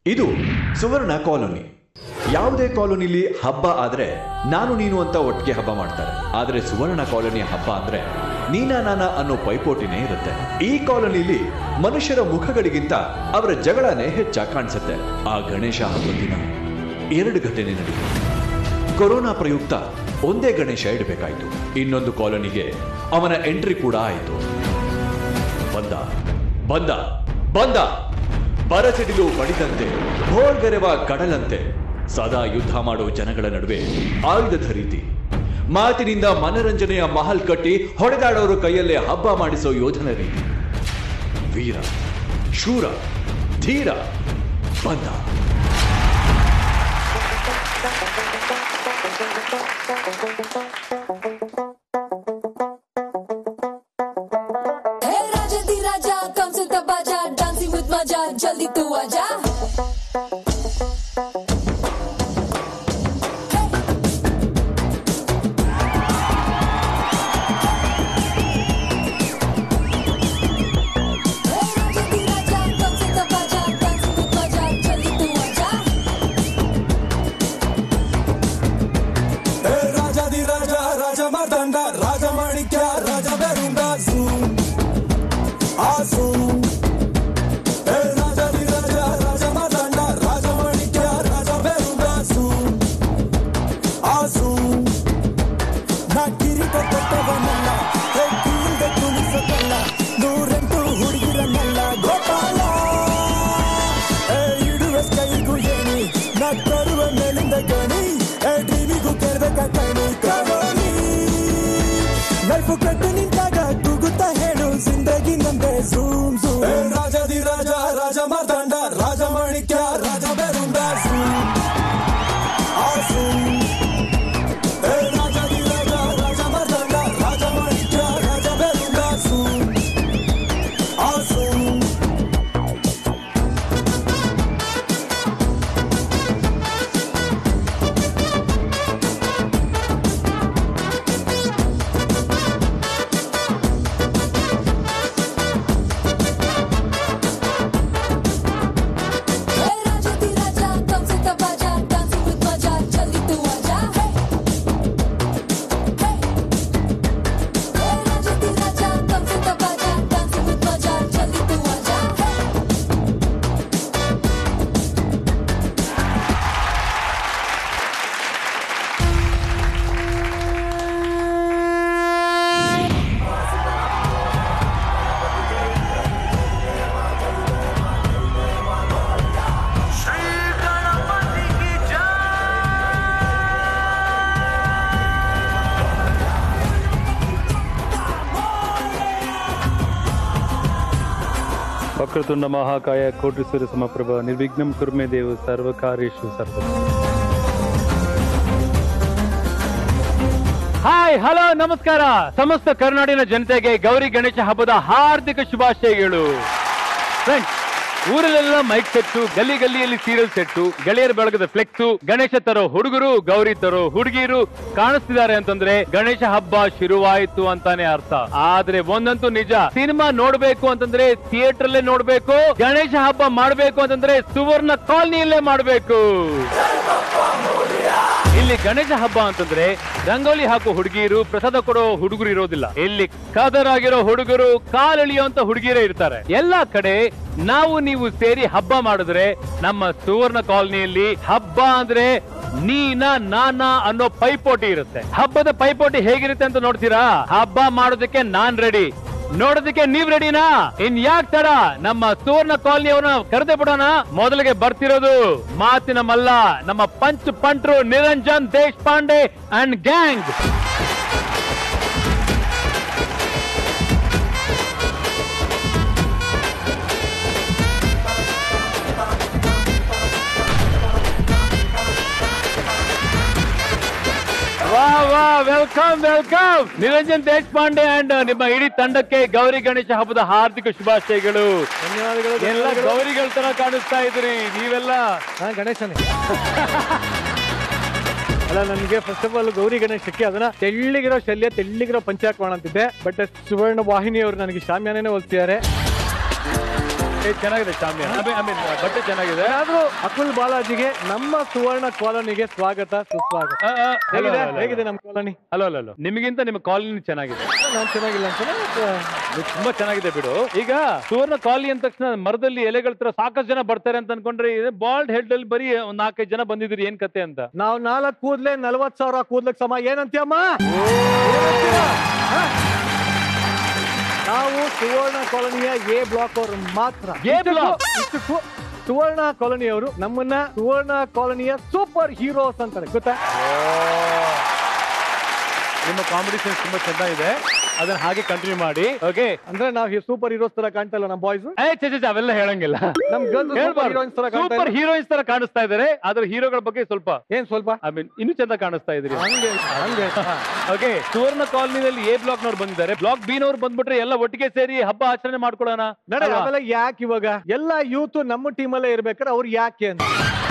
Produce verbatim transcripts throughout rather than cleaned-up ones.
ಇದು ಸುವರ್ಣ ಕಾಲೋನಿ. ಯಾವುದೇ ಕಾಲೋನಿಲಿ ಹಬ್ಬ ಆದ್ರೆ ನಾನು ನೀನು ಅಂತ ಒಟ್ಟಿಗೆ ಹಬ್ಬ ಮಾಡ್ತಾರೆ. ಆದ್ರೆ ಸುವರ್ಣ ಕಾಲೋನಿಯ ಹಬ್ಬ ಅಂದ್ರೆ ನೀನಾ ನಾನಾ ಅನ್ನೋ ಪೈಪೋಟಿನೇ ಇರುತ್ತೆ. ಈ ಕಾಲೋನಿಲಿ ಮನುಷ್ಯರ ಮುಖಗಳಿಗಿಂತ ಅವರ ಜಗಳನೇ ಹೆಚ್ಚಾಗಿ ಕಾಣಿಸುತ್ತೆ. ಆ ಗಣೇಶ ಹಬ್ಬದ ದಿನ ಎರಡು ಘಟನೆ ನಡೆಯಿತು. ಕೊರೋನಾ ಪ್ರಯುಕ್ತ ಒಂದೇ ಗಣೇಶ ಇಡಬೇಕಾಯ್ತು. ಇನ್ನೊಂದು ಕಾಲೋನಿಗೆ ಅವನ ಎಂಟ್ರಿ ಕೂಡ ಆಯಿತು. ಬಂದ ಬಂದ ಬಂದ ಬರಸಿಡಿಲು ಬಡಿದಂತೆ, ಭೋರ್ಗರೆವ ಕಡಲಂತೆ ಸದಾ ಯುದ್ಧ ಮಾಡೋ ಜನಗಳ ನಡುವೆ ಆಯುಧದ ರೀತಿ, ಮಾತಿನಿಂದ ಮನರಂಜನೆಯ ಮಹಲ್ ಕಟ್ಟಿ ಹೊಡೆದಾಡೋರು ಕೈಯಲ್ಲೇ ಹಬ್ಬ ಮಾಡಿಸೋ ಯೋಧನ ರೀತಿ. ವೀರ, ಶೂರ, ಧೀರ ಬಂದ. जल्दी तू आजा राजा दी राजा राजा मर्दांडा राजा माणिक्या राजा बेरुंगा ज़ूम आज़ूम जिंदगी नंदे ज़ूम ज़ूम राजा दी राजा राजा मर्दांडा राजा माणिक्या राजा बेरुंगा ज़ूम आज़ूम राजा दी राजा राजा मर्दांडा राजा माणिक्या राजा बेरुंगा ज़ूम आज़ूम ವಕ್ರತುಂಡ ಮಹಾಕಾಯ ಕೋಟಿ ಸೂರ್ಯ ಸಮಪ್ರಭ ನಿರ್ವಿಘ್ನಂ ಕುರ್ಮೇ ದೇವ ಸರ್ವಕಾರ್ಯೇಷು ಸರ್ವದಾ. ಹಾಯ್, ಹಲೋ, ನಮಸ್ಕಾರ. ಸಮಸ್ತ ಕರ್ನಾಡಿನ ಜನತೆಗೆ ಗೌರಿ ಗಣೇಶ ಹಬ್ಬದ ಹಾರ್ದಿಕ ಶುಭಾಶಯಗಳು. ಫ್ರೆಂಡ್ಸ್, ಊರಲ್ಲೆಲ್ಲ ಮೈಕ್ ಸೆಟ್ಟು, ಗಲ್ಲಿ ಗಲ್ಲಿಯಲ್ಲಿ ಸೀರಿಯಲ್ ಸೆಟ್ಟು, ಗೆಳೆಯರ ಬಳಗದ ಫ್ಲೆಕ್ಸು, ಗಣೇಶ ತರೋ ಹುಡುಗರು, ಗೌರಿ ತರೋ ಹುಡುಗಿರು ಕಾಣಿಸ್ತಿದ್ದಾರೆ ಅಂತಂದ್ರೆ ಗಣೇಶ ಹಬ್ಬ ಶುರುವಾಯಿತು ಅಂತಾನೆ ಅರ್ಥ. ಆದ್ರೆ ಒಂದಂತೂ ನಿಜ, ಸಿನಿಮಾ ನೋಡ್ಬೇಕು ಅಂತಂದ್ರೆ ಥಿಯೇಟರ್ ಅಲ್ಲೇ ನೋಡ್ಬೇಕು, ಗಣೇಶ ಹಬ್ಬ ಮಾಡ್ಬೇಕು ಅಂತಂದ್ರೆ ಸುವರ್ಣ ಕಾಲನಿಯಲ್ಲೇ ಮಾಡ್ಬೇಕು. ಇಲ್ಲಿ ಗಣೇಶ ಹಬ್ಬ ಅಂತಂದ್ರೆ ರಂಗೋಲಿ ಹಾಕೋ ಹುಡುಗಿರು, ಪ್ರಸಾದ ಕೊಡೋ ಹುಡುಗರು ಇರೋದಿಲ್ಲ. ಇಲ್ಲಿ ಕದರಾಗಿರೋ ಹುಡುಗರು, ಕಾಲೆಳೆಯುವಂತ ಹುಡುಗಿರೇ ಇರ್ತಾರೆ. ಎಲ್ಲಾ ಕಡೆ ನಾವು ನೀವು ಸೇರಿ ಹಬ್ಬ ಮಾಡಿದ್ರೆ ನಮ್ಮ ಸುವರ್ಣ ಕಾಲನಿಯಲ್ಲಿ ಹಬ್ಬ ಅಂದ್ರೆ ನೀನಾ ನಾನಾ ಅನ್ನೋ ಪೈಪೋಟಿ ಇರುತ್ತೆ. ಹಬ್ಬದ ಪೈಪೋಟಿ ಹೇಗಿರುತ್ತೆ ಅಂತ ನೋಡ್ತೀರಾ? ಹಬ್ಬ ಮಾಡೋದಕ್ಕೆ ನಾನ್ ರೆಡಿ, ನೋಡೋದಕ್ಕೆ ನೀವ್ ರೆಡಿನಾ? ಇನ್ ಯಾಕೆ ತಡ, ನಮ್ಮ ಸುವರ್ಣ ಕಾಲನಿಯವ್ರನ್ನ ಕರೆದೇ ಬಿಡೋಣ. ಮೊದಲಿಗೆ ಬರ್ತಿರೋದು ಮಾತಿನ ಮಲ್ಲ, ನಮ್ಮ ಪಂಚ್ ಪಂಟ್ರು ನಿರಂಜನ್ ದೇಶಪಾಂಡೆ ಅಂಡ್ ಗ್ಯಾಂಗ್. ವಾ ವಾ welcome welcome Niranjan Deshpande and ನಿಮ್ಮ ಇಡೀ ತಂಡಕ್ಕೆ ಗೌರಿ ಗಣೇಶ ಹಬ್ಬದ ಹಾರ್ದಿಕ ಶುಭಾಶಯಗಳು. ಧನ್ಯವಾದಗಳು. ಎಲ್ಲ ಗೌರಿಗಳ ತರ ಕಾಣಿಸ್ತಾ ಇದ್ರಿ ನೀವೆಲ್ಲ. ಗಣೇಶನೇ ಅಲ್ಲ, ನನಗೆ ಫಸ್ಟ್ ಆಫ್ ಆಲ್ ಗೌರಿ ಗಣೇಶಕ್ಕೆ ಅದನ್ನ ತೆಳ್ಳಿಗಿರೋ ಶಲ್ಯ ತೆಳ್ಳಿಗಿರೋ ಪಂಚ ಹಾಕೋಣ ಅಂತಿದ್ದೆ. ಬಟ್ ಸುವರ್ಣ ವಾಹಿನಿಯವರು ನನಗೆ ಶಾಮ್ಯಾನೇ ಹೋಲ್ತಿದ್ದಾರೆ. ಚೆನ್ನಾಗಿದೆ ಶಾಮಿಯಾನ, ಐ ಮೀನ್ ಬಟ್ಟೆ ಚೆನ್ನಾಗಿದೆ. ಆದ್ರೂ ಅಕುಲ್ ಬಾಲಾಜಿಗೆ ನಮ್ಮ ಸುವರ್ಣ ಕಾಲೋನಿಗೆ ಸ್ವಾಗತ ಸುಸ್ವಾಗತ. ಆ, ಆ, hello, ಹೇಗಿದೆ hello, ಹೇಗಿದೆ ನಮ್ಮ ಕಾಲೋನಿ? ಹಲೋ ಹಲೋ ನಿಮಗಿಂತ ನಿಮ್ಮ ಕಾಲನಿ ಚೆನ್ನಾಗಿದೆ. ನಾನ್ ಚೆನ್ನಾಗಿಲ್ಲ ಅಂತ ಇದು ತುಂಬಾ ಚೆನ್ನಾಗಿದೆ ಬಿಡು. ಈಗ ಸುವರ್ಣ ಕಾಲನಿ ಅಂದ ತಕ್ಷಣ ಮರದಲ್ಲಿ ಎಲೆಗಳ ತರ ಸಾಕಷ್ಟು ಜನ ಬರ್ತಾರೆ ಅಂತ ಅನ್ಕೊಂಡ್ರೆ ಬಾಲ್ಡ್ ಹೆಡ್ ಅಲ್ಲಿ ಬರೀ ಒಂದ್ ನಾಲ್ಕೈದು ಜನ ಬಂದಿದ್ರಿ, ಏನ್ ಕತೆ ಅಂತ. ನಾವು ನಾಲ್ಕು ಕೂದ್ಲೆ ನಲ್ವತ್ ಸಾವಿರ ಕೂದ್ಲಕ್ ಸಮ ಏನಂತೀಯಮ್ಮ? ನಾವು ಸುವರ್ಣ ಕಾಲೋನಿಯ ಎ ಬ್ಲಾಕ್ ಅವರು ಮಾತ್ರ. ಎ ಬ್ಲಾಕ್ ಇಷ್ಟಕ್ಕೂ ಸುವರ್ಣ ಕಾಲೋನಿಯವರು ನಮ್ಮನ್ನ ಸುವರ್ಣ ಕಾಲೋನಿಯ ಸೂಪರ್ ಹೀರೋಸ್ ಅಂತಾರೆ, ಗೊತ್ತಾ? ನಿಮ್ಮ ಕಾಂಪಿಟೇಷನ್ ತುಂಬಾ ಚೆನ್ನಾಗಿದೆ, ಅದನ್ನ ಹಾಗೆ ಕಂಟಿನ್ಯೂ ಮಾಡಿ. ಓಕೆ, ಅಂದ್ರೆ ನಾವು ಸೂಪರ್ ಹೀರೋಸ್ ತರ ಕಾಣ್ತಾ ಇಲ್ಲ ನಮ್ಮ ಬಾಯ್ಸ್. ಏ ಚೆ ಚೆ ಅವೆಲ್ಲ ಹೇಳಂಗಿಲ್ಲ. ನಮ್ ಹೀರೋಯಿನ್ಸ್ ತರ ಕಾಣ್ತಾ ಸೂಪರ್ ಹೀರೋಯಿನ್ಸ್ ತರ ಕಾಣಿಸ್ತಾ ಇದಾರೆ, ಆದ್ರೆ ಹೀರೋಗಳ ಬಗ್ಗೆ ಸ್ವಲ್ಪ ಏನ್ ಸ್ವಲ್ಪ ಐ ಮೀನ್ ಇನ್ನೂ ಚಂದ ಕಾಣಿಸ್ತಾ ಇದ್ರಿ. ಹಂಗೆ ಹಂಗೆ ಓಕೆ, ಸುವರ್ಣ ಕಾಲನಿನಲ್ಲಿ ಎ ಬ್ಲಾಕ್ ನವ್ರು ಬಂದಿದ್ದಾರೆ, ಬ್ಲಾಕ್ ಬಿ ನವ್ರು ಬಂದ್ಬಿಟ್ರೆ ಎಲ್ಲ ಒಟ್ಟಿಗೆ ಸೇರಿ ಹಬ್ಬ ಆಚರಣೆ ಮಾಡ್ಕೊಳ್ಳೋಣ. ನಡೆ. ಆಮೇಲೆ ಯಾಕೆ ಇವಾಗ ಎಲ್ಲಾ ಯೂತ್ ನಮ್ಮ ಟೀಮ್ ಅಲ್ಲೇ ಇರ್ಬೇಕಾದ್ರೆ ಅವ್ರು ಯಾಕೆ ಅಂತ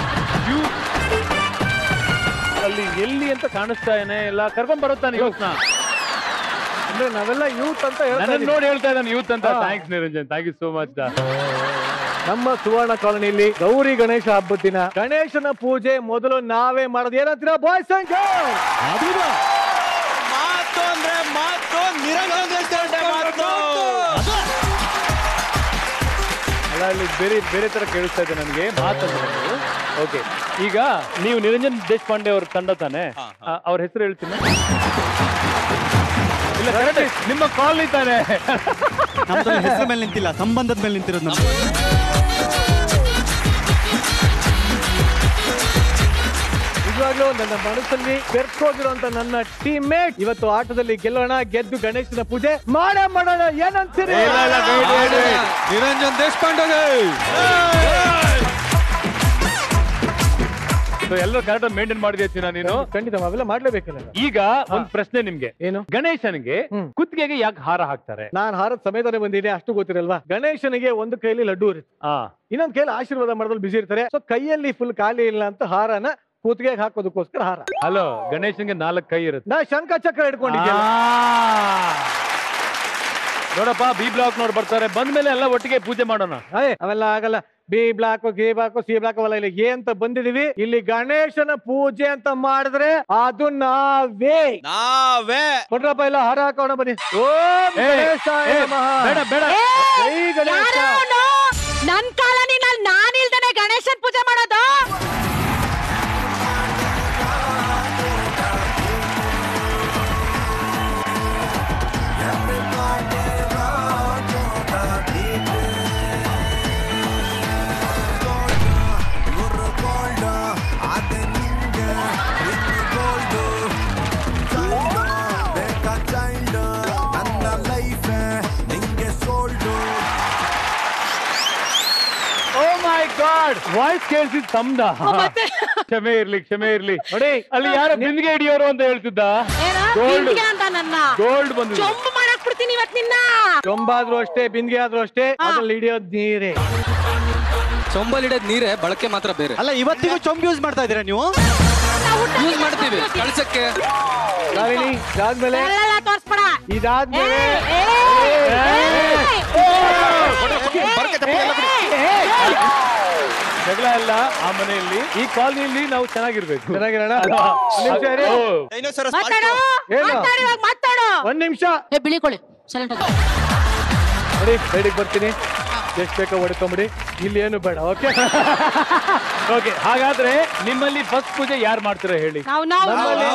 ಅಲ್ಲಿ ಎಲ್ಲಿ ಅಂತ ಕಾಣಿಸ್ತಾ ಏನೇ ಎಲ್ಲ ಕರ್ಕೊಂಡ್ ಬರುತ್ತಾನೆ ಯೂತ್ನ. ಅಂದ್ರೆ ನಾವೆಲ್ಲ ಯೂತ್ ಅಂತ ನನ್ನ ನೋಡಿ ಹೇಳ್ತಾ ಇದ್ದಾನೆ ಯೂತ್ ಅಂತ. Thanks Niranjan, thank you so much. ನಮ್ಮ ಸುವರ್ಣ ಕಾಲೋನಿಯಲ್ಲಿ ಗೌರಿ ಗಣೇಶ ಹಬ್ಬದ ದಿನ ಗಣೇಶನ ಪೂಜೆ ಮೊದಲು ನಾವೇ ಮಾಡೋದು. ಏನಂತೀರಾ ಬಾಯ್ಸ್ ಅಂಡ್ ಗರ್ಲ್ಸ್? ಮಾತು ಅಂದ್ರೆ ಮಾತು, ಅಲ್ಲ ಅಲ್ಲಿ ಬೇರೆ ಬೇರೆ ತರ ಕೇಳಿಸ್ತಾ ಇದೆ ನನಗೆ ಮಾತಂದ್ರೆ. ಓಕೆ, ಈಗ ನೀವು ನಿರಂಜನ್ ದೇಶಪಾಂಡೆ ಅವ್ರ ತಂಡ ತಾನೆ, ಅವ್ರ ಹೆಸರು ಹೇಳ್ತೀನಿ. ಇಲ್ಲ ಕರೆಕ್ಟ್, ನಿಮ್ಮ ಕಾಲ್ ಇದ್ದಾನೆ. ಹೆಸರು ಮೇಲೆ ನಿಂತಿಲ್ಲ, ಸಂಬಂಧದ ಮೇಲೆ ನಿಂತಿರೋದು ನಮ್ಮ. ನಿಜವಾಗ್ಲೂ ನನ್ನ ಮನಸ್ಸಲ್ಲಿ ಬೆರ್ಕೋಗಿರುವಂತ ನನ್ನ ಟೀಮ್ ಮೇಟ್ ಇವತ್ತು ಆಟದಲ್ಲಿ ಗೆಲ್ಲೋಣ, ಗೆದ್ದು ಗಣೇಶನ ಪೂಜೆ ಮಾಡ ಮಾಡೋಣ. ಏನಂತೀರಿ? ನಿರಂಜನ್ ದೇಶಪಾಂಡೆ ಎಲ್ಲರೂ ಕರೆಕ್ಟ್ ಮೇಂಟೈನ್ ಮಾಡಿದ್ಯಾ ನೀನು? ಖಂಡಿತ ಅವೆಲ್ಲ ಮಾಡ್ಲೇಬೇಕಲ್ಲ. ಈಗ ಒಂದ್ ಪ್ರಶ್ನೆ ನಿಮ್ಗೆ, ಏನು? ಗಣೇಶನಿಗೆ ಕುತ್ತಿಗೆಗೆ ಯಾಕೆ ಹಾರ ಹಾಕ್ತಾರೆ? ನಾನ್ ಹಾರದ ಸಮೇತನೇ ಬಂದಿದೆ, ಅಷ್ಟು ಗೊತ್ತಿರಲ್ವಾ? ಗಣೇಶನಿಗೆ ಒಂದು ಕೈಯಲ್ಲಿ ಲಡ್ಡು ಇರುತ್ತೆ, ಇನ್ನೊಂದ್ ಕೈಯಲ್ಲಿ ಆಶೀರ್ವಾದ ಮಾಡೋದ್ರಲ್ಲಿ ಬಿಸಿ ಇರ್ತಾರೆ. ಸೊ ಕೈಯಲ್ಲಿ ಫುಲ್ ಖಾಲಿ ಇಲ್ಲ ಅಂತ ಹಾರನ ಕೂತ್ಗೆ ಹಾಕೋದಕ್ಕೋಸ್ಕರ ಹಾರ. ಹಲೋ, ಗಣೇಶನ್ಗೆ ನಾಲ್ಕು ಕೈ ಇರುತ್ತೆ. ನಾ ಶಂಖ ಚಕ್ರ ಇಟ್ಕೊಂಡಿದ್ದೆ. ನೋಡಪ್ಪ, ಬಿ ಬ್ಲಾಕ್ ನೋಡ್ ಬರ್ತಾರೆ, ಬಂದ್ಮೇಲೆ ಎಲ್ಲ ಒಟ್ಟಿಗೆ ಪೂಜೆ ಮಾಡೋಣ. ಅದೇ ಅವೆಲ್ಲ ಆಗಲ್ಲ. ಬಿ ಬ್ಲಾಕ್, ಗೆ ಬ್ಲಾಕ್, ಸಿ ಬ್ಲಾಕ್ ಅವೆಲ್ಲ ಇಲ್ಲ. ಏ ಅಂತ ಬಂದಿದೀವಿ ಇಲ್ಲಿ ಗಣೇಶನ ಪೂಜೆ ಅಂತ ಮಾಡಿದ್ರೆ ಅದು ನಾವೇ ನಾವೇ. ಕೊಡ್ರಪ್ಪ ಎಲ್ಲ ಹಾರ ಹಾಕೋಣ ಬನ್ನಿ. ಓಂ ಗಣೇಶಾಯ ನಮಃ. ಬೇಡ ಬೇಡ, ಜೈ ಗಣೇಶ. ನನ್ ಕಾಲನಿನಲ್ಲಿ ನಾನಿಲ್ದೇನೆ ಗಣೇಶನ್ ಪೂಜೆ ಮಾಡೋದು? ವಾಯ್ಸ್ ಕೇಳಿಸಿದ್ ತಮ್ದ. ಕ್ಷಮೆ ಇರ್ಲಿ, ಕ್ಷಮೆ ಇರ್ಲಿ. ನೋಡಿ ಅಲ್ಲಿ ಯಾರೋ ಬಿಂದಿಗೆ ಹಿಡಿಯೋರು ಅಂತ ಹೇಳ್ತಿದ್ದ. ಗೋಲ್ಡ್ ಬಂದು ಚೊಂಬು ಮಾಡಕ್ ಬಿಡ್ತೀನಿ ಇವತ್ ನಿನ್ನ. ಚೊಂಬಾದ್ರೂ ಅಷ್ಟೇ, ಬಿಂದಿಗೆ ಆದ್ರೂ ಅಷ್ಟೇ, ಅದ್ರಲ್ಲಿ ಹಿಡಿಯೋದ್ ನೀರೇ. ಚೊಂಬಲ್ ಹಿಡಿಯೋದ್ ನೀರೇ, ಬಳಕೆ ಮಾತ್ರ ಬೇರೆ. ಅಲ್ಲ, ಇವತ್ತಿಗೂ ಚೊಂಬ್ ಯೂಸ್ ಮಾಡ್ತಾ ಇದೀರಾ ನೀವು? ಯೂಸ್ ಮಾಡ್ತೀವಿ ಕಳ್ಸಕ್ಕೆ. ಇದಾದ್ಮೇಲೆ ತೋರ್ಸ್ಬೇಡ. ಇದಾದ್ಮೇಲೆ ಜಗಳ ಎಲ್ಲ ಆ ಮನೆಯಲ್ಲಿ, ಈ ಕಾಲನಿಯಲ್ಲಿ ನಾವು ಚೆನ್ನಾಗಿರ್ಬೇಕು. ಚೆನ್ನಾಗಿರೋಣ. ಒಂದ್ ನಿಮಿಷ ಬಿಳಿಕೊಳ್ಳಿ. ನೋಡಿ, ಸೈಡಿಗೆ ಬರ್ತೀನಿ. ಎಷ್ಟು ಬೇಕೋ ಹೊಡ್ಕೊಂಬಿಡಿ, ಇಲ್ಲಿ ಏನು ಬೇಡ. ಓಕೆ ಓಕೆ, ಹಾಗಾದ್ರೆ ನಿಮ್ಮಲ್ಲಿ ಫಸ್ಟ್ ಪೂಜೆ ಯಾರು ಮಾಡ್ತೀರಾ ಹೇಳಿ? ನಾವು ನಾವು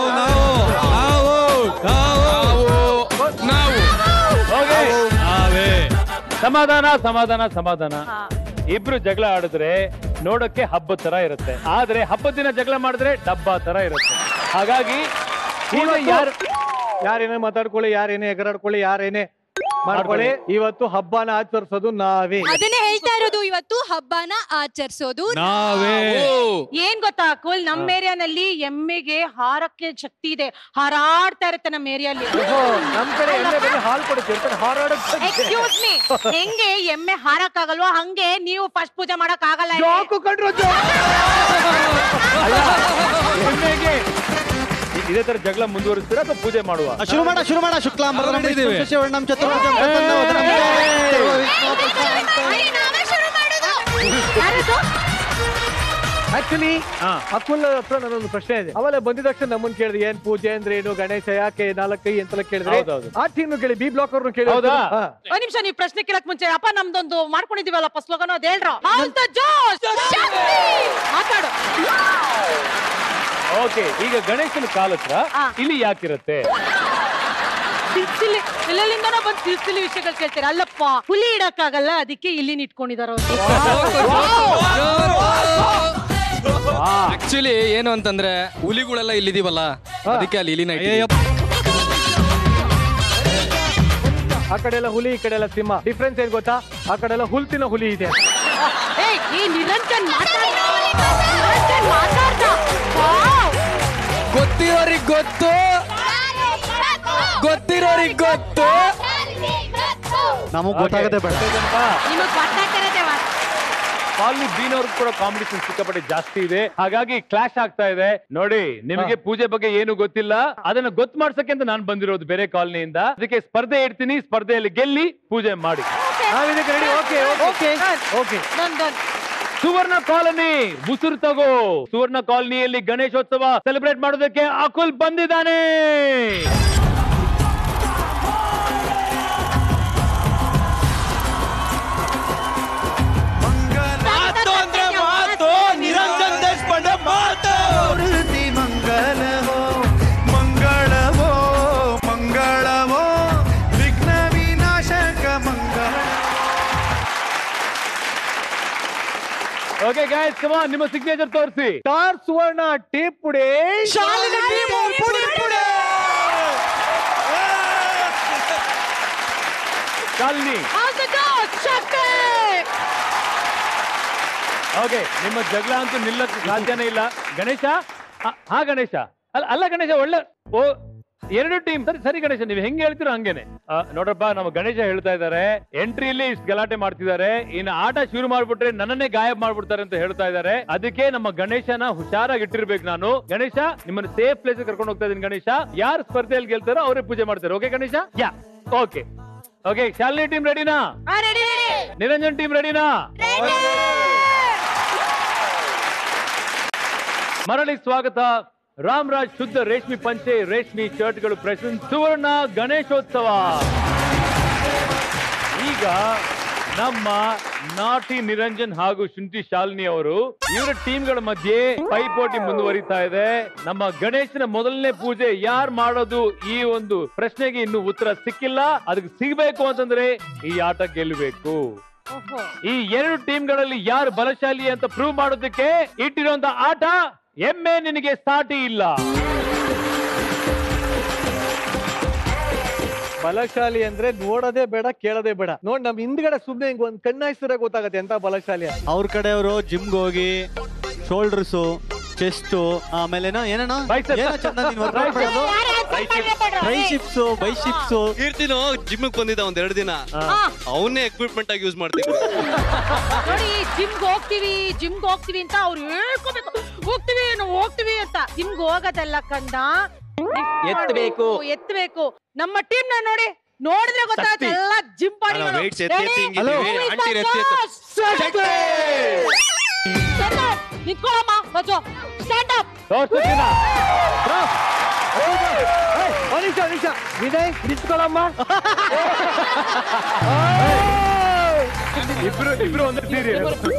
ಓಕೆ, ಸಮಾಧಾನ ಸಮಾಧಾನ ಸಮಾಧಾನ. ಇಬ್ರು ಜಗಳ ಆಡಿದ್ರೆ ನೋಡಕ್ಕೆ ಹಬ್ಬದ ತರ ಇರುತ್ತೆ, ಆದ್ರೆ ಹಬ್ಬದ ದಿನ ಜಗಳ ಮಾಡಿದ್ರೆ ಡಬ್ಬ ತರ ಇರುತ್ತೆ. ಹಾಗಾಗಿ ಯಾರು ಯಾರೇನೇ ಮಾತಾಡ್ಕೊಳ್ಳಿ, ಯಾರೇನೇ ಎಗರಾಡ್ಕೊಳ್ಳಿ, ಯಾರೇನೇ ಮಾಡ್ಕೊಳ್ಳಿ, ಇವತ್ತು ಹಬ್ಬನ ಆಚರಿಸೋದು ನಾವೇ. ಅದನ್ನೇ ಹೇಳ್ತಾ ಇರೋದು, ಇವತ್ತು ಹಬ್ಬನ ಆಚರಿಸೋದು ನಾವೇ. ಏನ್ ಗೊತ್ತಾ ಕುಲ್, ನಮ್ಮ ಏರಿಯಾನಲ್ಲಿ ಎಮ್ಮೆಗೆ ಹಾರಕ್ಕೆ ಶಕ್ತಿ ಇದೆ, ಹಾರಾಡ್ತಾ ಇರುತ್ತೆ ನಮ್ಮ ಏರಿಯಲ್ಲಿ. ನಮ್ ಕಡೆ ಎಮ್ಮೆ ಹಾಲು ಕೊಡುತ್ತೆ, ಹಾರಾಡಕ್ಕೆ. ಎಕ್ಸ್ಕ್ಯೂಸ್ ಮೀ, ಹೆಂಗೆ ಎಮ್ಮೆ ಹಾರಕ್ ಆಗಲ್ವಾ ಹಂಗೆ ನೀವು ಫಸ್ಟ್ ಪೂಜೆ ಮಾಡಕ್ ಆಗಲ್ಲ. ಎಮ್ಮೆಗೆ ಇದೇ ತರ ಜಗಳ ಮುಂದುವರಿಸ್ತೀರಾ ಅಥವಾ ಪೂಜೆ ಮಾಡುವ? ಶುರು ಮಾಡ ಶುರು ಮಾಡ ಶುಕ್ಲಾಂಬರಧರಂ ವಿಷ್ಣುಂ ಶಶಿವರ್ಣಂ ಚತುರ್ಭುಜಂ ಪ್ರಸನ್ನವದನಂ ಆಕ್ಚುಲಿ ಅಕುಲ್ ಹತ್ರ ನನ್ನೊಂದು ಪ್ರಶ್ನೆ ಇದೆ. ಅವೆಲ್ಲ ಬಂದಿದ ತಕ್ಷಣ ನಮ್ಮನ್ನ ಕೇಳಿದ್ರೆ ಏನ್ ಪೂಜೆ ಅಂದ್ರೆ ಏನು, ಗಣೇಶ ಯಾಕೆ ನಾಲ್ಕು ಕೈ ಅಂತೆಲ್ಲ ಕೇಳಿದ್ರೆ ಆ ಟೀಮ್ ಕೇಳಿ, ಬಿ ಬ್ಲಾಕ್ ಅವ್ರನ್ನ ಕೇಳಿ. ಒಂದ್ ನಿಮಿಷ, ನೀವು ಪ್ರಶ್ನೆ ಕೇಳಕ್ ಮುಂಚೆ ಅಪ್ಪ ನಮ್ದೊಂದು ಮಾಡ್ಕೊಂಡಿದೀವಲ್ಲಪ್ಪ ಸ್ಲೋಗನ್, ಅದ್ ಹೇಳ್ರ. ಮಾತಾಡು. ಓಕೆ, ಈಗ ಗಣೇಶನ ಕಾಲ ಹತ್ರ ಇಲ್ಲಿ ಯಾಕಿರುತ್ತೆ? ಸಿಲ್ಸಿಲಿ ಎಲ್ಲೆಲ್ಲಿಂದನೋ ಬಂದು ಸಿಲ್ಸಿಲಿ ವಿಷಯಗಳು ಕೇಳ್ತಾರೆ. ಅಲ್ಲಪ್ಪ, ಹುಲಿ ಇಡಕ್ಕಾಗಲ್ಲ, ಅದಕ್ಕೆ ಇಲ್ಲಿ ಇಟ್ಕೊಂಡಿದಾರ. ಆಕ್ಚುಲಿ ಏನು ಅಂತಂದ್ರೆ ಹುಲಿಗಳೆಲ್ಲ ಇಲ್ಲಿದೀವಲ್ಲ, ಅದಕ್ಕೆ ಅಲ್ಲಿ ಇಲ್ಲಿನ. ಆ ಕಡೆ ಎಲ್ಲ ಹುಲಿ, ಈ ಕಡೆ ಎಲ್ಲ ಸಿಂಹ. ಡಿಫ್ರೆನ್ಸ್ ಏನ್ ಗೊತ್ತಾ? ಆ ಕಡೆ ಎಲ್ಲ ಹುಲ್ತಿನ ಹುಲಿ ಇದೆ. ಗೊತ್ತಿರೋರಿಗೆ ಗೊತ್ತು, ಗೊತ್ತಿರೋರಿಗೆ ಗೊತ್ತು, ನಮಗ್ ಗೊತ್ತಾಗದೆ ಬೇಡ. ಕಾಲನಿ ಬೀನವ್ರಿಗೆ ಕೂಡ ಕಾಂಪಿಟೇಷನ್ ಸಿಕ್ಕಾಪಟ್ಟೆ ಜಾಸ್ತಿ ಇದೆ, ಹಾಗಾಗಿ ಕ್ಲಾಶ್ ಆಗ್ತಾ ಇದೆ. ನೋಡಿ, ನಿಮಗೆ ಪೂಜೆ ಬಗ್ಗೆ ಏನು ಗೊತ್ತಿಲ್ಲ, ಅದನ್ನ ಗೊತ್ತು ಮಾಡ್ಸಕ್ಕೆ ಅಂತ ನಾನು ಬಂದಿರೋದು ಬೇರೆ ಕಾಲನಿಯಿಂದ. ಅದಕ್ಕೆ ಸ್ಪರ್ಧೆ ಇಡ್ತೀನಿ, ಸ್ಪರ್ಧೆಯಲ್ಲಿ ಗೆಲ್ಲಿ ಪೂಜೆ ಮಾಡಿ. ಸುವರ್ಣ ಕಾಲನಿ ಮುಸುರು ತಗೋ. ಸುವರ್ಣ ಕಾಲನಿಯಲ್ಲಿ ಗಣೇಶೋತ್ಸವ ಸೆಲೆಬ್ರೇಟ್ ಮಾಡೋದಕ್ಕೆ ಅಕುಲ್ ಬಂದಿದ್ದಾನೆ. ನಿರಂಜನ್ ದೇಶಪಾಂಡೆ ಮಾತು. ಮಂಗಳವೋ ಮಂಗಳವೋ ಮಂಗಳವೋ ವಿಘ್ನ ವಿನಾಶಕ ಮಂಗಳ. ಓಕೆ ಗೈಸ್, ಕಮ್ ಆನ್, ನಿಮ್ಮ ಸಿಗ್ನೇಚರ್ ತೋರಿಸಿ. ಸ್ಟಾರ್ ಸುವರ್ಣ ಟೀಪ್ ಪುಡೆ, ಶಾಲಿನಿ ಟೀಮ್ ಪುಡಿ ಪುಡಿ. ಶಾಲಿನಿ, ಓಕೆ, ನಿಮ್ಮ ಜಗಳ ಅಂತೂ ನಿಲ್ಲಕ್ಕೆ ಸಾಧ್ಯನೇ ಇಲ್ಲ. ಗಣೇಶ, ಹಾ ಗಣೇಶ, ಅಲ್ಲ ಅಲ್ಲ ಗಣೇಶ, ಒಳ್ಳೆ ಓ ಎರಡು ಟೀಮ್. ಸರಿ ಸರಿ ಗಣೇಶ, ನೀವು ಹೆಂಗೆ ಹೇಳ್ತೀರೋ ಹಂಗೇನೆ. ನೋಡ್ರಪ್ಪ, ನಮ್ಮ ಗಣೇಶ ಹೇಳ್ತಾ ಇದ್ದಾರೆ ಎಂಟ್ರಿಯಲ್ಲಿ ಇಷ್ಟು ಗಲಾಟೆ ಮಾಡ್ತಿದ್ದಾರೆ, ಇನ್ನು ಆಟ ಶುರು ಮಾಡ್ಬಿಟ್ರೆ ನನ್ನನ್ನೇ ಗಾಯಬ್ ಮಾಡ್ಬಿಡ್ತಾರೆ ಅಂತ ಹೇಳ್ತಾ ಇದ್ದಾರೆ. ಅದಕ್ಕೆ ನಮ್ಮ ಗಣೇಶನ ಹುಷಾರಾಗಿ ಇಟ್ಟಿರ್ಬೇಕು ನಾನು. ಗಣೇಶ, ನಿಮ್ಮನ್ನ ಸೇಫ್ ಪ್ಲೇಸ್ ಕರ್ಕೊಂಡು ಹೋಗ್ತಾ ಇದೀನಿ. ಗಣೇಶ, ಯಾರು ಸ್ಪರ್ಧೆಯಲ್ಲಿ ಗೆಲ್ತಾರೋ ಅವರೇ ಪೂಜೆ ಮಾಡ್ತಾರೆ. Okay Ganesha? Yeah, okay okay. Shalini team ರೆಡಿನಾ? ನಿರಂಜನ್ ಟೀಮ್ ರೆಡಿನಾ? ಮರಳಿ ಸ್ವಾಗತ. ರಾಮರಾಜ್ ಶುದ್ಧ ರೇಷ್ಮೆ ಪಂಚೆ, ರೇಷ್ಮೆ ಶರ್ಟ್ಗಳು ಪ್ರೆಸೆಂಟ್ ಸುವರ್ಣ ಗಣೇಶೋತ್ಸವ. ಈಗ ನಮ್ಮ ನಾಟಿ ನಿರಂಜನ್ ಹಾಗೂ ಶುಂಠಿ ಶಾಲಿನಿ ಅವರು, ಇವರ ಟೀಮ್ಗಳ ಮಧ್ಯೆ ಪೈಪೋಟಿ ಮುಂದುವರಿತಾ ಇದೆ. ನಮ್ಮ ಗಣೇಶನ ಮೊದಲನೇ ಪೂಜೆ ಯಾರು ಮಾಡೋದು, ಈ ಒಂದು ಪ್ರಶ್ನೆಗೆ ಇನ್ನು ಉತ್ತರ ಸಿಕ್ಕಿಲ್ಲ. ಅದಕ್ಕೆ ಸಿಗಬೇಕು ಅಂತಂದ್ರೆ ಈ ಆಟ ಗೆಲ್ಲಬೇಕು. ಈ ಎರಡು ಟೀಮ್ಗಳಲ್ಲಿ ಯಾರು ಬಲಶಾಲಿ ಅಂತ ಪ್ರೂವ್ ಮಾಡೋದಕ್ಕೆ ಇಟ್ಟಿರುವಂತ ಆಟ ಎಮ್ಮೆ ನಿನಗೆ ಸಾಟಿ ಇಲ್ಲ. ಬಲಶಾಲಿ ಅಂದ್ರೆ ನೋಡೋದೇ ಬೇಡ, ಕೇಳೋದೇ ಬೇಡ. ನೋಡ್ ನಮ್ ಹಿಂದ್ಗಡೆ ಸುಮ್ನೆ ಹಿಂಗ್ ಒಂದ್ ಕಣ್ಣಾಯಿಸಿದ್ರೆ ಗೊತ್ತಾಗತ್ತೆ ಎಂತ ಬಲಶಾಲಿ. ಅವ್ರ ಕಡೆಯವರು ಜಿಮ್ಗೆ ಹೋಗಿ ಶೋಲ್ಡರ್ಸು, ಚೆಸ್ಟ್, ಆಮೇಲೆ ಏನೋ ಟ್ರೈಶಿಪ್ಸ್, ಬೈಶಿಪ್ಸ್. ಕೀರ್ತಿನೋ ಜಿಮ್ಗೆ ಬಂದಿದ್ದ ಒಂದ್ ಎರಡು ದಿನ, ಅವನ್ನೇ ಎಕ್ವಿಪ್ಮೆಂಟ್ ಆಗಿ ಯೂಸ್ ಮಾಡ್ತೀವಿ. ನೋಡಿ, ಜಿಮ್ಗೆ ಹೋಗ್ತೀವಿ ಜಿಮ್ಗೆ ಹೋಗ್ತೀವಿ ಅಂತ ಅವ್ರು ಹೇಳ್ಕೋಬೇಕು, ಹೋಗ್ತೀವಿ ನಾವು ಹೋಗ್ತೀವಿ ಅಂತ. ಜಿಮ್ಗೆ ಹೋಗೋದಲ್ಲ ಕಂದ, ಎತ್ತಬೇಕು ಎತ್ತಬೇಕು. ನಮ್ಮ ಟೀಮ್ ನ ನೋಡಿ, ನೋಡಿದ್ರೆ ಗೊತ್ತಾಗುತ್ತೆ ಎಲ್ಲ ಜಿಮ್ ಬಾಡಿ. ನಿಂತ್ಕೊಳ್ಳಮ್ಮ, ಬಜೋ ಸ್ಟ್ಯಾಂಡ್ ಅಪ್. ಅನಿಶಾ ಅನಿಶಾ ವಿನಯ್ ನಿಂತ್ಕೊಳ್ಳಮ್ಮ. ಇಬ್ರು ಇಬ್ರು ಒಂದೇ ಸೀರಿ.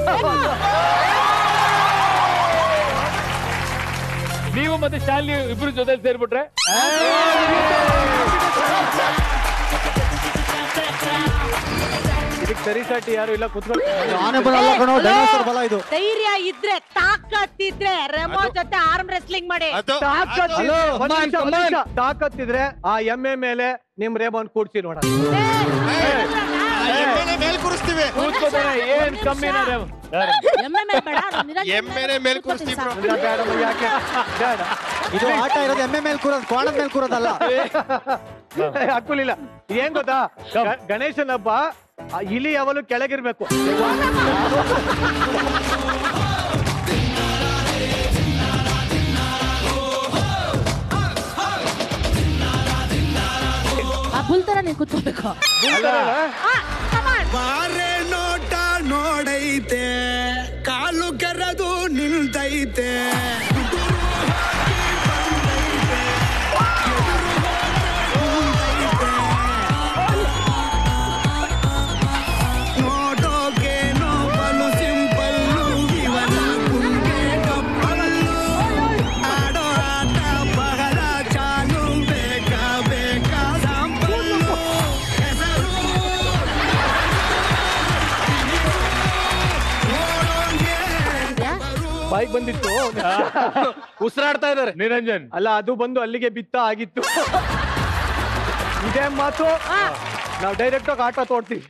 ನೀವು ಮತ್ತೆ ಶಾಲಿನಿ ಇಬ್ರು ಜೊತೆ ಸೇರ್ಬಿಟ್ರೆ ಇದಕ್ಕೆ ಸರಿಸಾಟಿ ಯಾರು ಇಲ್ಲ. ಕುತ್ಕೊಂಡು ಧೈರ್ಯ ಇದ್ರೆ, ತಾಕತ್ತಿದ್ರೆ ರೆಮೋ ಜೊತೆ ಆರ್ಮ್ ರೆಸ್ಲಿಂಗ್ ಮಾಡಿ. ತಾಕತ್ತಿದ್ರೆ ಆ ಎಮ್ಮೆ ಮೇಲೆ ನಿಮ್ ರೇಮೋನ್ ಕೂಡ್ಸಿ ನೋಡ. ಮೇಲ್ ಕೂರಿಸ್ತೀವಿ. ಏನ್ ಕಮ್ಮಿ ಎಮ್ಮೆನೆ ಮೇಲ್ ಕೂರಿಸ್ತೀವಿ. ಇದು ಆಟ ಇರೋದು ಎಮ್ಮೆ ಮೇಲೆ ಕೂರೋದು, ಕೋಣದ ಮೇಲೆ ಕೂರೋದಲ್ಲ. ಹಾಕುಲಿಲ್ಲ. ಏನ್ ಗೊತ್ತಾ, ಗಣೇಶನ ಹಬ್ಬ ಇಲಿ ಯಾವಲು ಕೆಳಗಿರ್ಬೇಕು. ಬುಲ್ತರ ನೀವು ಕೂತ್ಕೋಬೇಕು. ಬಾರೆ ನೋಟ ನೋಡೈತೆ, ಕಾಲು ಕೆರದು ನಿಲ್ತೈತೆ. ಬಾಯಿಗೆ ಬಂದಿತ್ತು ಉಸಿರಾಡ್ತಾ ಇದ್ದಾರೆ ನಿರಂಜನ್. ಅಲ್ಲ ಅದು ಬಂದು ಅಲ್ಲಿಗೆ ಬಿತ್ತ ಆಗಿತ್ತು. ಇದೇ ಮಾತು ನಾವು ಡೈರೆಕ್ಟ್ ಆಗಿ ಆಟ ತೋಡ್ತೀವಿ.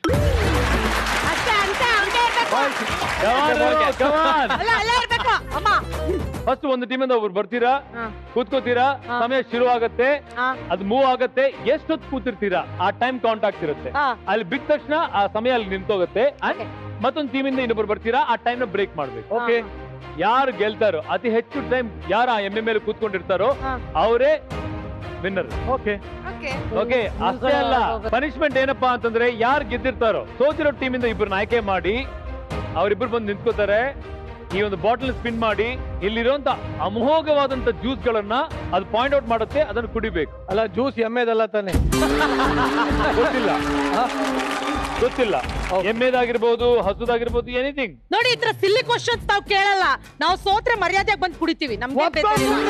ಫಸ್ಟ್ ಒಂದು ಟೀಮಿಂದ ಒಬ್ರು ಬರ್ತೀರಾ, ಕೂತ್ಕೋತೀರಾ, ಸಮಯ ಶುರು ಆಗತ್ತೆ, ಅದು ಮೂವ್ ಆಗತ್ತೆ, ಎಷ್ಟೊತ್ತು ಕೂತಿರ್ತೀರಾ ಆ ಟೈಮ್ ಕೌಂಟ್ ಆಗ್ತಿರುತ್ತೆ. ಅಲ್ಲಿ ಬಿದ್ದ ತಕ್ಷಣ ಆ ಸಮಯ ಅಲ್ಲಿ ನಿಂತೋಗುತ್ತೆ. ಮತ್ತೊಂದು ಟೀಮಿಂದ ಇನ್ನೊಬ್ರು ಬರ್ತೀರಾ, ಆ ಟೈಮ್ ನ ಬ್ರೇಕ್ ಮಾಡ್ಬೇಕು. ಓಕೆ, ಯಾರು ಗೆಲ್ತಾರೋ ಅತಿ ಹೆಚ್ಚು ಟೈಮ್ ಯಾರು ಆ ಎಮ್ಮೆ ಮೇಲೆ ಕೂತ್ಕೊಂಡಿರ್ತಾರೋ ಅವರೇ ವಿನ್ನರ್. ಓಕೆ ಓಕೆ, ಅಷ್ಟೇ ಅಲ್ಲ, ಪನಿಷ್ಮೆಂಟ್ ಏನಪ್ಪಾ ಅಂತಂದ್ರೆ ಯಾರು ಗೆದ್ದಿರ್ತಾರೋ ಸೋತಿರೋ ಟೀಮಿಂದ ಇಬ್ಬರನ್ನ ಆಯ್ಕೆ ಮಾಡಿ ಅವರಿಬ್ಬರು ಬಂದು ನಿಂತ್ಕೋತಾರೆ. ಈ ಒಂದು ಬಾಟಲ್ ಸ್ಪಿನ್ ಮಾಡಿ ಇಲ್ಲಿರುವಂತ ಅಮೋಘವಾದಂತ ಜ್ಯೂಸ್ ಗಳನ್ನ ಅದು ಪಾಯಿಂಟ್ ಔಟ್ ಮಾಡುತ್ತೆ, ಅದನ್ನು ಕುಡಿಬೇಕು. ಅಲ್ಲ ಜ್ಯೂಸ್ ಎಮ್ಮೆದಲ್ಲ ತಾನೆ? ಗೊತ್ತಿಲ್ಲ ಗೊತ್ತಿಲ್ಲ ಎಮ್ಮೆದಾಗಿರ್ಬೋದು, ಹಸುದಾಗಿರ್ಬೋದು, ಎನಿಥಿಂಗ್. ನೋಡಿ, ಈ ತರ ಸಿಲ್ಲಿ ಕ್ವಶನ್ಸ್ ನಾವು ಕೇಳಲ್ಲ. ನಾವು ಸೋತ್ರೆ ಮರ್ಯಾದೆಗೆ ಬಂದು ಕುಡಿತೀವಿ. ನಮ್ಗೆ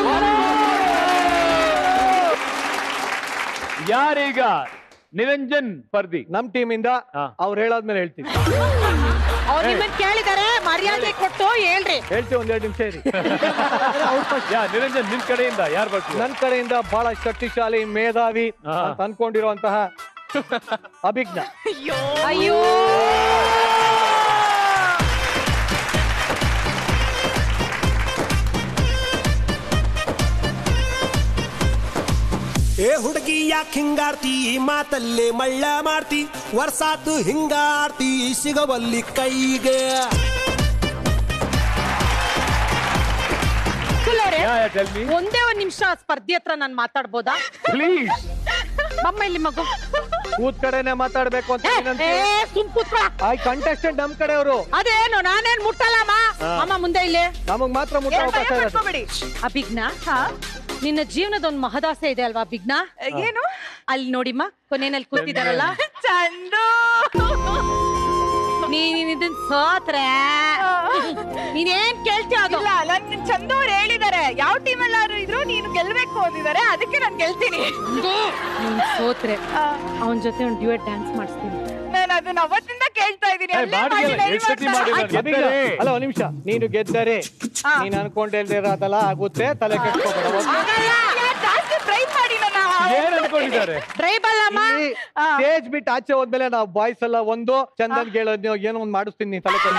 ಯಾರೀಗ ನಿರಂಜನ್ ಸ್ಪರ್ಧಿ ನಮ್ ಟೀಮ್ ಇಂದ ಅವ್ರು ಹೇಳಾದ್ಮೇಲೆ ಹೇಳ್ತೀವಿ. ಅವ್ರು ನಿಮ್ಮನ್ನ ಕೇಳಿದಾರೆ, ಮರ್ಯಾದೆ ಕೊಟ್ಟು ಹೇಳ್ರಿ. ಹೇಳ್ತೀವಿ, ಒಂದೆರಡು ನಿಮಿಷ ಇರಿ. ನಿರಂಜನ್ ನಿನ್ ಕಡೆಯಿಂದ ಯಾರು ಬರ್ತೀವಿ? ನನ್ ಕಡೆಯಿಂದ ಬಹಳ ಶಕ್ತಿಶಾಲಿ, ಮೇಧಾವಿ ಅಂತ ಅನ್ಕೊಂಡಿರುವಂತಹ ಅಭಿಜ್ಞ. ಅಯ್ಯೋ, ಏ ಹುಡುಗಿ ಯಾಕೆ ಹಿಂಗಾರ್ತಿ, ಮಾತಲ್ಲೇ ಮಳ್ಳ ಮಾಡ್ತಿ, ವರ್ಷಾತು ಹಿಂಗಾರ್ತಿ, ಸಿಗವಲ್ಲಿ ಕೈಗೆ. ಒಂದೇ ಒಂದ್ ನಿಮಿಷ ಸ್ಪರ್ಧಿ ಹತ್ರ ನಾನು ಮಾತಾಡ್ಬೋದಾ ಪ್ಲೀಸ್? ಮಮ್ಮ ಇಲ್ಲಿ ಮಗು ಕೂತ್ ಕಡೆನೆ ಮಾತಾಡ್ಬೇಕು ಅಂತ ಸುಮ್ ಕೂತ್ಕೊ. ಕಂಟೆಸ್ಟೆಂಟ್ ನಮ್ ಕಡೆ ಅವರು. ಅದೇನು ನಾನೇನ್ ಮುಟ್ಟಲ್ಲಮ್ಮ. ಅಮ್ಮ ಮುಂದೆ ಇಲ್ಲಿ ನಮಗ್ ಮಾತ್ರ ಮುಟ್ಟ ಅವಕಾಶ ಇರೋದು. ಅಭಿಜ್ಞ, ನಿನ್ನ ಜೀವನದ ಒಂದು ಮಹದಾಸೆ ಇದೆ ಅಲ್ವಾ ಅಭಿಜ್ಞ? ಏನು? ಅಲ್ಲಿ ನೋಡಿಮ್ಮ, ಕೊನೆಯಲ್ಲಿ ಕೂತಿದಾರಲ್ಲ ಚಂದು. ನೀನ್ ಇದನ್ ಸೋತ್ರೆ ನೀನೇನ್ ಕೇಳ್ತೀಯ? ಅದು ನನ್ ಚಂದು ಅವ್ರು ಹೇಳಿದಾರೆ, ಯಾವ ಟೀಮ್ ಎಲ್ಲಾರು ಇದ್ರು ನೀನು ಗೆಲ್ಬೇಕು ಅಂದಿದ್ದಾರೆ, ಅದಕ್ಕೆ ನಾನ್ ಗೆಲ್ತೀನಿ. ನೀನ್ ಸೋತ್ರೆ ಅವನ್ ಜೊತೆ ಒಂದು ಡ್ಯೂಯೆಟ್ ಡ್ಯಾನ್ಸ್ ಮಾಡಿಸ್ತೀನಿ. ನಾನು ಅದನ್ನ ಅವತ್ತಿಂದ ಕೇಳ್ತಾ ಇದೀನಿ. ಅಲ್ಲ ಒಂದ್ ನಿಮಿಷ, ನೀನು ಗೆದ್ದರೆ ನೀನ್ ಅನ್ಕೊಂಡಿಲ್ದಿರೋದಲ್ಲ ಆಗುತ್ತೆ, ತಲೆ ಕೆಡ್ಸ್ಕೊಬೇಡ. ಜಾಸ್ತಿ ಟ್ರೈ ಮಾಡಿ. ಏನ್ ಅನ್ಕೊಂಡಿದ್ದಾರೆ? ಸ್ಟೇಜ್ ಬಿಟ್ಟು ಆಚೆ ಹೋದ್ಮೇಲೆ ನಾವು ಬಾಯ್ಸ್ ಎಲ್ಲ ಒಂದು ಚಂದನ್ ಹೇಳೋದ್ ನೀವು ಏನೋ ಒಂದ್ ಮಾಡಿಸ್ತೀನಿ, ನೀನ್ ತಲೆ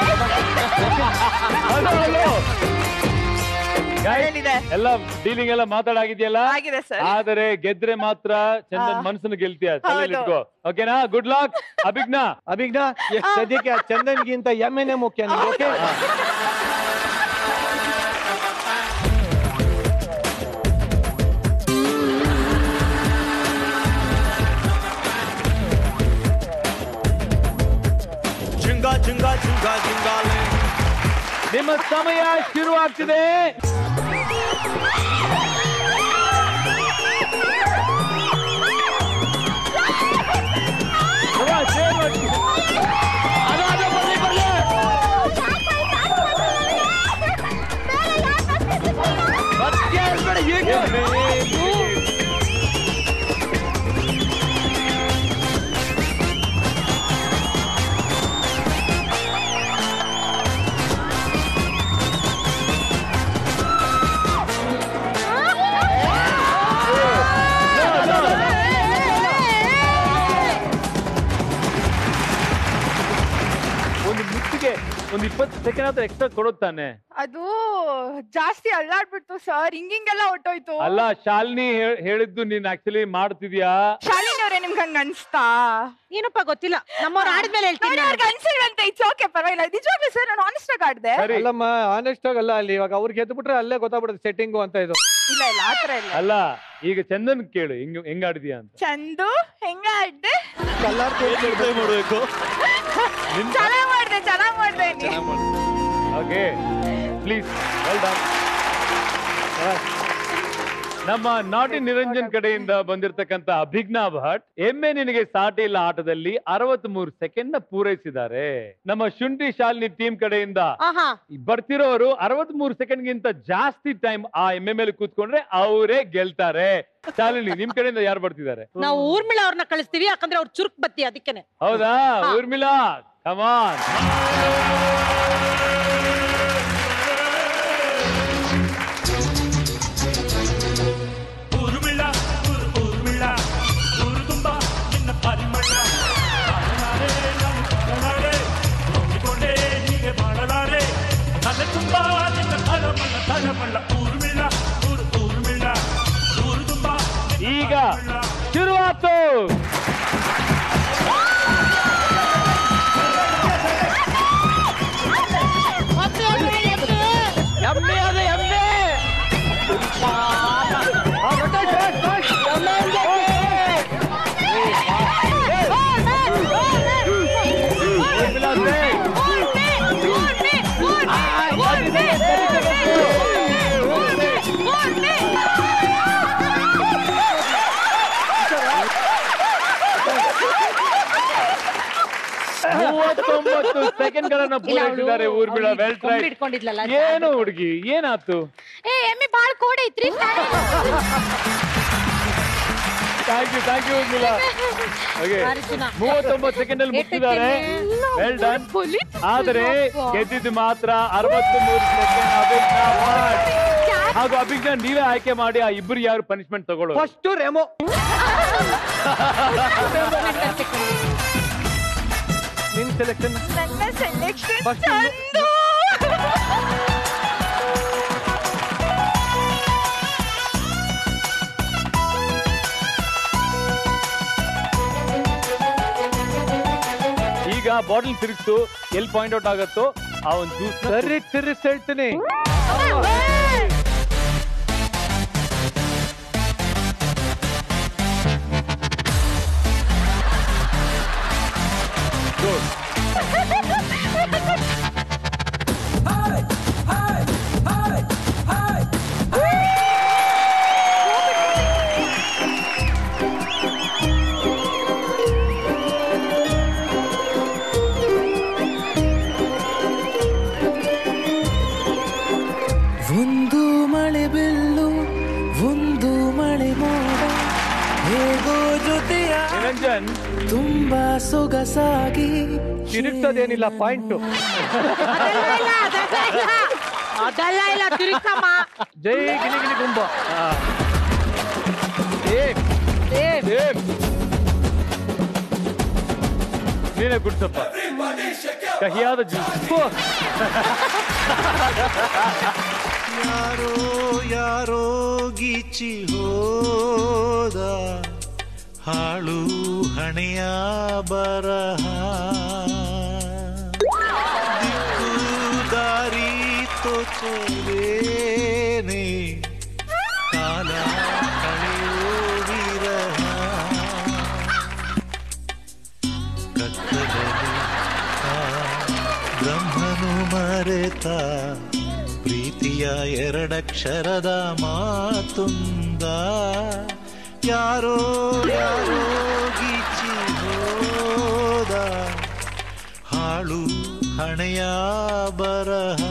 ಎಲ್ಲ ಡೀಲಿಂಗ್ ಎಲ್ಲ ಮಾತಾಡಾಗಿದೆಯಲ್ಲ, ಆದರೆ ಗೆದ್ರೆ ಮಾತ್ರ ಚಂದನ್ ಮನಸ್ಸನ್ನು ಗೆಲ್ತೀಯ. ಇಟ್ಕೋ, ಓಕೆನಾ? Good luck Abhijna. ಅಭಿಜ್ಞ, ಸದ್ಯಕ್ಕೆ ಚಂದನ್ಗಿಂತ ಎಮ್ಮೆನೆ ಮುಖ್ಯ. ಓಕೆ, ನಿಮ್ಮ ಸಮಯ ಶುರುವಾಗ್ತಿದೆ. ಒಂದ್ ಇಪ್ಪತ್ತು ಸೆಕೆಂಡ್ ಆದ್ರೆ ಎಕ್ಸ್ಟ್ರಾ ಕೊಡುತ್ತಾನೆ. ಅದು ಜಾಸ್ತಿ ಅಲ್ಲಾಡ್ಬಿಡ್ತು ಸರ್, ಹಿಂಗಿಂಗೆಲ್ಲ ಹೊಟ್ಟೋಯ್ತು. ಅಲ್ಲ, ಶಾಲಿನಿ ಹೇಳಿದ್ದು ನೀನ್ ಆಕ್ಚುಲಿ ಮಾಡ್ತಿದ್ಯಾ? ಶಾಲಿನಿ ಅವರೇ ನಿಮ್ಗೆ ಹಂಗ ಅನ್ಸ್ತಾ? ಏನಪ್ಪ ಗೊತ್ತಿಲ್ಲ, ನಮ್ಮವ್ರು ಆಡಿದ್ಮೇಲೆ ಹೇಳ್ತೀನಿ. ಅವ್ರಿಗೆ ಅನ್ಸಿಲ್ವಂತೆ, ಇಟ್ಸ್ ಓಕೆ, ಪರವಾಗಿಲ್ಲ. ನಿಜವಾಗ್ಲೂ ಸರ್ ನಾನು ಆನೆಸ್ಟ್ ಆಗಿ ಆಡ್ದೆ. ಅಲ್ಲಮ್ಮ, ಆನೆಸ್ಟ್ ಆಗಲ್ಲ. ಅಲ್ಲಿ ಇವಾಗ ಅವ್ರಿಗೆ ಗೆದ್ದು ಬಿಟ್ರೆ ಅಲ್ಲೇ ಗೊತ್ತಾಗ್ಬಿಡುತ್ತೆ ಸೆಟ್ಟಿಂಗು ಅಂತ. ಇದು ಇಲ್ಲ ಇಲ್ಲ ಆತರ ಇಲ್ಲ. ಅಲ್ಲ, ಈಗ ಚಂದನ್ ಕೇಳು ಹೆಂಗ್ ಹೆಂಗ್ ಆಡಿದ್ಯಾ ಅಂತ. ಚಂದು ಹೆಂಗ ಆಡ್ದೆ? ಮಾಡ್ಬೇಕು. ಚೆನ್ನಾಗ್ ಮಾಡ್ದೆ, ಚೆನ್ನಾಗ್ ಮಾಡ್ದೆ. Okay, please well done. ನಮ್ಮ ನಾಟಿ ನಿರಂಜನ್ ಕಡೆಯಿಂದ ಬಂದಿರತಕ್ಕಂತ ಅಭಿಜ್ಞ ಭಟ್, ಎಮ್ಮೆ ನಿನಗೆ ಸಾಟಿ ಇಲ್ಲ ಆಟದಲ್ಲಿ ಅರವತ್ತ್ ಮೂರು ಸೆಕೆಂಡ್ ನ ಪೂರೈಸಿದ್ದಾರೆ. ನಮ್ಮ ಶುಂಠಿ ಶಾಲಿನಿ ಟೀಮ್ ಕಡೆಯಿಂದ ಬರ್ತಿರೋರು ಅರವತ್ತ್ ಮೂರು ಸೆಕೆಂಡ್ ಗಿಂತ ಜಾಸ್ತಿ ಟೈಮ್ ಆ ಎಮ್ಮೆ ಮೇಲೆ ಕೂತ್ಕೊಂಡ್ರೆ ಅವರೇ ಗೆಲ್ತಾರೆ. ಶಾಲಿನಿ, ನಿಮ್ ಕಡೆಯಿಂದ ಯಾರು ಬರ್ತಿದ್ದಾರೆ? ನಾವು ಊರ್ಮಿಳಾ ಅವ್ರನ್ನ ಕಳಿಸ್ತೀವಿ, ಯಾಕಂದ್ರೆ ಅವ್ರು ಚುರುಕ್ ಬತ್ತಿ, ಅದಕ್ಕೇನೆ. ಹೌದಾ? Urmila, come on. ಮೂವತ್ತೊಂಬತ್ತು ಸೆಕೆಂಡ್ ಗಳನ್ನ ಪೂರೈಸಿದ್ದಾರೆ ಊರ್ಮಿಳ. Well try. ಇಟ್ಕೊಂಡಿದ್ಲಲ್ಲ ಏನು ಹುಡುಗಿ ಏನಾಯ್ತು? ಏ ಎಮ್ಮಿ ಬಾಳ್ ಕೋಡ್ ಐತ್ರಿ. Thank you thank you Urmila. Okay ಮೂವತ್ತೊಂಬತ್ತು ಸೆಕೆಂಡ್ ಅಲ್ಲಿ ಮುಗಿಸಿದ್ದಾರೆ. Well done. ಆದರೆ ಗೆದ್ದಿದ್ದು ಮಾತ್ರ ಅರವತ್ತು ಮೂರು ಸೆಕೆಂಡ್. ಅಭಿಜ್ಞಾ ಭಟ್ ಹಾಗೂ ಅಭಿಜ್ಞಾ ನೀವೇ ಆಯ್ಕೆ ಮಾಡಿ ಆ ಇಬ್ಬರು ಯಾರು ಪನಿಷ್ಮೆಂಟ್ ತಗೊಳ್ಳೋ. ಫಸ್ಟ್ ರೆಮೋ. ನಿನ್ ಸೆಲೆಕ್ಷನ್. ನನ್ನ ಸೆಲೆಕ್ಷನ್ ಫಸ್ಟ್ ಈಗ ಬಾಟಲ್ ತಿರುಗಿಸು. ಎಲ್ಲಿ ಪಾಯಿಂಟ್ ಔಟ್ ಆಗುತ್ತೋ ಆ ಒಂದು ಜ್ಯೂಸ್ ಸರಿ ತಿರುಗಿಸಿ ಹೇಳ್ತೀನಿ. ಒಂದು ಮಳೆ ಬಿಲ್ಲು ಒಂದು ಮಳೆ ಮೋಡ ಹೇಗೋ ಜೊತೆಯ ನಿರಂಜನ್ ತುಂಬಾ ಸೊಗಸಾಗಿ ತಿರುಗ್ತದೇನಿಲ್ಲ ಪಾಯಿಂಟ್. ಅದಲ್ಲ ಇಲ್ಲ ತಿರುಗ್ತಮ್ಮ. ಜೈ ಗಿಲಿ ಗಿಲಿ ಗುಂಬ. ನೀನೇ ಗುಡ್ಸಪ್ಪ. ಕಹಿಯಾದ ಜ್ಯೂಸ್. ಯಾರೋ ಯಾರೋ ಗೀಚಿ ಹೋದ ಹಾಳು ಹಣೆಯ ಬರಹ ದಿಕ್ಕು ದಾರಿ ತೋಚವೇನೆ ಕಾಲ ಕಳೆಯೋ ವಿರಹ ಕತ್ತಲಲ್ಲಿ ಆ ಬ್ರಹ್ಮನು ಮರೆತ ಪ್ರೀತಿಯ ಎರಡಕ್ಷರದ ಮಾತುಂದ ಯಾರೋ ಯಾರೋ ಗೀಚಿ ಹೋದ ಹಾಳು ಹಣೆಯ ಬರಹ.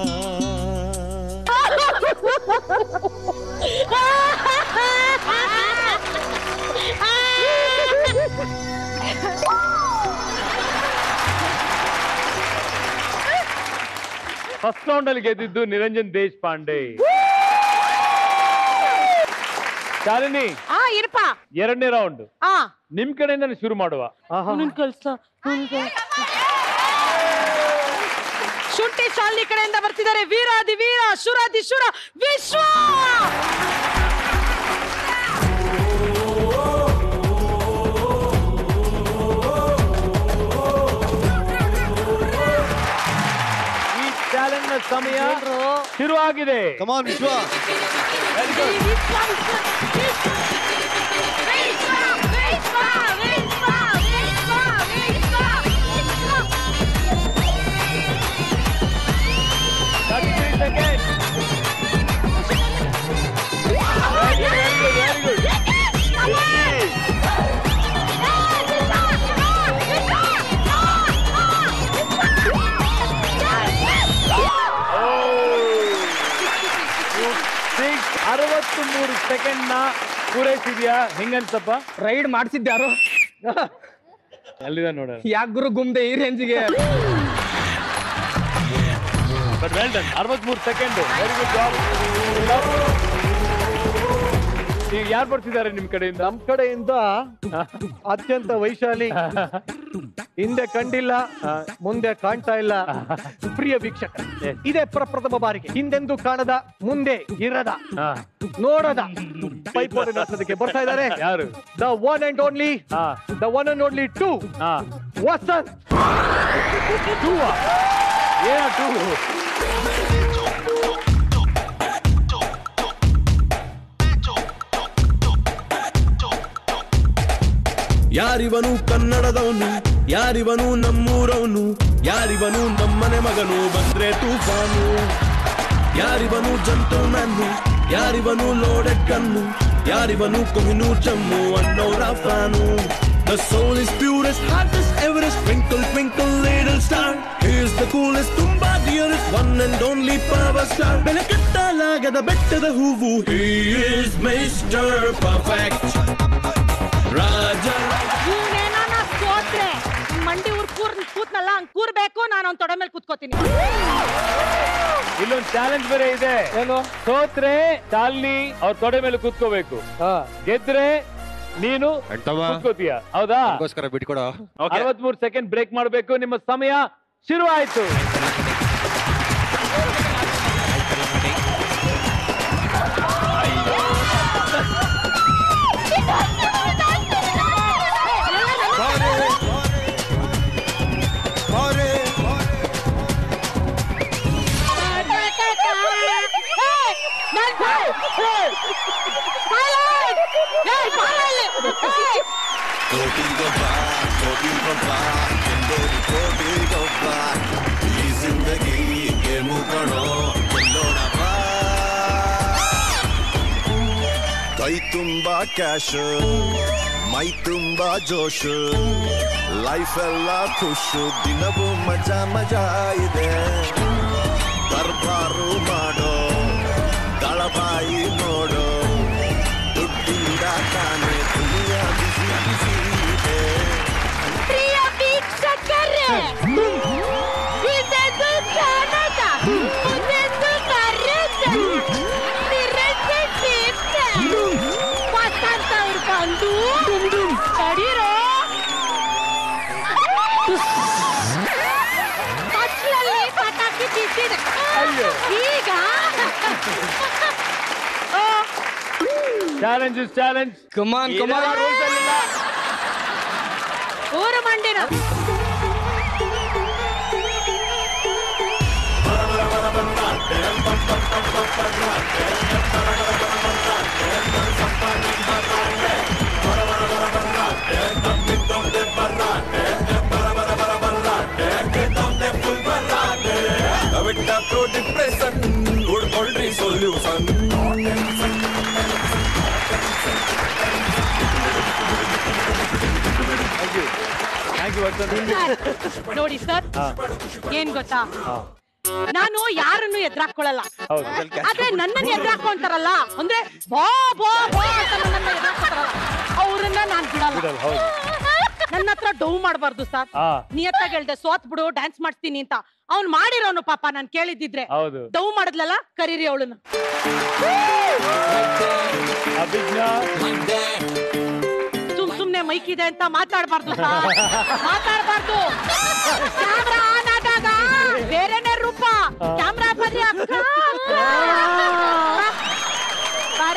ಫಸ್ಟ್ ರೌಂಡ್ ಅಲ್ಲಿ ಗೆದ್ದಿದ್ದು ನಿರಂಜನ್ ದೇಶಪಾಂಡೆ. ಶಾಲಿನಿ ಎರಡನೇ ರೌಂಡ್ ನಿಮ್ ಕಡೆಯಿಂದ ಶುರು ಮಾಡುವ. ಶುಂಠಿ ಶಾಲಿನಿ ಕಡೆಯಿಂದ ಬರ್ತಿದ್ದಾರೆ ವೀರಾದಿ ವೀರ ಶುರಾದಿ ಶುರ ವಿಶ್ವ. ಚಾಲೆಂಜ್ ಸಮಯ ಶುರುವಾಗಿದೆ. ಕಮಾನ್ ವಿಶ್ವ. Very good. ಅರವತ್ತು ಮೂರು ಸೆಕೆಂಡ್ ನ ಪೂರೈಸಿದ್ಯಾ? ಹೆಂಗನ್ಸಪ್ಪ? ರೈಡ್ ಮಾಡ್ಸಿದ್ಯಾರು? ಅಲ್ಲಿದ ನೋಡ. ಯಾಕೆ ಗುರು ಗುಮ್ದೆ ಈ ರೇಂಜಿಗೆ? But well done. ಅರವತ್ಮೂರು ಸೆಕೆಂಡ್. Very good job. ಈಗ ಯಾರು ಬರ್ತಿದ್ದಾರೆ ನಿಮ್ ಕಡೆಯಿಂದ? ನಮ್ ಕಡೆಯಿಂದ ಅತ್ಯಂತ ವೈಶಾಲಿ, ಹಿಂದೆ ಕಂಡಿಲ್ಲ ಮುಂದೆ ಕಾಣ್ತಾ ಇಲ್ಲ ಪ್ರಿಯ ವೀಕ್ಷಕ, ಇದೇ ಪ್ರಪ್ರಥಮ ಬಾರಿಗೆ ಹಿಂದೆಂದು ಕಾಣದ ಮುಂದೆ ಇರದ ನೋಡದ ಪೈಪೋಟಿ ನಡೆಸೋದಕ್ಕೆ ಬರ್ತಾ ಇದ್ದಾರೆ. ಯಾರು? The one and only the one and only too Vasanth. ಏನ ಟೂ? ಯಾರಿವನು ಕನ್ನಡದವನು, ಯಾರಿವನು ನಮ್ಮೂರವನು, ಯಾರಿವನು ನಮ್ಮನೆ ಮಗನು ಬಂದ್ರೆ ತೂಫಾನು, ಯಾರಿವನು ಜಂಟಲ್ಮ್ಯಾನು, ಯಾರಿವನು ಲೋಡೆಡ್ ಕಣ್ಣು, ಯಾರಿವನು ಕೊಹಿನೂರ್ ಜಮ್ಮು ಅನ್ನೋರ fan. The soul is purest, heart is Everest. Twinkle, twinkle, little star. He is the coolest, tumba dearest, one and only power star. ಬೆಳಕತ್ತಲಾಗದ ಬೆಟ್ಟದ ಹೂವು. He is Mister Perfect. ರಾಜ. ಇವನೇನ ಸೋತ್ರೆ ಮಂಡಿ ಊರ್ ಕೂರ್ ಕೂತ್ನಲ್ಲ ಹಂಗ್ ಕೂರ್ಬೇಕು, ನಾನು ಅವ್ನ ತೊಡೆ ಮೇಲೆ ಕೂತ್ಕೋತೀನಿ. ಇಲ್ಲೊಂದು ಚಾಲೆಂಜ್ ಬೇರೆ ಇದೆ. ಏನು? ಸೋತ್ರೆ ಶಾಲಿನಿ ಅವ್ರ ತೊಡೆ ಮೇಲೆ ಕೂತ್ಕೋಬೇಕು, ಗೆದ್ರೆ ನೀನು ಕೂತ್ಕೋತೀಯ. ಹೌದಾ? ಬಿಟ್ಕೊಡ. ಅರವತ್ಮೂರು ಸೆಕೆಂಡ್ ಬ್ರೇಕ್ ಮಾಡಬೇಕು. ನಿಮ್ಮ ಸಮಯ ಶುರು ಆಯ್ತು. ಕೈ ತುಂಬಾ ಕ್ಯಾಶ್, ಮೈ ತುಂಬಾ ಜೋಶ್, ಲೈಫ್ ಎಲ್ಲ ಖುಷು, ದಿನವೂ ಮಜಾ ಮಜಾ ಇದೆ. ದರ್ಬಾರು ಮಾಡೋ ದಳಬಾಯಿ ನೋಡೋ, ದುಡ್ಡಿಂದ ತಾನೇ ದುನಿಯಾ ಬಿಸಿ ಬಿಸಿ ಇದೆ. ಪ್ರಿಯ ವೀಕ್ಷಕರೇ, ಇದೆಂದು ಕಾಣದ ಇದೆಂದು ಮರೆದ ನಿರಂಜನ ವಸಂತ ಅವ್ರು ಬಂದು ತಡೀರೋ ಕಚ್ಲಲ್ಲಿ ಪಟಾಕಿ ಬಿದ್ದಿದೆ. ಈಗ ಚಾಲೆಂಜ್ ಚಾಲೆಂಜ್. Come on come on. ಊರು ಮಂಡಿನ ಡಿಪ್ರೆಷನ್ ಹುಡ್ಕೊಳ್ರಿ ಸೊಲ್ಯೂಷನ್. ನೋಡಿ ಸರ್, ಏನ್ ಗೊತ್ತಾ, ನಾನು ಯಾರನ್ನು ಎದುರಾಕೊಳ್ಳಲ್ಲ, ಆದ್ರೆ ನನ್ನನ್ನು ಎದುರಾಕೊಂತಾರಲ್ಲ, ಅಂದ್ರೆ ಬಾ ಬಾ ಬಾ ಅಂತ ನನ್ನನ್ನ ಎದುರಾಕೊತಾರಲ್ಲ, ಅವ್ರನ್ನ ನಾನ್ ಬಿಡಲ್ಲ. ನನ್ನ ಹತ್ರ ಡೌ ಮಾಡಬಾರ್ದು ಸರ್. ನಿಯತ್ತಾಗಿ ಹೇಳ್ದೆ ಸೋತ್ ಬಿಡು ಡ್ಯಾನ್ಸ್ ಮಾಡ್ತೀನಿ ಅಂತ. ಅವ್ನ್ ಮಾಡಿರೋನು ಪಾಪ ನಾನ್ ಕೇಳಿದ್ದಿದ್ರೆ. ಡೌ ಮಾಡಿದ್ಲಲ್ಲ, ಕರೀರಿ ಅವಳನ್ನ. ಸುಮ್ ಸುಮ್ನೆ ಮೈಕ್ ಇದೆ ಅಂತ ಮಾತಾಡ್ಬಾರ್ದು ಸರ್, ಮಾತಾಡ್ಬಾರ್ದು. ಕ್ಯಾಮ್ರಾ ಆನ್ ಆದಾಗ ಬೇರೆನೇ ರೂಪ. ಕ್ಯಾಮ್ರಾ ಬರ್ರಿ ಅಕ್ಕ, ಬರ.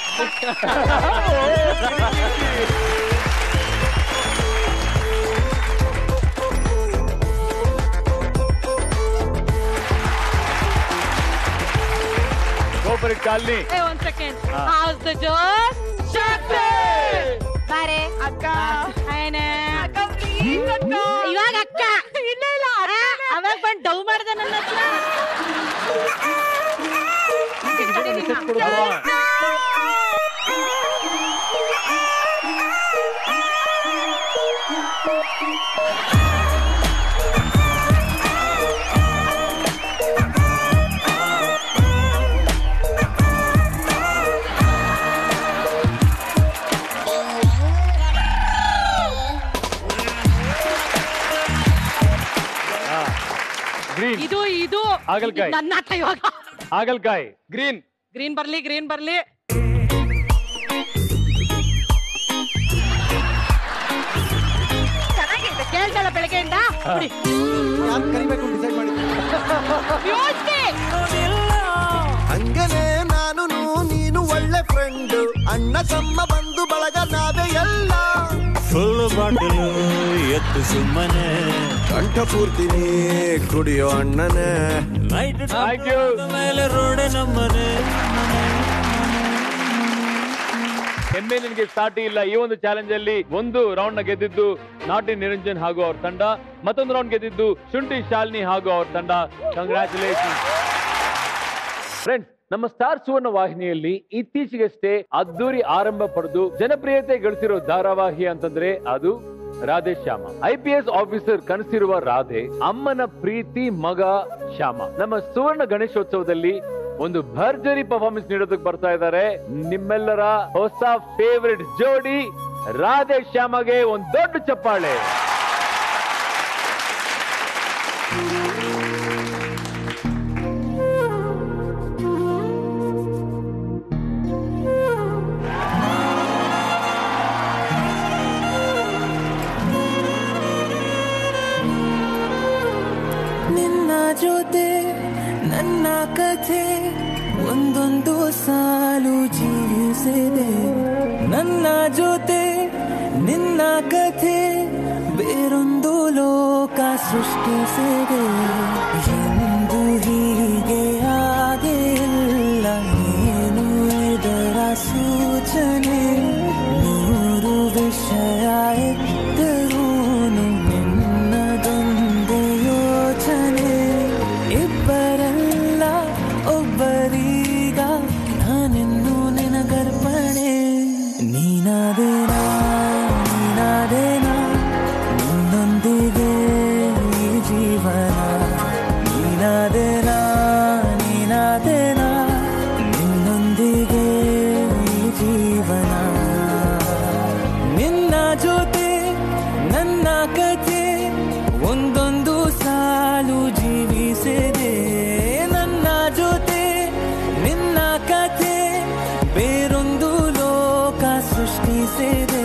ಚಾಲ್ನಿ. ಒಂದ್ ಸೆಕೆಂಡ್. ಹೌಸ್ ದ ಜೋಶ್ ಶಕ್ತಿ ಬಾರೆ ಅಕ್ಕ. ಇವಾಗ ಅಕ್ಕ ಇಲ್ಲ ಇಲ್ಲ ಅವಾಗ ಬಂದು ಡೌ ಮಾಡ್ದೆ ನನ್ನ ಹತ್ರ. ಇದು ಇದು ಹಾಗಲ್ಕಾಯಿ. ನನ್ನ ಆಟ ಇವಾಗ. ಹಾಗಲ್ಕಾಯಿ. ಗ್ರೀನ್ ಗ್ರೀನ್ ಬರ್ಲಿ, ಗ್ರೀನ್ ಬರ್ಲಿ. ಚೆನ್ನಾಗಿದೆ. ಕೇಳ್ತಾಳ ಬೆಳಗ್ಗೆಯಿಂದ. ಹಂಗನೇ ನಾನು ನೀನು ಒಳ್ಳೆ ಫ್ರೆಂಡ್, ಅಣ್ಣ ತಮ್ಮ ಬಂದು ಬಳಗ ನಾವೇ ಎಲ್ಲ. ಫುಲ್ ಬಾಟಲು ಎತ್ತು ಸುಮ್ಮನೆ ಕಂಠ ಪೂರ್ತಿನಿ ಕುಡಿಯೋ ಅಣ್ಣನೇ. ಮೇಲೆ ರೋಡೆ ನಮ್ಮನೆ. ಹೆಮ್ಮೆ ನಿನ್ಗೆ ಸಾಟಿ ಇಲ್ಲ. ಈ ಒಂದು ಚಾಲೆಂಜ್ ಅಲ್ಲಿ ಒಂದು ರೌಂಡ್ ನ ಗೆದ್ದಿದ್ದು ನಾಟಿ ನಿರಂಜನ್ ಹಾಗೂ ಅವ್ರ ತಂಡ, ಮತ್ತೊಂದು ರೌಂಡ್ ಗೆದ್ದಿದ್ದು ಶುಂಠಿ ಶಾಲಿನಿ ಹಾಗೂ ಅವ್ರ ತಂಡ. Congratulation friends. ನಮ್ಮ ಸ್ಟಾರ್ ಸುವರ್ಣ ವಾಹಿನಿಯಲ್ಲಿ ಇತ್ತೀಚೆಗಷ್ಟೇ ಅದ್ದೂರಿ ಆರಂಭ ಪಡೆದು ಜನಪ್ರಿಯತೆ ಗಳಿಸಿರೋ ಧಾರಾವಾಹಿ ಅಂತಂದ್ರೆ ಅದು Radhe Shyama. I P S officer ಕನಸಿರುವ ರಾಧೆ ಅಮ್ಮನ ಪ್ರೀತಿ ಮಗ ಶ್ಯಾಮ ನಮ್ಮ ಸುವರ್ಣ ಗಣೇಶೋತ್ಸವದಲ್ಲಿ ಒಂದು ಭರ್ಜರಿ ಪರ್ಫಾರ್ಮೆನ್ಸ್ ನೀಡೋದಕ್ಕೆ ಬರ್ತಾ ಇದ್ದಾರೆ. ನಿಮ್ಮೆಲ್ಲರ ಹೊಸ ಫೇವರಿಟ್ ಜೋಡಿ ರಾಧೆ ಶ್ಯಾಮಗೆ ಒಂದು ದೊಡ್ಡ ಚಪ್ಪಾಳೆ. ಜೊತೆ ನನ್ನ ಕಥೆ ಒಂದೊಂದು ಸಾಲು ಜೀವಿಸಿದೆ, ನನ್ನ ಜೊತೆ ನಿನ್ನ ಕಥೆ ಬೇರೊಂದು ಲೋಕ ಸೃಷ್ಟಿಸಿದೆ. ಎಂದು ಹೀಗೆ ಆಗಿಲ್ಲ ಏನು ಇದರ ಸೂಚನೆ, ನೂರು ವಿಷಯ ಎತ್ತರೂನು ನಿನ್ನದೊಂದೇ ಯೋಚನೆ. ಇಬ್ಬರಲ್ಲ ಒಬ್ಬರೀಗ ನಾನೆನ್ನು ನಿನಗರ್ಪಣೆ. ನೀನಾದೇನಾ ನೀನಾದೇನಾ ನಿನ್ನೊಂದಿಗೆ ಈ ಜೀವನ. ನೀನಾದೇನಾ ನೀನಾದೇನಾ ನಿನ್ನೊಂದಿಗೆ ಈ ಜೀವನ. ನಿನ್ನ ಜೊತೆ ನನ್ನ ಕಥೆ ಒಂದೊಂದು ಸಾಲು ಜೀವಿಸಿದೆ, ನನ್ನ ಜೊತೆ ನಿನ್ನ ಕಥೆ ಬೇರೊಂದು ಲೋಕ ಸೃಷ್ಟಿಸಿದೆ.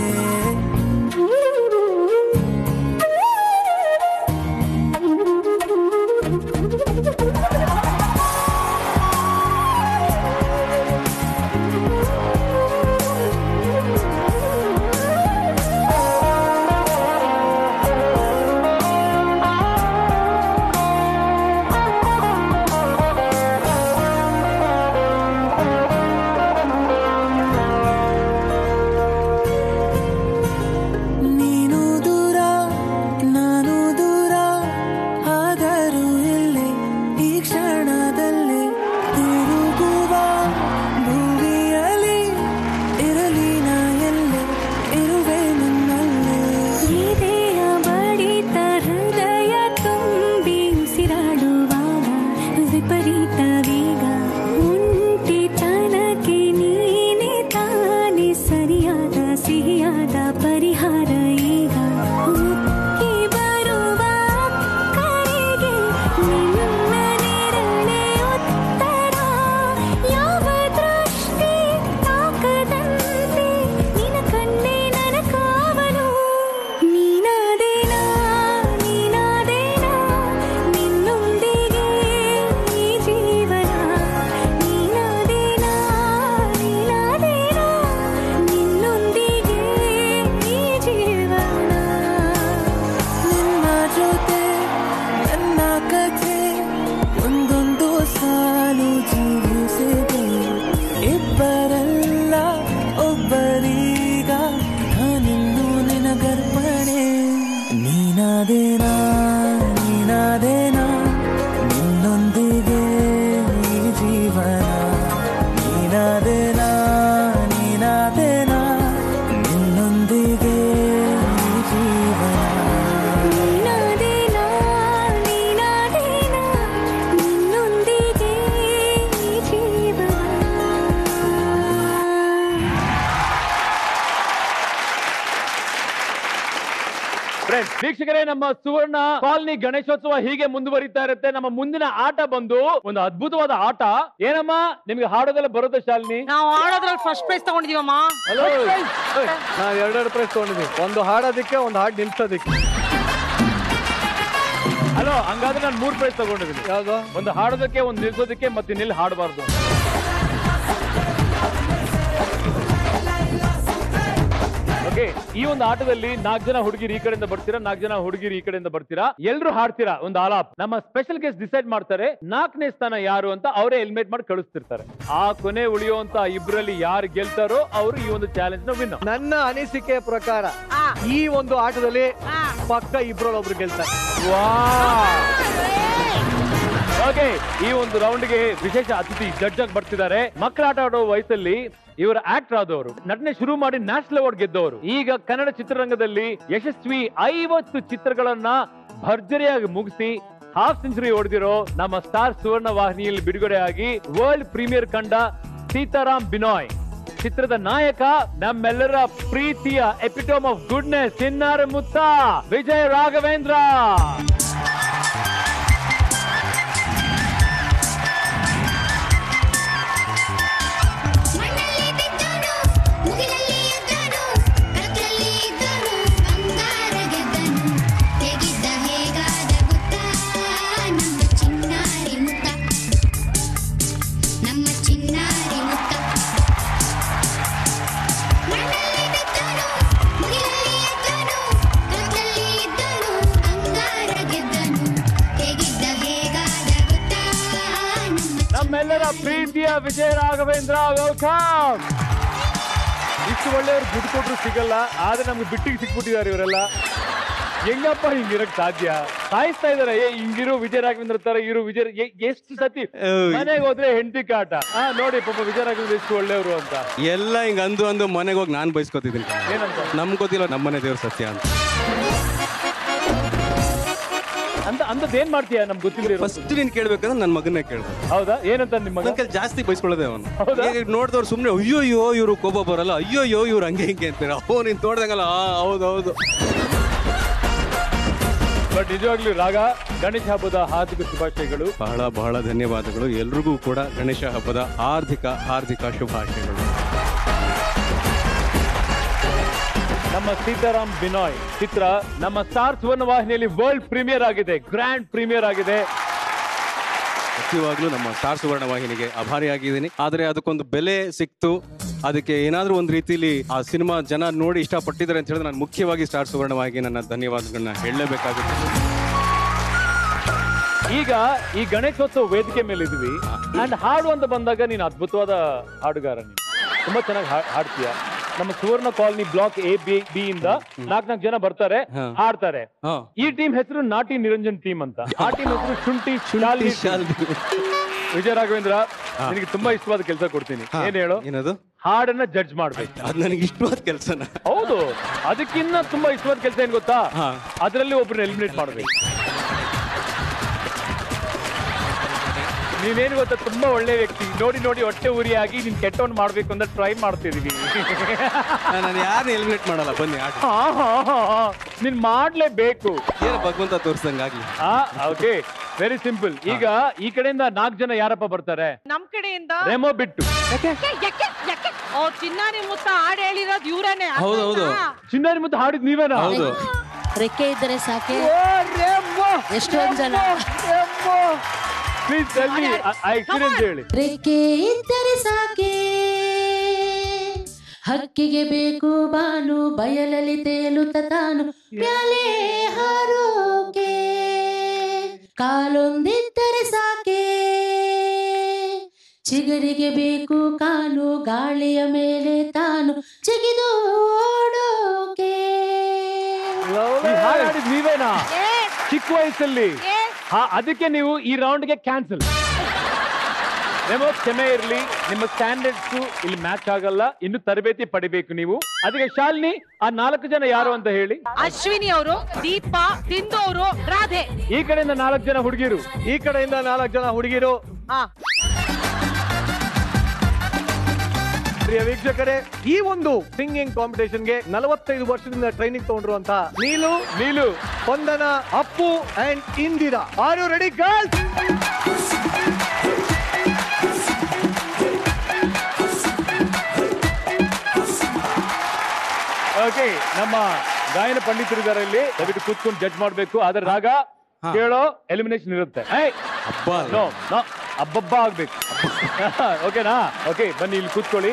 ವೀಕ್ಷಕರೇ, ನಮ್ಮ ಸುವರ್ಣ ಕಾಲನಿ ಗಣೇಶೋತ್ಸವ ಹೀಗೆ ಮುಂದುವರಿತಾ ಇರುತ್ತೆ. ನಮ್ಮ ಮುಂದಿನ ಆಟ ಬಂದು ಒಂದು ಅದ್ಭುತವಾದ ಆಟ. ಏನಮ್ಮ ನಿಮ್ಗೆ ಹಾಡೋದೆಲ್ಲ ಬರುತ್ತೆ ಶಾಲಿನಿ? ನಾವು ಹಾಡೋದ್ರಲ್ಲಿ ಫಸ್ಟ್ ಪ್ರೈಸ್ ತಗೊಂಡಿದೀವಮ್ಮ. ಹಲೋ, ನಾವ್ ಎರಡೆರಡು ಪ್ರೈಸ್ ತಗೊಂಡಿದ್ವಿ, ಒಂದು ಹಾಡೋದಿಕ್ಕೆ ಒಂದು ಹಾಡು ನಿಲ್ಸೋದಿಕ್ಕೆ. ಹಲೋ, ಹಂಗಾದ್ರೆ ನಾನು ಮೂರ್ ಪ್ರೈಸ್ ತಗೊಂಡಿದ್ದೀನಿ. ಯಾವ್ದು? ಒಂದು ಹಾಡೋದಕ್ಕೆ, ಒಂದು ನಿಲ್ಸೋದಕ್ಕೆ, ಮತ್ತೆ ನಿಲ್ ಹಾಡಬಾರ್ದು. ಓಕೆ, ಈ ಒಂದು ಆಟದಲ್ಲಿ ನಾಲ್ಕು ಜನ ಹುಡುಗಿರು ಈ ಕಡೆಯಿಂದ ಬರ್ತೀರಾ, ನಾಲ್ಕು ಜನ ಹುಡುಗಿರು ಈ ಕಡೆಯಿಂದ ಬರ್ತೀರಾ, ಎಲ್ರು ಹಾಡ್ತೀರಾ ಒಂದು ಆಲಾಪ್. ನಮ್ಮ ಸ್ಪೆಷಲ್ ಗೆಸ್ಟ್ ಡಿಸೈಡ್ ಮಾಡ್ತಾರೆ ನಾಲ್ಕನೇ ಸ್ಥಾನ ಯಾರು ಅಂತ, ಅವರೇ ಎಲಿಮಿನೇಟ್ ಮಾಡಿ ಕಳಿಸ್ತಿರ್ತಾರೆ. ಆ ಕೊನೆ ಉಳಿಯುವಂತ ಇಬ್ಬರಲ್ಲಿ ಯಾರು ಗೆಲ್ತಾರೋ ಅವರು ಈ ಒಂದು ಚಾಲೆಂಜ್ ನ ವಿನ್. ನನ್ನ ಅನಿಸಿಕೆ ಪ್ರಕಾರ ಈ ಒಂದು ಆಟದಲ್ಲಿ ಪಕ್ಕ ಇಬ್ರಲ್ಲಿ ಒಬ್ರು ಗೆಲ್ತಾರೆ. ವಾ ಓಕೆ, ಈ ಒಂದು ರೌಂಡ್ಗೆ ವಿಶೇಷ ಅತಿಥಿ ಜಡ್ಜ್ ಆಗಿ ಬರ್ತಿದ್ದಾರೆ. ಮಕ್ಕಳ ಆಟ ಆಡೋ ವಯಸ್ಸಲ್ಲಿ ಇವರು ಆಕ್ಟರ್ ಆದವರು, ನಟನೆ ಶುರು ಮಾಡಿ ನ್ಯಾಷನಲ್ ಅವಾರ್ಡ್ ಗೆದ್ದವರು. ಈಗ ಕನ್ನಡ ಚಿತ್ರರಂಗದಲ್ಲಿ ಯಶಸ್ವಿ ಐವತ್ತು ಚಿತ್ರಗಳನ್ನ ಭರ್ಜರಿಯಾಗಿ ಮುಗಿಸಿ ಹಾಫ್ ಸೆಂಚುರಿ ಹೊಡೆದಿರೋ ನಮ್ಮ ಸ್ಟಾರ್ ಸುವರ್ಣ ವಾಹಿನಿಯಲ್ಲಿ ಬಿಡುಗಡೆ ಆಗಿ ವರ್ಲ್ಡ್ ಪ್ರೀಮಿಯರ್ ಕಂಡ ಸೀತಾರಾಮ್ ಬಿನಾಯ್ ಚಿತ್ರದ ನಾಯಕ, ನಮ್ಮೆಲ್ಲರ ಪ್ರೀತಿಯ ಎಪಿಟೋಮ್ ಆಫ್ ಗುಡ್ನೆಸ್ ಚಿನ್ನಾರ ಮುತ್ತ ವಿಜಯ್ ರಾಘವೇಂದ್ರ. ನಮ್ಮೆಲ್ಲರ ಪ್ರೀತಿಯ ವಿಜಯ ರಾಘವೇಂದ್ರ, ವೆಲ್ಕಮ್. ಇಷ್ಟು ಒಳ್ಳೆಯವ್ರು ದುಡ್ಡು ಕೊಟ್ಟರು ಸಿಗಲ್ಲ, ಆದ್ರೆ ನಮ್ಗೆ ಬಿಟ್ಟಿಗೆ ಸಿಕ್ಬಿಟ್ಟಿದ್ದಾರೆ ಇವರೆಲ್ಲ. ಹೆಂಗಪ್ಪ ಹಿಂಗಿರಕ್ ಸಾಧ್ಯ? ಸಾಯಿಸ್ತಾ ಇದಾರೆ. ಏ ಹಿಂಗಿರು ವಿಜಯ ರಾಘವೇಂದ್ರ ತರ ಇರು ವಿಜಯ. ಎಷ್ಟು ಸತಿ ಮನೆಗೆ ಹೋದ್ರೆ ಹೆಂಡತಿ ಕಾಟ. ಹಾ ನೋಡಿ ಪಾಪ ವಿಜಯ ರಾಘವೇಂದ್ರ ಎಷ್ಟು ಒಳ್ಳೆಯವರು ಅಂತ ಎಲ್ಲ ಹಿಂಗ ಅಂದು ಅಂದು ಮನೆಗೆ ಹೋಗಿ ನಾನ್ ಬಯಸ್ಕೊತಿದ್ದೀನಿ. ಏನಂತ ನಮ್ಗೆ ಗೊತ್ತಿಲ್ಲ ನಮ್ಮನೆ ದೇವ್ರ ಸತ್ಯ ಅಂತ. ಅಂತ ಅಂತದ್ ಏನ್ ಮಾಡ್ತೀಯ ನಮ್ಗೆ ಗೊತ್ತಿಲ್ಲ. ಫಸ್ಟ್ ನೀನ್ ಕೇಳ್ಬೇಕಂದ್ರೆ ನನ್ ಮಗನ್ನೇ ಕೇಳ್ಬೇಕು. ಹೌದಾ? ಏನಂತ ನಿಮ್ಮ ಮಗ? ಜಾಸ್ತಿ ಬಯಸ್ಕೊಳ್ಳೋದೇ ಅವನು. ನೋಡಿದವ್ರು ಸುಮ್ನೆ ಅಯ್ಯೋ ಅಯ್ಯೋ ಇವ್ರು ಕೋಪ ಬರಲ್ಲ, ಅಯ್ಯೋ ಅಯ್ಯೋ ಇವ್ರು ಹಂಗೆ ಹಿಂಗೆ ಅಂತಾರೆ. ಅಪ್ಪೋ ನೀನ್ ತೋಡ್ದಂಗಲ್ಲ. ಹೌದು ಹೌದು. ಬಟ್ ನಿಜವಾಗ್ಲೂ ರಾಗ, ಗಣೇಶ ಹಬ್ಬದ ಹಾರ್ದಿಕ ಶುಭಾಶಯಗಳು. ಬಹಳ ಬಹಳ ಧನ್ಯವಾದಗಳು. ಎಲ್ರಿಗೂ ಕೂಡ ಗಣೇಶ ಹಬ್ಬದ ಹಾರ್ದಿಕ ಹಾರ್ದಿಕ ಶುಭಾಶಯಗಳು. ನಮ್ಮ ಸೀತಾರಾಮ್ ಬಿನಾಯ್ ಚಿತ್ರ ನಮ್ಮ ಸ್ಟಾರ್ ಸುವರ್ಣ ವಾಹಿನಿಯಲ್ಲಿ ವರ್ಲ್ಡ್ ಪ್ರೀಮಿಯರ್ ಆಗಿದೆ, ಗ್ರ್ಯಾಂಡ್ ಪ್ರೀಮಿಯರ್ ಆಗಿದೆ. ಸತ್ಯವಾಗ್ಲೂ ನಮ್ಮ ಸ್ಟಾರ್ ಸುವರ್ಣ ವಾಹಿನಿಗೆ ಆಭಾರಿಯಾಗಿದ್ದೀನಿ. ಆದ್ರೆ ಅದಕ್ಕೊಂದು ಬೆಲೆ ಸಿಕ್ತು, ಅದಕ್ಕೆ ಏನಾದ್ರೂ ಒಂದು ರೀತಿಲಿ ಆ ಸಿನಿಮಾ ಜನ ನೋಡಿ ಇಷ್ಟಪಟ್ಟಿದ್ದಾರೆ ಅಂತ ಹೇಳಿದ್ರೆ ನಾನು ಮುಖ್ಯವಾಗಿ ಸ್ಟಾರ್ ಸುವರ್ಣ ವಾಹಿನಿ ನನ್ನ ಧನ್ಯವಾದಗಳನ್ನ ಹೇಳಲೇಬೇಕಾಗುತ್ತೆ. ಈಗ ಈ ಗಣೇಶೋತ್ಸವ ವೇದಿಕೆ ಮೇಲೆ ಇದ್ವಿ ಅಂಡ್ ಹಾಡು ಅಂತ ಬಂದಾಗ ನೀನು ಅದ್ಭುತವಾದ ಹಾಡುಗಾರ. ನೀನು ತುಂಬಾ ಚೆನ್ನಾಗಿ ಹಾಡ್ತೀಯ. ನಮ್ಮ Suvarna colony block A B B ಇಂದ ನಾಲ್ಕು ನಾಲ್ಕು ಜನ ಬರ್ತಾರೆ, ಹಾಡ್ತಾರೆ. ಈ ಟೀಮ್ ಹೆಸರು ನಾಟಿ ನಿರಂಜನ್ ಟೀಮ್ ಅಂತ. ಆ ಟೀಮ್ ಹೆಸರು ಶುಂಠಿ ಶಾಲಿ. ವಿಜಯ ರಾಘವೇಂದ್ರ, ನಿನಗೆ ತುಂಬಾ ಇಷ್ಟವಾದ ಕೆಲಸ ಕೊಡ್ತೀನಿ. ಏನ್ ಹೇಳು? ಏನದು? ಹಾಡನ್ನ ಜಡ್ಜ್ ಮಾಡ್ಬೇಕು. ಅದು ನನಗೆ ಇಷ್ಟವಾದ ಕೆಲಸನ? ಹೌದು. ಅದಕ್ಕಿನ್ನ ತುಂಬಾ ಇಷ್ಟವಾದ ಕೆಲಸ ಏನ್ ಗೊತ್ತಾ? ಅದರಲ್ಲಿ ಒಬ್ರನ್ನ ಎಲಿಮಿನೇಟ್ ಮಾಡ್ಬೇಕು. ನೀವೇನು ಗೊತ್ತಾ, ತುಂಬಾ ಒಳ್ಳೆ ವ್ಯಕ್ತಿ. ನೋಡಿ ನೋಡಿ ಹೊಟ್ಟೆ ಉರಿಯಾಗಿ ನೀನ್ ಕೆಟ್ಟವನ್ ಮಾಡ್ಬೇಕು ಅಂತ ಟ್ರೈ ಮಾಡ್ತಿದೀವಿ. ನಾನು ಯಾರನ್ನ ಎಲಿಮಿನೇಟ್ ಮಾಡಲ್ಲ, ಬನ್ನಿ. ನೀನ್ ಮಾಡ್ಲೇಬೇಕು. ಏನು ಭಗವಂತ ತೋರ್ಸಂಗಾಗ್ಲಿ. Okay, very simple. ಈಗ ಈ ಕಡೆಯಿಂದ ನಾಲ್ಕು ಜನ ಯಾರಪ್ಪ ಬರ್ತಾರೆ? ನಮ್ ಕಡೆಯಿಂದ ರೆಮೋ ಬಿಟ್ಟು. ಓ, ಚಿನ್ನಾರಿ ಮುತ್ತ ಹಾಡು ಹೇಳಿರೋದು ಇವ್ರನೇ. ಹೌದೌದು. ಚಿನ್ನಾರಿ ಮುತ್ತ ಹಾಡಿದ್ ನೀವೇನಾ? ಹೌದು. ರೆಕ್ಕೆ ಇದ್ದರೆ ಸಾಕೆ ಎಷ್ಟೊಂದ್ ಜನ. ಪ್ಲೀಸ್ ಟೆಲ್ ಮಿ ಎಕ್ಸ್ಪೀರಿಯನ್ಸ್ ಹೇಳಿ. ರೆಕ್ಕೆ ಇದ್ದರೆ ಸಾಕೆ ಹಕ್ಕಿಗೆ ಬೇಕು ಬಾನು, ಬಯಲಲ್ಲಿ ತೇಲುತ್ತ ತಾನು ಮ್ಯಾಲೆ ಹಾರೋಕೆ. ಕಾಲೊಂದಿದ್ದರೆ ಸಾಕೆ ಚಿಗರಿಗೆ ಬೇಕು ಕಾನು, ಗಾಳಿಯ ಮೇಲೆ ತಾನು ಚಿಗಿದು ಓಡೋಕೆ. ಹಾಡಿದ್ ನೀವೇನಾ ಚಿಕ್ಕ ವಯಸ್ಸಲ್ಲಿ? ಅದಕ್ಕೆ ನೀವು ಈ ರೌಂಡ್ಗೆ ಕ್ಯಾನ್ಸಲ್. ರೆಮೋ, ಕ್ಷಮೆ ಇರ್ಲಿ, ನಿಮ್ಮ ಸ್ಟ್ಯಾಂಡರ್ಡ್ಸ್ ಇಲ್ಲಿ ಮ್ಯಾಚ್ ಆಗಲ್ಲ. ಇನ್ನು ತರಬೇತಿ ಪಡಿಬೇಕು ನೀವು. ಅದಕ್ಕೆ ಶಾಲಿನಿ, ಆ ನಾಲ್ಕು ಜನ ಯಾರು ಅಂತ ಹೇಳಿ. ಅಶ್ವಿನಿ ಅವರು, ದೀಪಾ, ಸಿಂಧು ಅವರು, ರಾಧೆ. ಈ ಕಡೆಯಿಂದ ನಾಲ್ಕು ಜನ ಹುಡುಗಿರು, ಈ ಕಡೆಯಿಂದ ನಾಲ್ಕು ಜನ ಹುಡುಗಿರು. ಪ್ರಿಯ ವೀಕ್ಷಕರೇ, ಈ ಒಂದು ಸಿಂಗಿಂಗ್ ಕಾಂಪಿಟೇಷನ್ಗೆ ನಲವತ್ತೈದು ವರ್ಷದಿಂದ ಟ್ರೈನಿಂಗ್ ತಗೊಂಡಿರುವಂತ Neelu Neelu Vandana, Appu and Indira. Are you ready girls? Okay, ನಮ್ಮ ಗಾಯನ ಪಂಡಿತರಿದ್ದಾರೆ ಇಲ್ಲಿ. ದಯವಿಟ್ಟು ಕೂತ್ಕೊಂಡು ಜಡ್ಜ್ ಮಾಡ್ಬೇಕು. ಆದ್ರೆ ರಾಗ ಕೇಳೋ ಎಲಿಮಿನೇಷನ್ ಇರುತ್ತೆ. ಹಬ್ಬಬ್ಬ ಆಗ್ಬೇಕು. ಓಕೆನಾ? ಓಕೆ, ಬನ್ನಿ ಇಲ್ಲಿ ಕೂತ್ಕೊಳ್ಳಿ.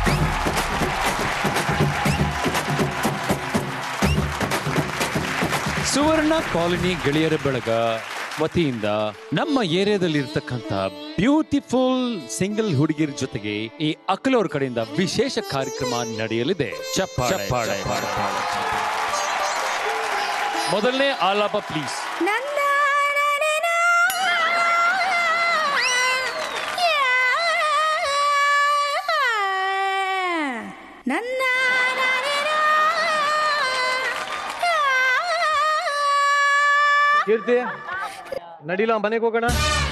ಸುವರ್ಣ ಕಾಲನಿ ಗೆಳೆಯರ ಬಳಗ ವತಿಯಿಂದ ನಮ್ಮ ಏರಿಯಾದಲ್ಲಿ ಇರ್ತಕ್ಕಂಥ ಬ್ಯೂಟಿಫುಲ್ ಸಿಂಗಲ್ ಹುಡುಗಿರ ಜೊತೆಗೆ ಈ ಅಕ್ಕಲವ್ರ ಕಡೆಯಿಂದ ವಿಶೇಷ ಕಾರ್ಯಕ್ರಮ ನಡೆಯಲಿದೆ. ಚಪ್ಪಾಳೆ. ಮೊದಲನೇ ಆಲಾಪ ಪ್ಲೀಸ್. ನನ್ನ ಕೀರ್ತಿ ನಡಿಲ ಮನೆಗೆ ಹೋಗೋಣ.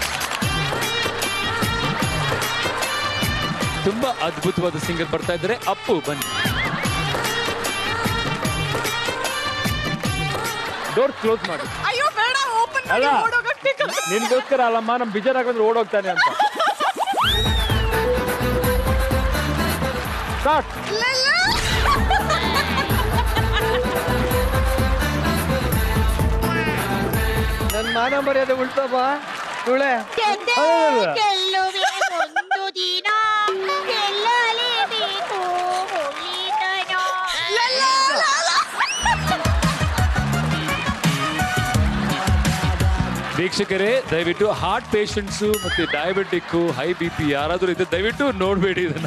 ತುಂಬಾ ಅದ್ಭುತವಾದ ಸಿಂಗರ್ ಬರ್ತಾ ಇದ್ದಾರೆ. ಅಪ್ಪು ಬನ್ನಿ. ಡೋರ್ ಕ್ಲೋಸ್ ಮಾಡಿ. ಅಯ್ಯೋ ಬೇಡ, ಓಪನ್ ಅಲ್ಲ ಮಾಡಿ ಓಡೋಗಕ್ಕೆ. ನಿನ್ಗೋಸ್ಕರ ಅಲ್ಲಮ್ಮ, ನಮ್ ಬಿಜಾರಾಗಂದ್ರೆ ಓಡೋಗ್ತಾನೆ ಅಂತ. ಸ್ಟಾರ್ಟ್. ನನ್ ಮಾನ ಮರ್ಯಾದೆ ಉಳ್ತಪ್ಪ ಇವಳೆ. ಗೆಲ್ಲುವೆ ಒಂದು ದಿನ ಗೆಲ್ಲಲೇಬೇಕು ಮುಗಿತನ. ವೀಕ್ಷಕರೇ, ದಯವಿಟ್ಟು ಹಾರ್ಟ್ ಪೇಷಂಟ್ಸು ಮತ್ತೆ ಡಯಾಬಿಟಿಕ್, ಹೈ ಬಿ ಪಿ ಯಾರಾದ್ರೂ ಇದ್ರೆ ದಯವಿಟ್ಟು ನೋಡ್ಬೇಡಿ ಇದನ್ನ.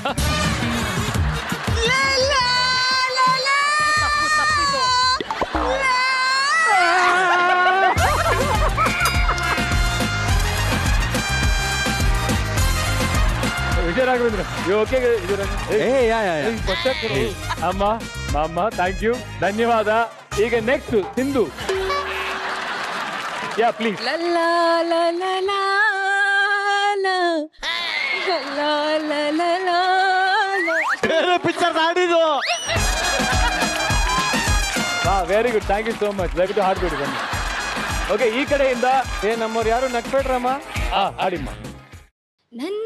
ವಿಜಯರಾಘವೇಂದ್ರ ಓಕೆ. ಅಮ್ಮ ಅಮ್ಮ ಥ್ಯಾಂಕ್ ಯು, ಧನ್ಯವಾದ. ಈಗ next Sindhu. Yeah please. Picture ಆಡಿದು. ಹಾ very good, thank you so much. ದಯವಿಟ್ಟು ಹಾಡ್ಬೇಡಿ ಬನ್ನಿ. ಓಕೆ, ಈ ಕಡೆಯಿಂದ ಏ ನಮ್ಮವ್ರು ಯಾರು ನಕ್ಬೇಡ್ರಮ್ಮ. ಹಾ ಹಾಡಿಮ್ಮ. ನನ್ನ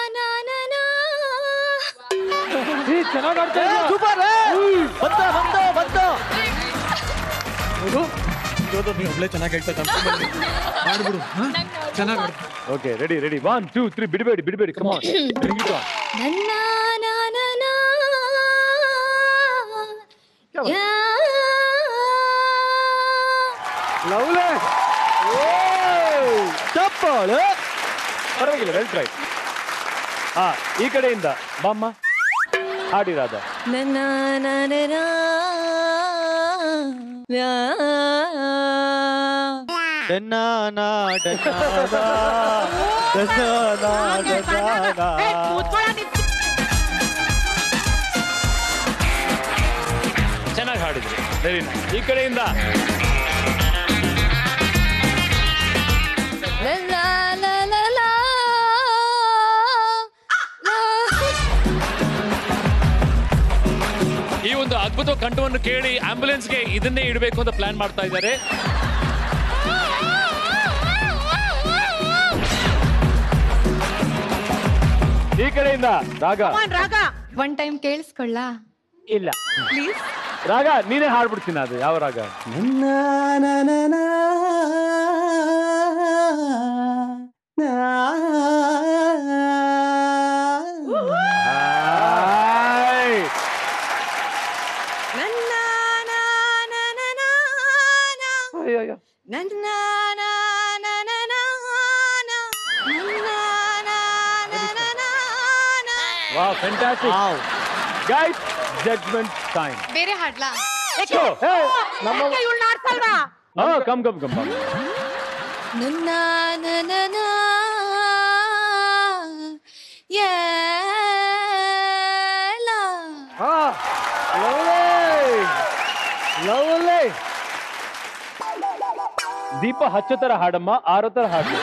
ಚೆನ್ನಾಗಿ ಆಡ್ತಾ ಸೂಪರ್. ಬಂದ ಬಂದ ಬಂದ ಒಬ್ಳೆ ಚೆನ್ನಾಗಿ ಹೇಳ್ತಾ ಮಾಡ್ಬಿಡು. ಚೆನ್ನಾಗಿ. Okay ready ready one two three. ಬಿಡಬೇಡಿ ಬಿಡಬೇಡಿ. Come on, bring it on. ನನ್ನ ಲವ್ಲೆ ಚಪ್ಪಾಳೆ. ಪರವಾಗಿಲ್ಲ, ವೆಲ್ ಟ್ರೈ. ಹಾ ಈ ಕಡೆಯಿಂದ ಬಾಮ್ಮ ಹಾಡಿರಾದ. ನನ್ನ ಚೆನ್ನಾಗಿ ಹಾಡಿದ್ರಿ, ವೆರಿ ನೈಸ್. ಈ ಕಡೆಯಿಂದ ಈ ಒಂದು ಅದ್ಭುತ ಕಂಠವನ್ನು ಕೇಳಿ ಆಂಬ್ಯುಲೆನ್ಸ್ಗೆ ಇದನ್ನೇ ಇಡಬೇಕು ಅಂತ ಪ್ಲಾನ್ ಮಾಡ್ತಾ ಇದ್ದಾರೆ. ಈ ಕಡೆಯಿಂದ ರಾಗ. ರಾಗ ಒನ್ ಟೈಮ್ ಕೇಳಿಸ್ಕೊಳ್ಳ. ಇಲ್ಲ ಪ್ಲೀಸ್ ರಾಗ ನೀನೇ ಹಾಡ್ಬಿಡ್ತೀನಿ. ಅದು ಯಾವ ರಾಗ? ನನ್ನ wow, fantastic guys. Judgement time. ಬೇರೆ ಹಾಡ್ಲಾ? ನಮ್ಮ ಇವಳು ಆಡ್ಸಲ್ವಾ? ಹಾ ಕಮ್ ಕಮ್ ಕಮ್. ನನ್ನ ನನ್ನ ಲವ್ಲಿ. ದೀಪ ಹಚ್ಚೋ ತರ ಹಾಡಮ್ಮ, ಆರೋ ತರ ಹಾಡು.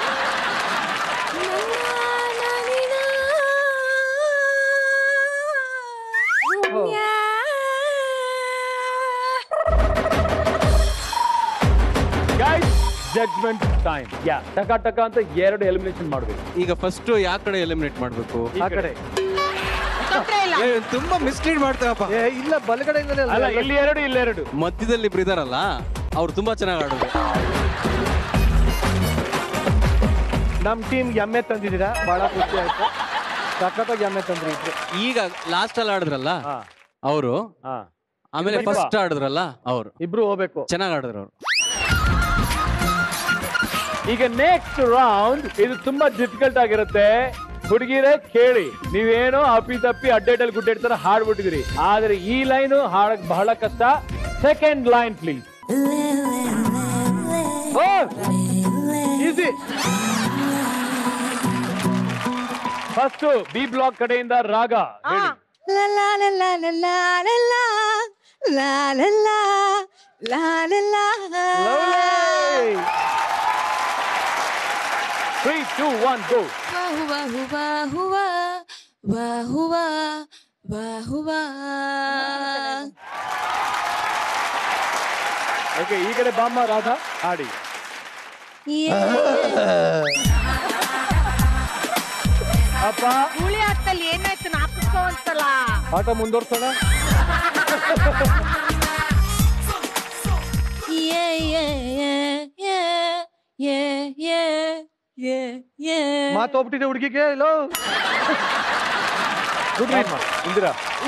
Judgment time. ಯಾ ಟಕ ಟಕ ಅಂತ ಎರಡು ಎಲಿಮಿನೇಷನ್ ಮಾಡ್ಬೇಕು. ಈಗ ಫಸ್ಟ್ ಯಾವ ಕಡೆ ಎಲಿಮಿನೇಟ್ ಮಾಡ್ಬೇಕು? ಆ ಕಡೆ. ಏ, ತುಂಬಾ ಮಿಸ್ಲೀಡ್ ಮಾಡ್ತಾರಪ್ಪ. ಏ ಇಲ್ಲ, ಬಲಗಡೆಯಿಂದಲೇ ಅಲ್ಲ, ಇಲ್ಲಿ ಎರಡು ಇಲ್ಲಿ ಎರಡು. ಮಧ್ಯದಲ್ಲಿ ಇಬ್ರು ಇದಾರಲ್ಲ, ಅವ್ರು ತುಂಬಾ ಚೆನ್ನಾಗಿ ಆಡೋದು. ನಮ್ ಟೀಮ್ ಎಮ್ಮೆ ತಂದಿದ್ದೀರಾ, ಬಹಳ ಖುಷಿ ಆಯ್ತು. ಸಖತ್ತಾಗಿ ಎಮ್ಮೆ ತಂದ್ರಿ ಇದ್ರು. ಈಗ ಲಾಸ್ಟ್ ಅಲ್ಲಿ ಆಡಿದ್ರಲ್ಲ ಅವರು, ಆಮೇಲೆ ಫಸ್ಟ್ ಆಡಿದ್ರಲ್ಲ ಅವರು, ಇಬ್ರು ಹೋಗ್ಬೇಕು. ಚೆನ್ನಾಗಿ ಆಡಿದ್ರು ಅವರು. ಈಗ ನೆಕ್ಸ್ಟ್ ರೌಂಡ್ ಇದು ತುಂಬಾ ಡಿಫಿಕಲ್ಟ್ ಆಗಿರುತ್ತೆ. ಹುಡುಗಿರೇ ಕೇಳಿ, ನೀವೇನೋ ಅಪ್ಪಿ ತಪ್ಪಿ ಅಡ್ಡೆಡಲ್ಲಿ ಗುಡ್ಡೆಡ್ತಾರ ಹಾಡ್ಬಿಟ್ಟಿದ್ರಿ, ಆದ್ರೆ ಈ ಲೈನ್ ಹಾಡಕ್ ಬಹಳ ಕಷ್ಟ. Second line please. Easy. First B block ಕಡೆಯಿಂದ ರಾಗ ಹೇಳಿ. La la la la la la la la la la la la la la. Three, two, one, go. Wah wah wah wah wah wah wah. Okay, ಈ ಕಡೆ ಬಾಮ್ಮ ರಾಧಾ ಹಾಡಿ. ಅಪ್ಪ ಹುಳಿ ಆಗ್ತಲ್ಲಿ ಏನಾಯ್ತು ನಾಲ್ಕು ಒಂದ್ಸಲ ಆಟ ಮುಂದುವರ್ಸೋಣ. ಮಾತೋಗ್ಬಿಟ್ಟಿದೆ ಹುಡುಗಿಗೆ. ಇಲ್ಲೋ ಇಂದಿರಾ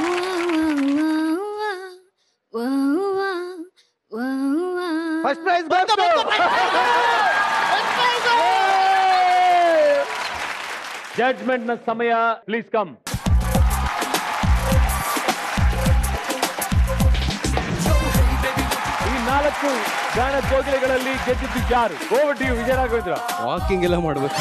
ಫಸ್ಟ್ ಪ್ರೈಸ್ ಬಂತು. ಜಡ್ಜ್ಮೆಂಟ್ ನ ಸಮಯ, ಪ್ಲೀಸ್ ಕಮ್. ಈ ನಾಲ್ಕು ಗಾನ ಕೋಗಿಲೆಗಳಲ್ಲಿ ಗೆದ್ದಿದ್ದು ಯಾರು? Over to you Vijay Raghavendra. Walking ಎಲ್ಲ ಮಾಡ್ಬೇಕು.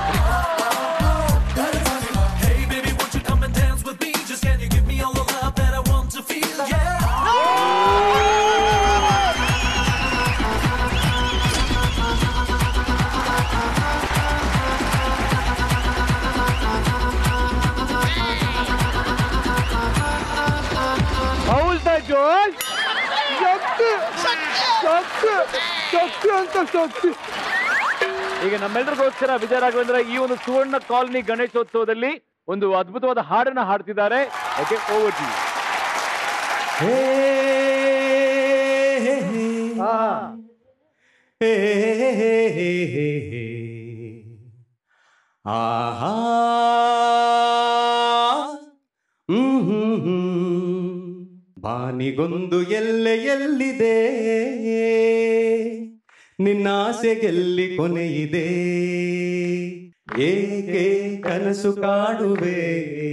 ಈಗ ನಮ್ಮೆಲ್ಲರಿಗೋಸ್ಕರ ವಿಜಯ ರಾಘವೇಂದ್ರ ಈ ಒಂದು ಸುವರ್ಣ ಕಾಲನಿ ಗಣೇಶೋತ್ಸವದಲ್ಲಿ ಒಂದು ಅದ್ಭುತವಾದ ಹಾಡನ್ನ ಹಾಡ್ತಿದ್ದಾರೆ. Okay, over to you. ಆಹಾ ಬಾನಿಗೊಂದು ಎಲ್ಲೆ ಎಲ್ಲಿದೆ, ನಿನ್ನಾಸೆಗೆಲ್ಲಿ ಕೊನೆಯಿದೆ, ಏಕೆ ಕನಸು ಕಾಡುವೆ,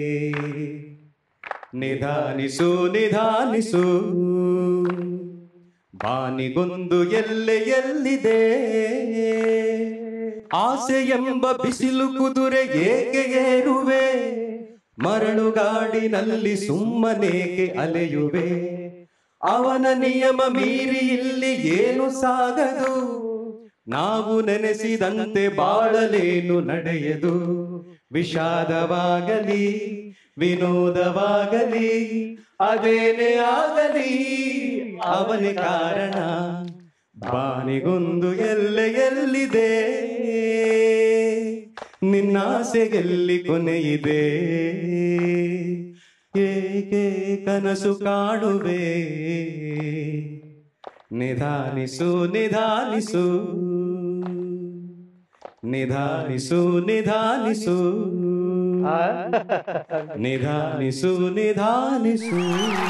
ನಿಧಾನಿಸು ನಿಧಾನಿಸು, ಬಾನಿಗೊಂದು ಎಲ್ಲೆ ಎಲ್ಲಿದೆ, ಆಸೆ ಎಂಬ ಬಿಸಿಲು ಕುದುರೆ ಏಕೆ ಏರುವೆ, ಮರಳುಗಾಡಿನಲ್ಲಿ ಸುಮ್ಮನೇಕೆ ಅಲೆಯುವೆ, ಅವನ ನಿಯಮ ಮೀರಿ ಇಲ್ಲಿ ಏನು ಸಾಗದು, ನಾವು ನೆನೆಸಿದಂತೆ ಬಾಳಲೇನು ನಡೆಯದು, ವಿಷಾದವಾಗಲಿ ವಿನೋದವಾಗಲಿ ಅದೇನೇ ಆಗಲಿ ಅವನೇ ಕಾರಣ, ಬಾನಿಗೊಂದು ಎಲ್ಲೆ ಎಲ್ಲಿದೆ, ನಿನ್ನಾಸೆಗೆಲ್ಲಿ ಕೊನೆಯಿದೆ, ಏಕೆ ಕನಸು ಕಾಡುವೆ, ನಿಧಾನಿಸು ನಿಧಾನಿಸು, ನಿಧಾನಿಸು ನಿಧಾನಿಸು, ನಿಧಾನಿಸು ನಿಧಾನಿಸು.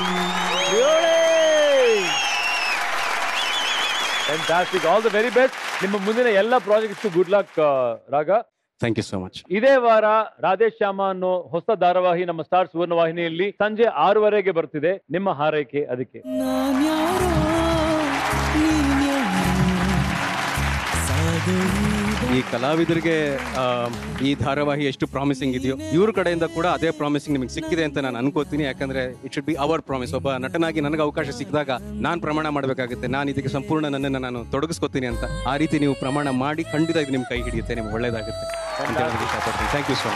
Fantastic, all the very best. ನಿಮ್ಮ ಮುಂದಿನ ಎಲ್ಲ ಪ್ರಾಜೆಕ್ಟ್ಸ್ ಗುಡ್ ಲಕ್ ರಾಗ. Thank you so much. ಇದೇ ವಾರ ರಾಧೇಶ್ಯಾಮ ಅನ್ನೋ ಹೊಸ ಧಾರಾವಾಹಿ ನಮ್ಮ ಸ್ಟಾರ್ ಸುವರ್ಣ ವಾಹಿನಿಯಲ್ಲಿ ಸಂಜೆ ಆರೂವರೆಗೆ ಬರ್ತಿದೆ. ನಿಮ್ಮ ಹಾರೈಕೆ ಅದಕ್ಕೆ. ಈ ಕಲಾವಿದರಿಗೆ ಈ ಧಾರಾವಾಹಿ ಎಷ್ಟು ಪ್ರಾಮಿಸಿಂಗ್ ಇದೆಯೋ ಇವ್ರ ಕಡೆಯಿಂದ ಕೂಡ ಅದೇ ಪ್ರಾಮಿಸಿಂಗ್ ನಿಮಗೆ ಸಿಕ್ಕಿದೆ ಅಂತ ನಾನು ಅನ್ಕೋತೀನಿ. ಯಾಕಂದ್ರೆ it should be our promise. ಒಬ್ಬ ನಟನಾಗಿ ನನಗೆ ಅವಕಾಶ ಸಿಕ್ಕಿದಾಗ ನಾನು ಪ್ರಮಾಣ ಮಾಡಬೇಕಾಗುತ್ತೆ, ನಾನು ಇದಕ್ಕೆ ಸಂಪೂರ್ಣ ನನ್ನನ್ನು ನಾನು ತೊಡಗಿಸ್ಕೋತೀನಿ ಅಂತ. ಆ ರೀತಿ ನೀವು ಪ್ರಮಾಣ ಮಾಡಿ ಖಂಡಿತ ಇದು ನಿಮ್ಮ ಕೈ ಹಿಡಿಯುತ್ತೆ, ನಿಮ್ಗೆ ಒಳ್ಳೇದಾಗುತ್ತೆ ಅಂತ ಹೇಳೋದಕ್ಕೆ ಇಷ್ಟಪಡ್ತೀನಿ. Thank you so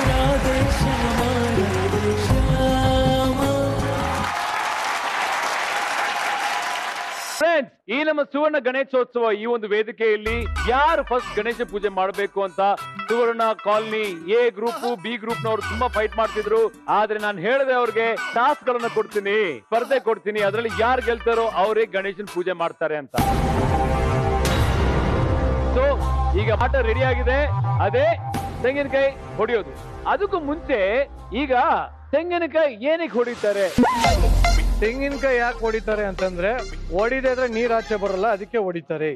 much. Friends, ಈ ನಮ್ಮ ಸುವರ್ಣ ಗಣೇಶೋತ್ಸವ ಈ ಒಂದು ವೇದಿಕೆಯಲ್ಲಿ ಯಾರು ಫಸ್ಟ್ ಗಣೇಶ ಪೂಜೆ ಮಾಡಬೇಕು ಅಂತ Suvarna colony A group B group ನವರು ತುಂಬಾ ಫೈಟ್ ಮಾಡ್ತಿದ್ರು. ಆದ್ರೆ ನಾನು ಹೇಳಿದೆ ಅವ್ರಿಗೆ ಟಾಸ್ಕ್ ಗಳನ್ನ ಕೊಡ್ತೀನಿ, ಸ್ಪರ್ಧೆ ಕೊಡ್ತೀನಿ, ಅದರಲ್ಲಿ ಯಾರು ಗೆಲ್ತಾರೋ ಅವರೇ ಗಣೇಶನ್ ಪೂಜೆ ಮಾಡ್ತಾರೆ ಅಂತ. ಸೊ ಈಗ ಆಟ ರೆಡಿ ಆಗಿದೆ, ಅದೇ ತೆಂಗಿನಕಾಯಿ ಹೊಡೆಯೋದು. ಅದಕ್ಕೂ ಮುಂಚೆ ಈಗ ತೆಂಗಿನಕಾಯಿ ಏನಕ್ಕೆ ಹೊಡಿತಾರೆ? ತೆಂಗಿನಕಾಯಿ ಯಾಕೆ ಹೊಡಿತಾರೆ ಅಂತಂದ್ರೆ ಹೊಡಿದ್ರೆ ನೀರ್ ಆಚೆ ಬರಲ್ಲ, ಅದಕ್ಕೆ ಹೊಡಿತಾರೆ.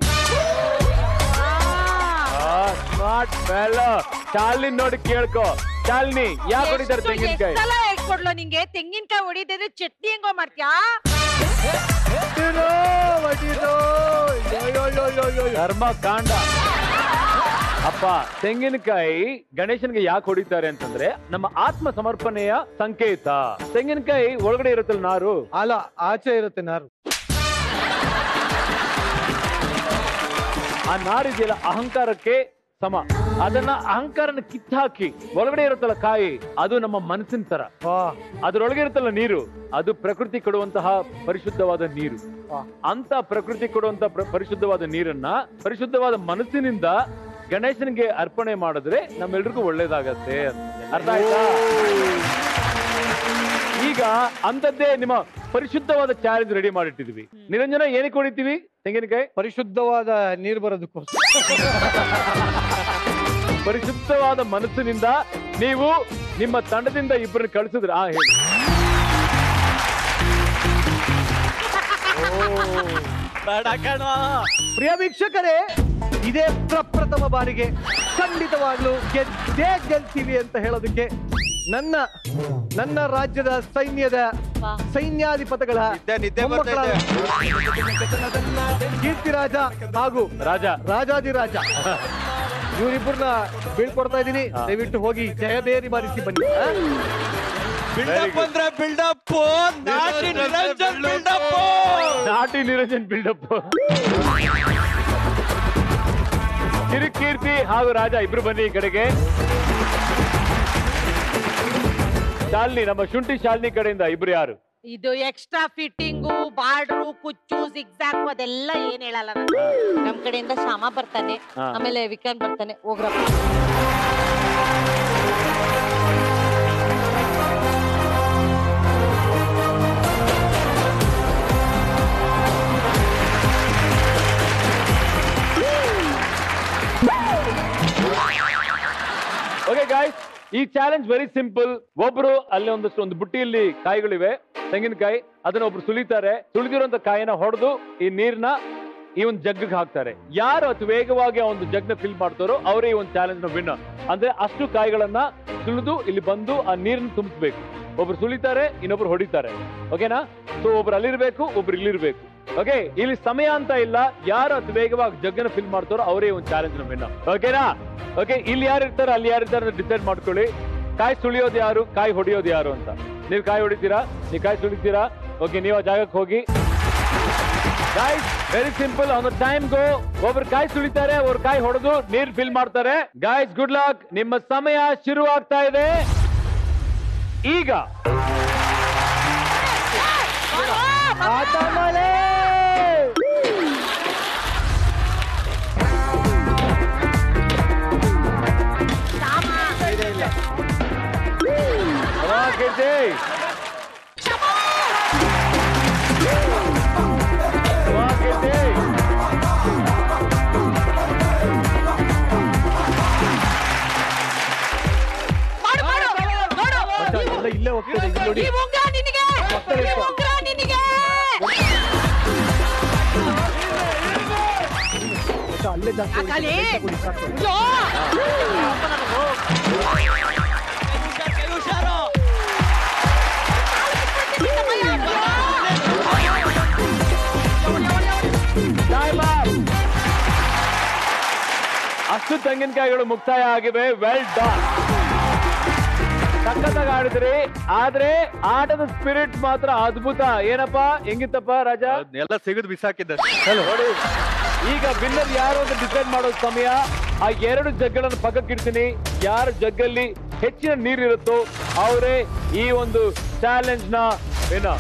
Smart fellow. ಶಾಲಿನಿ ನೋಡಿ ಕೇಳ್ಕೊ. ಶಾಲಿನಿ ಯಾಕೆ ಹೊಡಿತಾರೆ ತೆಂಗಿನಕಾಯಿ? ಕೊಡ್ಲೋ ನಿಂಗೆ ತೆಂಗಿನಕಾಯಿ ಹೊಡಿದ್ರೆ ಚಟ್ನಿ ಹೆಂಗೋ ಮಾಡ್ತೀಯಾ? ಧರ್ಮ ಕಾಂಡ. ಅಪ್ಪ ತೆಂಗಿನಕಾಯಿ ಗಣೇಶನ್ಗೆ ಯಾಕೆ ಹೊಡಿತಾರೆ ಅಂತಂದ್ರೆ ನಮ್ಮ ಆತ್ಮ ಸಮರ್ಪಣೆಯ ಸಂಕೇತ. ತೆಂಗಿನಕಾಯಿ ಒಳಗಡೆ ಇರುತ್ತಲ್ಲ ನಾರು, ಅಲ್ಲ ಆಚೆ ಇರುತ್ತೆ ನಾರು. ಆ ನಾರಿದೆಯಲ್ಲ ಅಹಂಕಾರಕ್ಕೆ ಸಮ. ಅದನ್ನ ಅಹಂಕಾರನ ಕಿತ್ತಾಕಿ ಒಳಗಡೆ ಇರುತ್ತಲ್ಲ ಕಾಯಿ, ಅದು ನಮ್ಮ ಮನಸ್ಸಿನ ತರ. ಅದ್ರೊಳಗೆ ಇರುತ್ತಲ್ಲ ನೀರು, ಅದು ಪ್ರಕೃತಿ ಕೊಡುವಂತಹ ಪರಿಶುದ್ಧವಾದ ನೀರು. ಅಂತ ಪ್ರಕೃತಿ ಕೊಡುವಂತ ಪರಿಶುದ್ಧವಾದ ನೀರನ್ನ ಪರಿಶುದ್ಧವಾದ ಮನಸ್ಸಿನಿಂದ ಗಣೇಶನಿಗೆ ಅರ್ಪಣೆ ಮಾಡಿದ್ರೆ ನಮ್ಮೆಲ್ರಿಗೂ ಒಳ್ಳೇದಾಗತ್ತೆ. ಅರ್ಥ ಆಯ್ತಾ? ಈಗ ಅಂತದ್ದೇ ನಿಮ್ಮ ಪರಿಶುದ್ಧವಾದ ಚಾಲೆಂಜ್ ರೆಡಿ ಮಾಡಿಟ್ಟಿದ್ವಿ. ನಿರಂಜನ ಏನಕ್ಕೆ ಹೊಡಿತೀವಿ ತೆಂಗಿನಕಾಯಿ? ಪರಿಶುದ್ಧವಾದ ನೀರು ಬರೋದಕ್ಕೋಸ್ಕರ. ಪರಿಶುದ್ಧವಾದ ಮನಸ್ಸಿನಿಂದ ನೀವು ನಿಮ್ಮ ತಂಡದಿಂದ ಇಬ್ಬರನ್ನ ಕಳಿಸಿದ್ರೆ ಆ ಹೇಳಿ. ಪ್ರಿಯ ವೀಕ್ಷಕರೇ, ಇದೇ ಪ್ರಪ್ರಥಮ ಬಾರಿಗೆ ಖಂಡಿತವಾಗ್ಲೂ ಗೆದ್ದೇ ಗೆಲ್ತೀವಿ ಅಂತ ಹೇಳೋದಕ್ಕೆ ನನ್ನ ನನ್ನ ರಾಜ್ಯದ ಸೈನ್ಯದ ಸೈನ್ಯಾಧಿಪತಿಗಳ ಕೀರ್ತಿರಾಜ ಹಾಗೂ ರಾಜ ರಾಜಾದಿರಾಜ ಇವರಿಬ್ಬರನ್ನ ಬೀಳ್ಕೊಡ್ತಾ ಇದ್ದೀನಿ. ದಯವಿಟ್ಟು ಹೋಗಿ ಜಯಬೇರಿ ಬಾರಿಸಿ ಬನ್ನಿ. ಬಿಲ್ಡಪ್ ಅಂದ್ರೆ ಬಿಲ್ಡಪ್, ನಾಟಿ ನಿರಂಜನ್ ಬಿಲ್ಡಪ್, ನಾಟಿ ನಿರಂಜನ್ ಬಿಲ್ಡಪ್. ಕಿರಿಕೀರ್ತಿ ಹಾಗೂ ರಾಜ ಇಬ್ರು ಬನ್ನಿ ಈ ಕಡೆಗೆ. ಶಾಲಿನಿ, ನಮ್ಮ ಶುಂಠಿ ಶಾಲಿನಿ ಕಡೆಯಿಂದ ಇಬ್ರು ಯಾರು? ಇದು ಎಕ್ಸ್ಟ್ರಾ ಫಿಟ್ಟಿಂಗು, ಬಾರ್ಡ್ರು, ಕುಚ್ಚು, ಜಿಗ್ಜಾಗ್ ಅದೆಲ್ಲ ಏನ್ ಹೇಳಲ್ಲ ನಾನು. ನಮ್ ಕಡೆಯಿಂದ ಶ್ಯಾಮ ಬರ್ತಾನೆ, ಆಮೇಲೆ ವಿಕ್ರಾಂತ್ ಬರ್ತಾನೆ. ಹೋಗ್ರಪ್ಪ. ಓಕೆ ಗಾಯ್ಸ್, ಈ ಚಾಲೆಂಜ್ ವೆರಿ ಸಿಂಪಲ್. ಒಬ್ರು ಅಲ್ಲಿ ಒಂದಷ್ಟು ಒಂದು ಬುಟ್ಟಿಯಲ್ಲಿ ಕಾಯಿಗಳಿವೆ, ತೆಂಗಿನಕಾಯಿ, ಅದನ್ನ ಒಬ್ರು ಸುಲಿತಾರೆ. ಸುಲಿದಿರುವಂತ ಕಾಯಿನ ಹೊಡೆದು ಈ ನೀರ್ನ ಈ ಒಂದು ಜಗ್ಗಿಗೆ ಹಾಕ್ತಾರೆ. ಯಾರು ಅತಿ ವೇಗವಾಗಿ ಆ ಒಂದು ಜಗ್ನ ಫಿಲ್ ಮಾಡ್ತಾರೋ ಅವರೇ ಈ ಒಂದು ಚಾಲೆಂಜ್ ನ ವಿನ್ನರ್. ಅಂದ್ರೆ ಅಷ್ಟು ಕಾಯಿಗಳನ್ನ ಸುಲಿದು ಇಲ್ಲಿ ಬಂದು ಆ ನೀರನ್ನ ತುಂಬಿಸ್ಬೇಕು. ಒಬ್ರು ಸುಲಿತಾರೆ, ಇನ್ನೊಬ್ರು ಹೊಡಿತಾರೆ. ಓಕೆನಾ? ಸೊ ಒಬ್ರು ಅಲ್ಲಿರ್ಬೇಕು, ಒಬ್ರು ಇಲ್ಲಿರ್ಬೇಕು. ಓಕೆ, ಇಲ್ಲಿ ಸಮಯ ಅಂತ ಇಲ್ಲ. ಯಾರು ಅತಿ ವೇಗವಾಗಿ ಜಗ್ಗನ್ನ ಫಿಲ್ ಮಾಡ್ತಾರೋ ಅವರೇ ಒಂದು ಚಾಲೆಂಜ್ ನ ವಿನ್ನರ್. ಓಕೆನಾ? ಓಕೆ, ಇಲ್ಲಿ ಯಾರು ಇರ್ತಾರೆ ಅಲ್ಲಿ ಯಾರು ಇರ್ತಾರೆ ಡಿಸೈಡ್ ಮಾಡ್ಕೊಳ್ಳಿ. ಕಾಯಿ ಸುಳಿಯೋದು ಯಾರು, ಕಾಯಿ ಹೊಡಿಯೋದು ಯಾರು ಅಂತ. ನೀವು ಕಾಯಿ ಹೊಡಿತೀರಾ, ನೀವು ಕಾಯಿ ಸುಳಿತೀರಾ. ಓಕೆ, ನೀವು ಆ ಜಾಗಕ್ಕೆ ಹೋಗಿ. Guys, very simple. On the time go. ಒಬ್ರು ಕಾಯಿ ಸುಳಿತಾರೆ, ಒಬ್ರು ಕಾಯಿ ಹೊಡೆದು ನೀರ್ ಫಿಲ್ ಮಾಡ್ತಾರೆ. Guys, good luck. ನಿಮ್ಮ ಸಮಯ ಶುರು ಆಗ್ತಾ ಇದೆ ಈಗ. ಇಲ್ಲೇ ಹೋಗ್ತದೆ ನೋಡಿ. ಅಲ್ಲೇ ಜಾಸ್ತಿ ಅಷ್ಟು ತೆಂಗಿನಕಾಯಿಗಳು ಮುಕ್ತಾಯ ಆಗಿವೆ. Well done. ಸಖತ್ತಾಗಿ ಆಡಿದ್ರಿ. ಆದ್ರೆ ಆಟದ ಸ್ಪಿರಿಟ್ ಮಾತ್ರ ಅದ್ಭುತ. ಏನಪ್ಪಾ, ಹೆಂಗಿತ್ತಪ್ಪ ರಾಜ? ಎಲ್ಲ ಸಿಗದ್ ಬಿಸಾಕಿದ್ದ. ನೋಡಿ, ಈಗ ವಿನ್ನರ್ ಯಾರು ಅಂತ ಡಿಸೈಡ್ ಮಾಡೋ ಸಮಯ. ಆ ಎರಡು ಜಗ್ಗಳನ್ನು ಪಕ್ಕಕ್ಕಿಡ್ತೀನಿ. ಯಾರ ಜಗ್ಗಲ್ಲಿ ಹೆಚ್ಚಿನ ನೀರಿರುತ್ತೋ ಅವರೇ ಈ ಒಂದು ಚಾಲೆಂಜ್ ನ ವಿನ್ನರ್.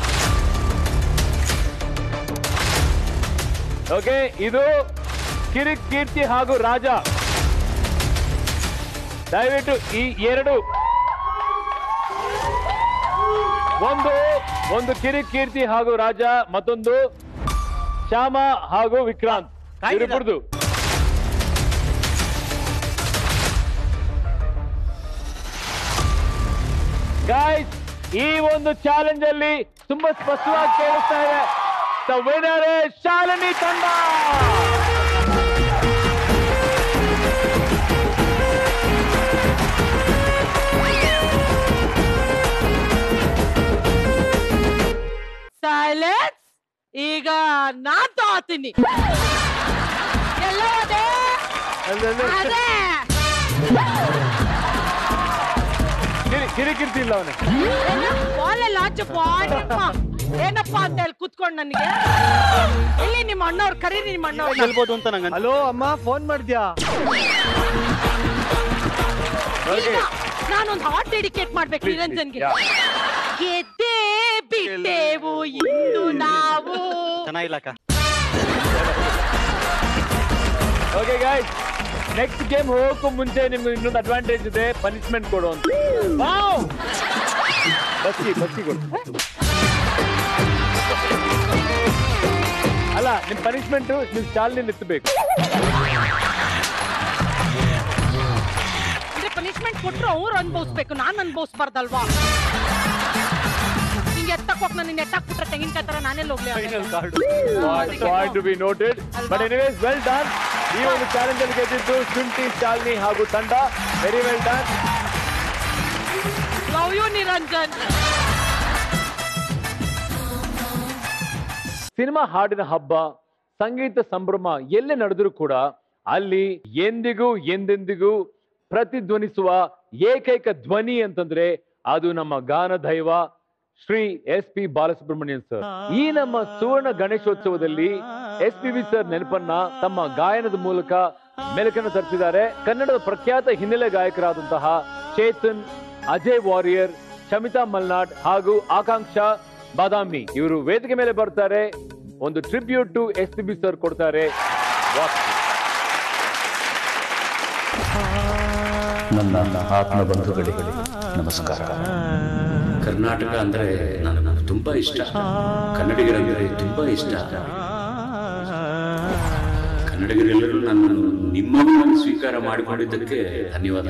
ಓಕೆ, ಇದು ಕಿರಿಕ್ ಕೀರ್ತಿ ಹಾಗೂ ರಾಜ. ದಯವಿಟ್ಟು ಈ ಎರಡು, ಒಂದು ಒಂದು ಕಿರಿಕ್ ಕೀರ್ತಿ ಹಾಗೂ ರಾಜ, ಮತ್ತೊಂದು ಶ್ಯಾಮ ಹಾಗೂ ವಿಕ್ರಾಂತ್. ಇವ್ರಿಬ್ರದ್ದು ಗೈಸ್, ಈ ಒಂದು ಚಾಲೆಂಜ್ ಅಲ್ಲಿ ತುಂಬಾ ಸ್ಪಷ್ಟವಾಗಿ ಕೇಳಿಸ್ತಾ ಇದೆ. ದ ವಿನ್ನರ್ ಇಸ್ ಶಾಲಿನಿ ತಂಡ. ಸೈಲೆನ್ಸ್. ಈಗ ನಾನ್ ತಗೋತೀನಿ. ಎಲ್ಲ ಹೋದೆ ಕಿರಿಕಿರ್ತಿ ಇಲ್ಲ ಅವನೇ ಏನಪ್ಪಾ ಅಂತ ಹೇಳಿ ಕುತ್ಕೊಂಡ್ ನನಗೆ ಇಲ್ಲಿ ನಿಮ್ಮ ಅಣ್ಣವ್ರು ಕರೀರಿ ನಿಮ್ಮ ಅಣ್ಣವ್ರು ಗೆಲ್ಬೋದು ಅಂತ ನಂಗೆ. ಹಲೋ ಅಮ್ಮ, ಫೋನ್ ಮಾಡಿದ್ಯಾ? ನಾನೊಂದು ಹಾಟ್ ಡೆಡಿಕೇಟ್ ಮಾಡ್ಬೇಕು ನಿರಂಜನ್ಗೆ. ಗೆದ್ದೆ ಬಿಟ್ಟೆವು ಇಂದು ನಾವು. ಚೆನ್ನಾಗಿಲ್ಲಕ್ಕ. ಓಕೆ ಗೈಸ್, ನೆಕ್ಸ್ಟ್ ಗೇಮ್ ಹೋಗಕ್ಕೂ ಮುಂಚೆ ನಿಮ್ಗೆ ಇನ್ನೊಂದು ಅಡ್ವಾಂಟೇಜ್ ಇದೆ, ಪನಿಷ್ಮೆಂಟ್ ಕೊಡು ಅಂತ. ಬಸ್ಸಿ ಬಸ್ಸಿ ಕೊಡು. ಅಲ್ಲ, ನಿಮ್ ಪನಿಷ್ಮೆಂಟ್ ನಿಮ್ ಚಾಲ್ನಿ ನಿತ್ತಬೇಕು. ಅಂದ್ರೆ ಪನಿಷ್ಮೆಂಟ್ ಕೊಟ್ರು ಅವ್ರು ಅನ್ಭವಿಸ್ಬೇಕು, ನಾನ್ ಅನ್ಭವಿಸ್ಬಾರ್ದಲ್ವಾ? ನಿಂಗೆ ಎತ್ತಕ್ ಹೋಗ್ ನಾನು ಎತ್ತಕ್ ಬಿಟ್ರೆ ತೆಂಗಿನಕಾಯಿ ತರ ನಾನೇ ಹೋಗ್ಲಿ. Point to be noted. But anyways, well done. ಈ ಒಂದು ಚಾಲೆಂಜ್ ಅಲ್ಲಿ ಗೆದ್ದಿದ್ದು ಶುಂಠಿ, ಚಾಲ್ನಿ ಹಾಗೂ ತಂಡ. Very well done. Love you Niranjan. Cinema ಹಾಡಿನ ಹಬ್ಬ, ಸಂಗೀತ ಸಂಭ್ರಮ ಎಲ್ಲೇ ನಡೆದರೂ ಕೂಡ ಅಲ್ಲಿ ಎಂದಿಗೂ ಎಂದೆಂದಿಗೂ ಪ್ರತಿಧ್ವನಿಸುವ ಏಕೈಕ ಧ್ವನಿ ಅಂತಂದ್ರೆ ಅದು ನಮ್ಮ ಗಾನ ದೈವ Shri S P Balasubrahmanyam sir. ಈ ನಮ್ಮ ಸುವರ್ಣ ಗಣೇಶೋತ್ಸವದಲ್ಲಿ ಎಸ್ ಪಿ ಬಿ ಸರ್ ನೆನಪನ್ನ ತಮ್ಮ ಗಾಯನದ ಮೂಲಕ ಮೆಲುಕನ್ನು ತರಿಸಿದ್ದಾರೆ. ಕನ್ನಡದ ಪ್ರಖ್ಯಾತ ಹಿನ್ನೆಲೆ ಗಾಯಕರಾದಂತಹ ಚೇತನ್, ಅಜಯ್ ವಾರಿಯರ್, ಶಮಿತಾ ಮಲ್ನಾಡ್ ಹಾಗೂ ಆಕಾಂಕ್ಷಾ ಬಾದಾಮಿ ಇವರು ವೇದಿಕೆ ಮೇಲೆ ಬರ್ತಾರೆ. ಒಂದು tribute to S P B sir ಕೊಡ್ತಾರೆ. ನನ್ನ ಆತ್ಮ ಬಂಧುಗಳಿಗೆ ನಮಸ್ಕಾರ. ಕರ್ನಾಟಕ ಅಂದರೆ ನನಗೆ ತುಂಬಾ ಇಷ್ಟ, ಕನ್ನಡಿಗರಂದರೆ ತುಂಬಾ ಇಷ್ಟ. ಕನ್ನಡಿಗರೆಲ್ಲರೂ ನನ್ನನ್ನು ನಿಮ್ಮನ್ನು ಸ್ವೀಕಾರ ಮಾಡಿಕೊಂಡಿದ್ದಕ್ಕೆ ಧನ್ಯವಾದ.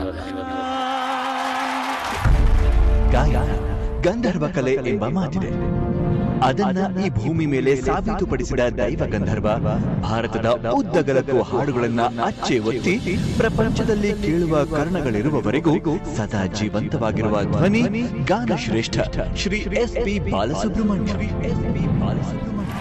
ಗಾಯನ ಗಂಧರ್ವ ಕಲೆ ಎಂಬ ಮಾತಿದೆ. ಅದನ್ನ ಈ ಭೂಮಿ ಮೇಲೆ ಸಾಬೀತುಪಡಿಸಿದ ದೈವ ಗಂಧರ್ವ ಭಾರತದ ಉದ್ದಗಲಕ್ಕೂ ಹಾಡುಗಳನ್ನ ಅಚ್ಚೆ ಒತ್ತಿ ಪ್ರಪಂಚದಲ್ಲಿ ಕೇಳುವ ಕರ್ಣಗಳಿರುವವರೆಗೂ ಸದಾ ಜೀವಂತವಾಗಿರುವ ಧ್ವನಿ ಗಾನ ಶ್ರೇಷ್ಠ Shri S P Balasubrahmanya. S P Balasubrahmanya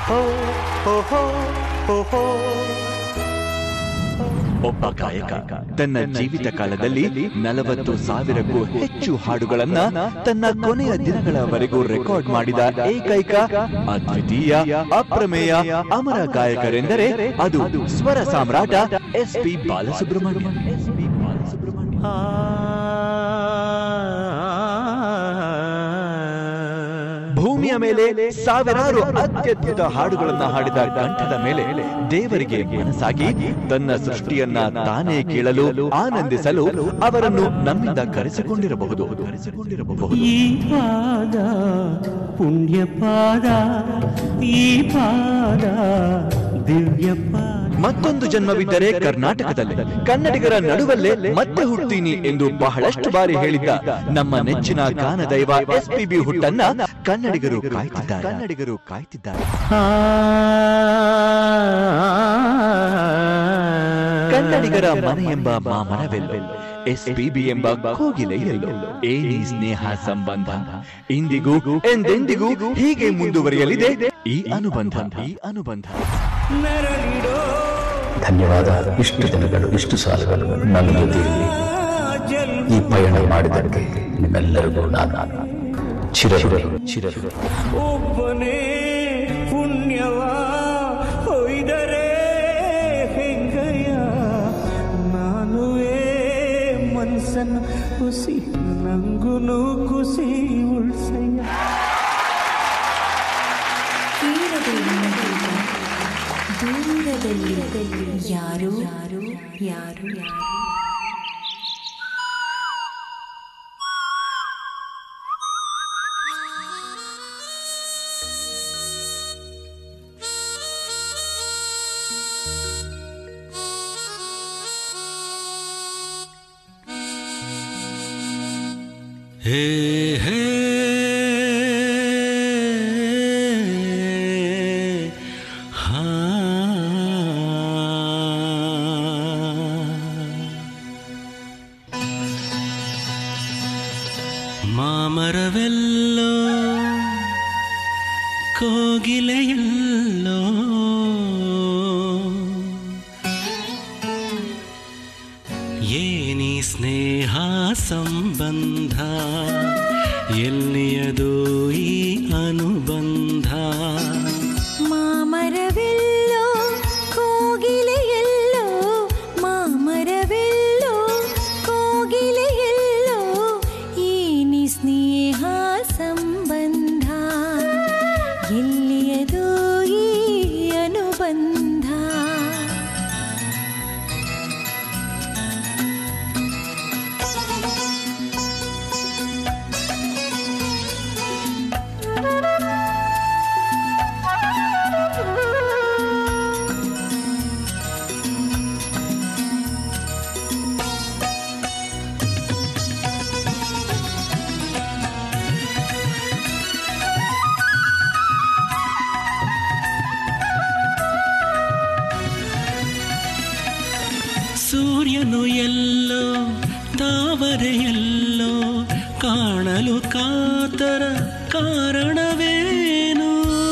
ಒಬ್ಬ ಗಾಯಕ ತನ್ನ ಜೀವಿತ ಕಾಲದಲ್ಲಿ ನಲವತ್ತು ಸಾವಿರಕ್ಕೂ ಹೆಚ್ಚು ಹಾಡುಗಳನ್ನ ತನ್ನ ಕೊನೆಯ ದಿನಗಳವರೆಗೂ ರೆಕಾರ್ಡ್ ಮಾಡಿದ ಏಕೈಕ ಅದ್ವಿತೀಯ ಅಪ್ರಮೇಯ ಅಮರ ಗಾಯಕರೆಂದರೆ ಅದು ಸ್ವರ ಸಾಮ್ರಾಟ S P Balasubrahmanya. S P Balasubrahmanya ಭೂಮಿಯ ಮೇಲೆ ಸಾವಿರಾರು ಅತ್ಯದ್ಭುತ ಹಾಡುಗಳನ್ನ ಹಾಡಿದ ಕಂಠದ ಮೇಲೆ ದೇವರಿಗೆ ಮನಸ್ಸಾಗಿ ತನ್ನ ಸೃಷ್ಟಿಯನ್ನ ತಾನೇ ಕೇಳಲು ಆನಂದಿಸಲು ಅವರನ್ನು ನಮ್ಮಿಂದ ಕರೆಸಿಕೊಂಡಿರಬಹುದು ಕರೆಸಿಕೊಂಡಿರಬಹುದು ಈ ಪಾದ ಪುಣ್ಯ ಪಾದ, ಈ ಪಾದ ದಿವ್ಯ ಪಾದ. ಮತ್ತೊಂದು ಜನ್ಮವಿದ್ದರೆ ಕರ್ನಾಟಕದಲ್ಲಿ ಕನ್ನಡಿಗರ ನಡುವಲ್ಲೇ ಮತ್ತೆ ಹುಡ್ತೀನಿ ಎಂದು ಬಹಳಷ್ಟು ಬಾರಿ ಹೇಳಿದ್ದ ನಮ್ಮ ನೆಚ್ಚಿನ ಗಾನದೈವ ಎಸ್ ಪಿ ಬಿ ಹುಟ್ಟನ್ನ ಕನ್ನಡಿಗರು ಕಾಯ್ತಿದ್ದಾರೆ ಕನ್ನಡಿಗರು ಕಾಯ್ತಿದ್ದಾರೆ ಕನ್ನಡಿಗರ ಮನೆ ಎಂಬ ಮಾಮರವೆಲ್ಲೋ, ಎಸ್ ಪಿ ಬಿ ಎಂಬ ಕೋಗಿಲೆಯಲ್ಲೋ ಏನಿ ಸ್ನೇಹ ಸಂಬಂಧ ಇಂದಿಗೂ ಎಂದೆಂದಿಗೂ ಹೀಗೆ ಮುಂದುವರಿಯಲಿದೆ ಈ ಅನುಬಂಧ ಈ ಅನುಬಂಧ. ಧನ್ಯವಾದ. ಇಷ್ಟು ದಿನಗಳು, ಇಷ್ಟು ಸಾಲುಗಳು ನನ್ನ ಜೊತೆಯಲ್ಲಿ ಈ ಪಯಣ ಮಾಡಿದ್ದಕ್ಕೆ ನಿಮ್ಮೆಲ್ಲರಿಗೂ ನಾನು ಚಿರಋಣಿ ಚಿರಋಣಿ. ಒಬ್ಬನೇ ಪುಣ್ಯವ ಹೊಯ್ದರೆ ಹೆಂಗಯ್ಯ, ನಾನುವೇ ಮನ್ಸನ್ನು ಖುಷಿ ನಂಗುನು ಖುಷಿ ಉಳ್ಸಯ್ಯ. ದೂರದಲ್ಲಿ ಯಾರು ಯಾರು ಯಾರು ಯಾರು ಹೇ ಹೇ ಮಾಮರವೆಲ್ಲೋ ಕೋಗಿಲೆಯಲ್ಲೋ ಏನಿ ಸ್ನೇಹ ಸಂಬಂಧ ಎಲ್ಲಿಯದು ಈ ಅನುಬಂಧ ಮಾಮರವೆಲ್ಲೋ ಕೋಗಿಲೆಯೆಲ್ಲೋ ಮಾಮರವೆಲ್ಲೋ ಕೋಗಿಲೆಯೆಲ್ಲೋ ಏನಿ ಸ್ನೇಹ ಸಂಬಂಧ ಎಲ್ಲಿಯದು ಈ ಅನುಬಂಧ ಸೂರ್ಯನು ಎಲ್ಲೋ ತಾವರೆಯಲ್ಲೋ ಕಾಣಲು ಕಾತರ ಕಾರಣವೇನು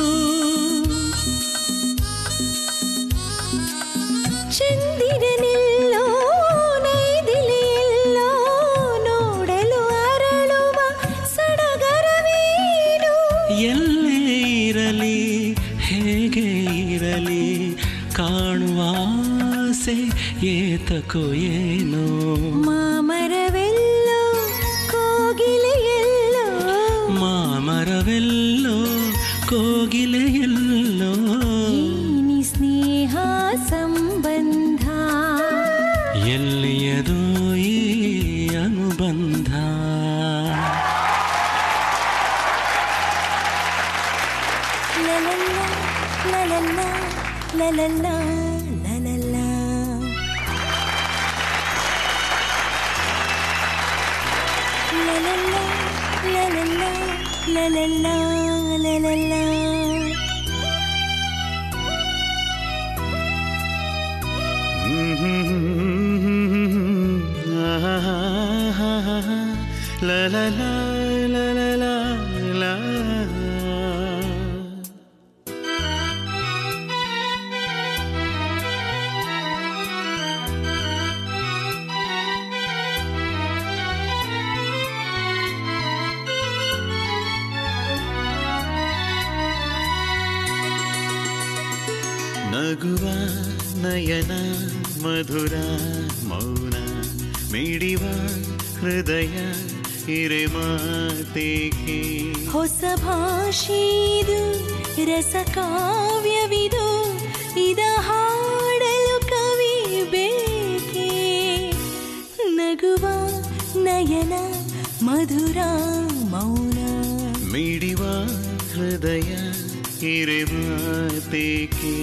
ಚಂದಿರನೆಲ್ಲೋ ನೈದಿಲೆಯೆಲ್ಲೋ ನೋಡಲು ಅರಳುವ ಸಡಗರವೇನು ಎಲ್ಲೇ ಇರಲಿ ಹೇಗೆ ಇರಲಿ ಕಾಣುವ ಆಸೆ ಏತಕೋ ಏನೋ ಮಾಮರವೆಲ್ಲೋ ಕೋಗಿಲೆಯೆಲ್ಲೋ ಮಾಮರವೆಲ್ಲೋ ಕೋಗಿಲೆಯೆಲ್ಲೋ ಏನಿ ಸ್ನೇಹ ಸಂಬಂಧ ಎಲ್ಲಿಯದು ಈ ಅನುಬಂಧ ಲಲಲ್ಲ ಲಲಲ್ಲ ಲಲಲ್ಲ ಲಲಲ್ಲ ಲಲಲ್ಲ ಲಲಲ್ಲ ಲಲಲ್ಲ ಲಲಲ್ಲ la la la la la la la ನಗುವ ನಯನ ಮಧುರ ಮೌನ ಮಿಡಿವ ಹೃದಯ ಹಿರೆ ಮಾತೇಕೆ ಹೊಸ ಭಾಷೆದು ರಸ ಕಾವ್ಯವಿದು ಇದ ಹಾಡಲು ಕವಿ ಬೇಕೆ ನಗುವ ನಯನ ಮಧುರ ಮೌನ ಮಿಡಿವ ಹೃದಯ ಹಿರೆ ಮಾತೇಕೆ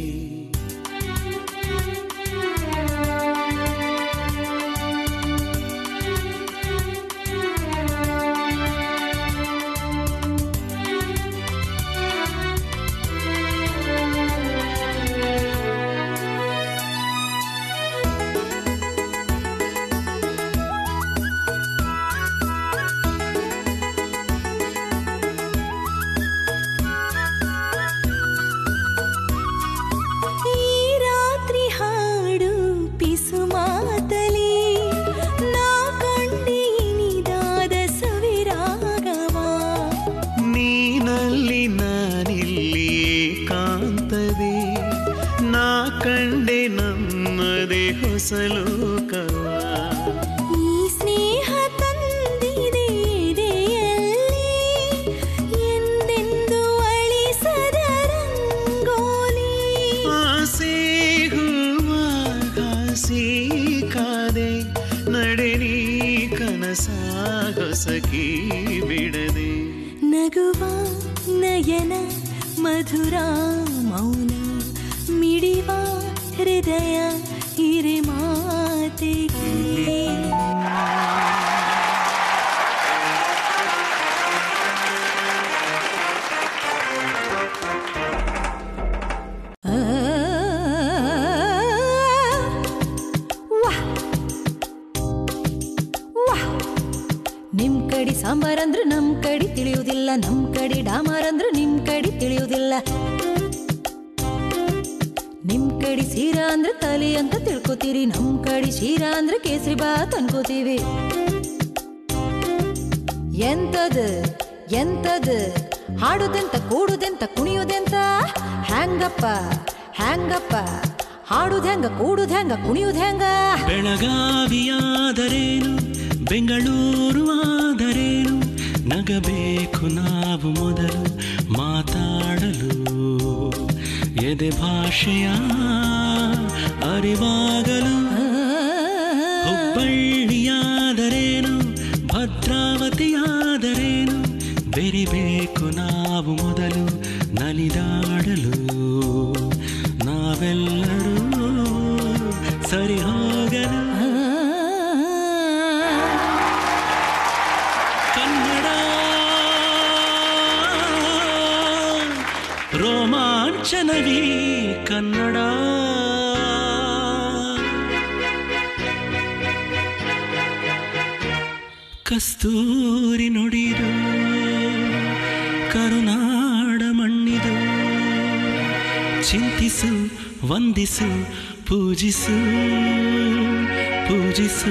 ಈ ಸ್ನೇಹ ತಂದಿದೆ ಎದೆಯಲ್ಲಿ ಎಂದೆಂದು ಅಳಿಸದ ರಂಗೋಲಿ ಆಸೆ ಹೂವ ಹಾಸಿ ಕಾದೆ ನಡೆ ನೀ ಕನಸ ಹೊಸಕಿ ಬಿಡದೆ ನಗುವ ನಯನ ಮಧುರ ಮೌನ ಮಿಡಿವ ಹೃದಯ ಹಿರೆ ಮಾತೆಗೆ ನಿಮ್ ಕಡಿ ಸಾಂಬಾರಂದ್ರು ನಮ್ ಕಡಿ ತಿಳಿಯುವುದಿಲ್ಲ ನಮ್ ಕಡಿ ಡಾಮಾರಂದ್ರು ನಿಮ್ ಕಡಿ ತಿಳಿಯುವುದಿಲ್ಲ ನಿಮ್ ಕಡೆ ಸೀರಾ ಅಂದ್ರೆ ತಲೆ ಅಂತ ತಿಳ್ಕೊತೀರಿ, ನಮ್ ಕಡೆ ಶೀರಾ ಅಂದ್ರೆ ಕೇಸರಿ ಬಾತ್ ಅನ್ಕೋತೀವಿ. ಎಂತದ ಎಂತದ ಹಾಡುದೆಂತ ಕೂಡುದೆಂತ ಕುಣಿಯುದೆಂತ ಹ್ಯಾಂಗಪ್ಪ ಹ್ಯಾಂಗಪ್ಪ ಹಾಡುದ ಹೆಂಗ ಕೂಡುದ ಹೆಂಗ ಕುಣಿಯುದ ಹೆಂಗ. ಬೆಳಗಾವಿಯಾದರೇನು ಬೆಂಗಳೂರು ಆದರೇನು ನಗಬೇಕು ನಾವು ಮೊದಲು ಮಾತಾಡಲು, ಎದೆ ಭಾಷೆಯ ಅರಿವಾಗಲು. ಹುಬ್ಬಳ್ಳಿಯಾದರೇನು ಭದ್ರಾವತಿಯಾದರೇನು ಬೆರಿಬೇಕು ನಾವು ಮೊದಲು ನಲಿದಾಡಲು, ನಾವೆಲ್ಲರೂ ಸರಿ ಹೋಗಲು. ಕನ್ನಡ ರೋಮಾಂಚನವೀ ಕನ್ನಡ. ಕಸ್ತೂರಿ ನುಡಿದು ಕರುನಾಡ ಮಣ್ಣಿದು, ಚಿಂತಿಸು ವಂದಿಸು ಪೂಜಿಸು ಪೂಜಿಸು.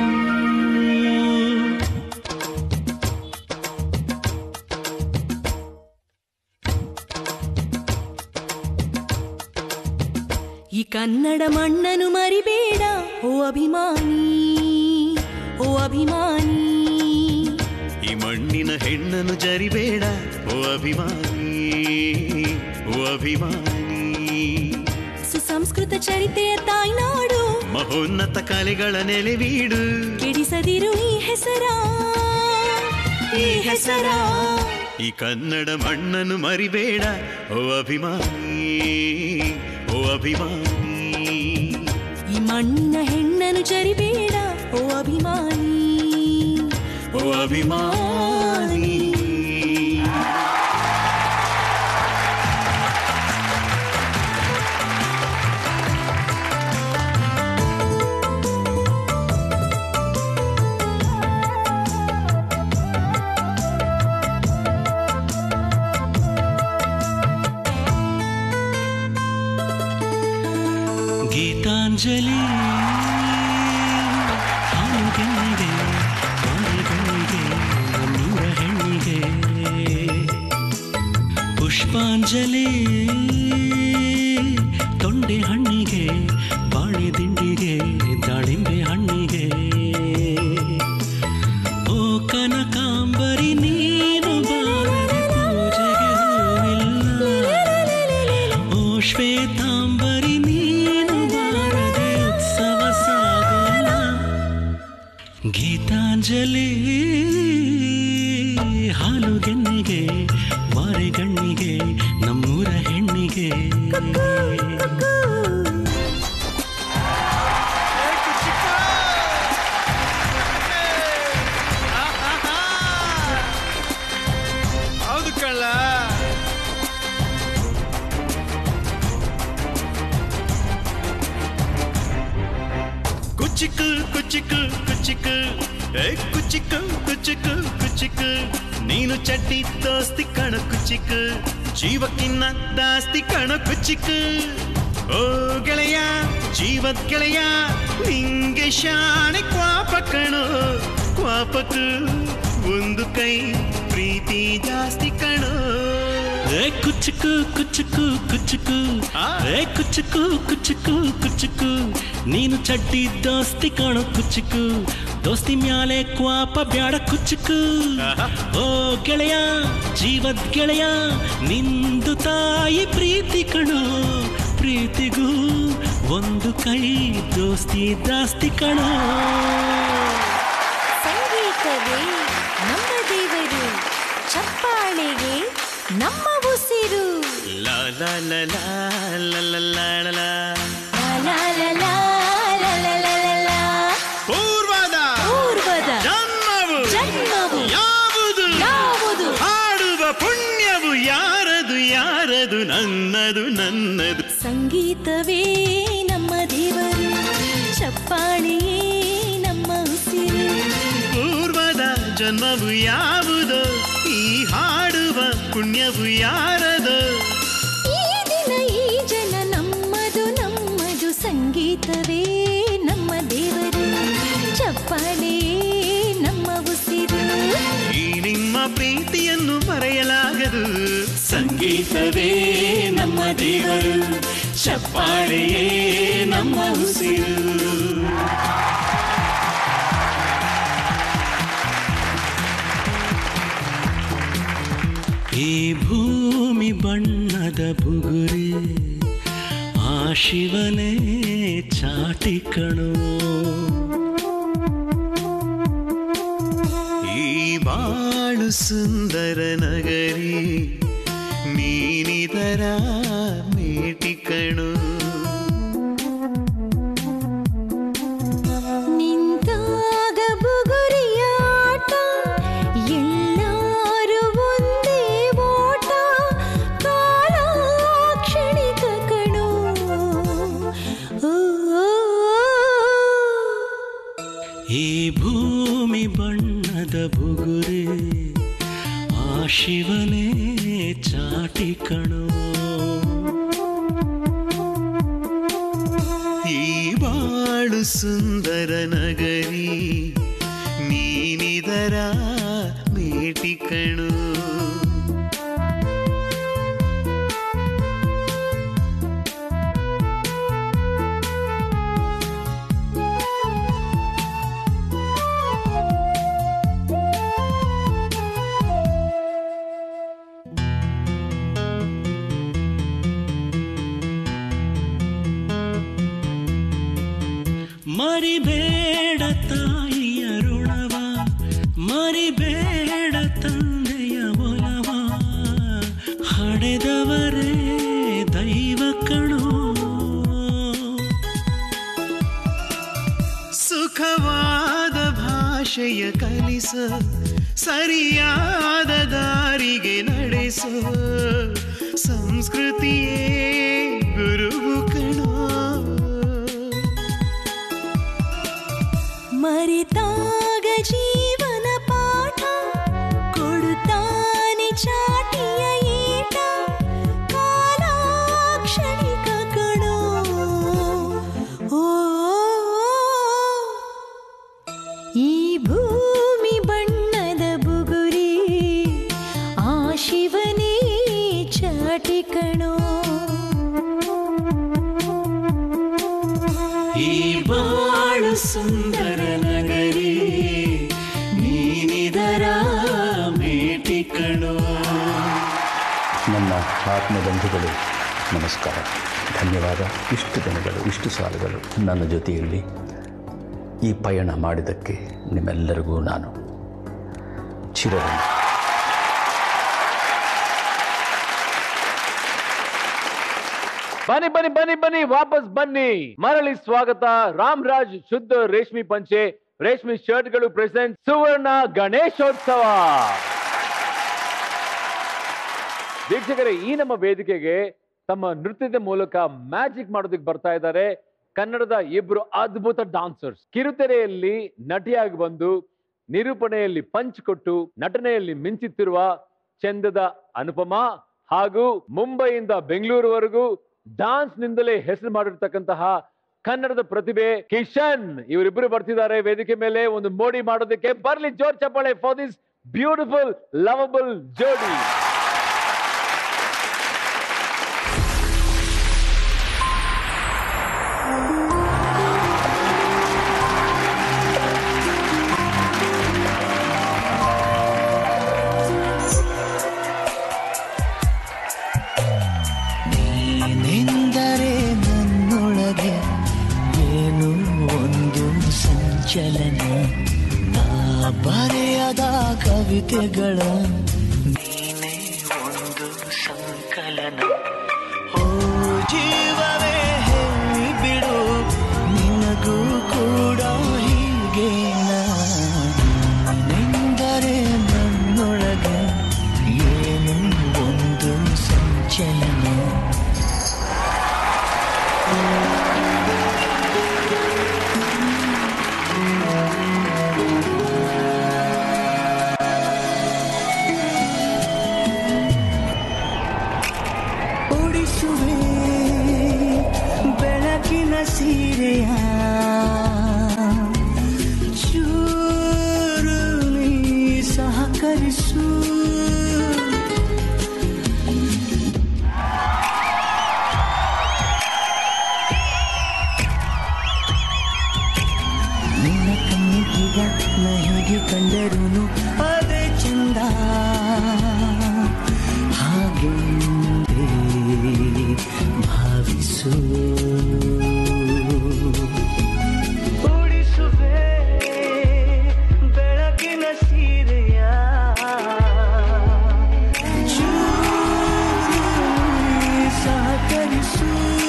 ಈ ಕನ್ನಡ ಮಣ್ಣನ್ನು ಮರಿಬೇಡ ಓ ಅಭಿಮಾನಿ, ಓ ಅಭಿಮಾನಿ. ಈ ಮಣ್ಣಿನ ಹೆಣ್ಣನ್ನು ಜರಿಬೇಡ ಓ ಅಭಿಮಾನಿ, ಓ ಅಭಿಮಾನಿ. ಸುಸಂಸ್ಕೃತ ಚರಿತೆಯ ತಾಯ್ನಾಡು, ಮಹೋನ್ನತ ಕಲೆಗಳ ನೆಲೆವೀಡು. ಕೆಡಿಸದಿರು ಈ ಹೆಸರ, ಈ ಹೆಸರ. ಈ ಕನ್ನಡ ಮಣ್ಣನ್ನು ಮರಿಬೇಡ ಓ ಅಭಿಮಾನಿ, ಓ ಅಭಿಮಾನಿ. ಈ ಮಣ್ಣಿನ ಹೆಣ್ಣನ್ನು ಜರಿಬೇಡ ಓ ಅಭಿಮಾನಿ, ಓ ಅಭಿಮಾನಿ. ಗೀತಾಂಜಲಿ ಹಾಡುಗೆಂದೆ ಮಾರಿಗಳಿಗೆ ನೂರ ಹೆಣ್ಣಿಗೆ, ಪುಷ್ಪಾಂಜಲಿ ತೊಂಡೆ ಹಣ್ಣಿಗೆ ಬಾಳೆ ದಿಂಡಿಗೆ ದಾಳಿಂಬೆ ಹಣ್ಣಿಗೆ. ಓ ಕನಕಾಂಬರಿ ನೀನು ಬಾರದೆ ಪೂಜೆಗೆ ಹೂವಿಲ್ಲ, ಓ ಶ್ವೇತಾಂಬರಿ ನೀನು ಬಾರದೆ ಉತ್ಸವ ಸಾಗೋಣ. ಗೀತಾಂಜಲಿ ಹಾಲುಗೆನ್ನಿಗೆ ಮಾರಿಗಣ್ಣಿಗೆ ನಮ್ಮೂರ ಹೆಣ್ಣಿಗೆ. ಹೌದು ಕಳ್ಳ. ಕುಚಿಕು ಕುಚಿಕು ಕುಚಿಕು ಏ ಕುಚಿಕು ಕುಚಿಕು ಕುಚಿಕು, ನೀನು ಚಡ್ಡಿ ದೋಸ್ತಿ ಕಣ ಕುಚಿಕು, ಜೀವಕ್ಕಿನ್ನ ದಾಸ್ತಿ ಕಣ ಕುಚಿಕು. ಓ ಗೆಳೆಯ ಜೀವದ್ ಗೆಳೆಯ ನಿಂಗೆ ಶಾಣೆ ಕ್ವಾಪ ಕಣೋ, ಕ್ವಾಪಕು ಒಂದು ಕೈ ಪ್ರೀತಿ ಜಾಸ್ತಿ ಕಣೋ. ಏ ಕುಚುಕು ಕುಚುಕು ಕುಚುಕು ಏ ಕುಚುಕು ಕುಚುಕು ಕುಚುಕು, ನೀನು ಚಡ್ಡಿ ದೋಸ್ತಿ ಕಾಣೋ ಕುಚುಕು, ದೋಸ್ತಿ ಮ್ಯಾಲೆ ಕ್ವಾಪ ಬ್ಯಾಡ ಕುಚುಕು. ಓ ಗೆಳೆಯ ಜೀವದ್ ಗೆಳೆಯ ನಿಂದು ತಾಯಿ ಪ್ರೀತಿ ಕಣೋ, ಪ್ರೀತಿಗೂ ಒಂದು ಕೈ ದೋಸ್ತಿ ದಾಸ್ತಿ ಕಣೋ. ಸಂಗೀತವೇ ನಮ್ಮ ದೇವರು, ಚಪ್ಪಾಳೆಗೆ ನಮ್ಮ ಉಸಿರು. ಲಾ ಲಾ ಲಾ ಲಾ ಲಾ ಲಾ ಲಾ ಲಾ ಲಾ ಲಾ ಲಾ ಲಾ ಲಾ ಲಾ ಲಾ. ಪೂರ್ವದ ಪೂರ್ವದ ಜನ್ಮವು ಜನ್ಮವು ಯಾವುದು ಯಾವುದು, ಹಾಡುವ ಪುಣ್ಯವು ಯಾರದು ಯಾರದು ನನ್ನದು ನನ್ನದು. ಸಂಗೀತವೇ ನಮ್ಮ ದೇವರು, ಚಪ್ಪಾಳೆಯೇ ನಮ್ಮ ಉಸಿರು. ಪೂರ್ವದ ಜನ್ಮವು ಯಾವುದೋ, ಈ ಹಾಡುವ ಪುಣ್ಯವು ಯಾರದೋ. ಈ ದಿನ ಈ ಜನ ನಮ್ಮದು ಸಂಗೀತವೇ ನಮ್ಮ ದೇವರು, ಚಪ್ಪಾಳೆಯೇ ನಮ್ಮ ಉಸಿರು. ಈ ಭೂಮಿ ಬಣ್ಣದ ಬುಗುರಿ ಆ ಶಿವನೇ ಚಾಟಿ ಕಣೋ, ಈ ಬಾಳು ಸುಂದರ ನಗರಿ ನೀನಿದರ ಮೇಟಿ ಕಣೋ. ನಿಂತಾಗ ಬುಗುರಿಯಾಟ ಎಲ್ಲಾರು ಒಂದೇ ಓಟ, ಕಾಲ ಕ್ಷಣಿಕ ಕಣೋ. ಈ ಭೂಮಿ ಬಣ್ಣದ ಬುಗುರಿ ಆ ಶಿವನೇ ಚಾಟಿ ಕಣೋ, ಈ ಬಾಳು ಸುಂದರ ನಗರಿ ನೀನಿದರ ಮೇಟಿ ಕಣೋ. ಮರಿಬೇಡ ತಾಯಿಯ ಋಣವ, ಮರಿಬೇಡ ತಂದೆಯ ಒಲವ, ಹಡೆದವರೇ ದೈವ ಕಣೋ. ಸುಖವಾದ ಭಾಷೆಯ ಕಲಿಸೋ, ಸರಿಯಾದ ದಾರಿಗೆ ನಡೆಸೋ, ಸಂಸ್ಕೃತಿಯೇ ಗುರುವು ಕಣೋ. ಮರೆತಾಗ ಜೀವನ ಪಾಠ ಕೊಡುತ್ತಾನೆ ಚಾಟಿಯ ಈಟ, ಕಾಲ ಕ್ಷಣಿಕ ಕಣೋ. ಓ ಈ ಭೂಮಿ ಬಣ್ಣದ ಬುಗುರಿ ಆ ಶಿವನೇ ಚಾಟಿ ಕಣೋ. ಈ ಬಾಳು ಸುಂದರ ನಗರಿ ನೀನಿದರ ಮೇಟಿ ಕಣೋ. ನನ್ನ ಆತ್ಮಬಂಧುಗಳು ನಮಸ್ಕಾರ, ಧನ್ಯವಾದ. ಇಷ್ಟು ದಿನಗಳು ಇಷ್ಟು ಸಾಲುಗಳು ನನ್ನ ಜೊತೆಯಲ್ಲಿ ಈ ಪಯಣ ಮಾಡಿದ್ದಕ್ಕೆ ನಿಮ್ಮೆಲ್ಲರಿಗೂ ನಾನು ಚಿರಋಣಿ. ಬನ್ನಿ ಬನ್ನಿ ಬನ್ನಿ ಬನ್ನಿ ವಾಪಸ್ ಬನ್ನಿ. ಮರಳಿ ಸ್ವಾಗತ. ರಾಮರಾಜ್ ಶುದ್ಧ ರೇಷ್ಮಿ ಪಂಚೆ ರೇಷ್ಮೆ ಶರ್ಟ್ಗಳು ಪ್ರೆಸೆಂಟ್ ಸುವರ್ಣ ಗಣೇಶೋತ್ಸವ. ವೀಕ್ಷಕರೇ, ಈ ನಮ್ಮ ವೇದಿಕೆಗೆ ತಮ್ಮ ನೃತ್ಯದ ಮೂಲಕ ಮ್ಯಾಜಿಕ್ ಮಾಡೋದಕ್ಕೆ ಬರ್ತಾ ಇದ್ದಾರೆ ಕನ್ನಡದ ಇಬ್ರು ಅದ್ಭುತ ಡಾನ್ಸರ್ಸ್. ಕಿರುತೆರೆಯಲ್ಲಿ ನಟಿಯಾಗಿ ಬಂದು ನಿರೂಪಣೆಯಲ್ಲಿ ಪಂಚ್ ಕೊಟ್ಟು ನಟನೆಯಲ್ಲಿ ಮಿಂಚುತ್ತಿರುವ ಚಂದದ ಅನುಪಮ, ಹಾಗೂ ಮುಂಬೈಯಿಂದ ಬೆಂಗಳೂರುವರೆಗೂ ಡಾನ್ಸ್ ನಿಂದಲೇ ಹೆಸರು ಮಾಡಿರ್ತಕ್ಕಂತಹ ಕನ್ನಡದ ಪ್ರತಿಭೆ ಕಿಶನ್. ಇವರಿಬ್ಬರು ಬರ್ತಿದ್ದಾರೆ ವೇದಿಕೆ ಮೇಲೆ ಒಂದು ಮೋಡಿ ಮಾಡೋದಕ್ಕೆ. ಬರ್ಲಿ ಜೋರ್ ಚಪ್ಪಾಳೆ ಫಾರ್ ದಿಸ್ ಬ್ಯೂಟಿಫುಲ್ ಲವಬಲ್ ಜೋಡಿ. ನೀನೆಂದರೆ ನನ್ನೊಳಗೆ ಏನು ಒಂದು ಸಂಚಲನ, ನಾ ಬರೆಯದ ಕವಿತೆಗಳ ನೀನೇ ಒಂದು ಸಂಕಲನ. ಓ ಜೀವವೇ ಹೇಳಿ ಬಿಡು, ನಿನಗೂ ಕೂಡ ಹೀಗೇನ. ನೀನೆಂದರೆ ನನ್ನೊಳಗೆ ಏನು ಒಂದು ಸಂಚಲನ. ಕಂಡರೂ ಅದೇ ಚಂದ ಹಾಗೆಂದೇ ಭಾವಿಸು ಉಡಿಸುವೆ ಬೆಳಕಿನ ಸೀರೆಯ ಸಹಕರಿಸು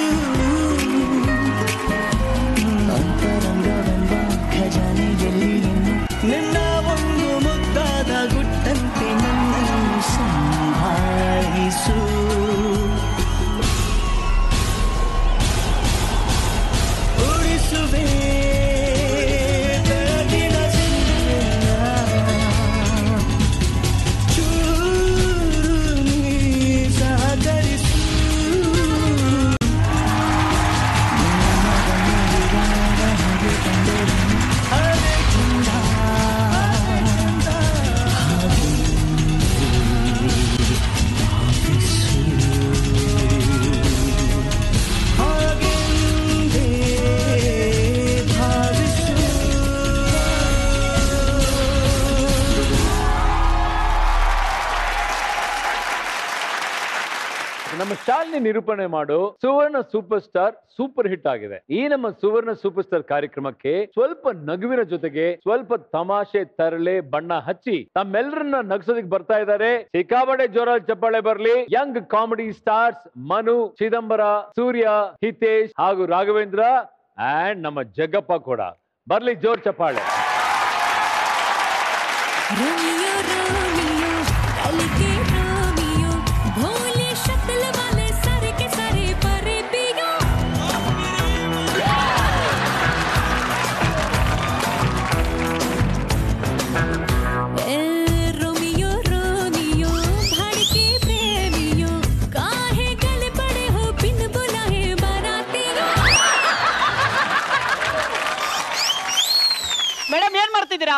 ಅಂತರಂಗವೆಂಬ ಖಜಾನೆಯಲ್ಲಿ ನಿನ್ನ ಒಂದು ಮುದ್ದಾದ ಗುಟ್ಟಂತೆ ನನ್ನನ್ನು ಸಂಭಾಳಿಸು ಉಳಿಸುವೆ ಬೆಳಗಿನ ಸಿಂಧುವಿನ ಚೂರು ನೀ ಸಹಕರಿಸು ನಮ್ಮ ಶಾಲಿನಿ ನಿರೂಪಣೆ ಮಾಡೋ Suvarna super star super hit ಆಗಿದೆ. ಈ ನಮ್ಮ ಸುವರ್ಣ ಸೂಪರ್ ಸ್ಟಾರ್ ಕಾರ್ಯಕ್ರಮಕ್ಕೆ ಸ್ವಲ್ಪ ನಗುವಿನ ಜೊತೆಗೆ ಸ್ವಲ್ಪ ತಮಾಷೆ ತರಲೆ ಬಣ್ಣ ಹಚ್ಚಿ ತಮ್ಮೆಲ್ಲರನ್ನ ನಗ್ಸೋದಿಕ್ ಬರ್ತಾ ಇದ್ದಾರೆ. ಸಿಕ್ಕಾಪಟ್ಟೆ ಜೋರ ಚಪ್ಪಾಳೆ ಬರ್ಲಿ. Young comedy stars Manu, Chidambara, Surya, Hitesh ಹಾಗೂ ರಾಘವೇಂದ್ರ ಅಂಡ್ ನಮ್ಮ ಜಗ್ಗಪ್ಪ ಕೂಡ ಬರ್ಲಿ. ಜೋರ್ ಚಪ್ಪಾಳೆ. ಮೇಡಮ್ ಏನ್ ಮಾಡ್ತಿದ್ದೀರಾ?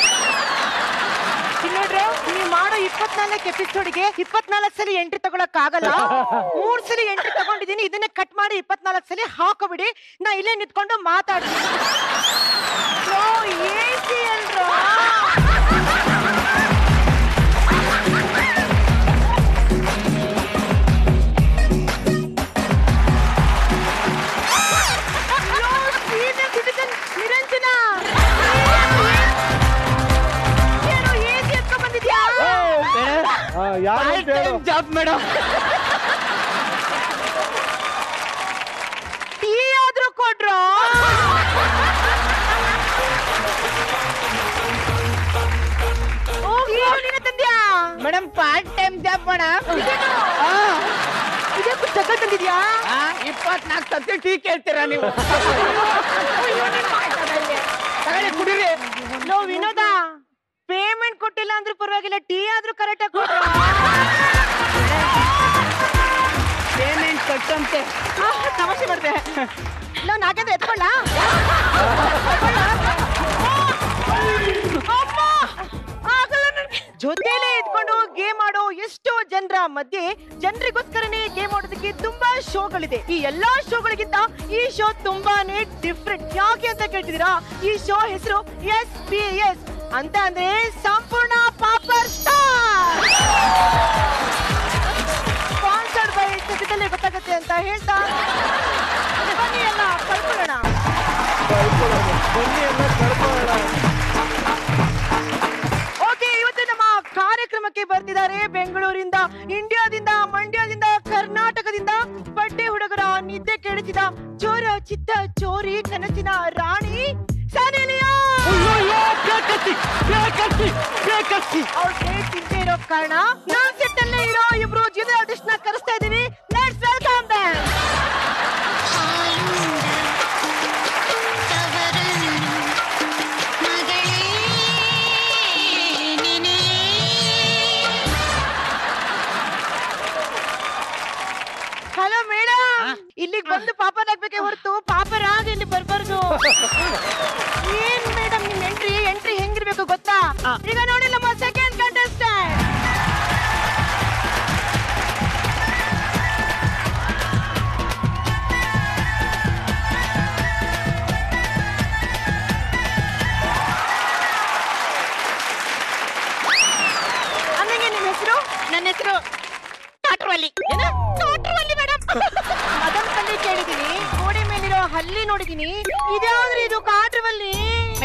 ನೋಡ್ರಿ, ನೀವು ಮಾಡೋ ಇಪ್ಪತ್ನಾಲ್ಕು ಎಪಿಸೋಡ್ಗೆ ಇಪ್ಪತ್ನಾಲ್ಕು ಸಲ ಎಂಟ್ರಿ ತಗೊಳಕ್ ಆಗಲ್ಲ. ಮೂರ್ ಸಲ ಎಂಟ್ರಿ ತಗೊಂಡಿದ್ದೀನಿ. ಇದನ್ನ ಕಟ್ ಮಾಡಿ ಇಪ್ಪತ್ನಾಲ್ಕು ಸಲ ಹಾಕೋಬಿಡಿ. ನಾ ಇಲ್ಲೇ ನಿಂತ್ಕೊಂಡು ಮಾತಾಡ್ತೀನಿ. Job madam. ಟೀ ಆದ್ರೂ ಕೊಡ್ರ? ತಂದ್ಯಾ madam? Part time job madam. ಇದಕ್ಕೂ ಜಗ ತಂದಿದ್ಯಾ? ಇಪ್ಪತ್ನಾಲ್ಕು ಸತಿ ಟೀ ಕೇಳ್ತೀರಾ ನೀವು? ಕುಡೀರಿ. ನೋ ವಿನೋದ, ಪೇಮೆಂಟ್ ಕೊಟ್ಟಿಲ್ಲ ಅಂದ್ರೂ ಪರವಾಗಿಲ್ಲ, ಟೀ ಆದ್ರೂ ಕರೆಕ್ಟ್ ಆಗಿ ಕೊಡ್ರ. ಪೇಮೆಂಟ್ ಕೊಟ್ಟಂತೆ ತಮಾಷೆ ಮಾಡ್ದೆ. ನಾವು ನಾಲ್ಕಂದ್ರೆ ಎತ್ಕೊಳ್ಳ. ಜೊತೆಲೇ ಇದ್ಕೊಂಡು ಗೇಮ್ ಆಡೋ ಎಷ್ಟೋ ಜನರ ಮಧ್ಯೆ ಜನರಿಗೋಸ್ಕರನೇ ಗೇಮ್ ಆಡೋದಕ್ಕೆ ತುಂಬಾ ಶೋಗಳಿದೆ. ಈ ಎಲ್ಲಾ ಶೋಗಳಿಗಿಂತ ಈ ಶೋ ತುಂಬಾನೇ ಡಿಫ್ರೆಂಟ್. ಯಾಕೆ ಅಂತ ಕೇಳ್ತಿದ್ದೀರಾ? ಈ ಶೋ ಹೆಸರು ಎಸ್ ಪಿ ಎಸ್ ಅಂತ, ಅಂದ್ರೆ ಸಂಪೂರ್ಣ ಪಾಪರ್ ಸ್ಟಾರ್. ಸ್ಪಾನ್ಸರ್ಡ್ ಬೈ ಸದ್ಯದಲ್ಲೇ ಗೊತ್ತಾಗುತ್ತೆ ಅಂತ ಹೇಳ್ತಾ ಬನ್ನಿ ಎಲ್ಲ ಕಳ್ಕೊಳ್ಳೋಣ. ಓಕೆ, ಇವತ್ತು ನಮ್ಮ ಕಾರ್ಯಕ್ರಮಕ್ಕೆ ಬರ್ತಿದ್ದಾರೆ ಬೆಂಗಳೂರಿಂದ, ಇಂಡಿಯಾದಿಂದ, ಮಂಡ್ಯದಿಂದ, ಕರ್ನಾಟಕದಿಂದ ಬಡ್ಡೆ ಹುಡುಗರ ನಿದ್ದೆ ಕೆಡಿಸಿದ ಚೋರ ಚಿತ್ತ ಚೋರಿ ಕನಸಿನ ರಾಣಿ ಸಾನಿಲಿಯಾ. ಅವ್ರಿಗೆ ಚಿಂತೆ ಇರೋ ಕಾರಣ ನಾನ್ ಸೆಟ್ ಅಲ್ಲೇ ಇರೋ ಇಬ್ರು ಜೀವ ಆರ್ಟಿಸ್ಟ್ ನ ಕರೆಸ್ತಾ ಇದೀವಿ. Let's welcome them. Hello madam, ಇಲ್ಲಿಗೆ ಬಂದು ಪಾಪನಾಗ್ಬೇಕೆ ಹೊರತು ಪಾಪರಾಗ ಇಲ್ಲಿ ಬರ್ಬಾರ್ದು. ಏನ್ ಮೇಡಮ್ ನಿಮ್ ಎಂಟ್ರಿ ಎಂಟ್ರಿ ಹೆಂಗಿರ್ಬೇಕು ಗೊತ್ತಾ? ಈಗ ನೋಡಿ ನಮ್ಮ ಸೆಕೆಂಡ್ ಕಂಟೆಸ್ಟೆಂಟ್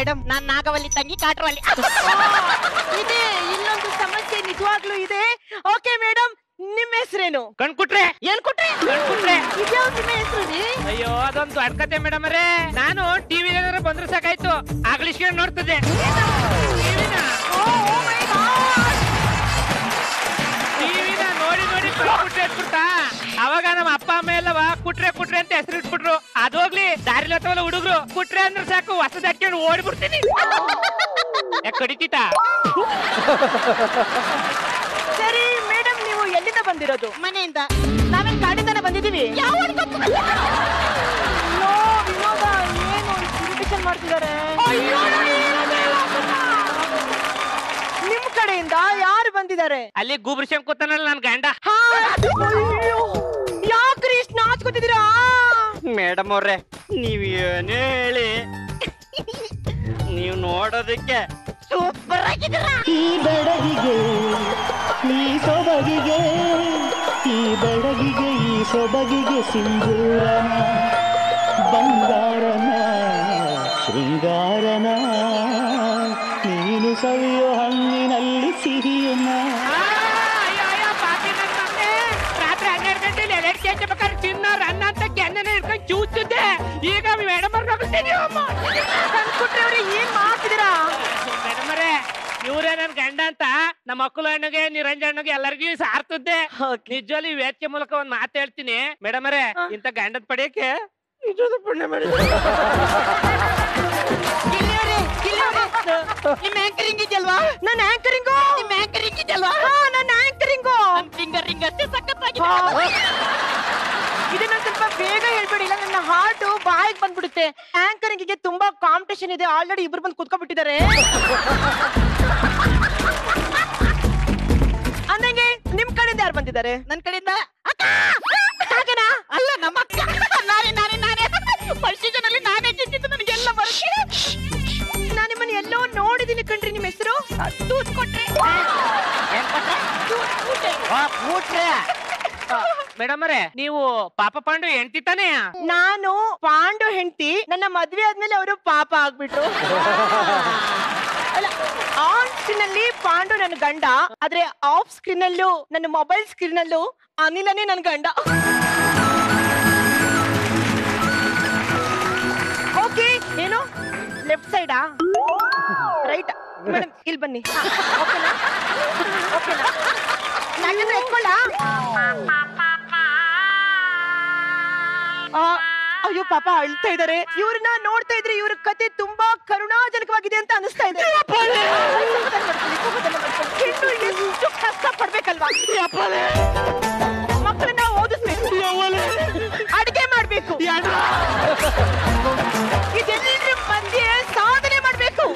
ಮೇಡಮ್ ನಾನ್ ನಾಗವಲ್ಲಿ ತಂಗಿ ಕಾಟ್ರಲ್ಲಿ ಇದೆ. ಇಲ್ಲೊಂದು ಸಮಸ್ಯೆ ನಿಜವಾಗ್ಲೂ ಇದೆ. ಓಕೆ ಮೇಡಮ್, ನಿಮ್ಮ ಹೆಸರೇನು? ಕಣ್ಕುಟ್ರೆ. ಏನ್ ಕೊಟ್ರೆ? ಕಣ್ಕುಟ್ರೆ. ಇದ್ಯಾವ ನಿಮ್ಮ ಹೆಸರು ರೀ? ಅಯ್ಯೋ ಅದೊಂದು ಅಡ್ಕತೆ ಮೇಡಮ್ ಅವರೇ. ನಾನು ಟಿವಿ ಏನಾದ್ರು ಬಂದ್ರೆ ಸಾಕಾಯ್ತು, ಆಗ್ಲಿಸ್ಕೊಂಡು ನೋಡ್ತಿದ್ದೆ. ಟಿವಿನ ನೋಡಿ ನೋಡಿ ಕುಟ್ರೆ ಇಟ್ಬಿಡ್ತಾ. ಅವಾಗ ನಮ್ಮ ಅಪ್ಪ ಅಮ್ಮ ಎಲ್ಲವ ಕುಟ್ರೆ ಕುಟ್ರೆ ಅಂತ ಹೆಸರು ಇಟ್ಬಿಟ್ರು. ಅದೋಗ್ಲಿ ದಾರಿಲಿ ಹತ್ತವಲ್ಲ ಹುಡುಗರು ಕುಟ್ರೆ ಅಂದ್ರೆ ಸಾಕು ಹೊಸದ ಹಾಕೊಂಡು ಓಡ್ಬಿಡ್ತೀನಿ. ಯಾಕೆ ಕಡಿತೀಟ? ಸರಿ ಮೇಡಮ್, ನೀವು ಎಲ್ಲಿಂದ ಬಂದಿರೋದು? ಮನೆಯಿಂದ. ನಾವೇನ್ ಗಾಡಿಂದಾನೆ ಬಂದಿದೀವಿ. ಯಾವ ವಿನೋದ ಏನು ಇನ್ವಿಟೇಷನ್ ಮಾಡ್ತಿದ್ದಾರೆ? ನಿಮ್ ಕಡೆಯಿಂದ ಯಾರು ಬಂದಿದ್ದಾರೆ? ಅಲ್ಲಿ ಗೂಬ್ರಿ ಶಂಕುತ್ತಾನಲ್ಲ ನನ್ ಗಂಡ. ಯಾಕ್ರಿ ಇಷ್ಟು ನಾಚ್ಕೋತಿದ್ದೀರಾ? ಮೇಡಮ್ ಅವ್ರೆ, ನೀವ್ ಏನ್ ಹೇಳಿ, ನೀವ್ ನೋಡೋದಕ್ಕೆ ಸೂಪರ್ ಆಗಿದ್ದೀರಾ. ಈ ಬೆಡಗಿಗೆ ಈ ಸೊಬಗಿಗೆ, ಈ ಬೆಡಗಿಗೆ ಈ ಸೊಬಗಿಗೆ ಸಿಂಧೂರನ ಬಂಗಾರನ ಶೃಂಗಾರನ ನೀನು ಸವಿಯೋ ಹಣ್ಣಿನಲ್ಲಿ ಸಿಹಿಯನ್ನ. ರಾತ್ರಿ ಹನ್ನೆರಡು ಗಂಟೆಲಿ ಎರಡು ಕೆಜಿ ಬೇಕಾದ್ರೆ ತಿನ್ನ ರನ್ನ ಅಂತ ಕೆನ್ನೆನ ಹಿಡ್ಕೊಂಡು ಚೂತಿದ್ದೆ. ಈಗ ಮೇಡಮ್ ಅವ್ರು ಕಣ್ಕುಟ್ರೆ ಏನ್ ಮಾಡ್ತಿದ್ದೀರಾ? ಮೇಡಮ್ ಅವರೇ, ಇವ್ರೇ ನನ್ ಗಂಡ ಅಂತ ನಮ್ಮ ಮಕ್ಕಳು ಹಣ್ಣಿಗೆ ನಿರಂಜನ ಹಣ್ಣಿಗೆ ಎಲ್ಲರಿಗೂ ಸಾರ್ತದ್ದೆ. ನಿಜವಾಗ್ಲೂ ಈ ವೇದಿಕೆ ಮೂಲಕ ಒಂದ್ ಮಾತು ಹೇಳ್ತೀನಿ ಮೇಡಮ್ ಅವರೇ, ಇಂತ ಗಂಡದ ಪಡೆಯಕ್ಕೆ ನಿಜವಾದ ಪುಣ್ಯ ಮಾಡಿ. ನಿಮ್ ಆಂಕರಿಂಗ್ ಇದೆಯಲ್ವಾ? ನನ್ನ ಆಂಕರಿಂಗು ನಿಮ್ ಆಂಕರಿಂಗ್ ಇದೆಯಲ್ವಾ? ನನ್ನ ಆಂಕರಿಂಗು ಫಿಂಗರಿಂಗ್ ಅಷ್ಟೇ ಸಖತ್ತಾಗಿದೆ. ಇದನ್ನ ಸ್ವಲ್ಪ ಬೇಗ ಹೇಳ್ಬೇಡಿ, ಇಲ್ಲ ನನ್ನ ಹಾರ್ಟ್ ಬಾಯಿಗೆ ಬಂದ್ಬಿಡುತ್ತೆ. ಆಂಕರಿಂಗ್ ಗೆ ತುಂಬಾ ಕಾಂಪಿಟೇಷನ್ ಇದೆ. ಆಲ್ರೆಡಿ ಇಬ್ರು ಬಂದು ಕುತ್ಕೊಂಡ್ಬಿಟ್ಟಿದ್ದಾರೆ. ಅಂದಂಗೆ ನಿಮ್ ಕಡೆಯಿಂದ ಯಾರು ಬಂದಿದ್ದಾರೆ? ನನ್ ಕಡೆಯಿಂದ ಅಲ್ಲ, ನಮ್ಮ ಅಕ್ಕ. ನಾನೇ ನಾನೇ ನಾನೇ ಪರಿಶೀಲನೆಯಲ್ಲಿ ನಾನೇ ಗೆದ್ದಿದ್ದು. ನನಗೆಲ್ಲ ಬರುತ್ತೆ. ನಾನು ನಿಮ್ಮನ್ನ ಎಲ್ಲೋ ನೋಡಿದೀನಿ ಕಣ್ರಿ. ನಿಮ್ಮ ಹೆಸರು? ತೂತ್ ಕೊಟ್ರೆ. ಮೇಡಮ್ ಅವರೇ, ನೀವು ಪಾಪ ಪಾಂಡು ಹೆಂಡತಿ ತಾನೇ? ನಾನು ಪಾಂಡು ಹೆಂಡತಿ. ನನ್ನ ಮದ್ವೆ ಆದ್ಮೇಲೆ ಅವರು ಪಾಪ ಆಗ್ಬಿಟ್ರು. ಅಲ್ಲ, ಆನ್ ಸ್ಕ್ರೀನ್ ಅಲ್ಲಿ ಪಾಂಡು ನನ್ನ ಗಂಡ, ಆದ್ರೆ ಆಫ್ ಸ್ಕ್ರೀನ್ ಅಲ್ಲೂ ನನ್ನ ಮೊಬೈಲ್ ಸ್ಕ್ರೀನ್ ಅಲ್ಲೂ ಅನಿಲನೇ ನನ್ನ ಗಂಡ. ಓಕೆ, ಏನು ಲೆಫ್ಟ್ ಸೈಡಾ ರೈಟ್? ಮೇಡಮ್ ಇಲ್ಲಿ ಬನ್ನಿ. ಓಕೆನಾ? ಓಕೆನಾ? ನಾಗಂದ್ರೆ ಎತ್ಕೊಳ್ಳ. ಅಯ್ಯೋ ಪಾಪ ಅಳ್ತಾ ಇದಾರೆ. ಇವ್ರನ್ನ ನೋಡ್ತಾ ಇದ್ರೆ ಇವ್ರ ಕತೆ ತುಂಬಾ ಕರುಣಾಜನಕವಾಗಿದೆ ಅಂತ ಅನಿಸ್ತಾ ಇದೆ. ಹೆಣ್ಣು ಎಷ್ಟು ಕಷ್ಟ ಪಡ್ಬೇಕಲ್ವಾ? ಮಕ್ಕಳನ್ನ ಓದಿಸ್ಬೇಕು, ಅಡಿಗೆ ಮಾಡ್ಬೇಕು, ಇದೆಲ್ಲರ ಮಧ್ಯೆ ಸಾಧನೆ ಮಾಡ್ಬೇಕು.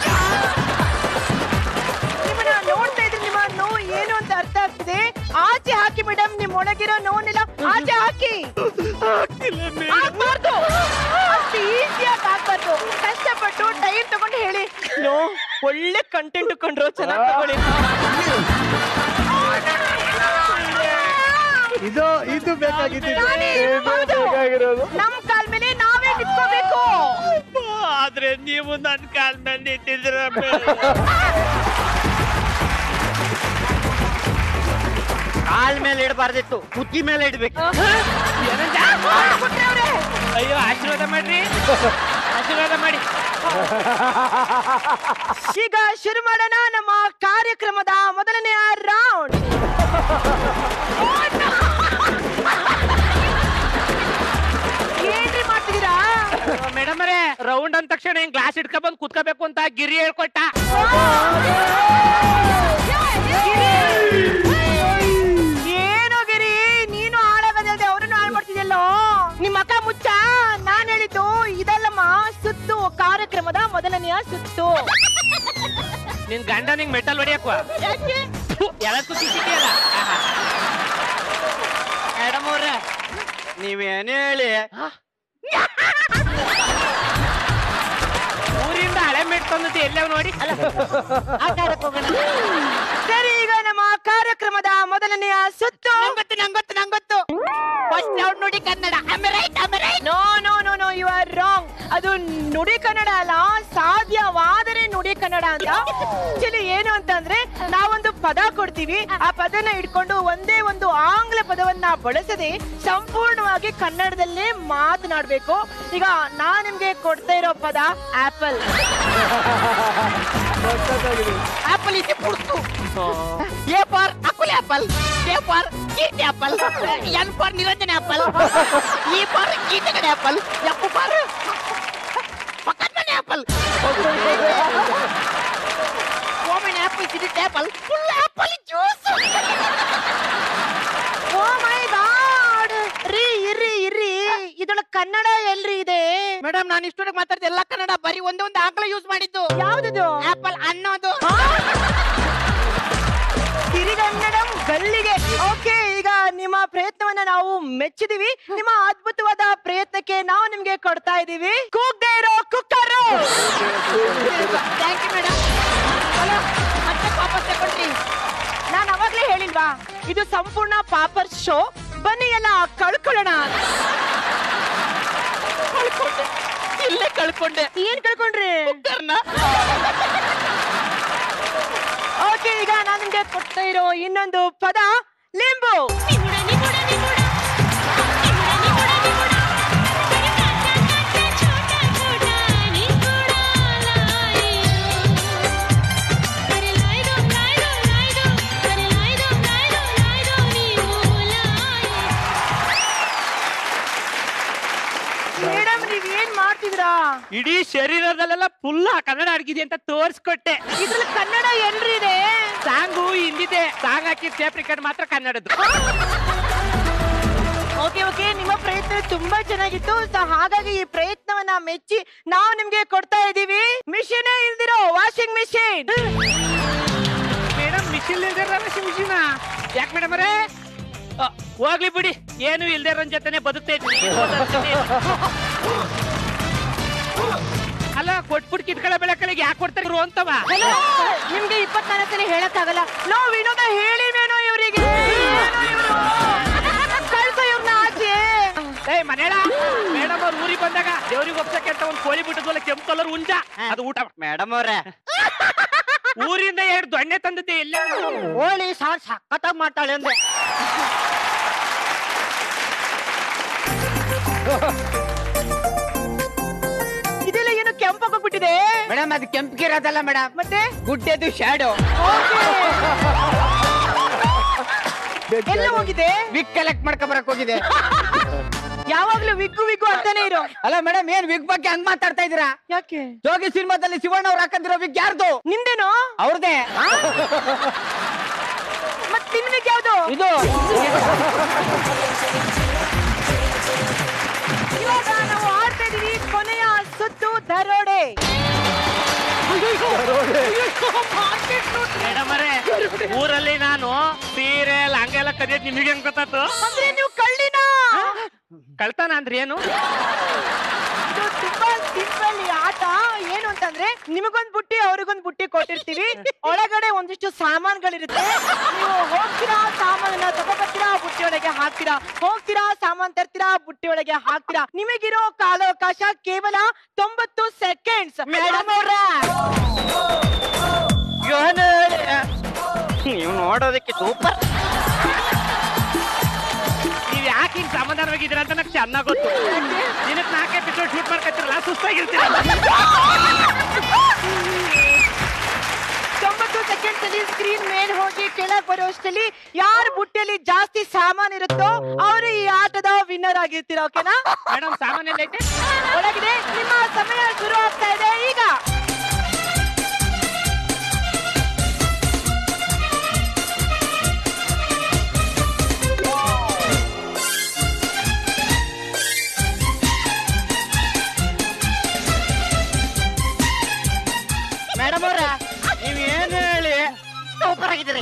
ನಿಮ್ಮನ್ನ ನೋಡ್ತಾ ಇದ್ರೆ ನಿಮ್ಮ ನೋವು ಏನು ಅಂತ ಅರ್ಥ ಆಗ್ತದೆ. ಆಚೆ ಹಾಕಿ ಮೇಡಮ್, ನಿಮ್ ಒಳಗಿರೋ ನೋವನ್ನೆಲ್ಲ ಆಚೆ ಹಾಕಿ. ಆಗ್ಬಾರ್ದು, ಅಷ್ಟು ಈಸಿಯಾಗಿ ಆಗ್ಬಾರ್ದು. ಕಷ್ಟಪಟ್ಟು ಟೈಮ್ ತಗೊಂಡು ಹೇಳಿ. ನೋ, ಒಳ್ಳೆ ಕಂಟೆಂಟ್ ಕೊಂಡ್ರು, ಚೆನ್ನಾಗಿ ತಗೊಳ್ಳಿ. ಇದು ಇದು ಬೇಕಾಗಿದ್ದು. ನಮ್ ಕಾಲ್ ಮೇಲೆ ನಾವೇ ನಿಂತ್ಕೋಬೇಕು. ಆದ್ರೆ ನೀವು ನನ್ ಕಾಲ್ ಮೇಲೆ ನಿಂತಿದ್ರ. ಕಾಲ್ ಮೇಲೆ ಇಡಬಾರ್ದಿತ್ತು, ಕುತ್ತಿ ಮೇಲೆ ಇಡ್ಬೇಕು. ಅಯ್ಯೋ, ಆಶೀರ್ವಾದ ಮಾಡ್ರಿ, ಆಶೀರ್ವಾದ ಮಾಡಿ. ಈಗ ಶುರು ಮಾಡೋಣ ನಮ್ಮ ಕಾರ್ಯಕ್ರಮದ ಮೊದಲನೆಯ ರೌಂಡ್. ಏನ್ರಿ ಮಾಡ್ತಿದ್ದೀರಾ? ಮೇಡಮ್ ಅವರೇ, ರೌಂಡ್ ಅಂದ ತಕ್ಷಣ ಹಿಂಗ್ ಗ್ಲಾಸ್ ಇಟ್ಕೊಂಡ್ ಬಂದು ಕುತ್ಕೋಬೇಕು ಅಂತ ಗಿರಿ ಹೇಳ್ಕೊಟ್ಟ. ಏನೋ ಗಿರಿ, ನೀನು ಹಾಳಾಗದೆ ಅವ್ರನ್ನು ಹಾಳು ಮಾಡ್ತಿದ್ಯಲ್ಲೋ. ನಿಮ್ಮ ಅಕ್ಕ ಮುಚ್ಚ. ನಾನ್ ಹೇಳಿದ್ದು ಇದಲ್ಲಮ್ಮ, ಸುತ್ತು ಕಾರ್ಯಕ್ರಮದ ಮೊದಲನೆಯ ಸುತ್ತು. ನಿನ್ ಗಂಡ ನಿಂಗ್ ಮೆಟಲ್ ಹೊಡಿಯಕ್ಕ ಎಲ್ಲ ಸುತ್ತಿದೆಯಲ್ಲ. ಮೇಡಮ್ ಅವ್ರೆ, ನೀವೇನೇ ಹೇಳಿ, ಊರಿಂದ ಹಳೆ ಮೆಟ್ ತಂದತಿ ಎಲ್ಲವ ನೋಡಿ. ಸರಿ, ಈಗ ನಮ್ಮ ಕಾರ್ಯಕ್ರಮದ ಮೊದಲನೆಯ ಸುತ್ತು. ನಂಗೊತ್ತು ನಂಗೊತ್ತು ನಂಗೊತ್ತು ಫಸ್ಟ್ ರೌಂಡ್ ನುಡಿ Kannada. No no no no you are wrong. ಅದು ನುಡಿ ಕನ್ನಡ ಅಲ್ಲ, ಸಾಧ್ಯ ನುಡಿ ಕನ್ನಡ ಅಂತ. ಆಕ್ಚುಲಿ ಏನು ಅಂತಂದ್ರೆ ನಾವೊಂದು ಪದ ಕೊಡ್ತೀವಿ, ಆ ಪದನ ಇಟ್ಕೊಂಡು ಒಂದೇ ಒಂದು ಆಂಗ್ಲ ಪದವನ್ನ ಬಳಸದೆ ಸಂಪೂರ್ಣವಾಗಿ ಕನ್ನಡದಲ್ಲೇ ಮಾತನಾಡ್ಬೇಕು. ಈಗ ನಾನ್ ನಿಮ್ಗೆ ಕೊಡ್ತಾ ಇರೋ ಪದ ಆಪಲ್. ಆಪಲ್ ಇದೆ ಪುಡ್ತು. A for Akul apple, A for Keerthi apple, N for Niranjana apple, E for ಕೀಟಗಡೆ ಆಪಲ್, ಎಫ್ ಫಾರ್ ಪಕ್ಕದ ಮನೆ ಆಪಲ್. ಓಮನ್ ಆಪಲ್ ಸಿಡಿ apple, full apple juice. Oh my god ರೀ, ಇರ್ರಿ ಇರ್ರಿ, ಇದೊಳಗೆ ಕನ್ನಡ ಎಲ್ರಿ ಇದೆ? ಮೇಡಮ್ ನಾನು ಇಷ್ಟೊಳಗೆ ಮಾತಾಡ್ದೆ ಎಲ್ಲ ಕನ್ನಡ, ಬರೀ ಒಂದೇ ಒಂದು ಆಂಗ್ಲ ಯೂಸ್ ಮಾಡಿದ್ದು. ಯಾವ್ದು? ಆಪಲ್ ಅನ್ನೋದು. ಸಿರಿಗನ್ನಡಂ ಗಲ್ಲಿಗೆ. ಓಕೆ, ಈಗ ನಿಮ್ಮ ಪ್ರಯತ್ನವನ್ನ ನಾವು ಮೆಚ್ಚಿದೀವಿ. ನಿಮ್ಮ ಅದ್ಭುತವಾದ ಪ್ರಯತ್ನಕ್ಕೆ ನಾವು ನಿಮ್ಗೆ ಕೊಡ್ತಾ ಇದೀವಿ ಕೂಗ್ದೇ ಇರೋ ಕುಕ್ಕರ್. Thank you madam. ಮತ್ತೆ ವಾಪಸ್ ತಗೊಂಡ್ರಿ. ನಾನು ಅವಾಗ್ಲೇ ಹೇಳಿಲ್ವಾ ಇದು ಸಂಪೂರ್ಣ ಪಾಪರ್ ಶೋ, ಬನ್ನಿ ಎಲ್ಲ ಕಳ್ಕೊಳ್ಳೋಣ. ಕಳ್ಕೊಂಡೆ, ಇಲ್ಲೇ ಕಳ್ಕೊಂಡೆ. ಏನ್ ಕಳ್ಕೊಂಡ್ರಿ? ಕುಕ್ಕರ್ನ. ಓಕೆ, ಈಗ ನಾನು ನಿಮ್ಗೆ ಕೊಡ್ತಾ ಇರೋ ಇನ್ನೊಂದು ಪದ ಲಿಂಬು. ಮೇಡಮ್ ನೀವ್ ಏನ್ ಮಾಡ್ತಿದ್ರಾ? ಇಡೀ ಶರೀರದಲ್ಲೆಲ್ಲ ಫುಲ್ ಕನ್ನಡ ಅಡಗಿದೆ ಅಂತ ತೋರ್ಸ್ಕೊಟ್ಟೆ. ಇದ್ರಲ್ಲಿ ಕನ್ನಡ ಎಲ್ರಿ ಇದೆ? ಸಾಂಗು ಹಿಂದಿದೆ, ಸಾಂಗ್ ಹಾಕಿ ಟೇಪ್ ರೆಕಾರ್ಡ್ ಮಾತ್ರ ಕನ್ನಡದ್ದು. ಓಕೆ ಓಕೆ, ನಿಮ್ಮ ಪ್ರಯತ್ನ ತುಂಬಾ ಚೆನ್ನಾಗಿತ್ತು. ಹಾಗಾಗಿ ಈ ಪ್ರಯತ್ನವನ್ನ ಮೆಚ್ಚಿ ನಾವು ನಿಮ್ಗೆ ಕೊಡ್ತಾ ಇದೀವಿ ಮಿಷಿನ್ ಇಲ್ದಿರೋ ವಾಷಿಂಗ್ ಮಿಷಿನ್. ಮೇಡಮ್ ಮಿಷಿನ್ ಇಲ್ದಿರೋ ವಾಷಿಂಗ್ ಮಿಷಿನ್ ಯಾಕೆ ಮೇಡಮ್ ಅವರೇ? ಹೋಗ್ಲಿ ಬಿಡಿ, ಏನು ಇಲ್ದೇ ಇರೋ ಜೊತೆನೆ ಬದುಕ್ತಾ ಇದ್ದೀನಿ. ಅಲ್ಲ ಕೊಟ್ಬಿಟ್ಟು ಕಿತ್ಕೊಳ್ಳೋ ಬೆಳಕಳಿಗೆ ಯಾಕೆ ಕೊಡ್ತಾರೆ ಅಂತವ? ನಿಮ್ಗೆ ಇಪ್ಪತ್ನಾಲ್ಕು ಸಲ ಹೇಳಕ್ ಆಗಲ್ಲ. ನೋ ವಿನೋದ ಹೇಳಿವೇನೋ ಇವರಿಗೆ. ಕಳ್ಸ ಇವ್ರನ್ನ ಆಚೆ. ಏ ಮನೇಳ ಮೇಡಮ್ ಅವ್ರ ಊರಿಗೆ ಬಂದಾಗ ದೇವ್ರಿಗೆ ಒಪ್ಸಕ್ಕೆ ಅಂತ ಒಂದು ಕೋಳಿ ಬಿಟ್ಟದ್ವಲ್ಲ ಕೆಂಪು ಕಲರ್ ಉಂಜ, ಅದು ಊಟ. ಮೇಡಮ್ ಅವ್ರೆ ಊರಿಂದ ಎರಡು ದೊಣ್ಣೆ ತಂದದ್ದೆ ಎಲ್ಲ ಕೋಳಿ ಸಾರ್ ಸಕ್ಕತ್ತಾಗಿ ಮಾಡ್ತಾಳೆ ಅಂದ್ರೆ. ಇದೆಲ್ಲ ಏನು ಕೆಂಪಾಗೋಗ್ಬಿಟ್ಟಿದೆ? ಮೇಡಮ್ ಅದು ಕೆಂಪಗಿರೋದಲ್ಲ ಮೇಡಮ್, ಮತ್ತೆ ಗುಡ್ಡೆದು ಶ್ಯಾಡೋ. ಎಲ್ಲ ಹೋಗಿದೆ? ವಿಗ್ ಕಲೆಕ್ಟ್ ಮಾಡ್ಕೊ ಬರಕ್ ಹೋಗಿದೆ. ಯಾವಾಗ್ಲೂ ವಿಗ್ಗು ವಿಗ್ಗು ಅಂತಾನೆ ಇರೋ. ಅಲ್ಲ ಮೇಡಮ್ ಏನ್ ವಿಗ್ ಬಗ್ಗೆ ಹಂಗ್ ಮಾತಾಡ್ತಾ ಇದೀರಾ? ಯಾಕೆ? ಜೋಗಿ ಸಿನಿಮಾದಲ್ಲಿ ಶಿವಣ್ಣ ಅವ್ರು ಹಾಕಂದಿರೋ ವಿಗ್ ಯಾರ್ದು? ನಿಂದೇನೋ? ಅವ್ರದೇ. ಮತ್ ನಿನ್ ವಿಗ್ ಯಾವ್ದು? ಇದು. ಇವಾಗ ನಾವು ಆಡ್ತಾ ಇದೀವಿ ಕೊನೆಯ ಸುತ್ತು ದರೋಡೆ. ಮೇಡಮ್ ಅವರೇ ಊರಲ್ಲಿ ನಾನು ಸೀರೆ ಹಂಗೆಲ್ಲ ಕದಿಯೋದ್ ನಿಮಗೆ ಹೆಂಗ್ ಗೊತ್ತಾತು? ಅಂದ್ರೆ ನೀವು ಕಳ್ಳಿನ? ಕಳ್ತಾನ ಅಂದ್ರೆ ಏನು? ಇದು ತುಂಬಾ ಸಿಂಪಲ್ ಈ ಆಟ. ಏನು ಅಂತಂದ್ರೆ ನಿಮಗೊಂದ್ ಬುಟ್ಟಿ ಅವ್ರಿಗೊಂದ್ ಬುಟ್ಟಿ ಕೊಟ್ಟಿರ್ತೀವಿ, ಒಳಗಡೆ ಒಂದಿಷ್ಟು ಸಾಮಾನ್ಗಳಿರುತ್ತೆ. ನೀವು ಹೋಗ್ತೀರಾ, ಸಾಮಾನನ್ನ ತಗೋಬರ್ತೀರಾ, ಬುಟ್ಟಿ ಒಳಗೆ ಹಾಕ್ತೀರಾ, ಹೋಗ್ತೀರಾ, ಸಾಮಾನ್ ತರ್ತೀರಾ, ಬುಟ್ಟಿ ಒಳಗೆ ಹಾಕ್ತೀರಾ. ನಿಮಗಿರೋ ಕಾಲಾವಕಾಶ ಕೇವಲ ತೊಂಬತ್ತು ಸೆಕೆಂಡ್ಸ್. ಮೇಡಮ್ ಅವ್ರ ನೀವು ನೋಡೋದಕ್ಕೆ ಸೂಪರ್. ನೀವ್ ಯಾಕೆ ಹಿಂಗ್ ಸಮಾಧಾನವಾಗಿದ್ದೀರಾ ಅಂತ ನನಗೆ ಚೆನ್ನಾಗ್ ಗೊತ್ತು. ದಿನಕ್ಕೆ ನಾಲ್ಕು ಎಪಿಸೋಡ್ ಶೂಟ್ ಮಾಡ್ಕೊತಿರಲ್ಲ, ಸುಸ್ತಾಗಿರ್ತೀರ. ತೊಂಬತ್ತು ಸೆಕೆಂಡ್ಸ್ ಅಲ್ಲಿ ಸ್ಕ್ರೀನ್ ಮೇಲೆ ಹೋಗಿ ಕೆಳಗ್ ಬರೋಷ್ಟಲ್ಲಿ ಯಾರ ಬುಟ್ಟಿಯಲ್ಲಿ ಜಾಸ್ತಿ ಸಾಮಾನ್ ಇರುತ್ತೋ ಅವರು ಈ ಆಟದ ವಿನ್ನರ್ ಆಗಿರ್ತೀರ. ಓಕೆನಾ ಮೇಡಮ್? ಸಾಮಾನ್ ಎಲ್ಲ ಐತೆ ಒಳಗಿದೆ. ನಿಮ್ಮ ಸಮಯ ಶುರು ಆಗ್ತಾ ಇದೆ ಈಗ. ಮೇಡಮ್ ಅವ್ರ ನೀವ್ ಏನು ಹೇಳಿ ಸೂಪರ್ ಆಗಿದ್ದೀರಿ.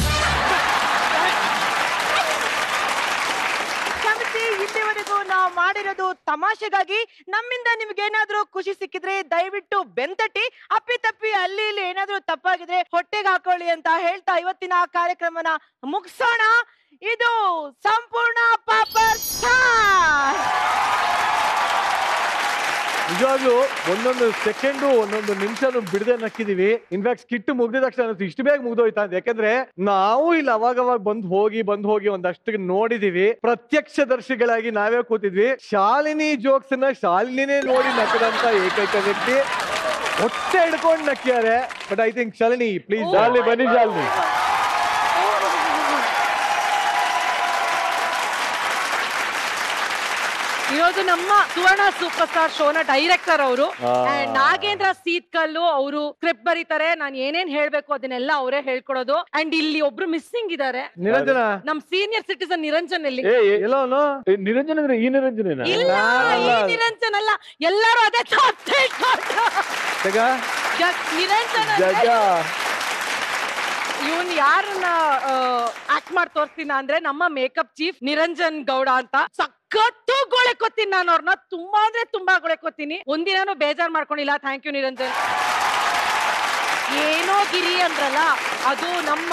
ಕ್ಷಮಿಸಿ, ಇಲ್ಲಿವರೆಗೂ ನಾವು ಮಾಡಿರೋದು ತಮಾಷೆಗಾಗಿ. ನಮ್ಮಿಂದ ನಿಮ್ಗೆ ಏನಾದ್ರೂ ಖುಷಿ ಸಿಕ್ಕಿದ್ರೆ ದಯವಿಟ್ಟು ಬೆಂತಟ್ಟಿ, ಅಪ್ಪಿ ತಪ್ಪಿ ಅಲ್ಲಿ ಇಲ್ಲಿ ಏನಾದ್ರೂ ತಪ್ಪಾಗಿದ್ರೆ ಹೊಟ್ಟೆಗೆ ಹಾಕೊಳ್ಳಿ ಅಂತ ಹೇಳ್ತಾ ಇವತ್ತಿನ ಕಾರ್ಯಕ್ರಮನ ಮುಗಿಸೋಣ. ಇದು ಸಂಪೂರ್ಣ ಪಾಪರ್ ಸ್ಟಾರ್. ನಿಜವಾಗ್ಲೂ ಒಂದೊಂದು ಸೆಕೆಂಡು ಒಂದೊಂದು ನಿಮಿಷನು ಬಿಡದೆ ನಕ್ಕಿದೀವಿ. ಇನ್ಫ್ಯಾಕ್ಟ್ ಸ್ಕಿಟ್ ಮುಗ್ದಿದ ತಕ್ಷಣ ಅನ್ನಿಸ್ತು ಇಷ್ಟು ಬೇಗ ಮುಗ್ದೋಯ್ತಾ ಅಂತ. ಯಾಕಂದ್ರೆ ನಾವು ಇಲ್ಲಿ ಅವಾಗವಾಗ ಬಂದ್ ಹೋಗಿ ಬಂದ್ ಹೋಗಿ ಒಂದಷ್ಟು ನೋಡಿದೀವಿ, ಪ್ರತ್ಯಕ್ಷದರ್ಶಿಗಳಾಗಿ ನಾವೇ ಕೂತಿದ್ವಿ. ಶಾಲಿನಿ ಜೋಕ್ಸ್ ನ ಶಾಲಿನಿನೇ ನೋಡಿ ನಕ್ಕದಂತ ಏಕೈಕ ವ್ಯಕ್ತಿ ಹೊಟ್ಟೆ ಹಿಡ್ಕೊಂಡು ನಕ್ಕಿದ್ದಾರೆ. But I think Shalini please Shalini ಬನ್ನಿ. ಶಾಲಿನಿ ಇರೋದು ನಮ್ಮ ಸುವರ್ಣ ಸೂಪರ್ ಸ್ಟಾರ್ ಶೋನ ಡೈರೆಕ್ಟರ್ ಅವರು. ನಾಗೇಂದ್ರ ಸೀತ್ಕಲ್ಲು ಅವರು ಸ್ಕ್ರಿಪ್ಟ್ ಬರೀತಾರೆ, ನಾನು ಏನೇನ್ ಹೇಳ್ಬೇಕು ಅದನ್ನೆಲ್ಲ ಅವರೇ ಹೇಳ್ಕೊಡೋದು. ಅಂಡ್ ಇಲ್ಲಿ ಒಬ್ರು ಮಿಸ್ಸಿಂಗ್ ಇದಾರೆ, ನಿರಂಜನ, ನಮ್ ಸೀನಿಯರ್ ಸಿಟಿಸನ್ ನಿರಂಜನ್. ಇಲ್ಲಿ ನಿರಂಜನ್ ಅಂದ್ರೆ ಈ ನಿರಂಜನ ಇಲ್ಲ, ಈ ನಿರಂಜನ್ ಅಲ್ಲ, ಎಲ್ಲರೂ ಅದೇ ನಿರಂಜನ್. ಇವನ್ ಯಾರನ್ನ ಆಕ್ಟ್ ಮಾಡಿ ತೋರಿಸ್ತೀನ ಅಂದ್ರೆ ನಮ್ಮ ಮೇಕಪ್ ಚೀಫ್ ನಿರಂಜನ್ ಗೌಡ ಅಂತ. ಸಖತ್ತು ಗೊಳೆಕೋತೀನಿ ನಾನು ಅವ್ರನ್ನ, ತುಂಬಾ ಅಂದ್ರೆ ತುಂಬಾ ಗೊಳೆಕೋತೀನಿ. ಒಂದಿನಾನು ಬೇಜಾರ್ ಮಾಡ್ಕೊಂಡಿಲ್ಲ. Thank you Niranjan. ಏನೋ ಗಿರಿ ಅಂದ್ರಲ್ಲ, ಅದು ನಮ್ಮ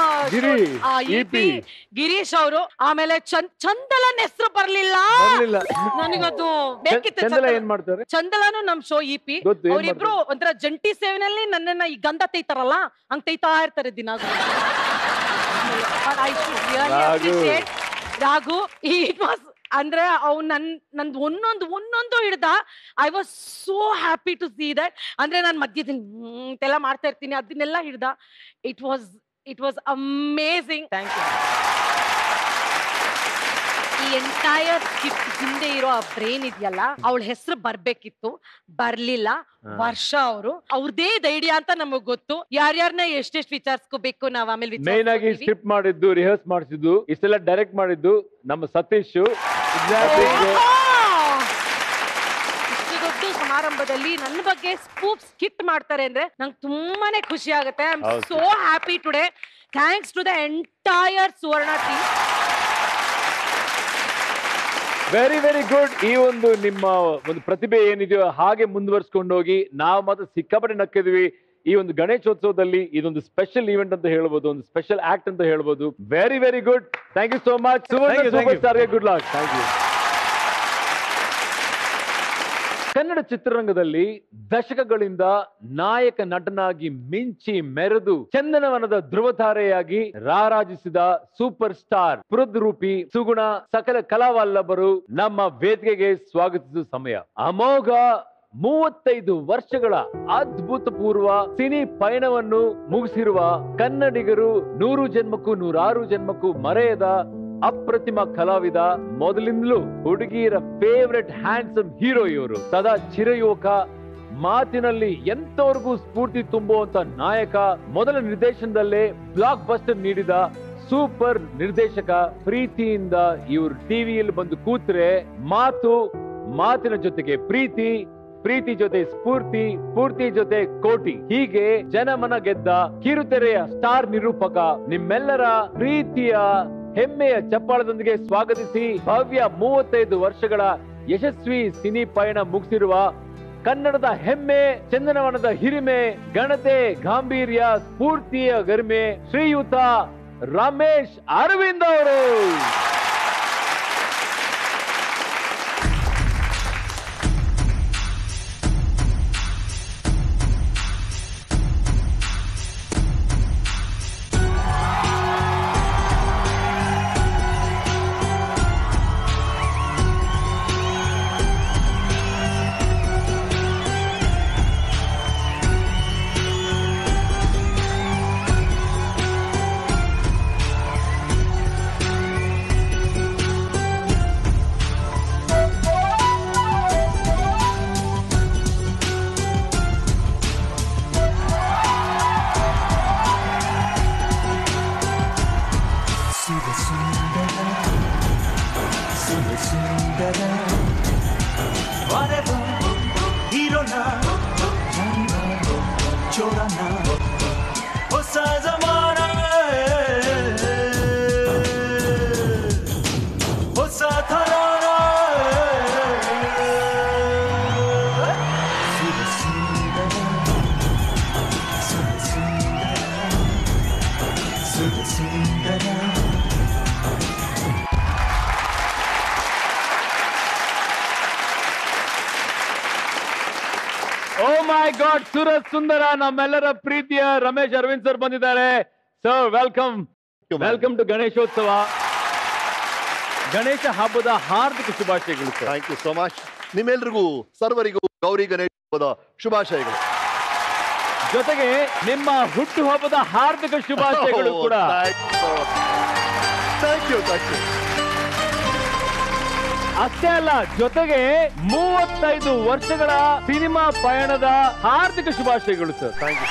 ಗಿರೀಶ್ ಅವರು. ಆಮೇಲೆ ಚಂದಲನ್ ಹೆಸರು ಬರ್ಲಿಲ್ಲ ನನಗದು ಬೇಕಿತ್ತು. ಚಂದಲನು ನಮ್ ಶೋ ಇ ಪಿ. ಅವ್ರಿಬ್ರು ಒಂಥರ ಜಂಟಿ ಸೇವೆನಲ್ಲಿ ನನ್ನನ್ನ ಈ ಗಂಧ ತೈತಾರಲ್ಲ ಹಂಗ್ ತೈತಾ ಇರ್ತಾರೆ ದಿನ. ರಾಘು ಇಟ್ ವಾಸ್ ಅಂದ್ರೆ ಅವ್ ನನ್ ನಂದು ಒಂದೊಂದು ಒಂದೊಂದು ಹಿಡ್ದ. I was so happy to see that. ಅಂದ್ರೆ ನಾನು ಮಧ್ಯದಲ್ಲಿ ಅಂತೆಲ್ಲ ಮಾಡ್ತಾ ಇರ್ತೀನಿ, ಅದನ್ನೆಲ್ಲ ಹಿಡ್ದ. It was it was amazing. Thank you. ಈ ಎಂಟೈರ್ ಸ್ಕಿಟ್ ಹಿಂದೆ ಇರೋ ಆ ಬ್ರೈನ್ ಇದೆಯಲ್ಲ, ಅವಳ ಹೆಸರು ಬರ್ಬೇಕಿತ್ತು, ಬರ್ಲಿಲ್ಲ. ವರ್ಷ ಅವರು ಅವ್ರದೇ ಐಡಿಯಾ ಅಂತ ನಮಗ್ ಗೊತ್ತು. ಯಾರ್ಯಾರನ್ನ ಎಷ್ಟೆಷ್ಟು ವಿಚಾರಿಸ್ಕೋಬೇಕು ನಾವ್ ಆಮೇಲೆ ಮೇನ್ ಆಗಿ ಸ್ಕ್ರಿಪ್ಟ್ ಮಾಡಿದ್ದು, ರಿಹರ್ಸ್ ಮಾಡಿಸಿದ್ದು, ಇಷ್ಟೆಲ್ಲ ಡೈರೆಕ್ಟ್ ಮಾಡಿದ್ದು ನಮ್ಮ ಸತೀಶ್. ಇಷ್ಟು ದೊಡ್ಡ ಸಮಾರಂಭದಲ್ಲಿ ನನ್ನ ಬಗ್ಗೆ ಸ್ಪೂಪ್ ಸ್ಕಿಟ್ ಮಾಡ್ತಾರೆ ಅಂದ್ರೆ ನಂಗೆ ತುಂಬಾನೇ ಖುಷಿ ಆಗುತ್ತೆ. I am so happy today. Thanks to the entire Suvarna team. Very very good. ಈ ಒಂದು ನಿಮ್ಮ ಒಂದು ಪ್ರತಿಭೆ ಏನಿದೆಯೋ ಹಾಗೆ ಮುಂದುವರ್ಸ್ಕೊಂಡು ಹೋಗಿ. ನಾವು ಮಾತ್ರ ಸಿಕ್ಕಾಪಟ್ಟೆ ನಕ್ಕಿದ್ವಿ ಈ ಒಂದು ಗಣೇಶೋತ್ಸವದಲ್ಲಿ. ಇದೊಂದು ಸ್ಪೆಷಲ್ ಈವೆಂಟ್ ಅಂತ ಹೇಳ್ಬೋದು, ಒಂದು ಸ್ಪೆಷಲ್ ಆಕ್ಟ್ ಅಂತ ಹೇಳ್ಬೋದು. Very very good. Thank you so much. Super ಸ್ಟಾರ್ಗೆ good luck. Thank you. Kannada ಚಿತ್ರರಂಗದಲ್ಲಿ ದಶಕಗಳಿಂದ ನಾಯಕ ನಟನಾಗಿ ಮಿಂಚಿ ಮೆರೆದು ಚಂದನವನದ ಧ್ರುವತಾರೆಯಾಗಿ ರಾರಾಜಿಸಿದ ಸೂಪರ್ ಸ್ಟಾರ್ ಪೃಥ್ರೂಪಿ ಸುಗುಣ ಸಕಲ ಕಲಾವಲ್ಲಭರು ನಮ್ಮ ವೇದಿಕೆಗೆ ಸ್ವಾಗತಿಸುವ ಸಮಯ. ಅಮೋಘ ಮೂವತ್ತೈದು ವರ್ಷಗಳ ಅದ್ಭುತಪೂರ್ವ ಸಿನಿ ಪಯಣವನ್ನು ಮುಗಿಸಿರುವ ಕನ್ನಡಿಗರು ನೂರು ಜನ್ಮಕ್ಕೂ ನೂರಾರು ಜನ್ಮಕ್ಕೂ ಮರೆಯದ ಅಪ್ರತಿಮ ಕಲಾವಿದ, ಮೊದಲಿಂದಲೂ ಹುಡುಗಿಯರ ಫೇವರೆಟ್ ಹ್ಯಾಂಡ್ಸಮ್ ಹೀರೋ ಇವರು. ಸದಾ ಚಿರಯುವಕ, ಮಾತಿನಲ್ಲಿ ಎಂತವರೆಗೂ ಸ್ಫೂರ್ತಿ ತುಂಬುವಂತ ನಾಯಕ, ಮೊದಲ ನಿರ್ದೇಶನದಲ್ಲೇ ಬ್ಲಾಕ್ ಬಸ್ಟರ್ ನೀಡಿದ ಸೂಪರ್ ನಿರ್ದೇಶಕ. ಪ್ರೀತಿಯಿಂದ ಇವರು ಟಿವಿಯಲ್ಲಿ ಬಂದು ಕೂತ್ರೆ ಮಾತು, ಮಾತಿನ ಜೊತೆಗೆ ಪ್ರೀತಿ, ಪ್ರೀತಿ ಜೊತೆ ಸ್ಫೂರ್ತಿ, ಸ್ಫೂರ್ತಿ ಜೊತೆ ಕೋಟಿ, ಹೀಗೆ ಜನಮನ ಗೆದ್ದ ಕಿರುತೆರೆಯ ಸ್ಟಾರ್ ನಿರೂಪಕ. ನಿಮ್ಮೆಲ್ಲರ ಪ್ರೀತಿಯ ಹೆಮ್ಮೆಯ ಚಪ್ಪಾಳದೊಂದಿಗೆ ಸ್ವಾಗತಿಸಿ ಭವ್ಯ ಮೂವತ್ತೈದು ವರ್ಷಗಳ ಯಶಸ್ವಿ ಸಿನಿ ಪಯಣ ಮುಗಿಸಿರುವ ಕನ್ನಡದ ಹೆಮ್ಮೆ, ಚಂದನವನದ ಹಿರಿಮೆ, ಘನತೆ, ಗಾಂಭೀರ್ಯ, ಸ್ಫೂರ್ತಿಯ ಗರಿಮೆ, ಶ್ರೀಯುತ ರಮೇಶ್ ಅರವಿಂದ್ ಅವರು. ಗಾಡ್ ಸುರತ್ ಸುಂದರ ನಮ್ಮೆಲ್ಲರ ಪ್ರೀತಿಯ ರಮೇಶ್ ಅರವಿಂದ್ ಸರ್ ಬಂದಿದ್ದಾರೆ. Sir welcome welcome to Ganeshotsava. Ganesha ಹಬ್ಬದ ಹಾರ್ದಿಕ ಶುಭಾಶಯಗಳು. Thank you so much. ನಿಮ್ಮೆಲ್ರಿಗೂ ಸರ್ವರಿಗೂ ಗೌರಿ ಗಣೇಶ ಹಬ್ಬದ ಶುಭಾಶಯಗಳು. ಜೊತೆಗೆ ನಿಮ್ಮ ಹುಟ್ಟು ಹಬ್ಬದ ಹಾರ್ದಿಕ ಶುಭಾಶಯಗಳು ಕೂಡ. Thank you thank you. ಅಷ್ಟೇ ಅಲ್ಲ, ಜೊತೆಗೆ ಮೂವತ್ತೈದು ವರ್ಷಗಳ ಸಿನಿಮಾ ಪಯಣದ ಹಾರ್ದಿಕ ಶುಭಾಶಯಗಳು sir. Thank you.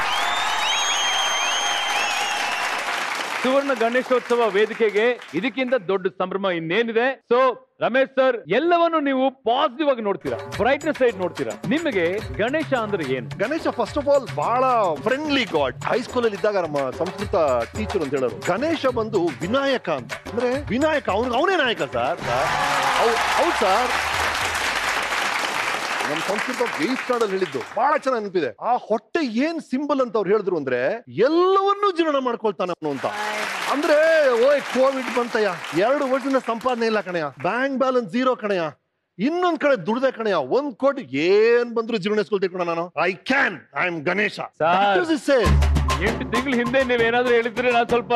Suvarna Ganeshotsava ವೇದಿಕೆಗೆ ಇದಕ್ಕಿಂತ ದೊಡ್ಡ ಸಂಭ್ರಮ ಇನ್ನೇನಿದೆ. ಸೊ ರಮೇಶ್ ಸರ್, ಎಲ್ಲವನ್ನು ನೀವು ಪಾಸಿಟಿವ್ ಆಗಿ ನೋಡ್ತೀರಾ, ಬ್ರೈಟ್ನೆಸ್ ಸೈಡ್ ನೋಡ್ತೀರಾ. ನಿಮಗೆ ಗಣೇಶ ಅಂದ್ರೆ ಏನು? ಗಣೇಶ ಫಸ್ಟ್ ಆಫ್ ಆಲ್ ಬಹಳ ಫ್ರೆಂಡ್ಲಿ ಗಾಡ್. ಹೈಸ್ಕೂಲ್ ಅಲ್ಲಿ ಇದ್ದಾಗ ನಮ್ಮ ಸಂಸ್ಕೃತ ಟೀಚರ್ ಅಂತ ಹೇಳೋರು, ಗಣೇಶ ಬಂದು ವಿನಾಯಕ ಅಂತ. ಅಂದ್ರೆ ವಿನಾಯಕ ಅವ್ನಿಗೆ ಅವನೇ ನಾಯಕ ಸರ್. ಹೌದು ಸರ್, ನಮ್ ಸಂಸ್ಕೃತ ವೇಸ್ಟ್ ಅಲ್ಲಿ ಹೇಳಿದ್ದು ಬಹಳ ಚೆನ್ನಾಗಿ ನೆನಪಿದೆ. ಆ ಹೊಟ್ಟೆ ಏನ್ ಸಿಂಬಲ್ ಅಂತ ಅವ್ರು ಹೇಳಿದ್ರು ಅಂದ್ರೆ ಎಲ್ಲವನ್ನೂ ಜೀರ್ಣ ಮಾಡ್ಕೊಳ್ತಾನೆ ಅವನು ಅಂತ. ಅಂದ್ರೆ ಓಯ್ ಕೋವಿಡ್ ಬಂತಯ್ಯ, ಎರಡು ವರ್ಷದಿಂದ ಸಂಪಾದನೆ ಇಲ್ಲ ಕಣಯ್ಯ, ಬ್ಯಾಂಕ್ ಬ್ಯಾಲೆನ್ಸ್ ಜೀರೋ ಕಣಯ್ಯ, ಇನ್ನೊಂದ್ ಕಡೆ ದುಡ್ದೆ ಕಣಯ್ಯ, ಒಂದ್ ಕೋಟಿ ಏನ್ ಬಂದ್ರು ಜೀರ್ಣಿಸ್ಕೊಳ್ತೀನಿ ಕಣ ನಾನು. I can, I am Ganesha. ಎಂಟು ತಿಂಗಳ ಹಿಂದೆ ನೀವೇನಾದ್ರೂ ಹೇಳಿದ್ರೆ ನಾನು ಸ್ವಲ್ಪ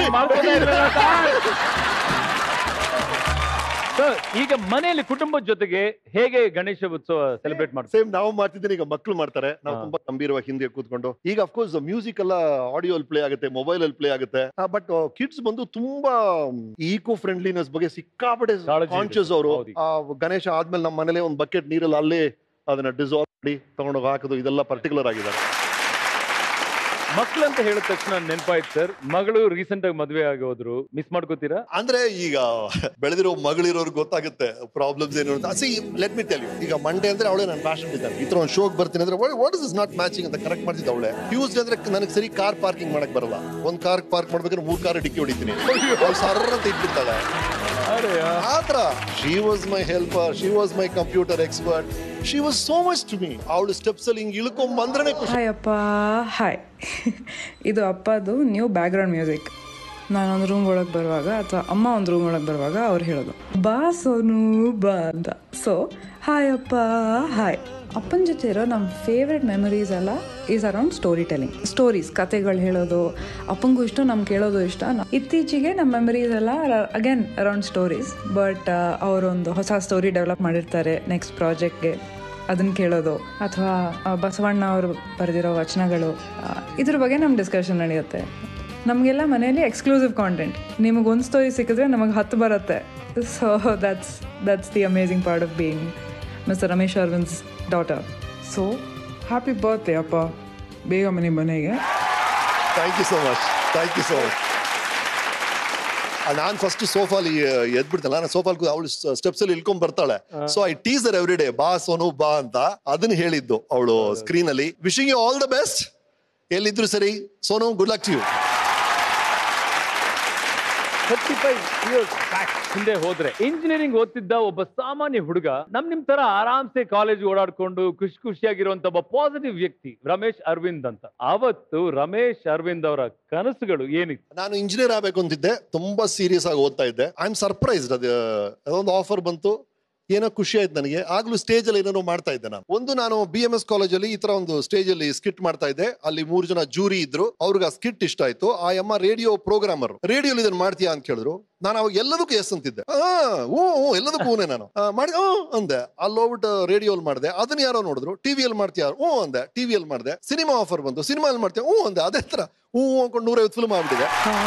ಈಗ ಮನೆಯಲ್ಲಿ ಕುಟುಂಬದ ಜೊತೆಗೆ ಹೇಗೆ ಗಣೇಶ ಉತ್ಸವ ಸೆಲೆಬ್ರೇಟ್ ಮಾಡ್ತೀವಿ? ಸೇಮ್ ನಾವು ಮಾಡ್ತಿದ್ದೀನಿ, ಈಗ ಮಕ್ಕಳು ಮಾಡ್ತಾರೆ. ನಾವು ತುಂಬಾ ಗಂಭೀರವಾಗಿ ಹಿಂದೆ ಕೂತ್ಕೊಂಡು. ಈಗ ಅಫ್ಕೋರ್ಸ್ ಮ್ಯೂಸಿಕ್ ಎಲ್ಲ ಆಡಿಯೋ ಅಲ್ಲಿ ಪ್ಲೇ ಆಗುತ್ತೆ, ಮೊಬೈಲ್ ಅಲ್ಲಿ ಪ್ಲೇ ಆಗುತ್ತೆ. ಬಟ್ ಕಿಡ್ಸ್ ಬಂದು ತುಂಬಾ ಈಕೋ ಫ್ರೆಂಡ್ಲಿನೆಸ್ ಬಗ್ಗೆ ಸಿಕ್ಕಾಪಟ್ಟೆ ಕಾನ್ಶಿಯಸ್ ಅವರು. ಗಣೇಶ ಆದ್ಮೇಲೆ ನಮ್ಮ ಮನೇಲಿ ಒಂದು ಬಕೆಟ್ ನೀರಲ್ಲಿ ಅಲ್ಲೇ ಅದನ್ನ ಡಿಸಾಲ್ವ್ ಮಾಡಿ ತಗೊಂಡೋಗಿ ಹಾಕೋದು, ಇದೆಲ್ಲ ಪರ್ಟಿಕ್ಯುಲರ್ ಆಗಿದ್ದಾರೆ. ಮಕ್ಕಳು ಅಂತ ಹೇಳಿದ ತಕ್ಷಣ ನೆನಪಾಯ್ತು ಸರ್, ಮಗಳು ರೀಸೆಂಟ್ ಆಗಿ ಮದುವೆ ಆಗಿ ಹೋದ್ರು, ಮಿಸ್ ಮಾಡ್ಕೋತೀರಾ? ಅಂದ್ರೆ ಈಗ ಬೆಳೆದಿರೋ ಮಗಳಿರೋರು ಗೊತ್ತಾಗುತ್ತೆ ಪ್ರಾಬ್ಲಮ್ಸ್ ಏನು ಅಂತ. See let me tell you, ಈಗ ಮಂಡೇ ಅಂದ್ರೆ ಅವಳೇ ನನ್ನ ಫ್ಯಾಷನ್ ಡಿಸೈನರ್, ಈ ತರ ಒಂದು ಶೋಕ್ ಬರ್ತೀನಿ ಅಂದ್ರೆ ವಾಟ್ ಇಸ್ ನಾಟ್ ಮ್ಯಾಚಿಂಗ್ ಅಂತ ಕರೆಕ್ಟ್ ಮಾಡ್ತಿದ್ದ ಅವಳೆ. ಟ್ಯೂಸ್ಡೇ ಅಂದ್ರೆ ನನಗೆ ಸರಿ ಕಾರ್ ಪಾರ್ಕಿಂಗ್ ಮಾಡಕ್ ಬರಲ್ಲ, ಒಂದ್ ಕಾರ್ ಪಾರ್ಕ್ ಮಾಡ್ಬೇಕಾದ್ರೆ ಮೂರ್ ಕಾರ್ ಡಿಕ್ಕಿ ಹೊಡಿತೀನಿ, ಸರ್ರ ಅಂತ ಇಟ್ಬಿಡ್ತಾಳೆ. ಆತರ she was my helper, she was my computer expert, she was so much to me. ಅವಳು ಸ್ಟೆಪ್ಸ್ ಅಲ್ಲಿ ಹಿಂಗ್ ಇಳ್ಕೊಂಡ್ ಬಂದ್ರೆ ಖುಷಿ. ಹಾಯ್ ಅಪ್ಪ, ಹಾಯ್. ಇದು ಅಪ್ಪದು ನ್ಯೂ ಬ್ಯಾಕ್ ಗ್ರೌಂಡ್ ಮ್ಯೂಸಿಕ್. ನಾನು ಒಂದು ರೂಮ್ ಒಳಗೆ ಬರುವಾಗ ಅಥವಾ ಅಮ್ಮ ಒಂದು ರೂಮ್ ಒಳಗೆ ಬರುವಾಗ ಅವ್ರು ಹೇಳೋದು ಬಾ ಸೋನು ಬಾ ಅಂತ. ಸೊ ಹಾಯ್ ಅಪ್ಪ, ಹಾಯ್. ಅಪ್ಪನ ಜೊತೆ ಇರೋ ನಮ್ಮ ಫೇವ್ರೆಟ್ ಮೆಮರೀಸ್ ಎಲ್ಲ is around story telling. Stories, ಕತೆಗಳು ಹೇಳೋದು ಅಪ್ಪಂಗೂ ಇಷ್ಟ, ನಮ್ಗೆ ಕೇಳೋದು ಇಷ್ಟ. ಇತ್ತೀಚೆಗೆ ನಮ್ಮ ಮೆಮರೀಸ್ ಎಲ್ಲ ಅಗೇನ್ ಅರೌಂಡ್ ಸ್ಟೋರೀಸ್. ಬಟ್ ಅವರೊಂದು ಹೊಸ ಸ್ಟೋರಿ ಡೆವಲಪ್ ಮಾಡಿರ್ತಾರೆ ನೆಕ್ಸ್ಟ್ ಪ್ರಾಜೆಕ್ಟ್ಗೆ, ಅದನ್ನು ಕೇಳೋದು. ಅಥವಾ ಬಸವಣ್ಣ ಅವರು ಬರೆದಿರೋ ವಚನಗಳು, ಇದ್ರ ಬಗ್ಗೆ ನಮ್ಮ ಡಿಸ್ಕಷನ್ ನಡೆಯುತ್ತೆ. ನಮಗೆಲ್ಲ ಮನೆಯಲ್ಲಿ ಎಕ್ಸ್ಕ್ಲೂಸಿವ್ ಕಾಂಟೆಂಟ್. ನಿಮಗೊಂದು ಸ್ಟೋರಿ ಸಿಕ್ಕಿದ್ರೆ ನಮಗೆ ಹತ್ತು ಬರುತ್ತೆ. So that's that's the amazing part of being mister Ramesh Aravind's daughter. So happy birthday ಅಪ್ಪ, ಬೇಗ ಮನೆ ಮನೆಗೆ. Thank you so much, thank you so much. ನಾನು ಫಸ್ಟ್ ಸೋಫಾಲಿ ಎದ್ಬಿಡ್ತಲ್ಲ, ನಾನು ಸೋಫಾಲ್ ಅವಳು ಸ್ಟೆಪ್ಸ್ ಅಲ್ಲಿ ಇಳ್ಕೊಂಡ್ ಬರ್ತಾಳೆ. So I tease her every day, ಬಾ ಸೋನು ಬಾ ಅಂತ. ಅದನ್ನ ಹೇಳಿದ್ದು ಅವಳು ಸ್ಕ್ರೀನ್ ಅಲ್ಲಿ. Wishing you all the best. ಎಲ್ಲಿದ್ರು ಸರಿ Sonu, good luck to you. Thirty five years back ಹಿಂದೆ ಹೋದ್ರೆ ಇಂಜಿನಿಯರಿಂಗ್ ಓದ್ತಿದ್ದ ಒಬ್ಬ ಸಾಮಾನ್ಯ ಹುಡುಗ ನಮ್ ನಿಮ್ ತರ ಆರಾಮ್ಸೆ ಕಾಲೇಜ್ ಓಡಾಡ್ಕೊಂಡು ಖುಷಿ ಖುಷಿಯಾಗಿರುವಂತ ಒಬ್ಬ ಪಾಸಿಟಿವ್ ವ್ಯಕ್ತಿ ರಮೇಶ್ ಅರವಿಂದ್ ಅಂತ. ಅವತ್ತು ರಮೇಶ್ ಅರವಿಂದ್ ಅವರ ಕನಸುಗಳು ಏನಿತ್ತು? ನಾನು ಇಂಜಿನಿಯರ್ ಆಗ್ಬೇಕು ಅಂತಿದ್ದೆ, ತುಂಬಾ ಸೀರಿಯಸ್ ಆಗಿ ಓದ್ತಾ ಇದ್ದೆ. I am surprised. ಅದು ಅದೊಂದು ಆಫರ್ ಬಂತು, ಏನೋ ಖುಷಿ ಆಯ್ತು ನನಗೆ. ಆಗ್ಲೂ ಸ್ಟೇಜ್ ಅಲ್ಲಿ ಏನೇನೋ ಮಾಡ್ತಾ ಇದ್ದೆ ನಾನು. ಒಂದು ನಾನು ಬಿ ಎಂ ಎಸ್ ಕಾಲೇಜ್ ಅಲ್ಲಿ ಈ ತರ ಒಂದು ಸ್ಟೇಜ್ ಅಲ್ಲಿ ಸ್ಕಿಟ್ ಮಾಡ್ತಾ ಇದ್ದೆ. ಅಲ್ಲಿ ಮೂರು ಜನ ಜೂರಿ ಇದ್ರು, ಅವ್ರಿಗೆ ಆ ಸ್ಕಿಟ್ ಇಷ್ಟ ಆಯ್ತು. ಆ ಅಮ್ಮ ರೇಡಿಯೋ ಪ್ರೋಗ್ರಾಮರ್, ರೇಡಿಯೋಲಿ ಇದನ್ನ ಮಾಡ್ತೀಯಾ ಅಂತ ಕೇಳಿದ್ರು. ನಾನು ಅವಾಗ ಎಲ್ಲದಕ್ಕೂ ಎಸ್ ಅಂತಿದ್ದೆ. ಹ್ಞೂ ಹ್ಞೂ ಎಲ್ಲದಕ್ಕೂ ಹೂನೆ ನಾನು ಮಾಡಿ ಹ್ಞೂ ಅಂದೆ. ಅಲ್ಲಿ ಹೋಗ್ಬಿಟ್ಟು ರೇಡಿಯೋಲ್ ಮಾಡಿದೆ. ಅದನ್ನ ಯಾರೋ ನೋಡಿದ್ರು. ಟಿವಿಯಲ್ಲಿ ಮಾಡ್ತೀಯ? ಹ್ಞೂ ಅಂದೆ. ಟಿವಿಯಲ್ಲಿ ಮಾಡಿದೆ. ಸಿನಿಮಾ ಆಫರ್ ಬಂತು, ಸಿನಿಮಾಲ್ಲಿ ಮಾಡ್ತೀಯ? ಹ್ಞೂ ಅಂದೆ. ಅದೇ ತರ ಹ್ಞೂ ಅನ್ಕೊಂಡು ನೂರೈವತ್ತು ಫಿಲ್ಮ್ ಆಗ್ಬಿಟ್ಟಿದೆ.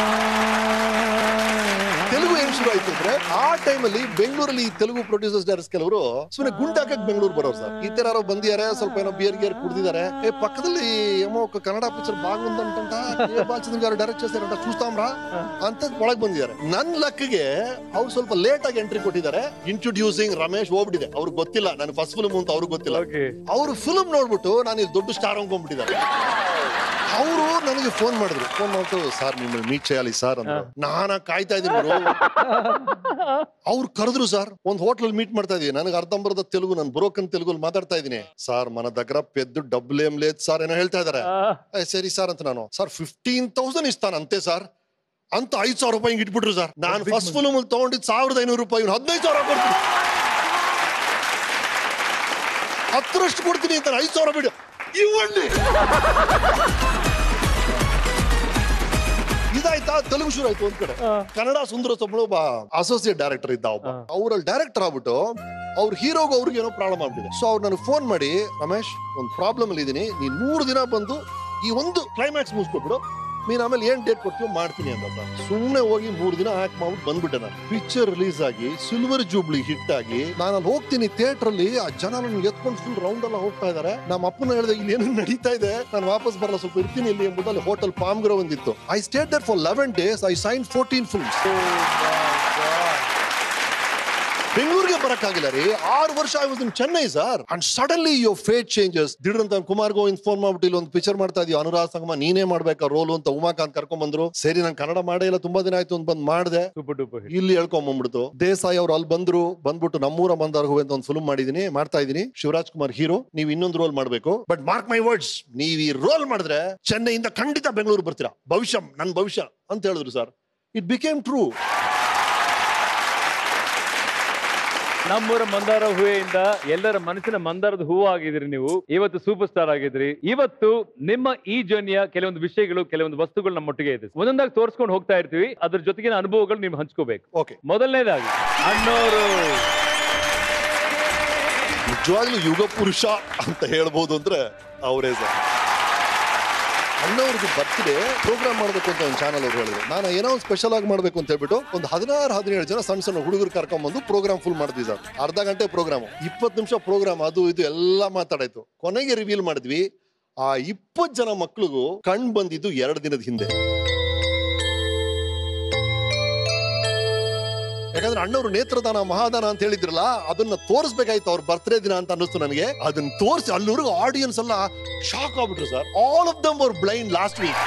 ತೆಲುಗು ಏನ್ ಶುರು ಆಯ್ತು ಅಂದ್ರೆ, ಆ ಟೈಮಲ್ಲಿ ಬೆಂಗಳೂರಲ್ಲಿ ತೆಲುಗು ಪ್ರೊಡ್ಯೂಸರ್ಸ್ ಡೈರೆಕ್ಟರ್ಸ್ ಕೆಲವರು ಸುಮ್ಮನೆ ಗುಂಡಾಕಕ್ ಬೆಂಗಳೂರು ಬರೋರು ಸರ್. ಈ ತರ ಯಾರೋ ಬಂದಿದ್ದಾರೆ, ಸ್ವಲ್ಪ ಏನೋ ಬಿಯರ್ ಗಿಯರ್ ಕುಡ್ದಿದ್ದಾರೆ, ಏ ಪಕ್ಕದಲ್ಲಿ ಏನೋ ಕನ್ನಡ ಪಿಕ್ಚರ್ ಬಾಗುಂದಂಟ ಬಾಲಚಂದ್ರ ಡೈರೆಕ್ಟ್ చేశారంట చూస్తాంరా ಅಂತ ಒಳಗ್ ಬಂದಿದ್ದಾರೆ. ನನ್ ಲಕ್ಗೆ ಅವ್ರು ಸ್ವಲ್ಪ ಲೇಟ್ ಆಗಿ ಎಂಟ್ರಿ ಕೊಟ್ಟಿದ್ದಾರೆ. ಇಂಟ್ರೊಡ್ಯೂಸಿಂಗ್ ರಮೇಶ್ ಹೋಗ್ಬಿಟ್ಟಿದೆ. ಅವ್ರಿಗೆ ಗೊತ್ತಿಲ್ಲ ನಾನು ಫಸ್ಟ್ ಫಿಲ್ಮ್ ಅಂತ ಅವ್ರಿಗೆ ಗೊತ್ತಿಲ್ಲ. ಅವ್ರು ಫಿಲ್ಮ್ ನೋಡ್ಬಿಟ್ಟು ನಾನು ಇಲ್ಲಿ ದೊಡ್ಡ ಸ್ಟಾರ್ ಅನ್ಕೊಂಡ್ಬಿಟ್ಟಿದ್ದಾರೆ. ಅವರು ನನಗೆ ಫೋನ್ ಮಾಡಿದ್ರು. ಫೋನ್ ಮಾಡ್ತು, ಸರ್ ನಿಮ್ಮಲ್ಲಿ ಮೀಟ್ చేయాలి ಸರ್ ಅಂದ್ರು. ನಾನ ಕಾಯ್ತಾ ಇದೀನಿ ಬ್ರೋ. ಅವ್ರು ಕರೆದ್ರು, ಸರ್ ಒಂದ್ ಹೋಟ್ಲಲ್ ಮೀಟ್ ಮಾಡ್ತಾ ಇದೀವಿ, ನನಗೆ ಅರ್ಧಂಬರ್ಧ ತೆಲುಗು, ನಾನು ಬ್ರೋಕನ್ ತೆಲುಗಲ್ಲಿ ಮಾತಾಡ್ತಾ ಇದೀನಿ ಸರ್, మన దగ్గర పెద్ద డబ్బులు ఏం లేదు సార్ ಏನೋ ಹೇಳ್ತಾ ಇದಾರೆ. ಸರಿ ಸರ್ ಅಂತ ನಾನು, ಸರ್ ಫಿಫ್ಟೀನ್ ತೌಸಂಡ್ ಇಸ್ತಾನ ಅಂತೆ ಸರ್ ಅಂತ ಐದ್ ಸಾವಿರ ರೂಪಾಯಿ ಇಟ್ಬಿಟ್ರು ಸರ್. ನಾನು ಫಸ್ಟ್ ಫಿಲ್ಮ್ ಅಲ್ಲಿ ತಗೊಂಡಿದ್ ಸಾವಿರದ ಐನೂರು ರೂಪಾಯಿ, ಹದಿನೈದು ಸಾವಿರ ಕೊಡ್ತೀನಿ, ಹತ್ತರಷ್ಟು ಕೊಡ್ತೀನಿ ಅಂತ ಐದ್ ಸಾವಿರ ಬಿಡು. ಇವಣ್ಣೆ ಇದಾಯ್ತಾ ತೆಲುಗು ಶುರು ಆಯ್ತು ಒಂದ್ ಕಡೆ. ಕನ್ನಡ ಸುಂದರ ಸೊಬ್ಬಳು ಒಬ್ಬ ಅಸೋಸಿಯೇಟ್ ಡೈರೆಕ್ಟರ್ ಇದ್ದ ಒಬ್ಬ. ಅವ್ರಲ್ಲಿ ಡೈರೆಕ್ಟರ್ ಆಗ್ಬಿಟ್ಟು ಅವ್ರ ಹೀರೋಗ ಅವ್ರಿಗೆ ಏನೋ ಪ್ರಾಬ್ಲಮ್ ಆಗ್ಬಿಟ್ಟಿದೆ. ಸೊ ಅವ್ರು ನನಗೆ ಫೋನ್ ಮಾಡಿ, ರಮೇಶ್ ಒಂದ್ ಪ್ರಾಬ್ಲಮ್ ಅಲ್ಲಿ ಇದೀನಿ, ನೀನ್ ಮೂರು ದಿನ ಬಂದು ಈ ಒಂದು ಕ್ಲೈಮ್ಯಾಕ್ಸ್ ಮುಗಿಸ್ಕೊಟ್ಬಿಡು, ನೀನ್ ಆಮೇಲೆ ಏನ್ ಡೇಟ್ ಕೊಡ್ತೀವೋ ಮಾಡ್ತೀನಿ ಅಂತ. ಸುಮ್ನೆ ಹೋಗಿ ಮೂರ್ ದಿನ ಆಕ್ಟ್ ಮಾಡ್ಬಿಟ್ಟು ಬಂದ್ಬಿಟ್ಟೆ ನಾನು. ಪಿಕ್ಚರ್ ರಿಲೀಸ್ ಆಗಿ ಸಿಲ್ವರ್ ಜೂಬ್ಲಿ ಹಿಟ್ ಆಗಿ ನಾನು ಅಲ್ಲಿ ಹೋಗ್ತೀನಿ ಥಿಯೇಟರ್ ಅಲ್ಲಿ, ಆ ಜನ ನನ್ಗೆ ಎತ್ಕೊಂಡು ಫುಲ್ ರೌಂಡ್ ಎಲ್ಲ ಹೋಗ್ತಾ ಇದಾರೆ. ನಮ್ಮ ಅಪ್ಪನ ಹೇಳಿದೆ ಇಲ್ಲಿ ಏನು ನಡೀತಾ ಇದೆ, ನಾನು ವಾಪಸ್ ಬರಲ್ಲ, ಸ್ವಲ್ಪ ಇರ್ತೀನಿ ಇಲ್ಲಿ ಎಂಬುದು. ಅಲ್ಲಿ ಹೋಟೆಲ್ ಪಾಮ್ಗ್ರೋ ಒಂದಿತ್ತು. I stayed there for eleven days. I sign fourteen films. ಬೆಂಗಳೂರಿಗೆ ಬರಕ್ಕಾಗಿಲ್ಲ ರೀ, ಆರು ವರ್ಷ I was in Chennai sir. And suddenly your fate changes. ದಿಢಂತ ಕುಮಾರ್ ಗೋವಿಂದ್ ಫೋನ್ ಮಾಡ್ಬಿಟ್ಟು ಇಲ್ಲಿ ಒಂದು ಪಿಕ್ಚರ್ ಮಾಡ್ತಾ ಇದೀವಿ, ಅನುರಾಗ್ ಸಂಗಮ ನೀನೇ ಮಾಡ್ಬೇಕಾ ರೋಲು ಅಂತ ಉಮಾಕಾಂತ್ ಕರ್ಕೊಂಡ್ ಬಂದ್ರು. ಸರಿ ನಾನು ಕನ್ನಡ ಮಾಡೇ ಇಲ್ಲ, ತುಂಬಾ ದಿನ ಆಯ್ತು ಅಂತ ಬಂದ್ ಮಾಡಿದೆ. ಇಲ್ಲಿ ಹೇಳ್ಕೊಂಡ್ ಬಂದ್ಬಿಡ್ತು. ದೇಸಾಯಿ ಅವ್ರು ಅಲ್ಲಿ ಬಂದ್ರು, ಬಂದ್ಬಿಟ್ಟು ನಮ್ಮೂರ ಬಂದಾರ ಹೂವೆ ಅಂತ ಒಂದು ಫಿಲ್ಮ್ ಮಾಡಿದೀನಿ, ಮಾಡ್ತಾ ಇದೀನಿ. ಶಿವರಾಜ್ ಕುಮಾರ್ ಹೀರೋ, ನೀವ್ ಇನ್ನೊಂದು ರೋಲ್ ಮಾಡ್ಬೇಕು. ಬಟ್ ಮಾರ್ಕ್ ಮೈ ವರ್ಡ್ಸ್, ನೀವ್ ಈ ರೋಲ್ ಮಾಡಿದ್ರೆ ಚೆನ್ನೈಯಿಂದ ಖಂಡಿತ ಬೆಂಗಳೂರು ಬರ್ತೀರಾ, ಭವಿಷ್ಯ ನನ್ ಭವಿಷ್ಯ ಅಂತ ಹೇಳಿದ್ರು ಸರ್. It became true. ನಮ್ಮೂರ ಮಂದಾರ ಹೂವೆಯಿಂದ ಎಲ್ಲರ ಮನಸ್ಸಿನ ಮಂದಾರದ ಹೂವು ಆಗಿದ್ರಿ ನೀವು. ಇವತ್ತು ಸೂಪರ್ ಸ್ಟಾರ್ ಆಗಿದ್ರಿ. ಇವತ್ತು ನಿಮ್ಮ ಈ ಜರ್ನಿಯ ಕೆಲವೊಂದು ವಿಷಯಗಳು, ಕೆಲವೊಂದು ವಸ್ತುಗಳು ನಮ್ಮೊಟ್ಟಿಗೆ ಇದೆ. ಒಂದೊಂದಾಗಿ ತೋರಿಸ್ಕೊಂಡು ಹೋಗ್ತಾ ಇರ್ತೀವಿ. ಅದ್ರ ಜೊತೆಗಿನ ಅನುಭವಗಳು ನೀವು ಹಂಚ್ಕೋಬೇಕು. ಓಕೆ, ಮೊದಲನೇದಾಗಿ ಅಣ್ಣವರು ನಿಜವಾಗ್ಲೂ ಯುಗ ಪುರುಷ ಅಂತ ಹೇಳ್ಬೋದು ಅಂದ್ರೆ ಅವರೇ ಸರ್. ಅಣ್ಣವ್ರಿಗೆ ಬರ್ತ್ಡೇ ಪ್ರೋಗ್ರಾಮ್ ಮಾಡ್ಬೇಕು ಅಂತ ಒಂದು ಚಾನಲ್ ಅವ್ರು ಹೇಳಿದ್ರು. ನಾನು ಏನೋ ಒಂದು ಸ್ಪೆಷಲ್ ಆಗಿ ಮಾಡ್ಬೇಕು ಅಂತ ಹೇಳ್ಬಿಟ್ಟು ಒಂದು ಹದಿನಾರು ಹದಿನೇಳು ಜನ ಸಣ್ಣ ಸಣ್ಣ ಹುಡುಗರು ಕರ್ಕೊಂಡ್ಬಂದು ಪ್ರೋಗ್ರಾಮ್ ಫುಲ್ ಮಾಡಿದ್ವಿ ಸರ್. ಅರ್ಧ ಗಂಟೆ ಪ್ರೋಗ್ರಾಮ್, ಇಪ್ಪತ್ತು ನಿಮಿಷ ಪ್ರೋಗ್ರಾಮ್, ಅದು ಇದು ಎಲ್ಲ ಮಾತಾಡಾಯ್ತು. ಕೊನೆಗೆ ರಿವೀಲ್ ಮಾಡಿದ್ವಿ, ಆ ಇಪ್ಪತ್ತು ಜನ ಮಕ್ಳಿಗೂ ಕಣ್ ಬಂದಿದ್ದು ಎರಡು ದಿನದ ಹಿಂದೆ. ಯಾಕಂದ್ರೆ ಅಣ್ಣವ್ರು ನೇತ್ರದಾನ ಮಹಾದಾನ ಅಂತ ಹೇಳಿದ್ರಲ್ಲ, ಅದನ್ನ ತೋರಿಸ್ಬೇಕಾಯ್ತು ಅವ್ರ ಬರ್ತ್ಡೇ ದಿನ ಅಂತ ಅನ್ನಿಸ್ತು ನನಗೆ. ಅದನ್ನ ತೋರಿಸಿ ಅಲ್ಲಿವರೆಗೂ ಆಡಿಯನ್ಸ್ ಎಲ್ಲ ಶಾಕ್ ಆಗ್ಬಿಟ್ರು sir. All of them were blind last week.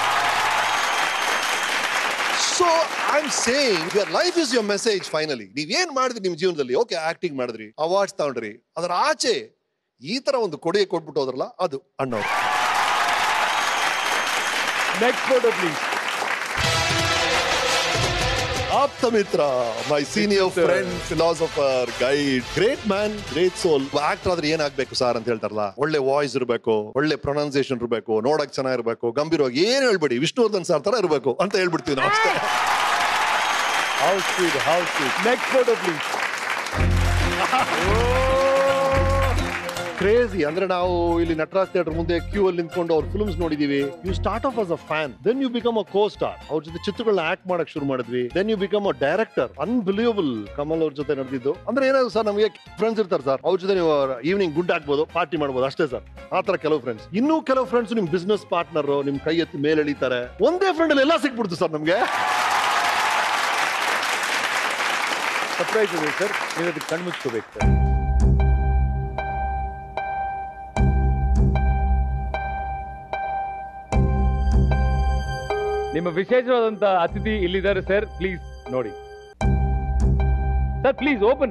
So I am saying your life is your message. Finally ನೀವೇನ್ ಮಾಡಿದ್ರಿ ನಿಮ್ ಜೀವನದಲ್ಲಿ, ಓಕೆ ಆಕ್ಟಿಂಗ್ ಮಾಡಿದ್ರಿ, ಅವಾರ್ಡ್ಸ್ ತಗೊಂಡ್ರಿ, ಅದರ ಆಚೆ ಈ ತರ ಒಂದು ಕೊಡುಗೆ ಕೊಟ್ಬಿಟ್ಟು ಹೋದ್ರಲ್ಲ, ಅದು ಅಣ್ಣವ್ರು. Next photo please. ಆಪ್ತ ಮಿತ್ರ, my senior friend, philosopher, guide, great man, great soul. Actor ಆದ್ರೆ ಏನಾಗ್ಬೇಕು ಸರ್ ಅಂತ ಹೇಳ್ತಾರಲ್ಲ, ಒಳ್ಳೆ ವಾಯ್ಸ್ ಇರಬೇಕು, ಒಳ್ಳೆ ಪ್ರೊನೌನ್ಸಿಯೇಷನ್ ಇರಬೇಕು, ನೋಡಕ್ ಚೆನ್ನಾಗಿರ್ಬೇಕು, ಗಂಭೀರವಾಗಿ ಏನ್ ಹೇಳ್ಬೇಡಿ, ವಿಷ್ಣುವರ್ಧನ್ ಸರ್ ತರ ಇರಬೇಕು ಅಂತ ಹೇಳ್ಬಿಡ್ತೀವಿ ನಾವು ಅಷ್ಟೇ. House sweet, house sweet. Next photo please. Crazy ಅಂದ್ರೆ ನಾವು ಇಲ್ಲಿ ನಟರಾಜ್ ಥಿಯೇಟರ್ ಮುಂದೆ ಕ್ಯೂ ಅಲ್ಲಿ ನಿಂತ್ಕೊಂಡು ಅವ್ರ ಫಿಲ್ಮ್ಸ್ ನೋಡಿದೀವಿ. You start off as a fan, then you become a co star. ಅವ್ರ ಜೊತೆ ಚಿತ್ರಗಳನ್ನ ಆಕ್ಟ್ ಮಾಡಕ್ ಶುರು ಮಾಡಿದ್ವಿ. Then you become a director. Unbelievable. Kamal ಅವ್ರ ಜೊತೆ ನಡೆದಿದ್ದು ಅಂದ್ರೆ ಏನಾದ್ರು ಸರ್, ನಮಗೆ ಫ್ರೆಂಡ್ಸ್ ಇರ್ತಾರೆ ಸರ್, ಅವ್ರ ಜೊತೆ ನೀವು ಈವ್ನಿಂಗ್ ಗುಡ್ ಹಾಕ್ಬೋದು, ಪಾರ್ಟಿ ಮಾಡ್ಬೋದು, ಅಷ್ಟೇ ಸರ್. ಆತರ ಕೆಲವು ಫ್ರೆಂಡ್ಸ್. ಇನ್ನೂ ಕೆಲವು ಫ್ರೆಂಡ್ಸ್ ನಿಮ್ ಬಿಸ್ನೆಸ್ ಪಾರ್ಟ್ನರ್, ನಿಮ್ ಕೈ ಎತ್ತಿ ಮೇಲೆ ಎಳಿತಾರೆ. ಒಂದೇ ಫ್ರೆಂಡ್ ಅಲ್ಲಿ ಎಲ್ಲ ಸಿಕ್ಬಿಡ್ತು ಸರ್ ನಮ್ಗೆ. ಸರ್ಪ್ರೈಸ್ ಇದೆ ಸರ್, ನೀವು ಅದಕ್ಕೆ ಕಣ್ಮುಚ್ಕೋಬೇಕು ಸರ್. ನಿಮ್ಮ ವಿಶೇಷವಾದಂತ ಅತಿಥಿ ಇಲ್ಲಿದ್ದಾರೆ ಸರ್, ಪ್ಲೀಸ್ ನೋಡಿ ಸರ್, ಪ್ಲೀಸ್ ಓಪನ್.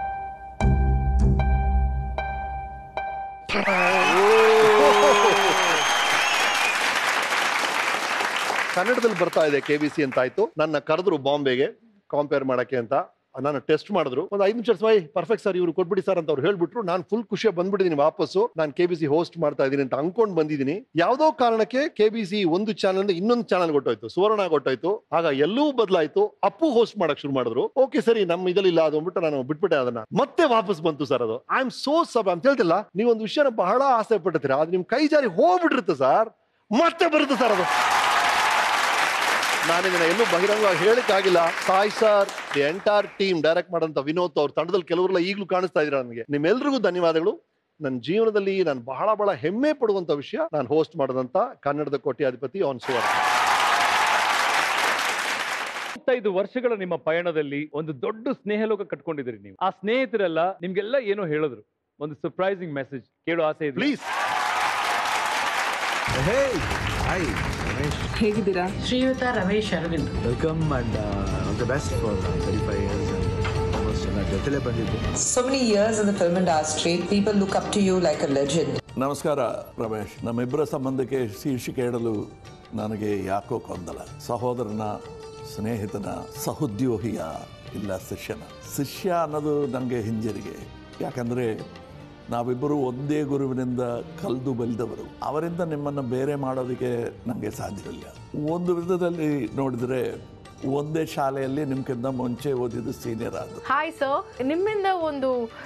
ಕನ್ನಡದಲ್ಲಿ ಬರ್ತಾ ಇದೆ ಕೆ ಬಿ ಸಿ ಅಂತ ಆಯ್ತು. ನನ್ನ ಕರೆದ್ರು ಬಾಂಬೆಗೆ ಕಂಪೇರ್ ಮಾಡಕ್ಕೆ ಅಂತ. ನಾನು ಟೆಸ್ಟ್ ಮಾಡಿದ್ರು, ಒಂದು ಐದು ನಿಮಿಷ ಸ್ಮೈ ಪರ್ಫೆಕ್ಟ್ ಸರ್, ಇವ್ರು ಕೊಟ್ಬಿಡಿ ಸರ್ ಅಂತ ಅವ್ರು ಹೇಳ್ಬಿಟ್ರು. ನಾನು ಫುಲ್ ಖುಷಿಯಾಗಿ ಬಂದ್ಬಿಟ್ಟಿದ್ದೀನಿ ವಾಪಸ್ಸು. ನಾನು ಕೆ ಬಿ ಸಿ ಹೋಸ್ಟ್ ಮಾಡ್ತಾ ಇದ್ದೀನಿ ಅಂತ ಅನ್ಕೊಂಡ್ ಬಂದಿದ್ದೀನಿ. ಯಾವ್ದೋ ಕಾರಣಕ್ಕೆ ಕೆ ಬಿ ಸಿ ಒಂದು ಚಾನಲ್ ಇನ್ನೊಂದು ಚಾನಲ್ ಕೊಟ್ಟೋಯ್ತು, ಸುವರ್ಣ ಕೊಟ್ಟೋಯ್ತು. ಆಗ ಎಲ್ಲವೂ ಬದಲಾಯ್ತು. ಅಪ್ಪು ಹೋಸ್ಟ್ ಮಾಡಕ್ ಶುರು ಮಾಡಿದ್ರು. ಓಕೆ ಸರಿ, ನಮ್ಮ ಇದರಲ್ಲಿ ಅದು ಅಂದ್ಬಿಟ್ಟು ನಾನು ಬಿಟ್ಬಿಟ್ಟೆ ಅದನ್ನ. ಮತ್ತೆ ವಾಪಸ್ ಬಂತು ಸರ್ ಅದು. ಐ ಆಮ್ ಸೋ ಸಬ್ ಅಂತ ಹೇಳ್ತಿಲ್ಲ, ನೀವೊಂದು ವಿಷಯನ ಬಹಳ ಆಸೆ ಪಟ್ಟಿರ್ತೀರಾ, ಅದು ನಿಮ್ ಕೈ ಜಾರಿ ಹೋಗ್ಬಿಟ್ಟಿರುತ್ತೆ ಸರ್, ಮತ್ತೆ ಬರುತ್ತೆ ಸರ್ ಅದು. ನಾನಿದನ್ನ ಎಲ್ಲೂ ಬಹಿರಂಗವಾಗಿ ಹೇಳಿಕ್ಕಾಗಿಲ್ಲ. Sai sir, the entire team, direct ಮಾಡಂತ ವಿನೋದ್, ಅವ್ರ ತಂಡದಲ್ಲಿ ಕೆಲವರೆಲ್ಲ ಈಗಲೂ ಕಾಣಿಸ್ತಾ ಇದ್ದೀರಾ ನನಗೆ. ನಿಮ್ಮೆಲ್ರಿಗೂ ಧನ್ಯವಾದಗಳು. ನನ್ನ ಜೀವನದಲ್ಲಿ ನಾನು ಬಹಳ ಬಹಳ ಹೆಮ್ಮೆ ಪಡುವಂತ ವಿಷಯ, ನಾನು ಹೋಸ್ಟ್ ಮಾಡಿದಂತ ಕನ್ನಡದ ಕೋಟ್ಯಾಧಿಪತಿ ಆನ್ ಸುವರ್ಣ. ಐದು ವರ್ಷಗಳ ನಿಮ್ಮ ಪಯಣದಲ್ಲಿ ಒಂದು ದೊಡ್ಡ ಸ್ನೇಹಲೋಕ ಕಟ್ಕೊಂಡಿದ್ದೀರಿ ನೀವು. ಆ ಸ್ನೇಹಿತರೆಲ್ಲ ನಿಮ್ಗೆಲ್ಲ ಏನೋ ಹೇಳಿದ್ರು, ಒಂದು ಸರ್ಪ್ರೈಸಿಂಗ್ ಮೆಸೇಜ್ ಕೇಳೋ ಆಸೆ ಇದೆ. ಪ್ಲೀಸ್. ಹೇಗಿದ್ದೀರಾ? ಶ್ರೀಯುತ Ramesh Aravind. Welcome and all the best for thirty-five years and almost ನನ್ನ ಜೊತೆಲೇ ಬಂದಿದ್ದು. So many years in the film industry, people look up to you like a legend. ನಮಸ್ಕಾರ ರಮೇಶ್. ನಮ್ಮಿಬ್ಬರ ಸಂಬಂಧಕ್ಕೆ ಶೀರ್ಷಿಕೆ ಇಡಲು ನನಗೆ ಯಾಕೋ ಗೊಂದಲ. ಸಹೋದರನ, ಸ್ನೇಹಿತನ, ಸಹೋದ್ಯೋಗಿಯ, ಇಲ್ಲ ಶಿಷ್ಯನ. ಶಿಷ್ಯ ಅನ್ನೋದು ನನಗೆ ಹಿಂಜರಿಗೆ. ಯಾಕಂದರೆ ನಾವಿಬ್ಬರು ಒಂದೇ ಗುರುವಿನಿಂದ ಕಲ್ದು ಬೆಳೆದವರು. ಅವರಿಂದ ನಿಮ್ಮನ್ನು ಬೇರೆ ಮಾಡೋದಕ್ಕೆ ನನಗೆ ಸಾಧ್ಯವಿಲ್ಲ. ಒಂದು ವಿಧದಲ್ಲಿ ನೋಡಿದರೆ ಒಂದೇ ಶಾಲೆಯಲ್ಲಿ ನಿಮ್ಗಿಂತ ಮುಂಚೆ ಓದಿದ್ದು ಸೀನಿಯರ್ ಆದ. ಹಾಯ್ ಸರ್, ನಿಮ್ಮಿಂದ ಒಂದು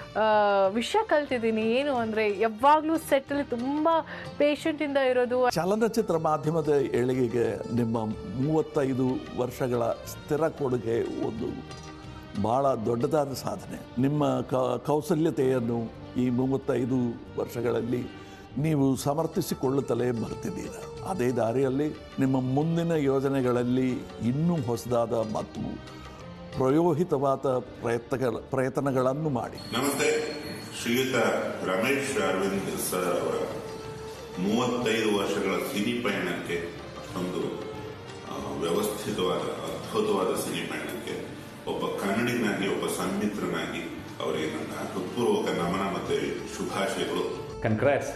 ವಿಷಯ ಕಲ್ತಿದ್ದೀನಿ. ಏನು ಅಂದ್ರೆ ಯಾವಾಗ್ಲೂ ಸೆಟ್ ಅಲ್ಲಿ ತುಂಬಾ ಪೇಷಂಟ್ ಇಂದ ಇರೋದು. ಚಲನಚಿತ್ರ ಮಾಧ್ಯಮದ ಏಳಿಗೆಗೆ ನಿಮ್ಮ ಮೂವತ್ತೈದು ವರ್ಷಗಳ ಸ್ಥಿರ ಕೊಡುಗೆ ಒಂದು ಬಹಳ ದೊಡ್ಡದಾದ ಸಾಧನೆ. ನಿಮ್ಮ ಕೌಶಲ್ಯತೆಯನ್ನು ಈ ಮೂವತ್ತೈದು ವರ್ಷಗಳಲ್ಲಿ ನೀವು ಸಮರ್ಥಿಸಿಕೊಳ್ಳುತ್ತಲೇ ಬರ್ತಿದ್ದೀರ. ಅದೇ ದಾರಿಯಲ್ಲಿ ನಿಮ್ಮ ಮುಂದಿನ ಯೋಜನೆಗಳಲ್ಲಿ ಇನ್ನೂ ಹೊಸದಾದ ಮತ್ತು ಪ್ರಯೋಹಿತವಾದ ಪ್ರಯತ್ನಗಳ ಪ್ರಯತ್ನಗಳನ್ನು ಮಾಡಿ. ನಮಸ್ತೆ. ಶ್ರೀಯುತ ರಮೇಶ್ ಅರವಿಂದ್ ಸರ್ ಅವರ ಮೂವತ್ತೈದು ವರ್ಷಗಳ ಸಿನಿ ಪಯಣಕ್ಕೆ, ಒಂದು ವ್ಯವಸ್ಥಿತವಾದ ಅದ್ಭುತವಾದ ಸಿನಿ ಪಯಣಕ್ಕೆ ಒಬ್ಬ ಕನ್ನಡಿಗನಾಗಿ, ಒಬ್ಬ ಸನ್ಮಿತ್ರನಾಗಿ ಅವರಿಗೆ ನನ್ನ ಹೃತ್ಪೂರ್ವಕ ನಮನ ಮತ್ತು ಶುಭಾಶಯಗಳು. Congrats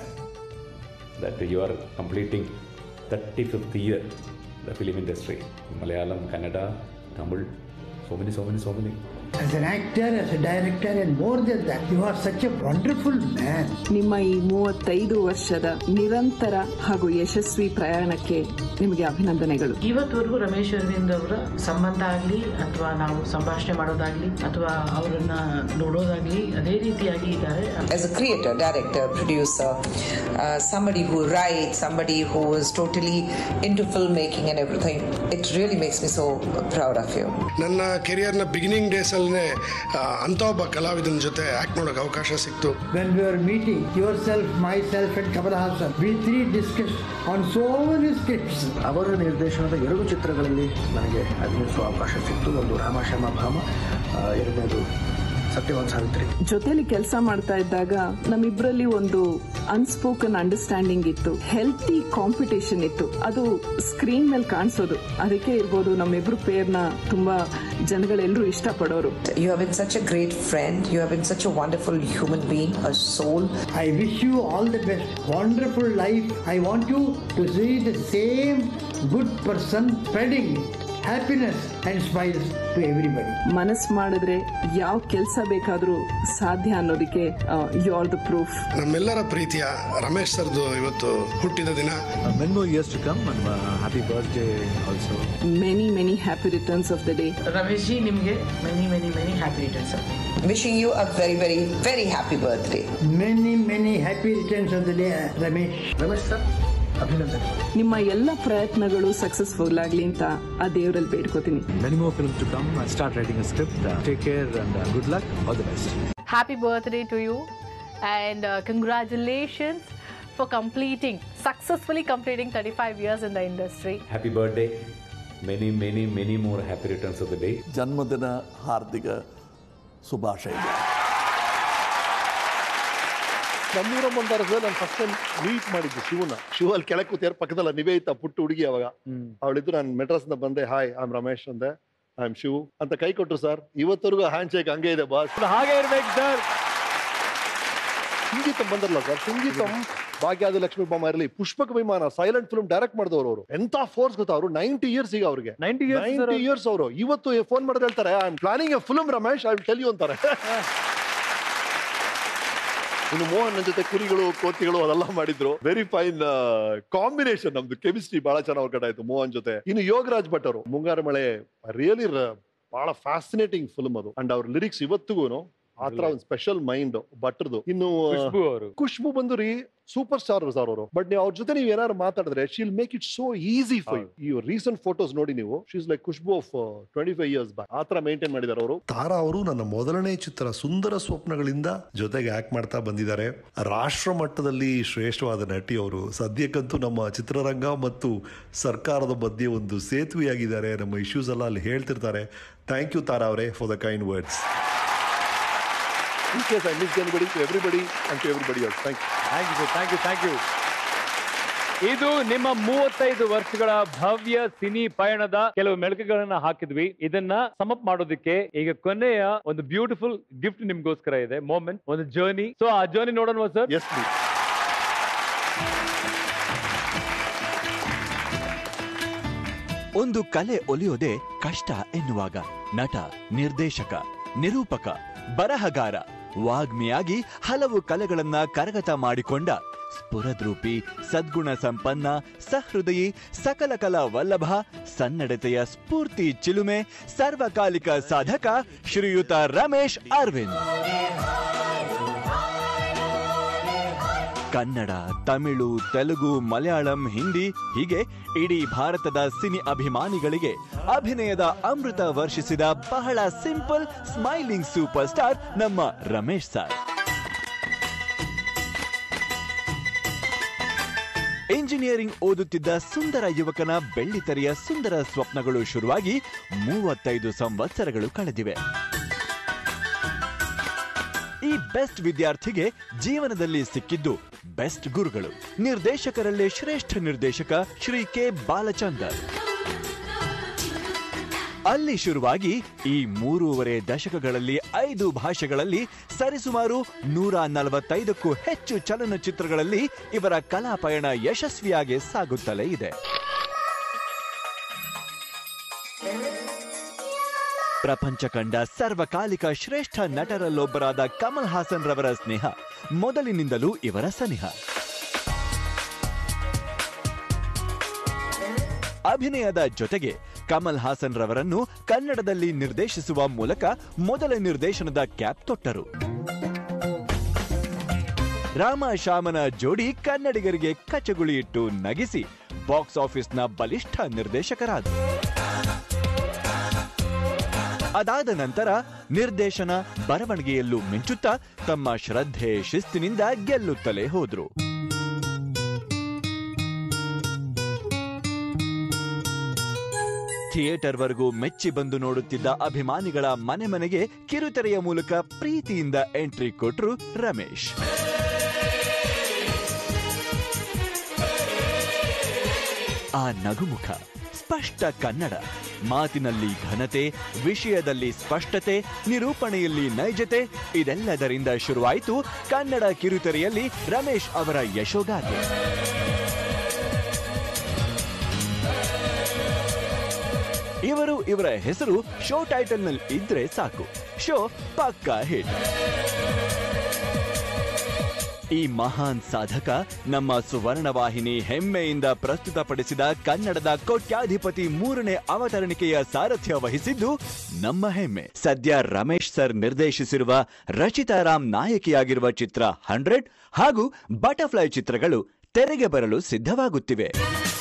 that you are completing thirty-fifth year the film industry. Malayalam, Kannada, Tamil, so many, so many, so many. As an actor, as a director, and more than that, you are such a wonderful man. ನಿಮ್ಮ ಈ ಮೂವತ್ತೈದು ವರ್ಷದ ನಿರಂತರ ಹಾಗೂ ಯಶಸ್ವಿ ಪ್ರಯಾಣಕ್ಕೆ ನಿಮಗೆ ಅಭಿನಂದನೆಗಳು. ಇವತ್ತವರೆಗೂ ರಮೇಶ್ ಅರವಿಂದ್ ಅವರ ಸಂಬಂಧ ಆಗಲಿ ಅಥವಾ ನಾವು ಸಂಭಾಷಣೆ ಮಾಡೋದಾಗ್ಲಿ ಅಥವಾ ಅವರನ್ನ ನೋಡೋದಾಗ್ಲಿ ಅದೇ ರೀತಿಯಾಗಿ ಇದ್ದಾರೆ. As a creator, director, producer, uh, somebody who writes, somebody who is totally into filmmaking and everything, it really makes me so proud of you. ನನ್ನ ಕೆರಿಯರ್ನ ಬಿಗಿನಿಂಗ್ ಡೇಸ್ ಅಲ್ಲೇ ಅಂತ ಒಬ್ಬ ಕಲಾವಿದನ ಜೊತೆ ಆಕ್ಟ್ ಮಾಡೋಕೆ ಅವಕಾಶ ಸಿಕ್ತು. When we were meeting yourself, myself and Kamal Haasan, we three discussed on so many scripts. ಅವರ ನಿರ್ದೇಶನದ ಎರಡು ಚಿತ್ರಗಳಲ್ಲಿ ನನಗೆ ಅಭಿನಯಿಸುವ ಅವಕಾಶ ಸಿಕ್ತು. ಒಂದು ರಾಮಶ್ಯಾಮ ಭಾಮ, ಎರಡನೇದು ಸತ್ಯವಾನ್ ಸಾವಿತ್ರಿ. ಜೊತೆಲಿ ಕೆಲಸ ಮಾಡ್ತಾ ಇದ್ದಾಗ ನಮ್ಮಿಬ್ಬರಲ್ಲಿ ಒಂದು ಅನ್ಸ್ಪೋಕನ್ ಅಂಡರ್ಸ್ಟ್ಯಾಂಡಿಂಗ್ ಇತ್ತು, ಹೆಲ್ತಿ ಕಾಂಪಿಟೇಷನ್ ಇತ್ತು. ಅದು ಸ್ಕ್ರೀನ್ ಮೇಲೆ ಕಾಣಿಸೋದು. ಅದಕ್ಕೆ ಇರ್ಬೋದು ನಮ್ಮಿಬ್ರು ಪೇರ್ನ ತುಂಬಾ ಜನಗಳೆಲ್ಲರೂ ಇಷ್ಟಪಡೋರು. You have been such a great friend. You have been such a wonderful human being, a soul. I wish you all the best. Wonderful life. I want you to see the same good person spreading happiness and smiles to everybody. ಮನಸ್ ಮಾಡಿದ್ರೆ ಯಾವ ಕೆಲಸ ಬೇಕಾದ್ರೂ ಸಾಧ್ಯ ಅನ್ನೋದಕ್ಕೆ you are the proof. ನಮ್ಮೆಲ್ಲರ ಪ್ರೀತಿಯ ರಮೇಶ್ ಸರ್ದು ಇವತ್ತು ಹುಟ್ಟಿದ ದಿನ. Many more years to come and happy birthday also. Many many happy returns of the day. Ramesh ji, ನಿಮಗೆ many many many happy returns. Wishing you a very very very happy birthday. Many many happy returns of the day, Ramesh. Ramesh sir, ಅಭಿನಂದನೆ. ನಿಮ್ಮ ಎಲ್ಲ ಪ್ರಯತ್ನಗಳು successful ಆಗ್ಲಿ ಅಂತ ಆ ದೇವರಲ್ಲಿ ಬೇಡ್ಕೋತೀನಿ. Many more films to come. I start writing a script. Take care and good luck. All the best. Happy birthday to you and uh, congratulations for completing, successfully completing thirty-five years in the industry. Happy birthday. Many, many, many more happy returns of the day. ಜನ್ಮದಿನ ಹಾರ್ದಿಕ ಶುಭಾಶಯಗಳು. ನಮ್ಮೂರ ಮಂದಾರದಲ್ಲಿ ನಾನು first time meet ಮಾಡಿದ್ದು ಶಿವನ. ಶಿವ ಅಲ್ಲಿ ಕೆಳಗೆ ಕೂತಿಯಾರ ಪಕ್ಕದಲ್ಲ ನಿವೇದಿತ ಪುಟ್ಟ ಹುಡುಗಿ ಅವಾಗ. ಅವಳಿದ್ದು ನಾನು ಮೆಡ್ರಾಸ್ ಇಂದ ಬಂದೆ. ಹಾಯ್ ಐ ಆಮ್ ರಮೇಶ್ ಅಂದೆ. ಐ ಆಮ್ ಶಿವ್ ಅಂತ ಕೈ ಕೊಟ್ರು ಸರ್. ಇವತ್ತವರೆಗೂ ಹ್ಯಾಂಡ್ ಶೇಕ್ ಹಂಗೆ ಇದೆ ಬಾಸ್. ಹಾಗೆ ಇರ್ಬೇಕು ಸರ್. ಸಂಗೀತಂ ಬಂದರಲ್ಲ ಸರ್, ಸಂಗೀತಂ ಭಾಗ್ಯಾದ ಲಕ್ಷ್ಮೀ ಬಾಮ ಇರಲಿ, ಪುಷ್ಪಕ ವಿಮಾನ ಸೈಲೆಂಟ್ ಫಿಲ್ಮ್ ಡೈರೆಕ್ಟ್ ಮಾಡಿದವರು ಅವರು. ಎಂತ ಫೋರ್ಸ್ ಗೊತ್ತಾ ಅವರು. ನೈಂಟಿ ಇಯರ್ಸ್ ಈಗ ಅವ್ರಿಗೆ ನೈಂಟಿ ಇಯರ್ಸ್ ಅವರು. ಇವತ್ತು ಫೋನ್ ಮಾಡಿದ್ರೆ ಹೇಳ್ತಾರೆ I am planning a film Ramesh, I will tell you ಅಂತಾರೆ. ಇನ್ನು ಮೋಹನ್ ನನ್ನ ಜೊತೆ ಕುರಿಗಳು ಕೋತಿಗಳು ಅದೆಲ್ಲ ಮಾಡಿದ್ರು. Very fine combination. ನಮ್ದು ಕೆಮಿಸ್ಟ್ರಿ ಬಹಳ ಚೆನ್ನಾಗಿ ವರ್ಕೌಟ್ ಆಯ್ತು ಮೋಹನ್ ಜೊತೆ. ಇನ್ನು ಯೋಗರಾಜ್ ಭಟ್ ಅವರು ಮುಂಗಾರು ಮಳೆ ರಿಯಲಿ ಬಹಳ ಫ್ಯಾಸಿನೇಟಿಂಗ್ ಫಿಲ್ಮ್ ಅದು. ಅಂಡ್ ಅವ್ರ ಲಿರಿಕ್ಸ್ ಇವತ್ತಿಗೂ ಆತರ ಒಂದು ಸ್ಪೆಷಲ್ ಮೈಂಡ್ ಭಟ್ರದು. ಇನ್ನು ಖುಷ್ಬು ಬಂದು ರೀ ಸೂಪರ್ ಸ್ಟಾರ್ ಸರ್ ಅವರು. ಬಟ್ ನೀವು ಅವ್ರ ಜೊತೆ ನೀವು ಏನಾದ್ರು ಮಾತಾಡಿದ್ರೆ she will make it so easy for you. ಈ ರೀಸೆಂಟ್ ಫೋಟೋಸ್ ನೋಡಿ ನೀವು, she is like Khushbu of twenty five years back. ಆತರ ಮೇಂಟೈನ್ ಮಾಡಿದ್ದಾರೆ ಅವರು. ತಾರಾ ಅವರು ನನ್ನ ಮೊದಲನೇ ಚಿತ್ರ ಸುಂದರ ಸ್ವಪ್ನಗಳಿಂದ ಜೊತೆಗೆ ಆಕ್ಟ್ ಮಾಡ್ತಾ ಬಂದಿದ್ದಾರೆ. ರಾಷ್ಟ್ರ ಮಟ್ಟದಲ್ಲಿ ಶ್ರೇಷ್ಠವಾದ ನಟಿ ಅವರು. ಸದ್ಯಕ್ಕಂತೂ ನಮ್ಮ ಚಿತ್ರರಂಗ ಮತ್ತು ಸರ್ಕಾರದ ಮಧ್ಯೆ ಒಂದು ಸೇತುವೆಯಾಗಿದ್ದಾರೆ. ನಮ್ಮ ಇಶ್ಯೂಸ್ ಎಲ್ಲ ಅಲ್ಲಿ ಹೇಳ್ತಿರ್ತಾರೆ. ಥ್ಯಾಂಕ್ ಯು ತಾರಾ ಅವರೇ for the kind words. In case I missed anybody, to everybody and to everybody else. Thank you. Thank you, thank you, thank you. ಇದು ನಿಮ್ಮ ಮೂವತ್ತೈದು ವರ್ಷಗಳ ಭವ್ಯ ಸಿನಿ ಪಯಣದ ಕೆಲವು ಮೆಲುಕುಗಳನ್ನ ಹಾಕಿದ್ವಿ. ಇದನ್ನ ಸಮಪ್ ಮಾಡೋದಕ್ಕೆ ಈಗ ಕೊನೆಯ ಒಂದು ಬ್ಯೂಟಿಫುಲ್ ಗಿಫ್ಟ್ ನಿಮ್ಗೋಸ್ಕರ ಇದೆ. ಮೊಮೆಂಟ್, ಒಂದು ಜರ್ನಿ. ಸೊ ಆ ಜರ್ನಿ ನೋಡೋಣ ಸರ್. Yes please. ಒಂದು ಕಲೆ ಒಲಿಯೋದೇ ಕಷ್ಟ ಎನ್ನುವಾಗ ನಟ, ನಿರ್ದೇಶಕ, ನಿರೂಪಕ, ಬರಹಗಾರ ವಾಗ್ಮಿಯಾಗಿ ಹಲವು ಕಲೆಗಳನ್ನ ಕರಗತ ಮಾಡಿಕೊಂಡ ಸ್ಫುರದ್ರೂಪಿ, ಸದ್ಗುಣ ಸಂಪನ್ನ, ಸಹೃದಯಿ, ಸಕಲ ಕಲಾ ವಲ್ಲಭ, ಸನ್ನಡತೆಯ ಸ್ಫೂರ್ತಿ ಚಿಲುಮೆ, ಸರ್ವಕಾಲಿಕ ಸಾಧಕ ಶ್ರೀಯುತ ರಮೇಶ್ ಅರವಿಂದ್. ಕನ್ನಡ, ತಮಿಳು, ತೆಲುಗು, ಮಲಯಾಳಂ, ಹಿಂದಿ ಹೀಗೆ ಇಡೀ ಭಾರತದ ಸಿನಿ ಅಭಿಮಾನಿಗಳಿಗೆ ಅಭಿನಯದ ಅಮೃತ ವರ್ಷಿಸಿದ ಬಹಳ ಸಿಂಪಲ್ ಸ್ಮೈಲಿಂಗ್ ಸೂಪರ್ ಸ್ಟಾರ್ ನಮ್ಮ ರಮೇಶ್ ಸರ್. ಇಂಜಿನಿಯರಿಂಗ್ ಓದುತ್ತಿದ್ದ ಸುಂದರ ಯುವಕನ ಬೆಳ್ಳಿತೆರೆಯ ಸುಂದರ ಸ್ವಪ್ನಗಳು ಶುರುವಾಗಿ ಮೂವತ್ತೈದು ಸಂವತ್ಸರಗಳು ಕಳೆದಿವೆ. ಈ ಬೆಸ್ಟ್ ವಿದ್ಯಾರ್ಥಿಗೆ ಜೀವನದಲ್ಲಿ ಸಿಕ್ಕಿದ್ದು ಬೆಸ್ಟ್ ಗುರುಗಳು. ನಿರ್ದೇಶಕರಲ್ಲೇ ಶ್ರೇಷ್ಠ ನಿರ್ದೇಶಕ ಶ್ರೀ ಕೆ ಬಾಲಚಂದರ್. ಅಲ್ಲಿ ಶುರುವಾಗಿ ಈ ಮೂರೂವರೆ ದಶಕಗಳಲ್ಲಿ ಐದು ಭಾಷೆಗಳಲ್ಲಿ ಸರಿಸುಮಾರು ನೂರ ನಲವತ್ತೈದಕ್ಕೂ ಹೆಚ್ಚು ಚಲನಚಿತ್ರಗಳಲ್ಲಿ ಇವರ ಕಲಾ ಪಯಣ ಯಶಸ್ವಿಯಾಗಿ ಸಾಗುತ್ತಲೇ ಇದೆ. ಪ್ರಪಂಚ ಕಂಡ ಸರ್ವಕಾಲಿಕ ಶ್ರೇಷ್ಠ ನಟರಲ್ಲೊಬ್ಬರಾದ ಕಮಲ್ ಹಾಸನ್ ರವರ ಸ್ನೇಹ ಮೊದಲಿನಿಂದಲೂ ಇವರ ಸನಿಹ. ಅಭಿನಯದ ಜೊತೆಗೆ ಕಮಲ್ ಹಾಸನ್ ರವರನ್ನು ಕನ್ನಡದಲ್ಲಿ ನಿರ್ದೇಶಿಸುವ ಮೂಲಕ ಮೊದಲ ನಿರ್ದೇಶನದ ಕ್ಯಾಪ್ ತೊಟ್ಟರು. ರಾಮ ಶ್ಯಾಮನ ಜೋಡಿ ಕನ್ನಡಿಗರಿಗೆ ಕಚಗುಳಿ ಇಟ್ಟು ನಗಿಸಿ ಬಾಕ್ಸ್ ಆಫೀಸ್ನ ಬಲಿಷ್ಠ ನಿರ್ದೇಶಕರಾದರು. ಅದಾದ ನಂತರ ನಿರ್ದೇಶನ, ಬರವಣಿಗೆಯಲ್ಲೂ ಮಿಂಚುತ್ತಾ ತಮ್ಮ ಶ್ರದ್ಧೆ, ಶಿಸ್ತಿನಿಂದ ಗೆಲ್ಲುತ್ತಲೇ ಹೋದ್ರು. ಥಿಯೇಟರ್ವರೆಗೂ ಮೆಚ್ಚಿ ಬಂದು ನೋಡುತ್ತಿದ್ದ ಅಭಿಮಾನಿಗಳ ಮನೆ ಮನೆಗೆ ಕಿರುತೆರೆಯ ಮೂಲಕ ಪ್ರೀತಿಯಿಂದ ಎಂಟ್ರಿ ಕೊಟ್ರು ರಮೇಶ್. ಆ ನಗುಮುಖ, ಸ್ಪಷ್ಟ ಕನ್ನಡ, ಮಾತಿನಲ್ಲಿ ಘನತೆ, ವಿಷಯದಲ್ಲಿ ಸ್ಪಷ್ಟತೆ, ನಿರೂಪಣೆಯಲ್ಲಿ ನೈಜತೆ, ಇದೆಲ್ಲದರಿಂದ ಶುರುವಾಯಿತು ಕನ್ನಡ ಕಿರುತೆರೆಯಲ್ಲಿ ರಮೇಶ್ ಅವರ ಯಶೋಗಾಥೆ. ಇವರು ಇವರ ಹೆಸರು ಶೋ ಟೈಟಲ್ ನಲ್ಲಿ ಇದ್ರೆ ಸಾಕು, ಶೋ ಪಕ್ಕಾ ಹಿಟ್. ಈ ಮಹಾನ್ ಸಾಧಕ ನಮ್ಮ ಸುವರ್ಣವಾಹಿನಿ ಹೆಮ್ಮೆಯಿಂದ ಪ್ರಸ್ತುತಪಡಿಸಿದ ಕನ್ನಡದ ಕೋಟ್ಯಾಧಿಪತಿ ಮೂರನೇ ಅವತರಣಿಕೆಯ ಸಾರಥ್ಯ ವಹಿಸಿದ್ದು ನಮ್ಮ ಹೆಮ್ಮೆ. ಸದ್ಯ ರಮೇಶ್ ಸರ್ ನಿರ್ದೇಶಿಸಿರುವ ರಚಿತಾ ರಾಮ್ ನಾಯಕಿಯಾಗಿರುವ ಚಿತ್ರ ಹಂಡ್ರೆಡ್ ಹಾಗೂ ಬಟರ್ಫ್ಲೈ ಚಿತ್ರಗಳು ತೆರೆಗೆ ಬರಲು ಸಿದ್ಧವಾಗುತ್ತಿವೆ.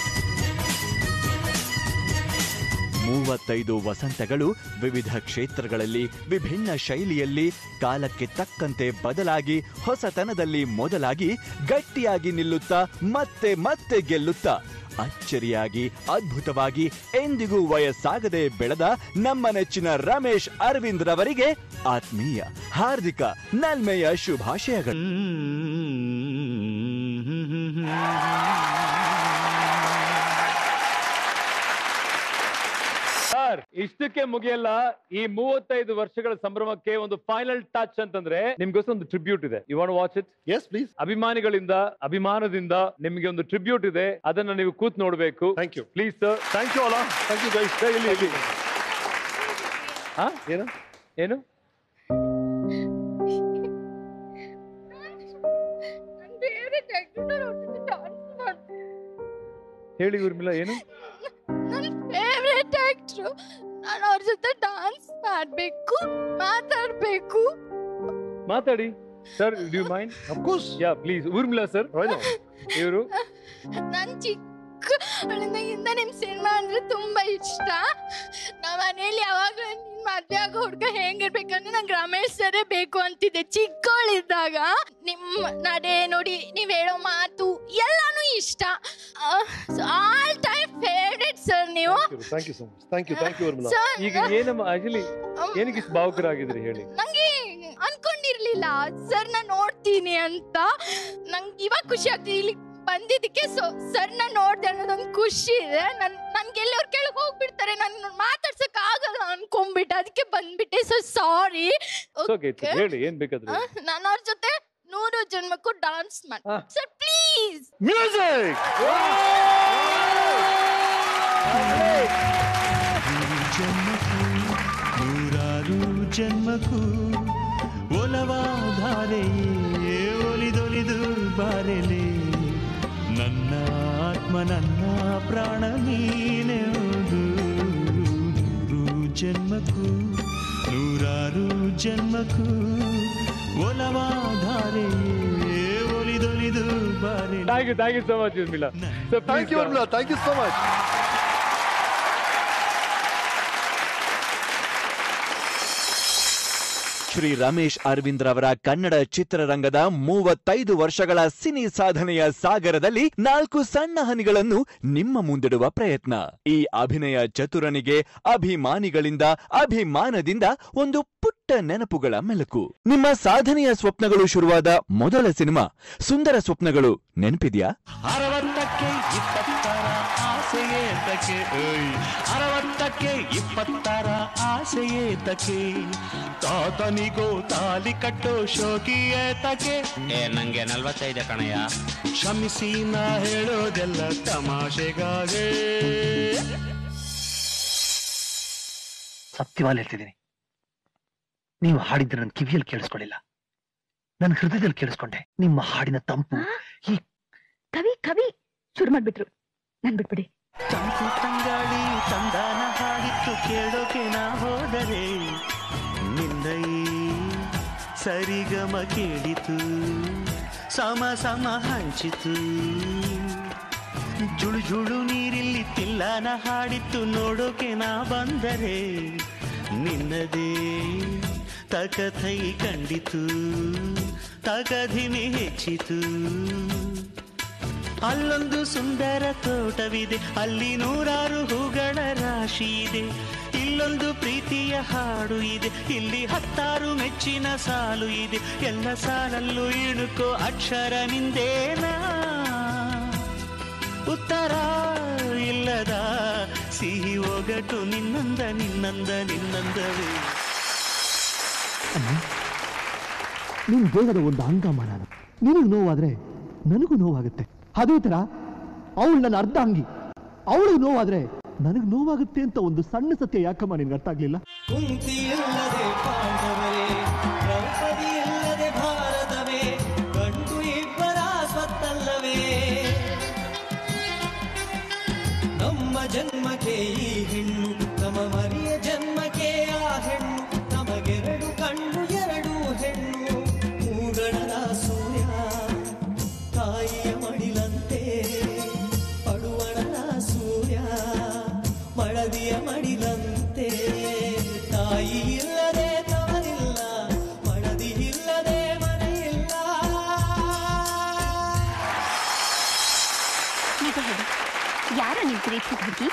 ಮೂವತ್ತೈದು ವಸಂತಗಳು ವಿವಿಧ ಕ್ಷೇತ್ರಗಳಲ್ಲಿ ವಿಭಿನ್ನ ಶೈಲಿಯಲ್ಲಿ ಕಾಲಕ್ಕೆ ತಕ್ಕಂತೆ ಬದಲಾಗಿ ಹೊಸತನದಲ್ಲಿ ಮೊದಲಾಗಿ ಗಟ್ಟಿಯಾಗಿ ನಿಲ್ಲುತ್ತಾ ಮತ್ತೆ ಮತ್ತೆ ಗೆಲ್ಲುತ್ತಾ ಅಚ್ಚರಿಯಾಗಿ ಅದ್ಭುತವಾಗಿ ಎಂದಿಗೂ ವಯಸ್ಸಾಗದೆ ಬೆಳೆದ ನಮ್ಮ ನೆಚ್ಚಿನ ರಮೇಶ್ ಅರವಿಂದ್ ರವರಿಗೆ ಆತ್ಮೀಯ ಹಾರ್ದಿಕ ನಲ್ಮೆಯ ಶುಭಾಶಯಗಳು. ಸರ್, ಇಷ್ಟಕ್ಕೆ ಮುಗಿಯಲ್ಲ. ಈ ಮೂವತ್ತೈದು ವರ್ಷಗಳ ಸಂಭ್ರಮಕ್ಕೆ ಒಂದು ಫೈನಲ್ ಟಚ್ ಅಂತಂದ್ರೆ ನಿಮ್ಗೋಸ್ಕರ ಒಂದು ಟ್ರಿಬ್ಯೂಟ್ ಇದೆ. You want watch it? Yes please. ಅಭಿಮಾನಿಗಳಿಂದ, ಅಭಿಮಾನದಿಂದ ನಿಮಗೆ ಒಂದು ಟ್ರಿಬ್ಯೂಟ್ ಇದೆ, ಅದನ್ನ ನೀವು ಕೂತ್ ನೋಡ್ಬೇಕು. Thank you. Please sir. Thank you ಅಲ್ಲ. Thank you guys. ಇಲ್ಲಿ ಇಲ್ಲಿ ಹಾ ಏನು ಏನು ಹೇಳಿ ಊರ್ಮಿಳಾ, ಏನು? ನನ್ನ ಫೇವರೇಟ್ ಆಕ್ಟ್ರು, ನಾನು ಅವ್ರ ಜೊತೆ ಡಾನ್ಸ್ ಮಾಡಬೇಕು, ಮಾತಾಡಬೇಕು. ಮಾತಾಡಿ sir. Do you mind? Of course. Yeah please. Urmila sir ಇವರು. ನಾನು ಚಿಕ್ಕಳಿಂದ ನಿಮ್ ಸಿನಿಮಾ ಅಂದ್ರೆ ತುಂಬಾ ಇಷ್ಟ. ನಮ್ಮ ಮನೇಲಿ ಯಾವಾಗ್ಲೂ ನಿನ್ ಮದ್ವೆ ಆಗೋ ಹುಡ್ಗ ಹೆಂಗಿರ್ಬೇಕಂದ್ರೆ ನಂಗೆ ರಮೇಶ್ ಸರೇ ಬೇಕು ಅಂತಿದ್ದೆ ಚಿಕ್ಕವಳಿದ್ದಾಗ. ನಿಮ್ಮ ನಡೆ ನೋಡಿ, ನೀವ್ ಹೇಳೋ ಮಾತು ಎಲ್ಲಾನು ಇಷ್ಟ. ಆಲ್ ಟೈಮ್ ಫೇವರೇಟ್ ಸರ್ ನೀವು. Thank you so much. Thank you thank you Urmila. ಈಗ ಏನಮ್ಮ ಆಕ್ಚುಲಿ ಏನಕ್ಕೆ ಇಷ್ಟು ಭಾವುಕರಾಗಿದ್ರಿ ಹೇಳಿ? ನಂಗೆ ಅನ್ಕೊಂಡಿರ್ಲಿಲ್ಲ ಸರ್ ನಾ ನೋಡ್ತೀನಿ ಅಂತ. ನಂಗೆ ಇವಾಗ ಖುಷಿ ಆಗ್ತಿದೆ ಇಲ್ಲಿ ಬಂದಿದ್ದಕ್ಕೆ. ಸೊ ಸರ್ ನಾ ನೋಡ್ದೆ ಅನ್ನೋದೊಂದು ಖುಷಿ ಇದೆ. ನನ್ ನನ್ಗೆ ಎಲ್ಲವ್ರು ಕೆಳಗೆ ಹೋಗ್ಬಿಡ್ತಾರೆ, ನನ್ ಮಾತಾಡ್ಸಕ್ ಆಗಲ್ಲ ಅನ್ಕೊಂಡ್ಬಿಟ್ಟೆ, ಅದಕ್ಕೆ ಬಂದ್ಬಿಟ್ಟೆ. So sorry. ಹೇಳಿ ಏನ್ ಬೇಕಾದ್ರೆ. ನಾನು ಅವ್ರ ಜೊತೆ ನೂರು ಜನ್ಮಕ್ಕೂ ಡಾನ್ಸ್ ಮಾಡಿ ಸರ್ ಪ್ಲೀಸ್. ಮ್ಯೂಸಿಕ್. ನೂರಾರು ಜನ್ಮಕ್ಕೂ ಒಲವಾ ಧಾರೆಯೇ ಒಲಿದೊಲಿದು ಬಾರೆಲೆ ನನ್ನ ಆತ್ಮ ನನ್ನ ಪ್ರಾಣ ನೀನೆವುದು ನೂರು ಜನ್ಮಕ್ಕೂ ನೂರಾರು ಜನ್ಮಕ್ಕೂ ಒಲವಾಧಾರೆಯೇ ಒಲಿದೊಲಿದು ಬಾರೆ. Thank you thank you so much Urmila. So thank you Urmila, thank you so much. Shri Ramesh Aravind ರವರ ಕನ್ನಡ ಚಿತ್ರರಂಗದ ಮೂವತ್ತೈದು ವರ್ಷಗಳ ಸಿನಿ ಸಾಧನೆಯ ಸಾಗರದಲ್ಲಿ ನಾಲ್ಕು ಸಣ್ಣ ಹನಿಗಳನ್ನು ನಿಮ್ಮ ಮುಂದಿಡುವ ಪ್ರಯತ್ನ. ಈ ಅಭಿನಯ ಚತುರನಿಗೆ ಅಭಿಮಾನಿಗಳಿಂದ ಅಭಿಮಾನದಿಂದ ಒಂದು ಪುಟ್ಟ ನೆನಪುಗಳ ಮೆಲುಕು. ನಿಮ್ಮ ಸಾಧನೆಯ ಸ್ವಪ್ನಗಳು ಶುರುವಾದ ಮೊದಲ ಸಿನಿಮಾ ಸುಂದರ ಸ್ವಪ್ನಗಳು ನೆನಪಿದ್ಯಾ? ಅರವತ್ತಕ್ಕೆ ಇಪ್ಪತ್ತರ ಆಸೆಯೇ ತಕ್ಕೆ, ಅರವತ್ತಕ್ಕೆ ಇಪ್ಪತ್ತರ ಆಸೆಯೇ ತಕ್ಕೆ, ತಾತನಿಗೋ ತಾಲಿ ಕಟ್ಟೋ ಶೋಕಿಯೇ ತಕ್ಕೆ. ಏ ನಂಗೆ ನಲ್ವತ್ತೈದು ಕಣಯ್ಯ. ಕ್ಷಮಿಸಿ ನಾ ಹೇಳೋದೆಲ್ಲ ತಮಾಷೆಗಾಗೆ. ಸತ್ಯವಾಗಿ ಹೇಳ್ತಿದ್ದೀನಿ, ನೀವು ಹಾಡಿದ್ರೆ ನನ್ನ ಕಿವಿಯಲ್ಲಿ ಕೇಳಿಸ್ಕೊಳ್ಳಿಲ್ಲ, ನನ್ನ ಹೃದಯದಲ್ಲಿ ಕೇಳಿಸ್ಕೊಂಡೆ. ನಿಮ್ಮ ಹಾಡಿನ ತಂಪು. ಈ ಕವಿ ಕವಿ ಶುರು ಮಾಡ್ಬಿಟ್ರು, ನನ್ ಬಿಟ್ಬಿಡಿ. ತಂಪು ತಂಗಾಳಿ ತಂದಾನ ಹಾಡಿತ್ತು ಕೇಳೋಕೆ ನಾ ಹೋದರೆ, ನಿಂದೈ ಸರಿಗಮ ಕೇಳಿತು ಸಮ ಸಮ ಹಂಚಿತು. ಜುಳು ಜುಳು ನೀರಿಲ್ಲಿ ತಿಲ್ಲನ ಹಾಡಿತ್ತು ನೋಡೋಕೆ ನಾ ಬಂದರೆ, ನಿನ್ನದೇ ತಕಥೈ ಕಂಡಿತು ತಕಧಿಮಿ ಹೆಚ್ಚಿತು. ಅಲ್ಲೊಂದು ಸುಂದರ ತೋಟವಿದೆ, ಅಲ್ಲಿ ನೂರಾರು ಹೂಗಳ ರಾಶಿ ಇದೆ. ಇಲ್ಲೊಂದು ಪ್ರೀತಿಯ ಹಾಡು ಇದೆ, ಇಲ್ಲಿ ಹತ್ತಾರು ಮೆಚ್ಚಿನ ಸಾಲು ಇದೆ. ಎಲ್ಲ ಸಾಲಲ್ಲೂ ಇಣುಕೋ ಅಕ್ಷರ ನಿಂದೇನಾ, ಉತ್ತರ ಇಲ್ಲದ ಸಿಹಿ ಒಗಟು ನಿನ್ನಂದ ನಿನ್ನಂದ ನಿನ್ನಂದವೇ. ನಿನ್ ದೇಹದ ಒಂದು ಅಂಗಮ್ಮ ನಾನು. ನಿನಗೆ ನೋವಾದ್ರೆ ನನಗೂ ನೋವಾಗುತ್ತೆ. ಅದೇ ತರ ಅವಳು ನನ್ನ ಅರ್ಧ ಅಂಗಿ, ಅವಳು ನೋವಾದ್ರೆ ನನಗೆ ನೋವಾಗುತ್ತೆ ಅಂತ ಒಂದು ಸಣ್ಣ ಸತ್ಯ ಯಾಕಮ್ಮ ನಿನ್ಗೆ ಅರ್ಥ ಆಗ್ಲಿಲ್ಲ? ಕುಂತಿಯಿಲ್ಲದೆ ಪಾಂಡವರೇ, ದ್ರೌಪದಿಯಿಲ್ಲದೆ ಭಾರತವೇ, ಗಂಡು ಇಬ್ಬರ ಸ್ವತ್ತಲ್ಲವೇ. ನಮ್ಮ ಜನ್ಮಕ್ಕೆ ಈ ಹೆಣ್ಣು, ನಮ್ಮ ಮರಿಯ ಜನ್ಮಕ್ಕೆ ಆ ಹೆಣ್ಣು. ನಮಗೆರಡು ಕಣ್ಣು ಎರಡು ಹೆಣ್ಣು, ಮೂಗಣದ ಸೂರ್ಯ ತಾಯಿಯ ಮಡಿಲಂತೆ, ಪಡುವಣದ ಸೂರ್ಯ ಮಳದಿಯ ಮಡಿಲಂತೆ. ತಾಯಿ ಇಲ್ಲದೆ ತವರಿಲ್ಲ, ಮಡದಿ ಇಲ್ಲದೆ ಮನೆಯಿಲ್ಲ. ಯಾರ ನೀನ್ ಪ್ರೀತಿಸಿದ ಹುಡುಗಿ?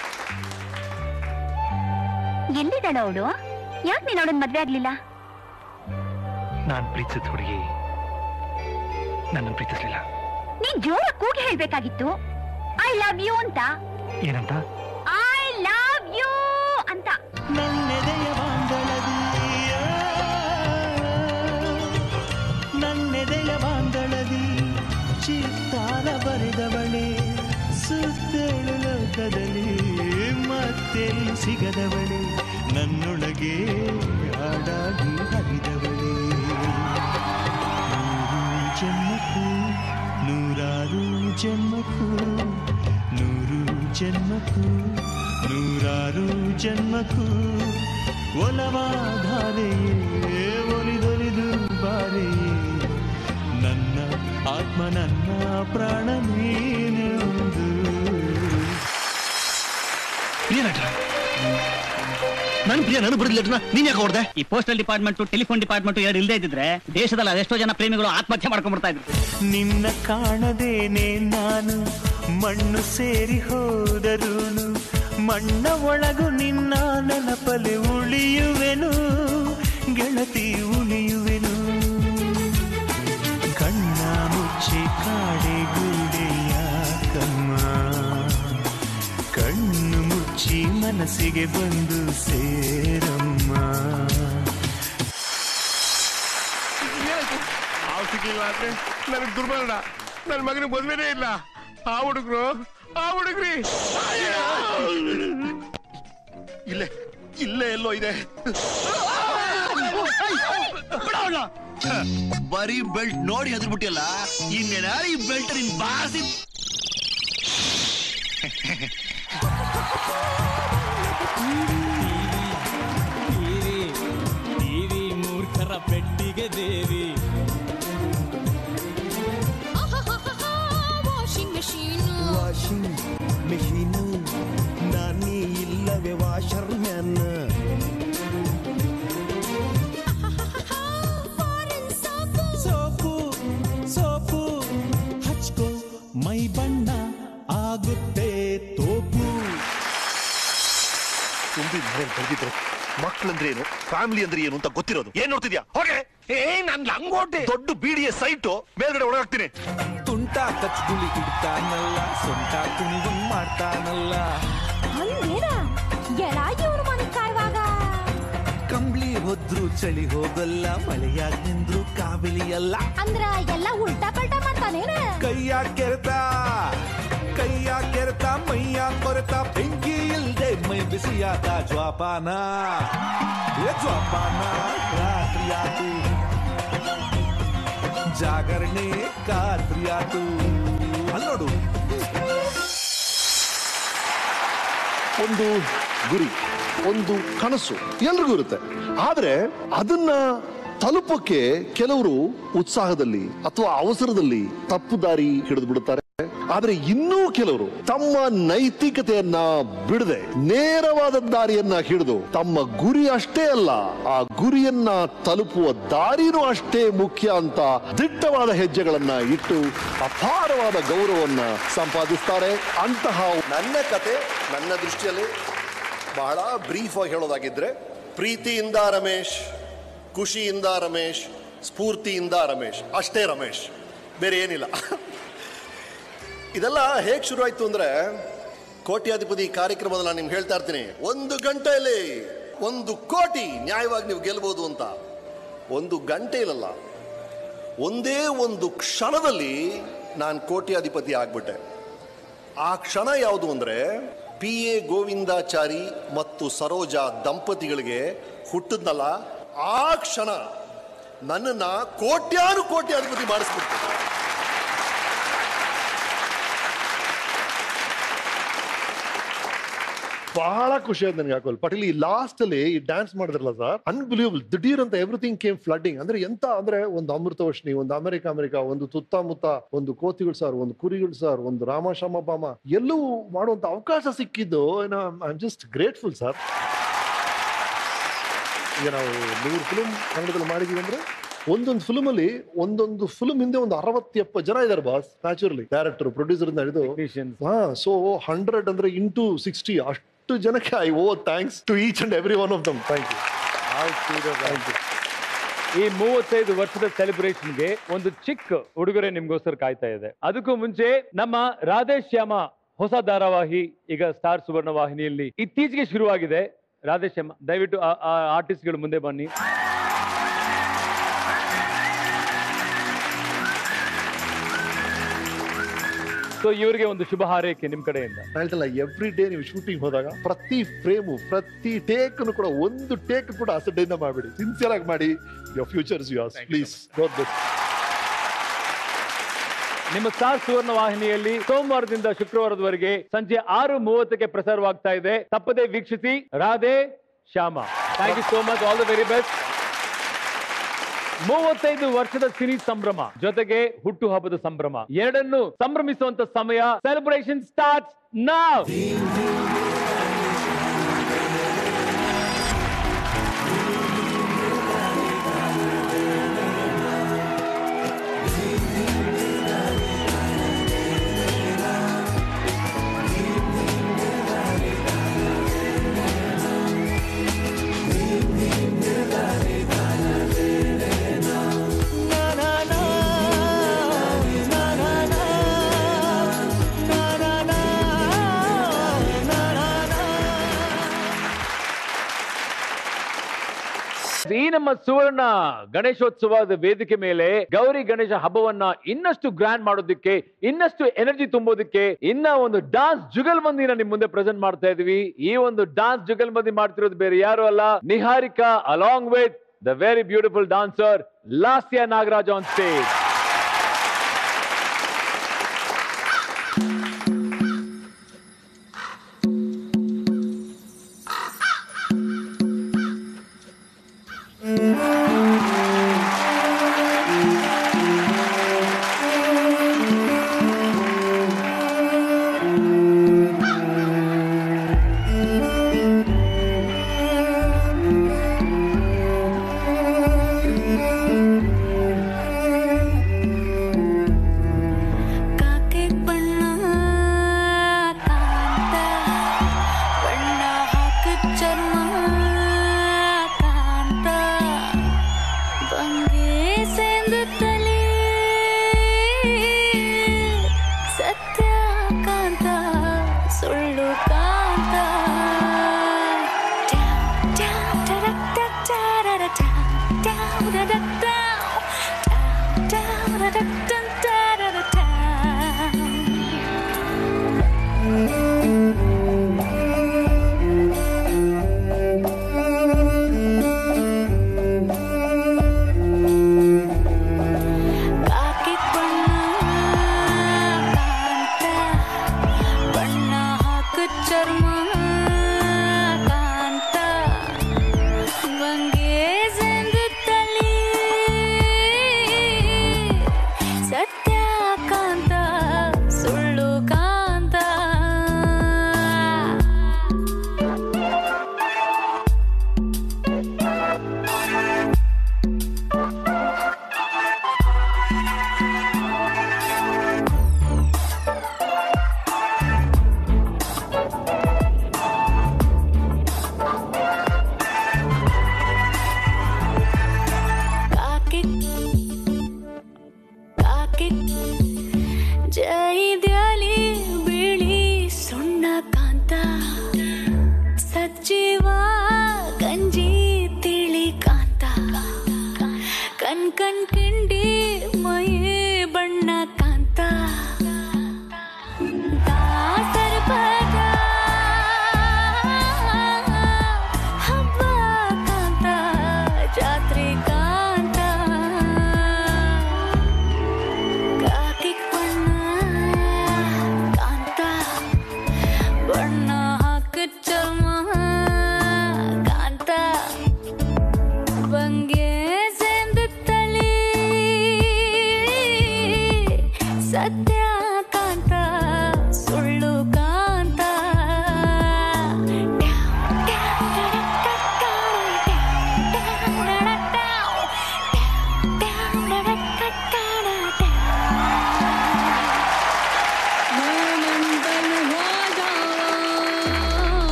ಎಲ್ಲಿದ್ದಾಳ ಅವಳು? ಯಾಕೆ ನೀನ್ ಅವಳನ್ನ ಮದ್ವೆ ಆಗ್ಲಿಲ್ಲ? ನಾನ್ ಪ್ರೀತಿಸಿದ ಹುಡುಗಿ ನನ್ನ ಪ್ರೀತಿಸ್ಲಿಲ್ಲ. ನೀನ್ ಜೋರ ಕೂಗಿ ಹೇಳ್ಬೇಕಾಗಿತ್ತು, ಐ ಲವ್ ಯು ಅಂತ. ಏನಂತ? ಐ ಲವ್ ಯು ಅಂತ. ನನ್ನೆದೆಯ ಬಾಂಧಳದಿ, ನನ್ನೆದೆಯ ಬಾಂಧಳದಿ ಚಿತ್ತಾರ ಬರೆದವಳೆ, ಸುತ್ತೇಳು ಲೋಕದಲ್ಲಿ ಮತ್ತೆ ಸಿಗದವಳೆ, ನನ್ನೊಳಗೆ ಹಾಡಾಗಿ ಹರಿದವಳೆ. ನೂರು ಜನ್ಮಕ್ಕೂ ನೂರಾರು ಜನ್ಮಕ್ಕೂ, ನೂರು ಜನ್ಮಕ್ಕೂ ನೂರಾರು ಜನ್ಮಕ್ಕೂ ಒಲವಾಧಾರೆಯೇ ಒಲಿದೊಲಿದು ಬಾರೆಯೇ. ನನ್ನ ಆತ್ಮ ನನ್ನ ಪ್ರಾಣ ನೀನೆಂದು. ನನ್ ಪ್ರಿಯ ನಾನು ಬರೆದ ಲೆಟರ್ನ ನೀನ್ ಯಾಕೆ ಹೊಡೆದೆ? ಈ ಪೋಸ್ಟಲ್ ಡಿಪಾರ್ಟ್ಮೆಂಟ್ ಟೆಲಿಫೋನ್ ಡಿಪಾರ್ಟ್ಮೆಂಟ್ ಎರಡು ಇಲ್ಲದೆ ಇದ್ದಿದ್ರೆ ದೇಶದಲ್ಲಿ ಅದೆಷ್ಟೋ ಜನ ಪ್ರೇಮಿಗಳು ಆತ್ಮಹತ್ಯೆ ಮಾಡ್ಕೊಂಡ್ಬಿಡ್ತಾ ಇದ್ರು. ನಿನ್ನ ಕಾಣದೇನೆ ನಾನು ಮಣ್ಣು ಸೇರಿ ಹೋದರೂನು, ಮಣ್ಣ ಒಳಗು ನಿನ್ನ ನೆನಪಲೆ ಉಳಿಯುವೆನು ಗೆಳತಿ ಉಳಿಯುವೆನು. ಕಣ್ಣ ಮುಚ್ಚಿ ಕಾಡೆ ಗುಂಡೆಯ ಕಮ್ಮ, ಕಣ್ಣು ಮುಚ್ಚಿ ಮನಸ್ಸಿಗೆ ಬಂದು ಸೇರಮ್ಮ. ಹಾವು ಸಿಗ್ಲಿಲ್ಲ ಅಂದ್ರೆ ನನಗೆ ದುರ್ಬಲ, ನನ್ನ ಮಗನಿಗೆ ಮದ್ವೆನೇ ಇಲ್ಲ. ಆ ಹುಡುಗರು ಆ ಹುಡುಗ್ರಿ ಇಲ್ಲೇ ಇಲ್ಲೇ ಎಲ್ಲೋ ಇದೆ. ಬರೀ ಬೆಲ್ಟ್ ನೋಡಿ ಹೆದರ್ಬಿಟ್ಟಿಯಲ್ಲ ಇನ್ನೇನಾರ ಈ ಬೆಲ್ಟ್ ನಿನ್ ಬಾಸಿ ಮೂರ್ಖರ ಪೆಟ್ಟಿಗೆ ದೇವಿ ವಾಷಿಂಗ್ ಮೆಷೀನ್ ವಾಷಿಂಗ್ ಮೆಷೀನು ನಾನೇ ಇಲ್ಲವೇ ವಾಷರ್ ಮ್ಯಾನ್ ಸೋಪು ಸೋಪು ಹಚ್ಕೋ ಮೈ ಬಣ್ಣ ಆಗುತ್ತೆ ತೋಪು ತುಂಬಿ ಮನೇಲಿ ಬೆಳೆದಿದ್ರು ಮಕ್ಕಳಂದ್ರೆ ಏನು ಫ್ಯಾಮಿಲಿ ಅಂದ್ರೆ ಏನು ಅಂತ ಗೊತ್ತಿರೋದು ಏನ್ ನೋಡ್ತಿದ್ಯಾ ಹೋಗೆ ಏ ನನ್ ಲಂಗೋಟಿ ದೊಡ್ಡ ಬಿಡಿಯ ಸೈಟು ಮೇಲ್ಗಡೆ ಒಳಗಾಗ್ತೀನಿ ತುಂಟ ಕಚ್ಗುಳಿ ಇಡ್ತಾನಲ್ಲ ಸೊಂಟ ಕುಣಿವಂಗ್ ಮಾಡ್ತಾನಲ್ಲ ಕಂಬ್ಳಿ ಹೋದ್ರು ಚಳಿ ಹೋಗಲ್ಲ ಮಳೆಯಾಗ ನಿಂದ್ರು ಕಾವಿಲಿಯಲ್ಲ ಅಂದ್ರ ಎಲ್ಲ ಉಲ್ಟಾ ಪಲ್ಟಾ ಮಾಡ್ತಾನೇನ ಕೈಯ ಕೆರೆತ ಕೈಯ ಕೆರೆತ ಮೈಯ ಕೊರೆತ ಬೆಂಕಿ ಇಲ್ದೆ ಮೈ ಬಿಸಿಯಾದ ಜ್ವಾಪಾನ ಜ್ವಾಪಾನ ರಾತ್ರಿಯಾತು ಜಾಗರಣೆ ಖಾತ್ರಿಯಾತು ಅಲ್ಲೋಡು ಒಂದು ಗುರಿ ಒಂದು ಕನಸು ಎಲ್ರಿಗೂ ಇರುತ್ತೆ ಆದ್ರೆ ಅದನ್ನ ತಲುಪಕ್ಕೆ ಕೆಲವರು ಉತ್ಸಾಹದಲ್ಲಿ ಅಥವಾ ಅವಸರದಲ್ಲಿ ತಪ್ಪು ದಾರಿ ಹಿಡಿದು ಬಿಡುತ್ತಾರೆ ಆದ್ರೆ ಇನ್ನೂ ಕೆಲವರು ತಮ್ಮ ನೈತಿಕತೆಯನ್ನ ಬಿಡದೆ ನೇರವಾದ ದಾರಿಯನ್ನ ಹಿಡಿದು ತಮ್ಮ ಗುರಿ ಅಷ್ಟೇ ಅಲ್ಲ ಆ ಗುರಿಯನ್ನ ತಲುಪುವ ದಾರಿನೂ ಅಷ್ಟೇ ಮುಖ್ಯ ಅಂತ ದಿಟ್ಟವಾದ ಹೆಜ್ಜೆಗಳನ್ನ ಇಟ್ಟು ಅಪಾರವಾದ ಗೌರವವನ್ನ ಸಂಪಾದಿಸ್ತಾರೆ ಅಂತಹ ನನ್ನ ಕತೆ ನನ್ನ ದೃಷ್ಟಿಯಲ್ಲಿ ಬಹಳ ಬ್ರೀಫ್ ಆಗಿ ಹೇಳೋದಾಗಿದ್ರೆ ಪ್ರೀತಿಯಿಂದ ರಮೇಶ್ ಖುಷಿಯಿಂದ ರಮೇಶ್ ಸ್ಫೂರ್ತಿಯಿಂದ ರಮೇಶ್ ಅಷ್ಟೇ ರಮೇಶ್ ಬೇರೆ ಏನಿಲ್ಲ ಇದೆಲ್ಲ ಹೇಗೆ ಶುರುವಾಯ್ತು ಅಂದ್ರೆ ಕೋಟ್ಯಾಧಿಪತಿ ಕಾರ್ಯಕ್ರಮದಲ್ಲಿ ನಾನು ನಿಮ್ಗೆ ಹೇಳ್ತಾ ಇರ್ತೀನಿ ಒಂದು ಗಂಟೆಯಲ್ಲಿ ಒಂದು ಕೋಟಿ ನ್ಯಾಯವಾಗಿ ನೀವು ಗೆಲ್ಬೋದು ಅಂತ ಒಂದು ಗಂಟೆ ಇಲ್ಲಲ್ಲ ಒಂದೇ ಒಂದು ಕ್ಷಣದಲ್ಲಿ ನಾನು ಕೋಟ್ಯಾಧಿಪತಿ ಆಗ್ಬಿಟ್ಟೆ ಆ ಕ್ಷಣ ಯಾವುದು ಅಂದ್ರೆ ಪಿ ಎ ಗೋವಿಂದಾಚಾರಿ ಮತ್ತು ಸರೋಜಾ ದಂಪತಿಗಳಿಗೆ ಹುಟ್ಟಿದ್ನಲ್ಲ ಆ ಕ್ಷಣ ನನ್ನನ್ನ ಕೋಟ್ಯಾನು ಕೋಟ್ಯಾಧಿಪತಿ ಮಾಡಿಸ್ಬಿಡ್ತು ಬಹಳ ಖುಷಿ ಆಯ್ತು ನನಗೆ ಯಾಕೋ ಪಟೇಲ್ ಈ ಲಾಸ್ಟ್ ಅಲ್ಲಿ ಈ ಡ್ಯಾನ್ಸ್ ಮಾಡಿದ್ರಲ್ಲ ಸರ್ ಅನ್ಬಿಲಿಯಬಲ್ ದಿಢೀರ್ ಅಂತ ಎವ್ರಿಥಿಂಗ್ ಕೇಮ್ ಫ್ಲಡ್ಡಿಂಗ್ ಅಂದ್ರೆ ಎಂತ ಅಂದ್ರೆ ಒಂದು ಅಮೃತವರ್ಷಿಣಿ ಒಂದು ಅಮೆರಿಕ ಅಮೆರಿಕ ಒಂದು ತುತ್ತಮುತ್ತ ಒಂದು ಕೋತಿಗಳು ಸರ್ ಒಂದು ಕುರಿಗಳು ಸರ್ ಒಂದು ರಾಮಶಮ ಬಾಮ ಎಲ್ಲವೂ ಮಾಡುವಂತ ಅವಕಾಶ ಸಿಕ್ಕಿದ್ದು ಏನೋ I am just grateful sir ಈಗ ನಾವು ನೂರು ಫಿಲ್ಮ್ ಕನ್ನಡದಲ್ಲಿ ಮಾಡಿದೀವಿ ಅಂದ್ರೆ ಒಂದೊಂದು ಫಿಲ್ಮ್ ಅಲ್ಲಿ ಒಂದೊಂದು ಫಿಲ್ಮ್ ಹಿಂದೆ ಒಂದು ಅರವತ್ತು ಎಪ್ಪತ್ತು ಜನ ಇದಾರೆ ಬಾಸ್ ನ್ಯಾಚುರಲಿ ಡೈರೆಕ್ಟರ್ ಪ್ರೊಡ್ಯೂಸರ್ ಇಂದ ಹಿಡಿದು ಹಾ ಸೊ ಹಂಡ್ರೆಡ್ ಅಂದ್ರೆ ಇಂಟು ಸಿಕ್ಸ್ಟಿ ಅಷ್ಟು ಜನಕ್ಕೆ I owe thanks to each and every one of them thank you thank you ಈ ಮೂವತ್ತೈದು ವರ್ಷದ ಸೆಲೆಬ್ರೇಷನ್ಗೆ ಒಂದು ಚಿಕ್ಕ ಉಡುಗೊರೆ ನಿಮ್ಗೋಸ್ಕರ ಕಾಯ್ತಾ ಇದೆ. ಅದಕ್ಕೂ ಮುಂಚೆ ನಮ್ಮ ರಾಧೇಶ್ಯಾಮ ಹೊಸ ಧಾರಾವಾಹಿ ಈಗ ಸ್ಟಾರ್ ಸುವರ್ಣ ವಾಹಿನಿಯಲ್ಲಿ ಇತ್ತೀಚೆಗೆ ಶುರುವಾಗಿದೆ. ರಾಧೇಶ್ಯಾಮ ದಯವಿಟ್ಟು ಆ ಆರ್ಟಿಸ್ಟ್ಗಳು ಮುಂದೆ ಬನ್ನಿ. ಸೊ ಇವರಿಗೆ ಒಂದು ಶುಭ ಹಾರೈಕೆ ನಿಮ್ ಕಡೆಯಿಂದ. ಹೇಳ್ತಲ್ಲ ಎವ್ರಿ ಡೇ ನೀವು ಶೂಟಿಂಗ್ ಹೋದಾಗ ಪ್ರತಿ ಫ್ರೇಮು ಪ್ರತಿ ಟೇಕ್ ಕೂಡ ಒಂದು ಟೇಕ್ ಕೂಡ ಅಸಡ್ಡೆಯಿಂದ ಮಾಡಬೇಡಿ, ಸಿನ್ಸಿಯರ್ ಆಗಿ ಮಾಡಿ. Your future is yours, please God bless. ನಿಮ್ಮ ಸ್ಟಾರ್ ಸುವರ್ಣ ವಾಹಿನಿಯಲ್ಲಿ ಸೋಮವಾರದಿಂದ ಶುಕ್ರವಾರದವರೆಗೆ ಸಂಜೆ ಆರು ಮೂವತ್ತಕ್ಕೆ ಪ್ರಸಾರವಾಗ್ತಾ ಇದೆ. ತಪ್ಪದೆ ವೀಕ್ಷಿಸಿ. Radhe Shyam, thank you so much, all the very best. ಮೂವತ್ತೈದು ವರ್ಷದ ಸಿನಿ ಸಂಭ್ರಮ ಜೊತೆಗೆ ಹುಟ್ಟು ಹಬ್ಬದ ಸಂಭ್ರಮ ಎರಡನ್ನು ಸಂಭ್ರಮಿಸುವಂತ ಸಮಯ. Celebration starts now. ಈ ನಮ್ಮ ಸುವರ್ಣ ಗಣೇಶೋತ್ಸವದ ವೇದಿಕೆ ಮೇಲೆ ಗೌರಿ ಗಣೇಶ ಹಬ್ಬವನ್ನ ಇನ್ನಷ್ಟು ಗ್ರ್ಯಾಂಡ್ ಮಾಡೋದಕ್ಕೆ, ಇನ್ನಷ್ಟು ಎನರ್ಜಿ ತುಂಬೋದಕ್ಕೆ ಇನ್ನ ಒಂದು ಡಾನ್ಸ್ ಜುಗಲ್ಬಂದಿನ ನಿಮ್ ಮುಂದೆ ಪ್ರೆಸೆಂಟ್ ಮಾಡ್ತಾ ಇದೀವಿ. ಈ ಒಂದು ಡಾನ್ಸ್ ಜುಗಲ್ಬಂದಿ ಮಾಡ್ತಿರೋದು ಬೇರೆ ಯಾರು ಅಲ್ಲ, Niharika along with the very beautiful dancer Lasya Nagaraj on stage.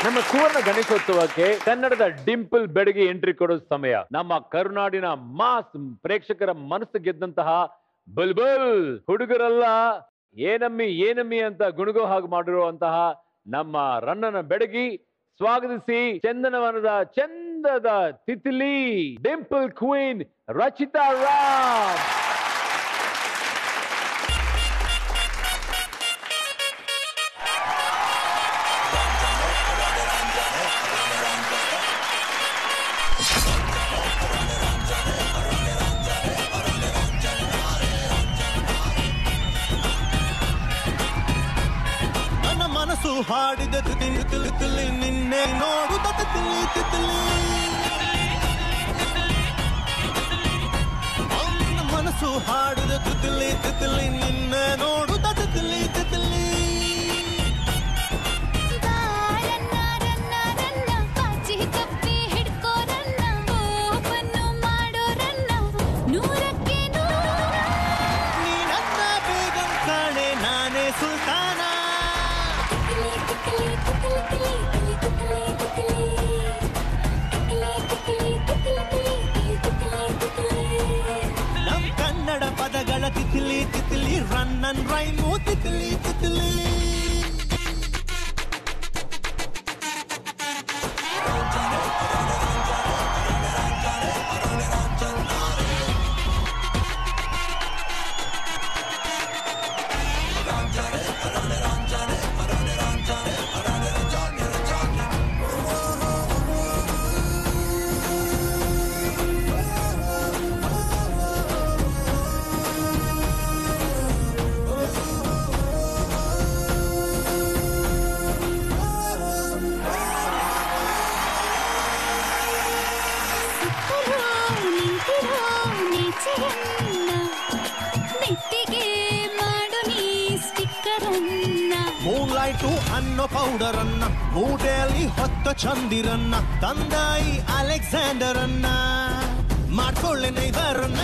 ನಮ್ಮ ಸುವರ್ಣ ಗಣೇಶೋತ್ಸವಕ್ಕೆ ಕನ್ನಡದ ಡಿಂಪಲ್ ಬೆಡಗಿ ಎಂಟ್ರಿ ಕೊಡೋ ಸಮಯ. ನಮ್ಮ ಕರುನಾಡಿನ ಮಾಸ್ ಪ್ರೇಕ್ಷಕರ ಮನಸ್ಸು ಗೆದ್ದಂತಹ ಬಲ್ಬಲ್ ಹುಡುಗರೆಲ್ಲ ಏನಮ್ಮಿ ಏನಮ್ಮಿ ಅಂತ ಗುಣಗೋ ಹಾಗೆ ಮಾಡಿರುವಂತಹ ನಮ್ಮ ರನ್ನನ ಬೆಡಗಿ ಸ್ವಾಗತಿಸಿ ಚಂದನವನದ ಚಂದದ ತಿತಿಲಿ ಡಿಂಪಲ್ ಕ್ವೀನ್ ರಚಿತಾ ರಾಮ್. ಮನಸ್ಸು ಹಾಡಿದ ತಿತಿಲಿ ತಿತಿಲಿ ನಿನ್ನೆ ನೋಡುತ್ತ ತಿತಿಲಿ ತಿತಿಲಿ ಮನಸ್ಸು ಹಾಡಿದ ತಿತಿಲಿ ತಿತಿಲಿ ನಿನ್ನೆ ನೋಡುತ್ತ ತಿತಿಲಿ ತಿತಿಲಿ ನೀನನ್ನ ಬೇಗಂ ಕಾಣೆ ನಾನೇ ಸುಲ್ತಾನ. ನಮ್ ಕನ್ನಡ ಪದಗಳ ತಿತಿಲಿ ತಿತಿಲಿ ರನ್ನನ್ ರೈಮು ತಿತಿಲಿ ತಿತಿಲಿ ಮೂನ್ಲೈಟು ಅನ್ನೋ ಪೌಡರ್ ಅನ್ನ ಮೂಟೆಯಲ್ಲಿ ಹೊತ್ತ ಚಂದಿರನ್ನ ತಂದಾಯಿ ಅಲೆಕ್ಸಾಂಡರ್ ಅನ್ನ ಮಾಡ್ಕೊಳ್ಳೆ ನೈಬರನ್ನ.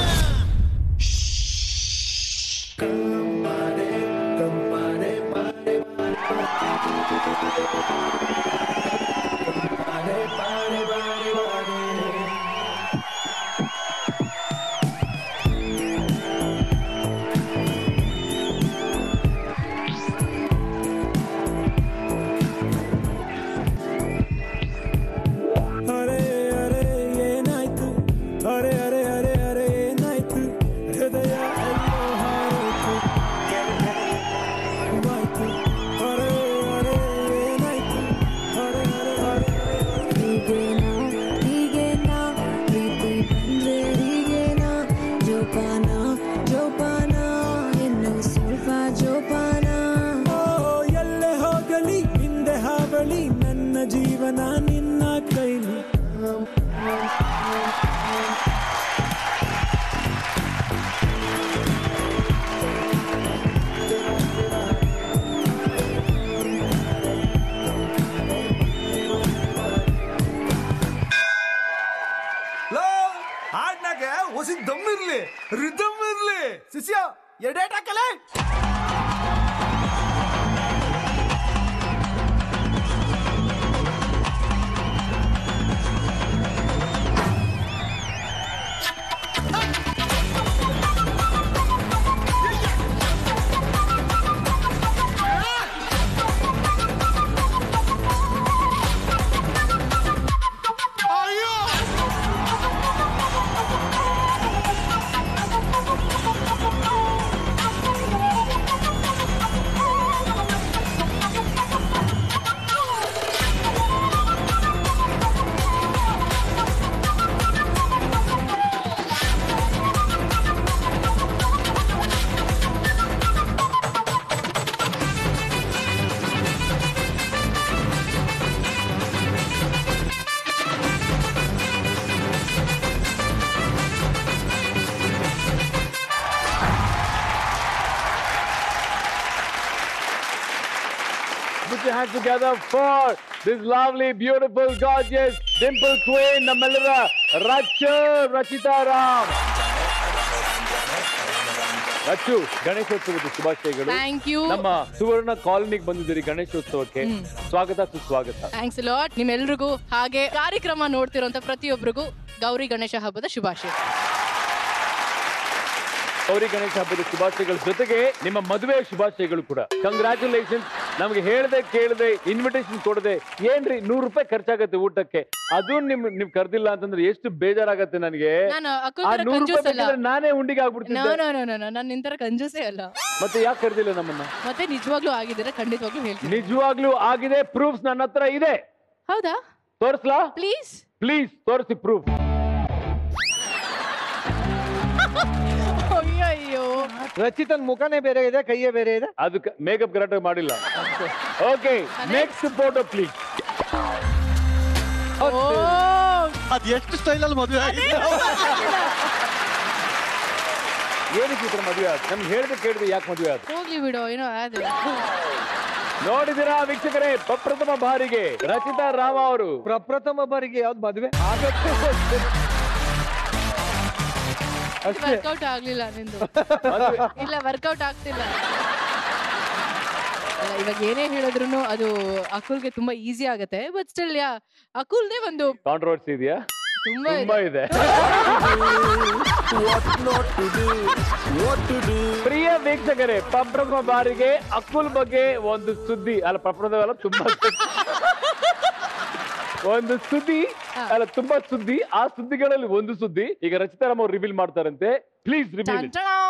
ಜೀವನ ನಿನ್ನ ಕೈಲಿ ಹಾಡ್ನಾಗ ಹೊಸಿ ದಮ್ ಇರ್ಲಿ ರಿದಮ್ ಇರ್ಲಿ ಶಿಷ್ಯ ಎಡೇಟ್ ಹಾಕಲೇ. Put your hands together for this lovely, beautiful, gorgeous, dimple queen, Namalera Racha Rachita Ram. Rachchu, ಗಣೇಶೋತ್ಸವದ ಶುಭಾಶಯಗಳು. Thank you. ನಮ್ಮ ಸುವರ್ಣ ಕಾಲೋನಿಗೆ ಬಂದಿದ್ದೀರಿ ಗಣೇಶೋತ್ಸವಕ್ಕೆ. ಸ್ವಾಗತ ಸುಸ್ವಾಗತ. Thanks lot. ನಿಮ್ಮೆಲ್ರಿಗೂ ಹಾಗೆ ಕಾರ್ಯಕ್ರಮ ನೋಡ್ತಿರೋಂತ ಪ್ರತಿಯೊಬ್ಬರಿಗೂ ಗೌರಿ ಗಣೇಶ ಹಬ್ಬದ ಶುಭಾಶಯ. ಗೌರಿ ಗಣೇಶ ಹಬ್ಬದ ಶುಭಾಶಯಗಳ ಜೊತೆಗೆ ನಿಮ್ಮ ಮದುವೆಯ ಶುಭಾಶಯಗಳು ಕೂಡ. ಕಂಗ್ರ್ಯಾಚುಲೇಷನ್. ನಮ್ಗೆ ಹೇಳ್ದೆ ಕೇಳದೆ ಇನ್ವಿಟೇಷನ್ ಕೊಡದೆ ಏನ್ರಿ ನೂರು ರೂಪಾಯಿ ಖರ್ಚಾಗತ್ತೆ ಊಟಕ್ಕೆ, ಅದು ನಿಮ್ ನಿಮ್ ಕರ್ದಿಲ್ಲ ಅಂತಂದ್ರೆ ಎಷ್ಟು ಬೇಜಾರಾಗತ್ತೆ ನನಗೆ. ನಾನೇ ಉಂಡಿಗೆ ಆಗ್ಬಿಡ್ತೀನಿ. ನಾನು ನಿಂತರ ಕಂಜೂಸೇ ಅಲ್ಲ. ಮತ್ತೆ ಯಾಕೆ ಕರ್ದಿಲ್ಲ ನಮ್ಮನ್ನ? ಮತ್ತೆ ನಿಜವಾಗ್ಲೂ ಆಗಿದ್ರೆ ಖಂಡಿತವಾಗ್ಲೂ ಹೇಳ್ತೀನಿ. ನಿಜವಾಗ್ಲೂ ಆಗಿದೆ, ಪ್ರೂಫ್ಸ್ ನನ್ನ ಹತ್ರ ಇದೆ. ಹೌದಾ? ತೋರಿಸ್ಲಾ? ಪ್ಲೀಸ್ ಪ್ಲೀಸ್ ತೋರಿಸಿ ಪ್ರೂಫ್. ಅಯ್ಯೋ, ರಚಿತನ್ ಮುಖನೇ ಬೇರೆ ಇದೆ, ಕೈಯೇ ಬೇರೆ ಇದೆ. ಅದಕ್ಕೆ ಮೇಕಪ್ ಕರೆಕ್ಟ್ ಮಾಡಿಲ್ಲ. Okay, next photo please. ಅದ್ ಎಷ್ಟು ಸ್ಟೈಲ್ ಅಲ್ಲಿ ಮದುವೆ ಆಗಿದೆ. ಏನಕ್ಕೆ ಈ ತರ ಮದುವೆ ಆಯ್ತು? ನಮ್ಗೆ ಹೇಳಿದ್ರೆ ಕೇಳಿದ್ರೆ ಯಾಕೆ ಮದುವೆ ಆಯ್ತು? ಹೋಗ್ಲಿ ಬಿಡು, ಏನೋ ಆದ್ರೆ. ನೋಡಿದಿರಾ ವೀಕ್ಷಕರೇ, ಪ್ರಪ್ರಥಮ ಬಾರಿಗೆ ರಚಿತಾ ರಾಮ ಅವರು. ಪ್ರಪ್ರಥಮ ಬಾರಿಗೆ ಯಾವ್ದು ಮದುವೆ ಆಗತ್ತೆ? ವರ್ಕೌಟ್ ಆಗ್ಲಿಲ್ಲ ನಿಂದು. ಇಲ್ಲ, ವರ್ಕೌಟ್ ಆಗ್ತಿಲ್ಲ. ಇವಾಗ ಏನೇ ಹೇಳಿದ್ರು ಅದು ಅಕುಲ್ಗೆ ತುಂಬಾ ಈಸಿ ಆಗತ್ತೆ. ಬಟ್ ಸ್ಟಿಲ್ ಯಾ ಅಕುಲ್ದೇ ಒಂದು ಕಾಂಟ್ರವರ್ಸಿ ಇದೆಯಾ? ತುಂಬಾ ಇದೆ. ಪ್ರಿಯ ವೀಕ್ಷಕರೇ, ಪ್ರಪ್ರಥಮ ಬಾರಿಗೆ ಅಕುಲ್ ಬಗ್ಗೆ ಒಂದು ಸುದ್ದಿ ಅಲ್ಲ, ಪ್ರಪ್ರಥಮ ತುಂಬಾ ಒಂದು ಸುದ್ದಿ ಅಲ್ಲ, ತುಂಬಾ ಸುದ್ದಿ. ಆ ಸುದ್ದಿಗಳಲ್ಲಿ ಒಂದು ಸುದ್ದಿ ಈಗ ರಚಿತಾರಾಮ್ ಅವ್ರು ರಿವೀಲ್ ಮಾಡ್ತಾರಂತೆ. Please reveal.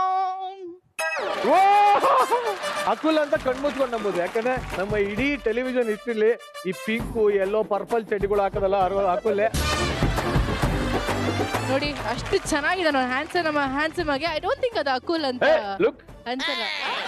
ಅಕುಲ್ ಅಂತ ಕಣ್ಮುಚ್ಕೊಂಡು ನಂಬೋದು. ಯಾಕಂದ್ರೆ ನಮ್ಮ ಇಡೀ ಟೆಲಿವಿಷನ್ ಹಿಸ್ಟ್ರಿಲಿ ಈ ಪಿಂಕು ಎಲ್ಲೋ ಪರ್ಪಲ್ ಚಡ್ಡಿಗಳು ಹಾಕೋದಲ್ಲ ಅಕುಲ್ಲೇ. ನೋಡಿ, ಅಷ್ಟು ಚೆನ್ನಾಗಿದೆ ನೋಡಿ, ಹ್ಯಾಂಡ್ಸಮ್. ನಮ್ಮ ಹ್ಯಾಂಡ್ಸಮ್ ಆಗಿ ಐ ಡೋಂಟ್ ಥಿಂಕ್ ಅದು ಅಕುಲ್ ಅಂತ ಅನ್ಸಲ್ಲ.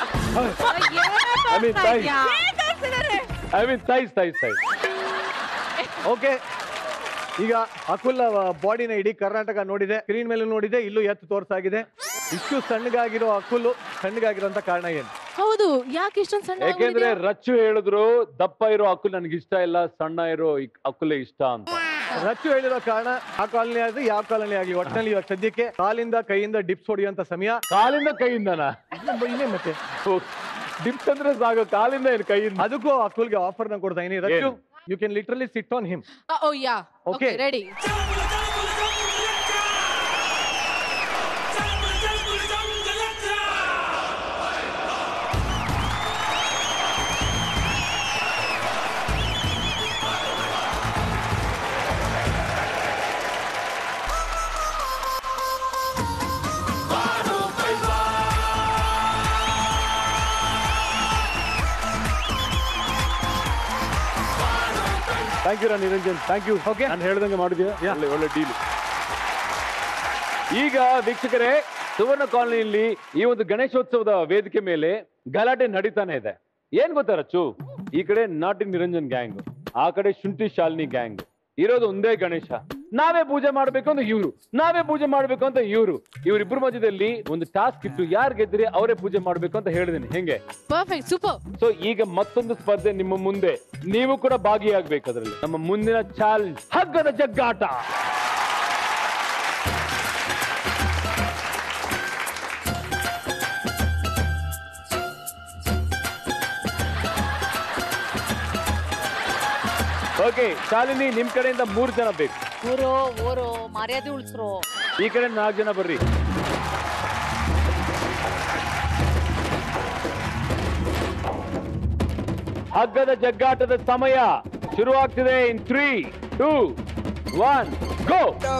ಓಕೆ, ಈಗ ಅಕುಲ್ ಬಾಡಿನ ಇಡೀ ಕರ್ನಾಟಕ ನೋಡಿದೆ, ಸ್ಕ್ರೀನ್ ಮೇಲೂ ನೋಡಿದೆ, ಇಲ್ಲೂ ಎತ್ತು ತೋರ್ಸಾಗಿದೆ. ಇಷ್ಟು ಸಣ್ಣಗಾಗಿರೋ ಅಕುಲ್ ಸಣ್ಣಗಾಗಿರೋಂತ ಕಾರಣ ಏನು? ಹೌದು, ಯಾಕೆ ಇಷ್ಟೊಂದು ಸಣ್ಣ? ಯಾಕೆಂದ್ರೆ ರಚ್ಚು ಹೇಳಿದ್ರು ದಪ್ಪ ಇರೋ ಅಕುಲ್ ನನಗೆ ಇಷ್ಟ ಇಲ್ಲ, ಸಣ್ಣ ಇರೋ ಅಕುಲೇ ಇಷ್ಟ ಅಂತ. ರಚ್ಚು ಹೇಳಿರೋ ಕಾರಣ ಆ ಕಾಲನಿ ಆದ್ರೆ ಯಾವ ಕಾಲನಿ ಆಗ್ಲಿ, ಒಟ್ಟಿನಲ್ಲಿ ಇವಾಗ ಸದ್ಯಕ್ಕೆ ಕಾಲಿಂದ ಕೈಯಿಂದ ಡಿಪ್ಸ್ ಹೊಡಿಯುವಂತ ಸಮಯ. ಕಾಲಿಂದ ಕೈಯಿಂದನಾ? ಇನ್ನೇ ಮತ್ತೆ ಡಿಪ್ಸ್ ಅಂದ್ರೆ ಸಾಕು, ಕಾಲಿಂದ ಏನು ಕೈಯಿಂದ? ಅದಕ್ಕೂ ಅಕುಲ್ಗೆ ಆಫರ್ ನ ಕೊಡ್ತಾ ಇದೀನಿ. Rachchu, you can literally sit on him. Oh yeah. Okay, okay, ready. Thank you Niranjan, thank you. Okay, ನಾನು ಹೇಳ್ದಂಗೆ ಮಾಡಿದ್ಯಾ? ಒಳ್ಳೆ ಒಳ್ಳೆ ಡೀಲ್. ಈಗ ವೀಕ್ಷಕರೇ, ಸುವರ್ಣ ಕಾಲನಿಯಲ್ಲಿ ಈ ಒಂದು ಗಣೇಶೋತ್ಸವದ ವೇದಿಕೆ ಮೇಲೆ ಗಲಾಟೆ ನಡೀತಾನೆ ಇದೆ. ಏನ್ ಗೊತ್ತಾ ರಚ್ಚು? ಈ ಕಡೆ ನಾಟಿ ನಿರಂಜನ್ ಗ್ಯಾಂಗ್, ಆ ಕಡೆ ಶುಂಠಿ ಶಾಲಿನಿ ಗ್ಯಾಂಗ್. ಇರೋದು ಒಂದೇ ಗಣೇಶ. ನಾವೇ ಪೂಜೆ ಮಾಡ್ಬೇಕು ಅಂತ ಇವ್ರು, ನಾವೇ ಪೂಜೆ ಮಾಡ್ಬೇಕು ಅಂತ ಇವ್ರು. ಇವರಿಬ್ಬರ ಮಧ್ಯದಲ್ಲಿ ಒಂದು ಟಾಸ್ಕ್ ಇತ್ತು, ಯಾರು ಗೆದ್ರೆ ಅವರೇ ಪೂಜೆ ಮಾಡ್ಬೇಕು ಅಂತ ಹೇಳಿದೀನಿ. ಹೆಂಗೆ? Perfect, super. ಸೊ ಈಗ ಮತ್ತೊಂದು ಸ್ಪರ್ಧೆ ನಿಮ್ಮ ಮುಂದೆ, ನೀವು ಕೂಡ ಭಾಗಿಯಾಗಬೇಕು ಅದರಲ್ಲಿ. ನಮ್ಮ ಮುಂದಿನ ಚಾಲೆಂಜ್ ಹಗ್ಗದ ಜಗ್ಗಾಟ. ಓಕೆ, ಶಾಲಿನಿ, ನಿಮ್ ಕಡೆಯಿಂದ ಮೂರು ಜನ ಬೇಕು. ಊರು ಊರು ಮರ್ಯಾದೆ ಉಳಿಸ್ರು. ಈ ಕಡೆ ನಾಲ್ಕು ಜನ ಬರ್ರಿ. ಹಗ್ಗದ ಜಗ್ಗಾಟದ ಸಮಯ ಶುರುವಾಗ್ತಿದೆ. In three two one go.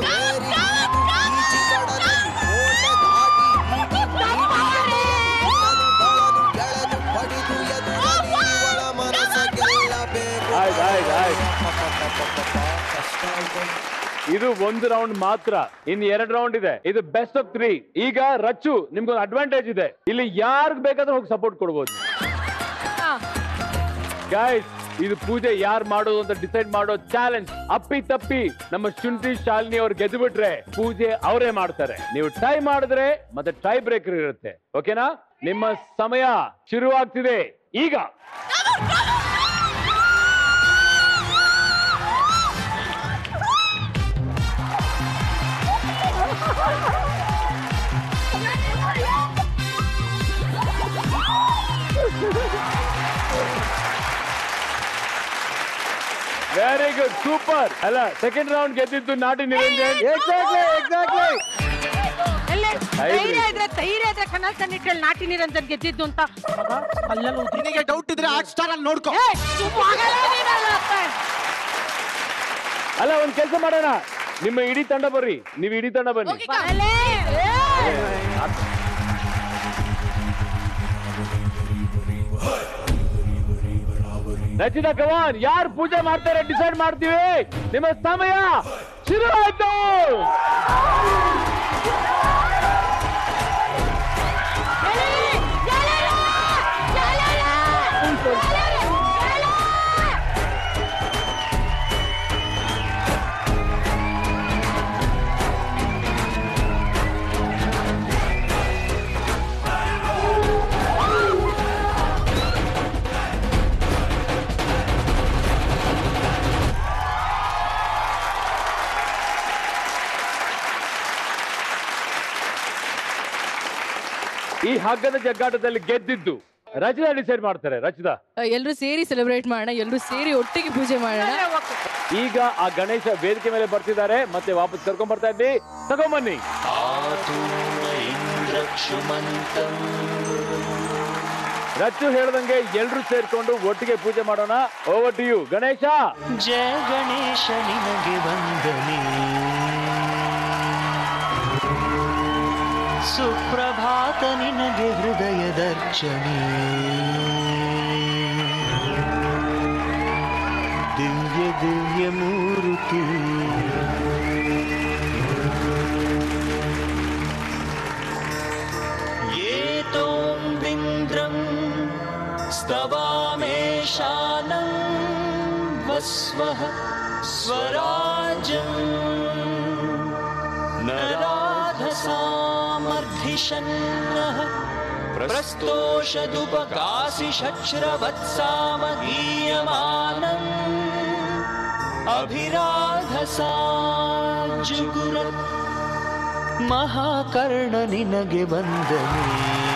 ಇದು ಒಂದು ರೌಂಡ್ ಮಾತ್ರ, ಇನ್ನು ಎರಡು ರೌಂಡ್ ಇದೆ. ಇದು ಬೆಸ್ಟ್ ಆಫ್ ತ್ರೀ. ಈಗ ರಚ್ಚು, ನಿಮ್ಗೊಂದು ಅಡ್ವಾಂಟೇಜ್ ಇದೆ. ಇಲ್ಲಿ ಯಾರಿಗ್ ಬೇಕಾದ್ರೂ ಹೋಗಿ ಸಪೋರ್ಟ್ ಕೊಡ್ಬೋದು. ಗೈಸ್, ಇದು ಪೂಜೆ ಯಾರು ಮಾಡೋದು ಅಂತ ಡಿಸೈಡ್ ಮಾಡೋ ಚಾಲೆಂಜ್. ಅಪ್ಪಿ ತಪ್ಪಿ ನಮ್ಮ ಶುಂಠಿ ಶಾಲಿನಿ ಅವ್ರು ಗೆದ್ದು ಬಿಟ್ರೆ ಪೂಜೆ ಅವರೇ ಮಾಡ್ತಾರೆ. ನೀವು ಟ್ರೈ ಮಾಡಿದ್ರೆ ಮತ್ತೆ ಟ್ರೈ ಬ್ರೇಕರ್ ಇರುತ್ತೆ. ಓಕೆನಾ? ನಿಮ್ಮ ಸಮಯ ಶುರುವಾಗ್ತಿದೆ ಈಗ. Very good, super. ಅಲ್ಲ, ಸೆಕೆಂಡ್ ರೌಂಡ್ ಗೆದ್ದಿದ್ದು ನಾಟಿ ನಿರಂಜನ್. ಎಕ್ಸಾಕ್ಟ್ಲಿ ಎಕ್ಸಾಕ್ಟ್ಲಿ ಧೈರ್ಯ ಇದ್ರೆ ಧೈರ್ಯ ಇದ್ರೆ ಕನಲ್ ಸನ್ನಿಟ್ಟಲ್ಲಿ ನಾಟಿ ನಿರಂಜನ್ ಗೆದ್ದಿದ್ದು ಅಂತ. ಅಲ್ಲಲ್ಲ ನಿನಗೆ ಡೌಟ್ ಇದ್ರೆ ಹಾಟ್ ಸ್ಟಾರ್ ಅಲ್ಲಿ ನೋಡ್ಕೋ. ಅಲ್ಲ, ಒಂದ್ ಕೆಲಸ ಮಾಡೋಣ, ನಿಮ್ಮ ಇಡೀ ತಂಡ ಬರ್ರಿ, ನೀವು ಇಡೀ ತಂಡ ಬನ್ನಿ. ರಚಿತಾ ಕವಾನ್, ಯಾರು ಪೂಜೆ ಮಾಡ್ತಾರೆ ಡಿಸೈಡ್ ಮಾಡ್ತೀವಿ. ನಿಮ್ಮ ಸಮಯ ಶುರು ಆಯ್ತು. ಈ ಹಗ್ಗದ ಜಗ್ಗಾಟದಲ್ಲಿ ಗೆದ್ದಿದ್ದು ರಚಿತಾ ಡಿಸೈಡ್ ಮಾಡ್ತಾರೆ. ರಚಿತಾ, ಎಲ್ಲರೂ ಸೇರಿ ಸೆಲೆಬ್ರೇಟ್ ಮಾಡೋಣ, ಎಲ್ಲರೂ ಸೇರಿ ಒಟ್ಟಿಗೆ ಪೂಜೆ ಮಾಡೋಣ. ಈಗ ಆ ಗಣೇಶ ವೇದಿಕೆ ಮೇಲೆ ಬರ್ತಿದ್ದಾರೆ, ಮತ್ತೆ ವಾಪಸ್ ಕರ್ಕೊಂಡ್ ಬರ್ತಾ ಇದ್ವಿ. ತಗೊಂಬನ್ನಿ. ರಚ್ಚು ಹೇಳ್ದಂಗೆ ಎಲ್ರು ಸೇರ್ಕೊಂಡು ಒಟ್ಟಿಗೆ ಪೂಜೆ ಮಾಡೋಣ. Over to you Ganesha. ಜಯ ಗಣೇಶ ನಿನಗೆ ವಂದನೆ, ಸುಪ್ರಭಾತ ನಿನಗೆ ಹೃದಯದರ್ಚನೆ, ದಿವ್ಯ ದಿವ್ಯ ಮೂರ್ತಿ ಏತೋಂದ್ರಿಂದ್ರಂ ಸ್ತವಾಮೇಶಾನಂ ವಸ್ವಃ ಸ್ವರಾಜಂ ನರಾಧಸಾಮರ್ಧಿಷನ್ನಃ ಪ್ರಸ್ತೋಷದುಪಕಾಸಿ ಶಚ್ರವತ್ಸಾಮದೀಯಮಾನಂ ಅಭಿರಾಧಸಾ ಜುಗುರತ್ ಮಹಾಕರ್ಣ ನಿನಗೆ ವಂದನೆ.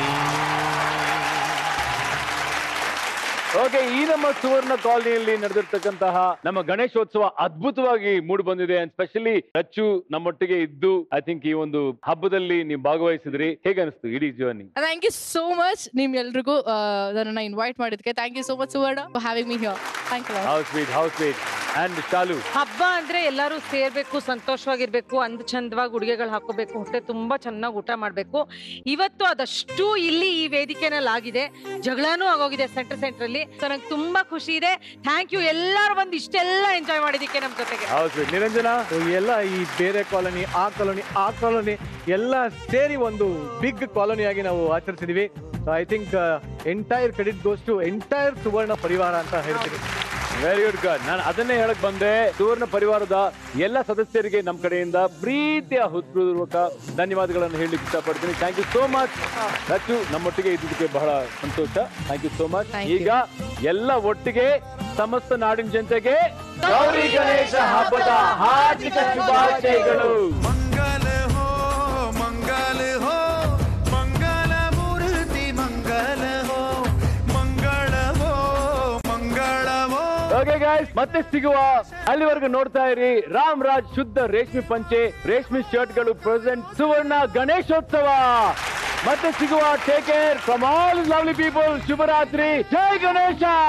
ಓಕೆ, ಈ ನಮ್ಮ ಸುವರ್ಣ ಕಾಲನಿಯಲ್ಲಿ ನಡೆದಿರ್ತಕ್ಕಂತಹ ನಮ್ಮ ಗಣೇಶೋತ್ಸವ ಅದ್ಭುತವಾಗಿ ಮೂಡಿ ಬಂದಿದೆ. ಅಂಡ್ ಸ್ಪೆಷಲಿ ರಚ್ಚು ನಮ್ಮೊಟ್ಟಿಗೆ ಇದ್ದು ಐ ಥಿಂಕ್ ಈ ಒಂದು ಹಬ್ಬದಲ್ಲಿ ನೀವು ಭಾಗವಹಿಸಿದ್ರಿ. ಹೇಗೆ ಅನಿಸ್ತು ಇಡೀ journey? Thank you so much ನಿಮ್ ಎಲ್ರಿಗೂ ನನ್ನ ಇನ್ವೈಟ್ ಮಾಡಿದ್ಕೆ. Thank you so much Suvarna for having me here. Thank you. How sweet, how sweet. And ಚಾಲು, ಹಬ್ಬ ಅಂದ್ರೆ ಎಲ್ಲರೂ ಸೇರ್ಬೇಕು, ಸಂತೋಷವಾಗಿರ್ಬೇಕು, ಅಂದ ಚಂದವಾಗಿ ಉಡುಗೆಗಳು ಹಾಕೋಬೇಕು, ಹೊಟ್ಟೆ ತುಂಬಾ ಚೆನ್ನಾಗಿ ಊಟ ಮಾಡ್ಬೇಕು. ಇವತ್ತು ಅದಷ್ಟು ಇಲ್ಲಿ ಈ ವೇದಿಕೆನಲ್ಲಿ ಆಗಿದೆ. ಜಗಳನೂ ಆಗೋಗಿದೆ ಸೆಂಟರ್ ಸೆಂಟರ್ ಅಲ್ಲಿ. ಸೊ ನಂಗೆ ತುಂಬಾ ಖುಷಿ ಇದೆ. ಥ್ಯಾಂಕ್ ಯು ಎಲ್ಲರೂ ಬಂದು ಇಷ್ಟೆಲ್ಲ ಎಂಜಾಯ್ ಮಾಡಿದಕ್ಕೆ ನಮ್ ಜೊತೆಗೆ. ಹೌದು ನಿರಂಜನ, ಎಲ್ಲ ಈ ಬೇರೆ ಕಾಲೋನಿ, ಆ ಕಾಲೋನಿ, ಆ ಕಾಲೋನಿ ಎಲ್ಲ ಸೇರಿ ಒಂದು ಬಿಗ್ ಕಾಲೋನಿಯಾಗಿ ನಾವು ಆಚರಿಸಿದೀವಿ. So I think entire credit goes to entire Suvarna ಪರಿವಾರ ಅಂತ ಹೇಳ್ತೀನಿ. Very good God. ನಾನು ಅದನ್ನೇ ಹೇಳಕ್ ಬಂದೆ. ಸುವರ್ಣ ಪರಿವಾರದ ಎಲ್ಲ ಸದಸ್ಯರಿಗೆ ನಮ್ಮ ಕಡೆಯಿಂದ ಪ್ರೀತಿಯ ಹೃತ್ಪೂರ್ವಕ ಧನ್ಯವಾದಗಳನ್ನು ಹೇಳಲಿಕ್ಕೆ ಇಷ್ಟಪಡ್ತೀನಿ. Thank you so much. Rachchu ನಮ್ಮೊಟ್ಟಿಗೆ ಇದ್ದಕ್ಕೆ ಬಹಳ ಸಂತೋಷ. Thank you so much. ಈಗ ಎಲ್ಲ ಒಟ್ಟಿಗೆ ಸಮಸ್ತ ನಾಡಿನ ಜನತೆಗೆ ಗೌರಿ ಗಣೇಶ ಹಬ್ಬದ ಹಾರ್ದಿಕ ಶುಭಾಶಯಗಳು. ಮಂಗಲ ಹೋ ಮಂಗಲ ಹೋ ಮಂಗಲ ಮೂರ್ತಿ ಮಂಗಲ ಹೋ ಮಂಗಳ ಹೋ ಮಂಗಳ ಹೋ. ಓಕೆ ಗೈಸ್, ಮತ್ತೆ ಸಿಗುವ. ಅಲ್ಲಿವರೆಗೂ ನೋಡ್ತಾ ಇರಿ ರಾಮ್ ರಾಜ್ ಶುದ್ಧ ರೇಷ್ಮೆ ಪಂಚೆ, ರೇಷ್ಮೆ ಶರ್ಟ್ ಗಳು ಪ್ರೆಸೆಂಟ್ ಸುವರ್ಣ ಗಣೇಶೋತ್ಸವ. ಮತ್ತೆ ಸಿಗುವ. Take care from all lovely people. ಶುಭರಾತ್ರಿ. ಜೈ ಗಣೇಶ.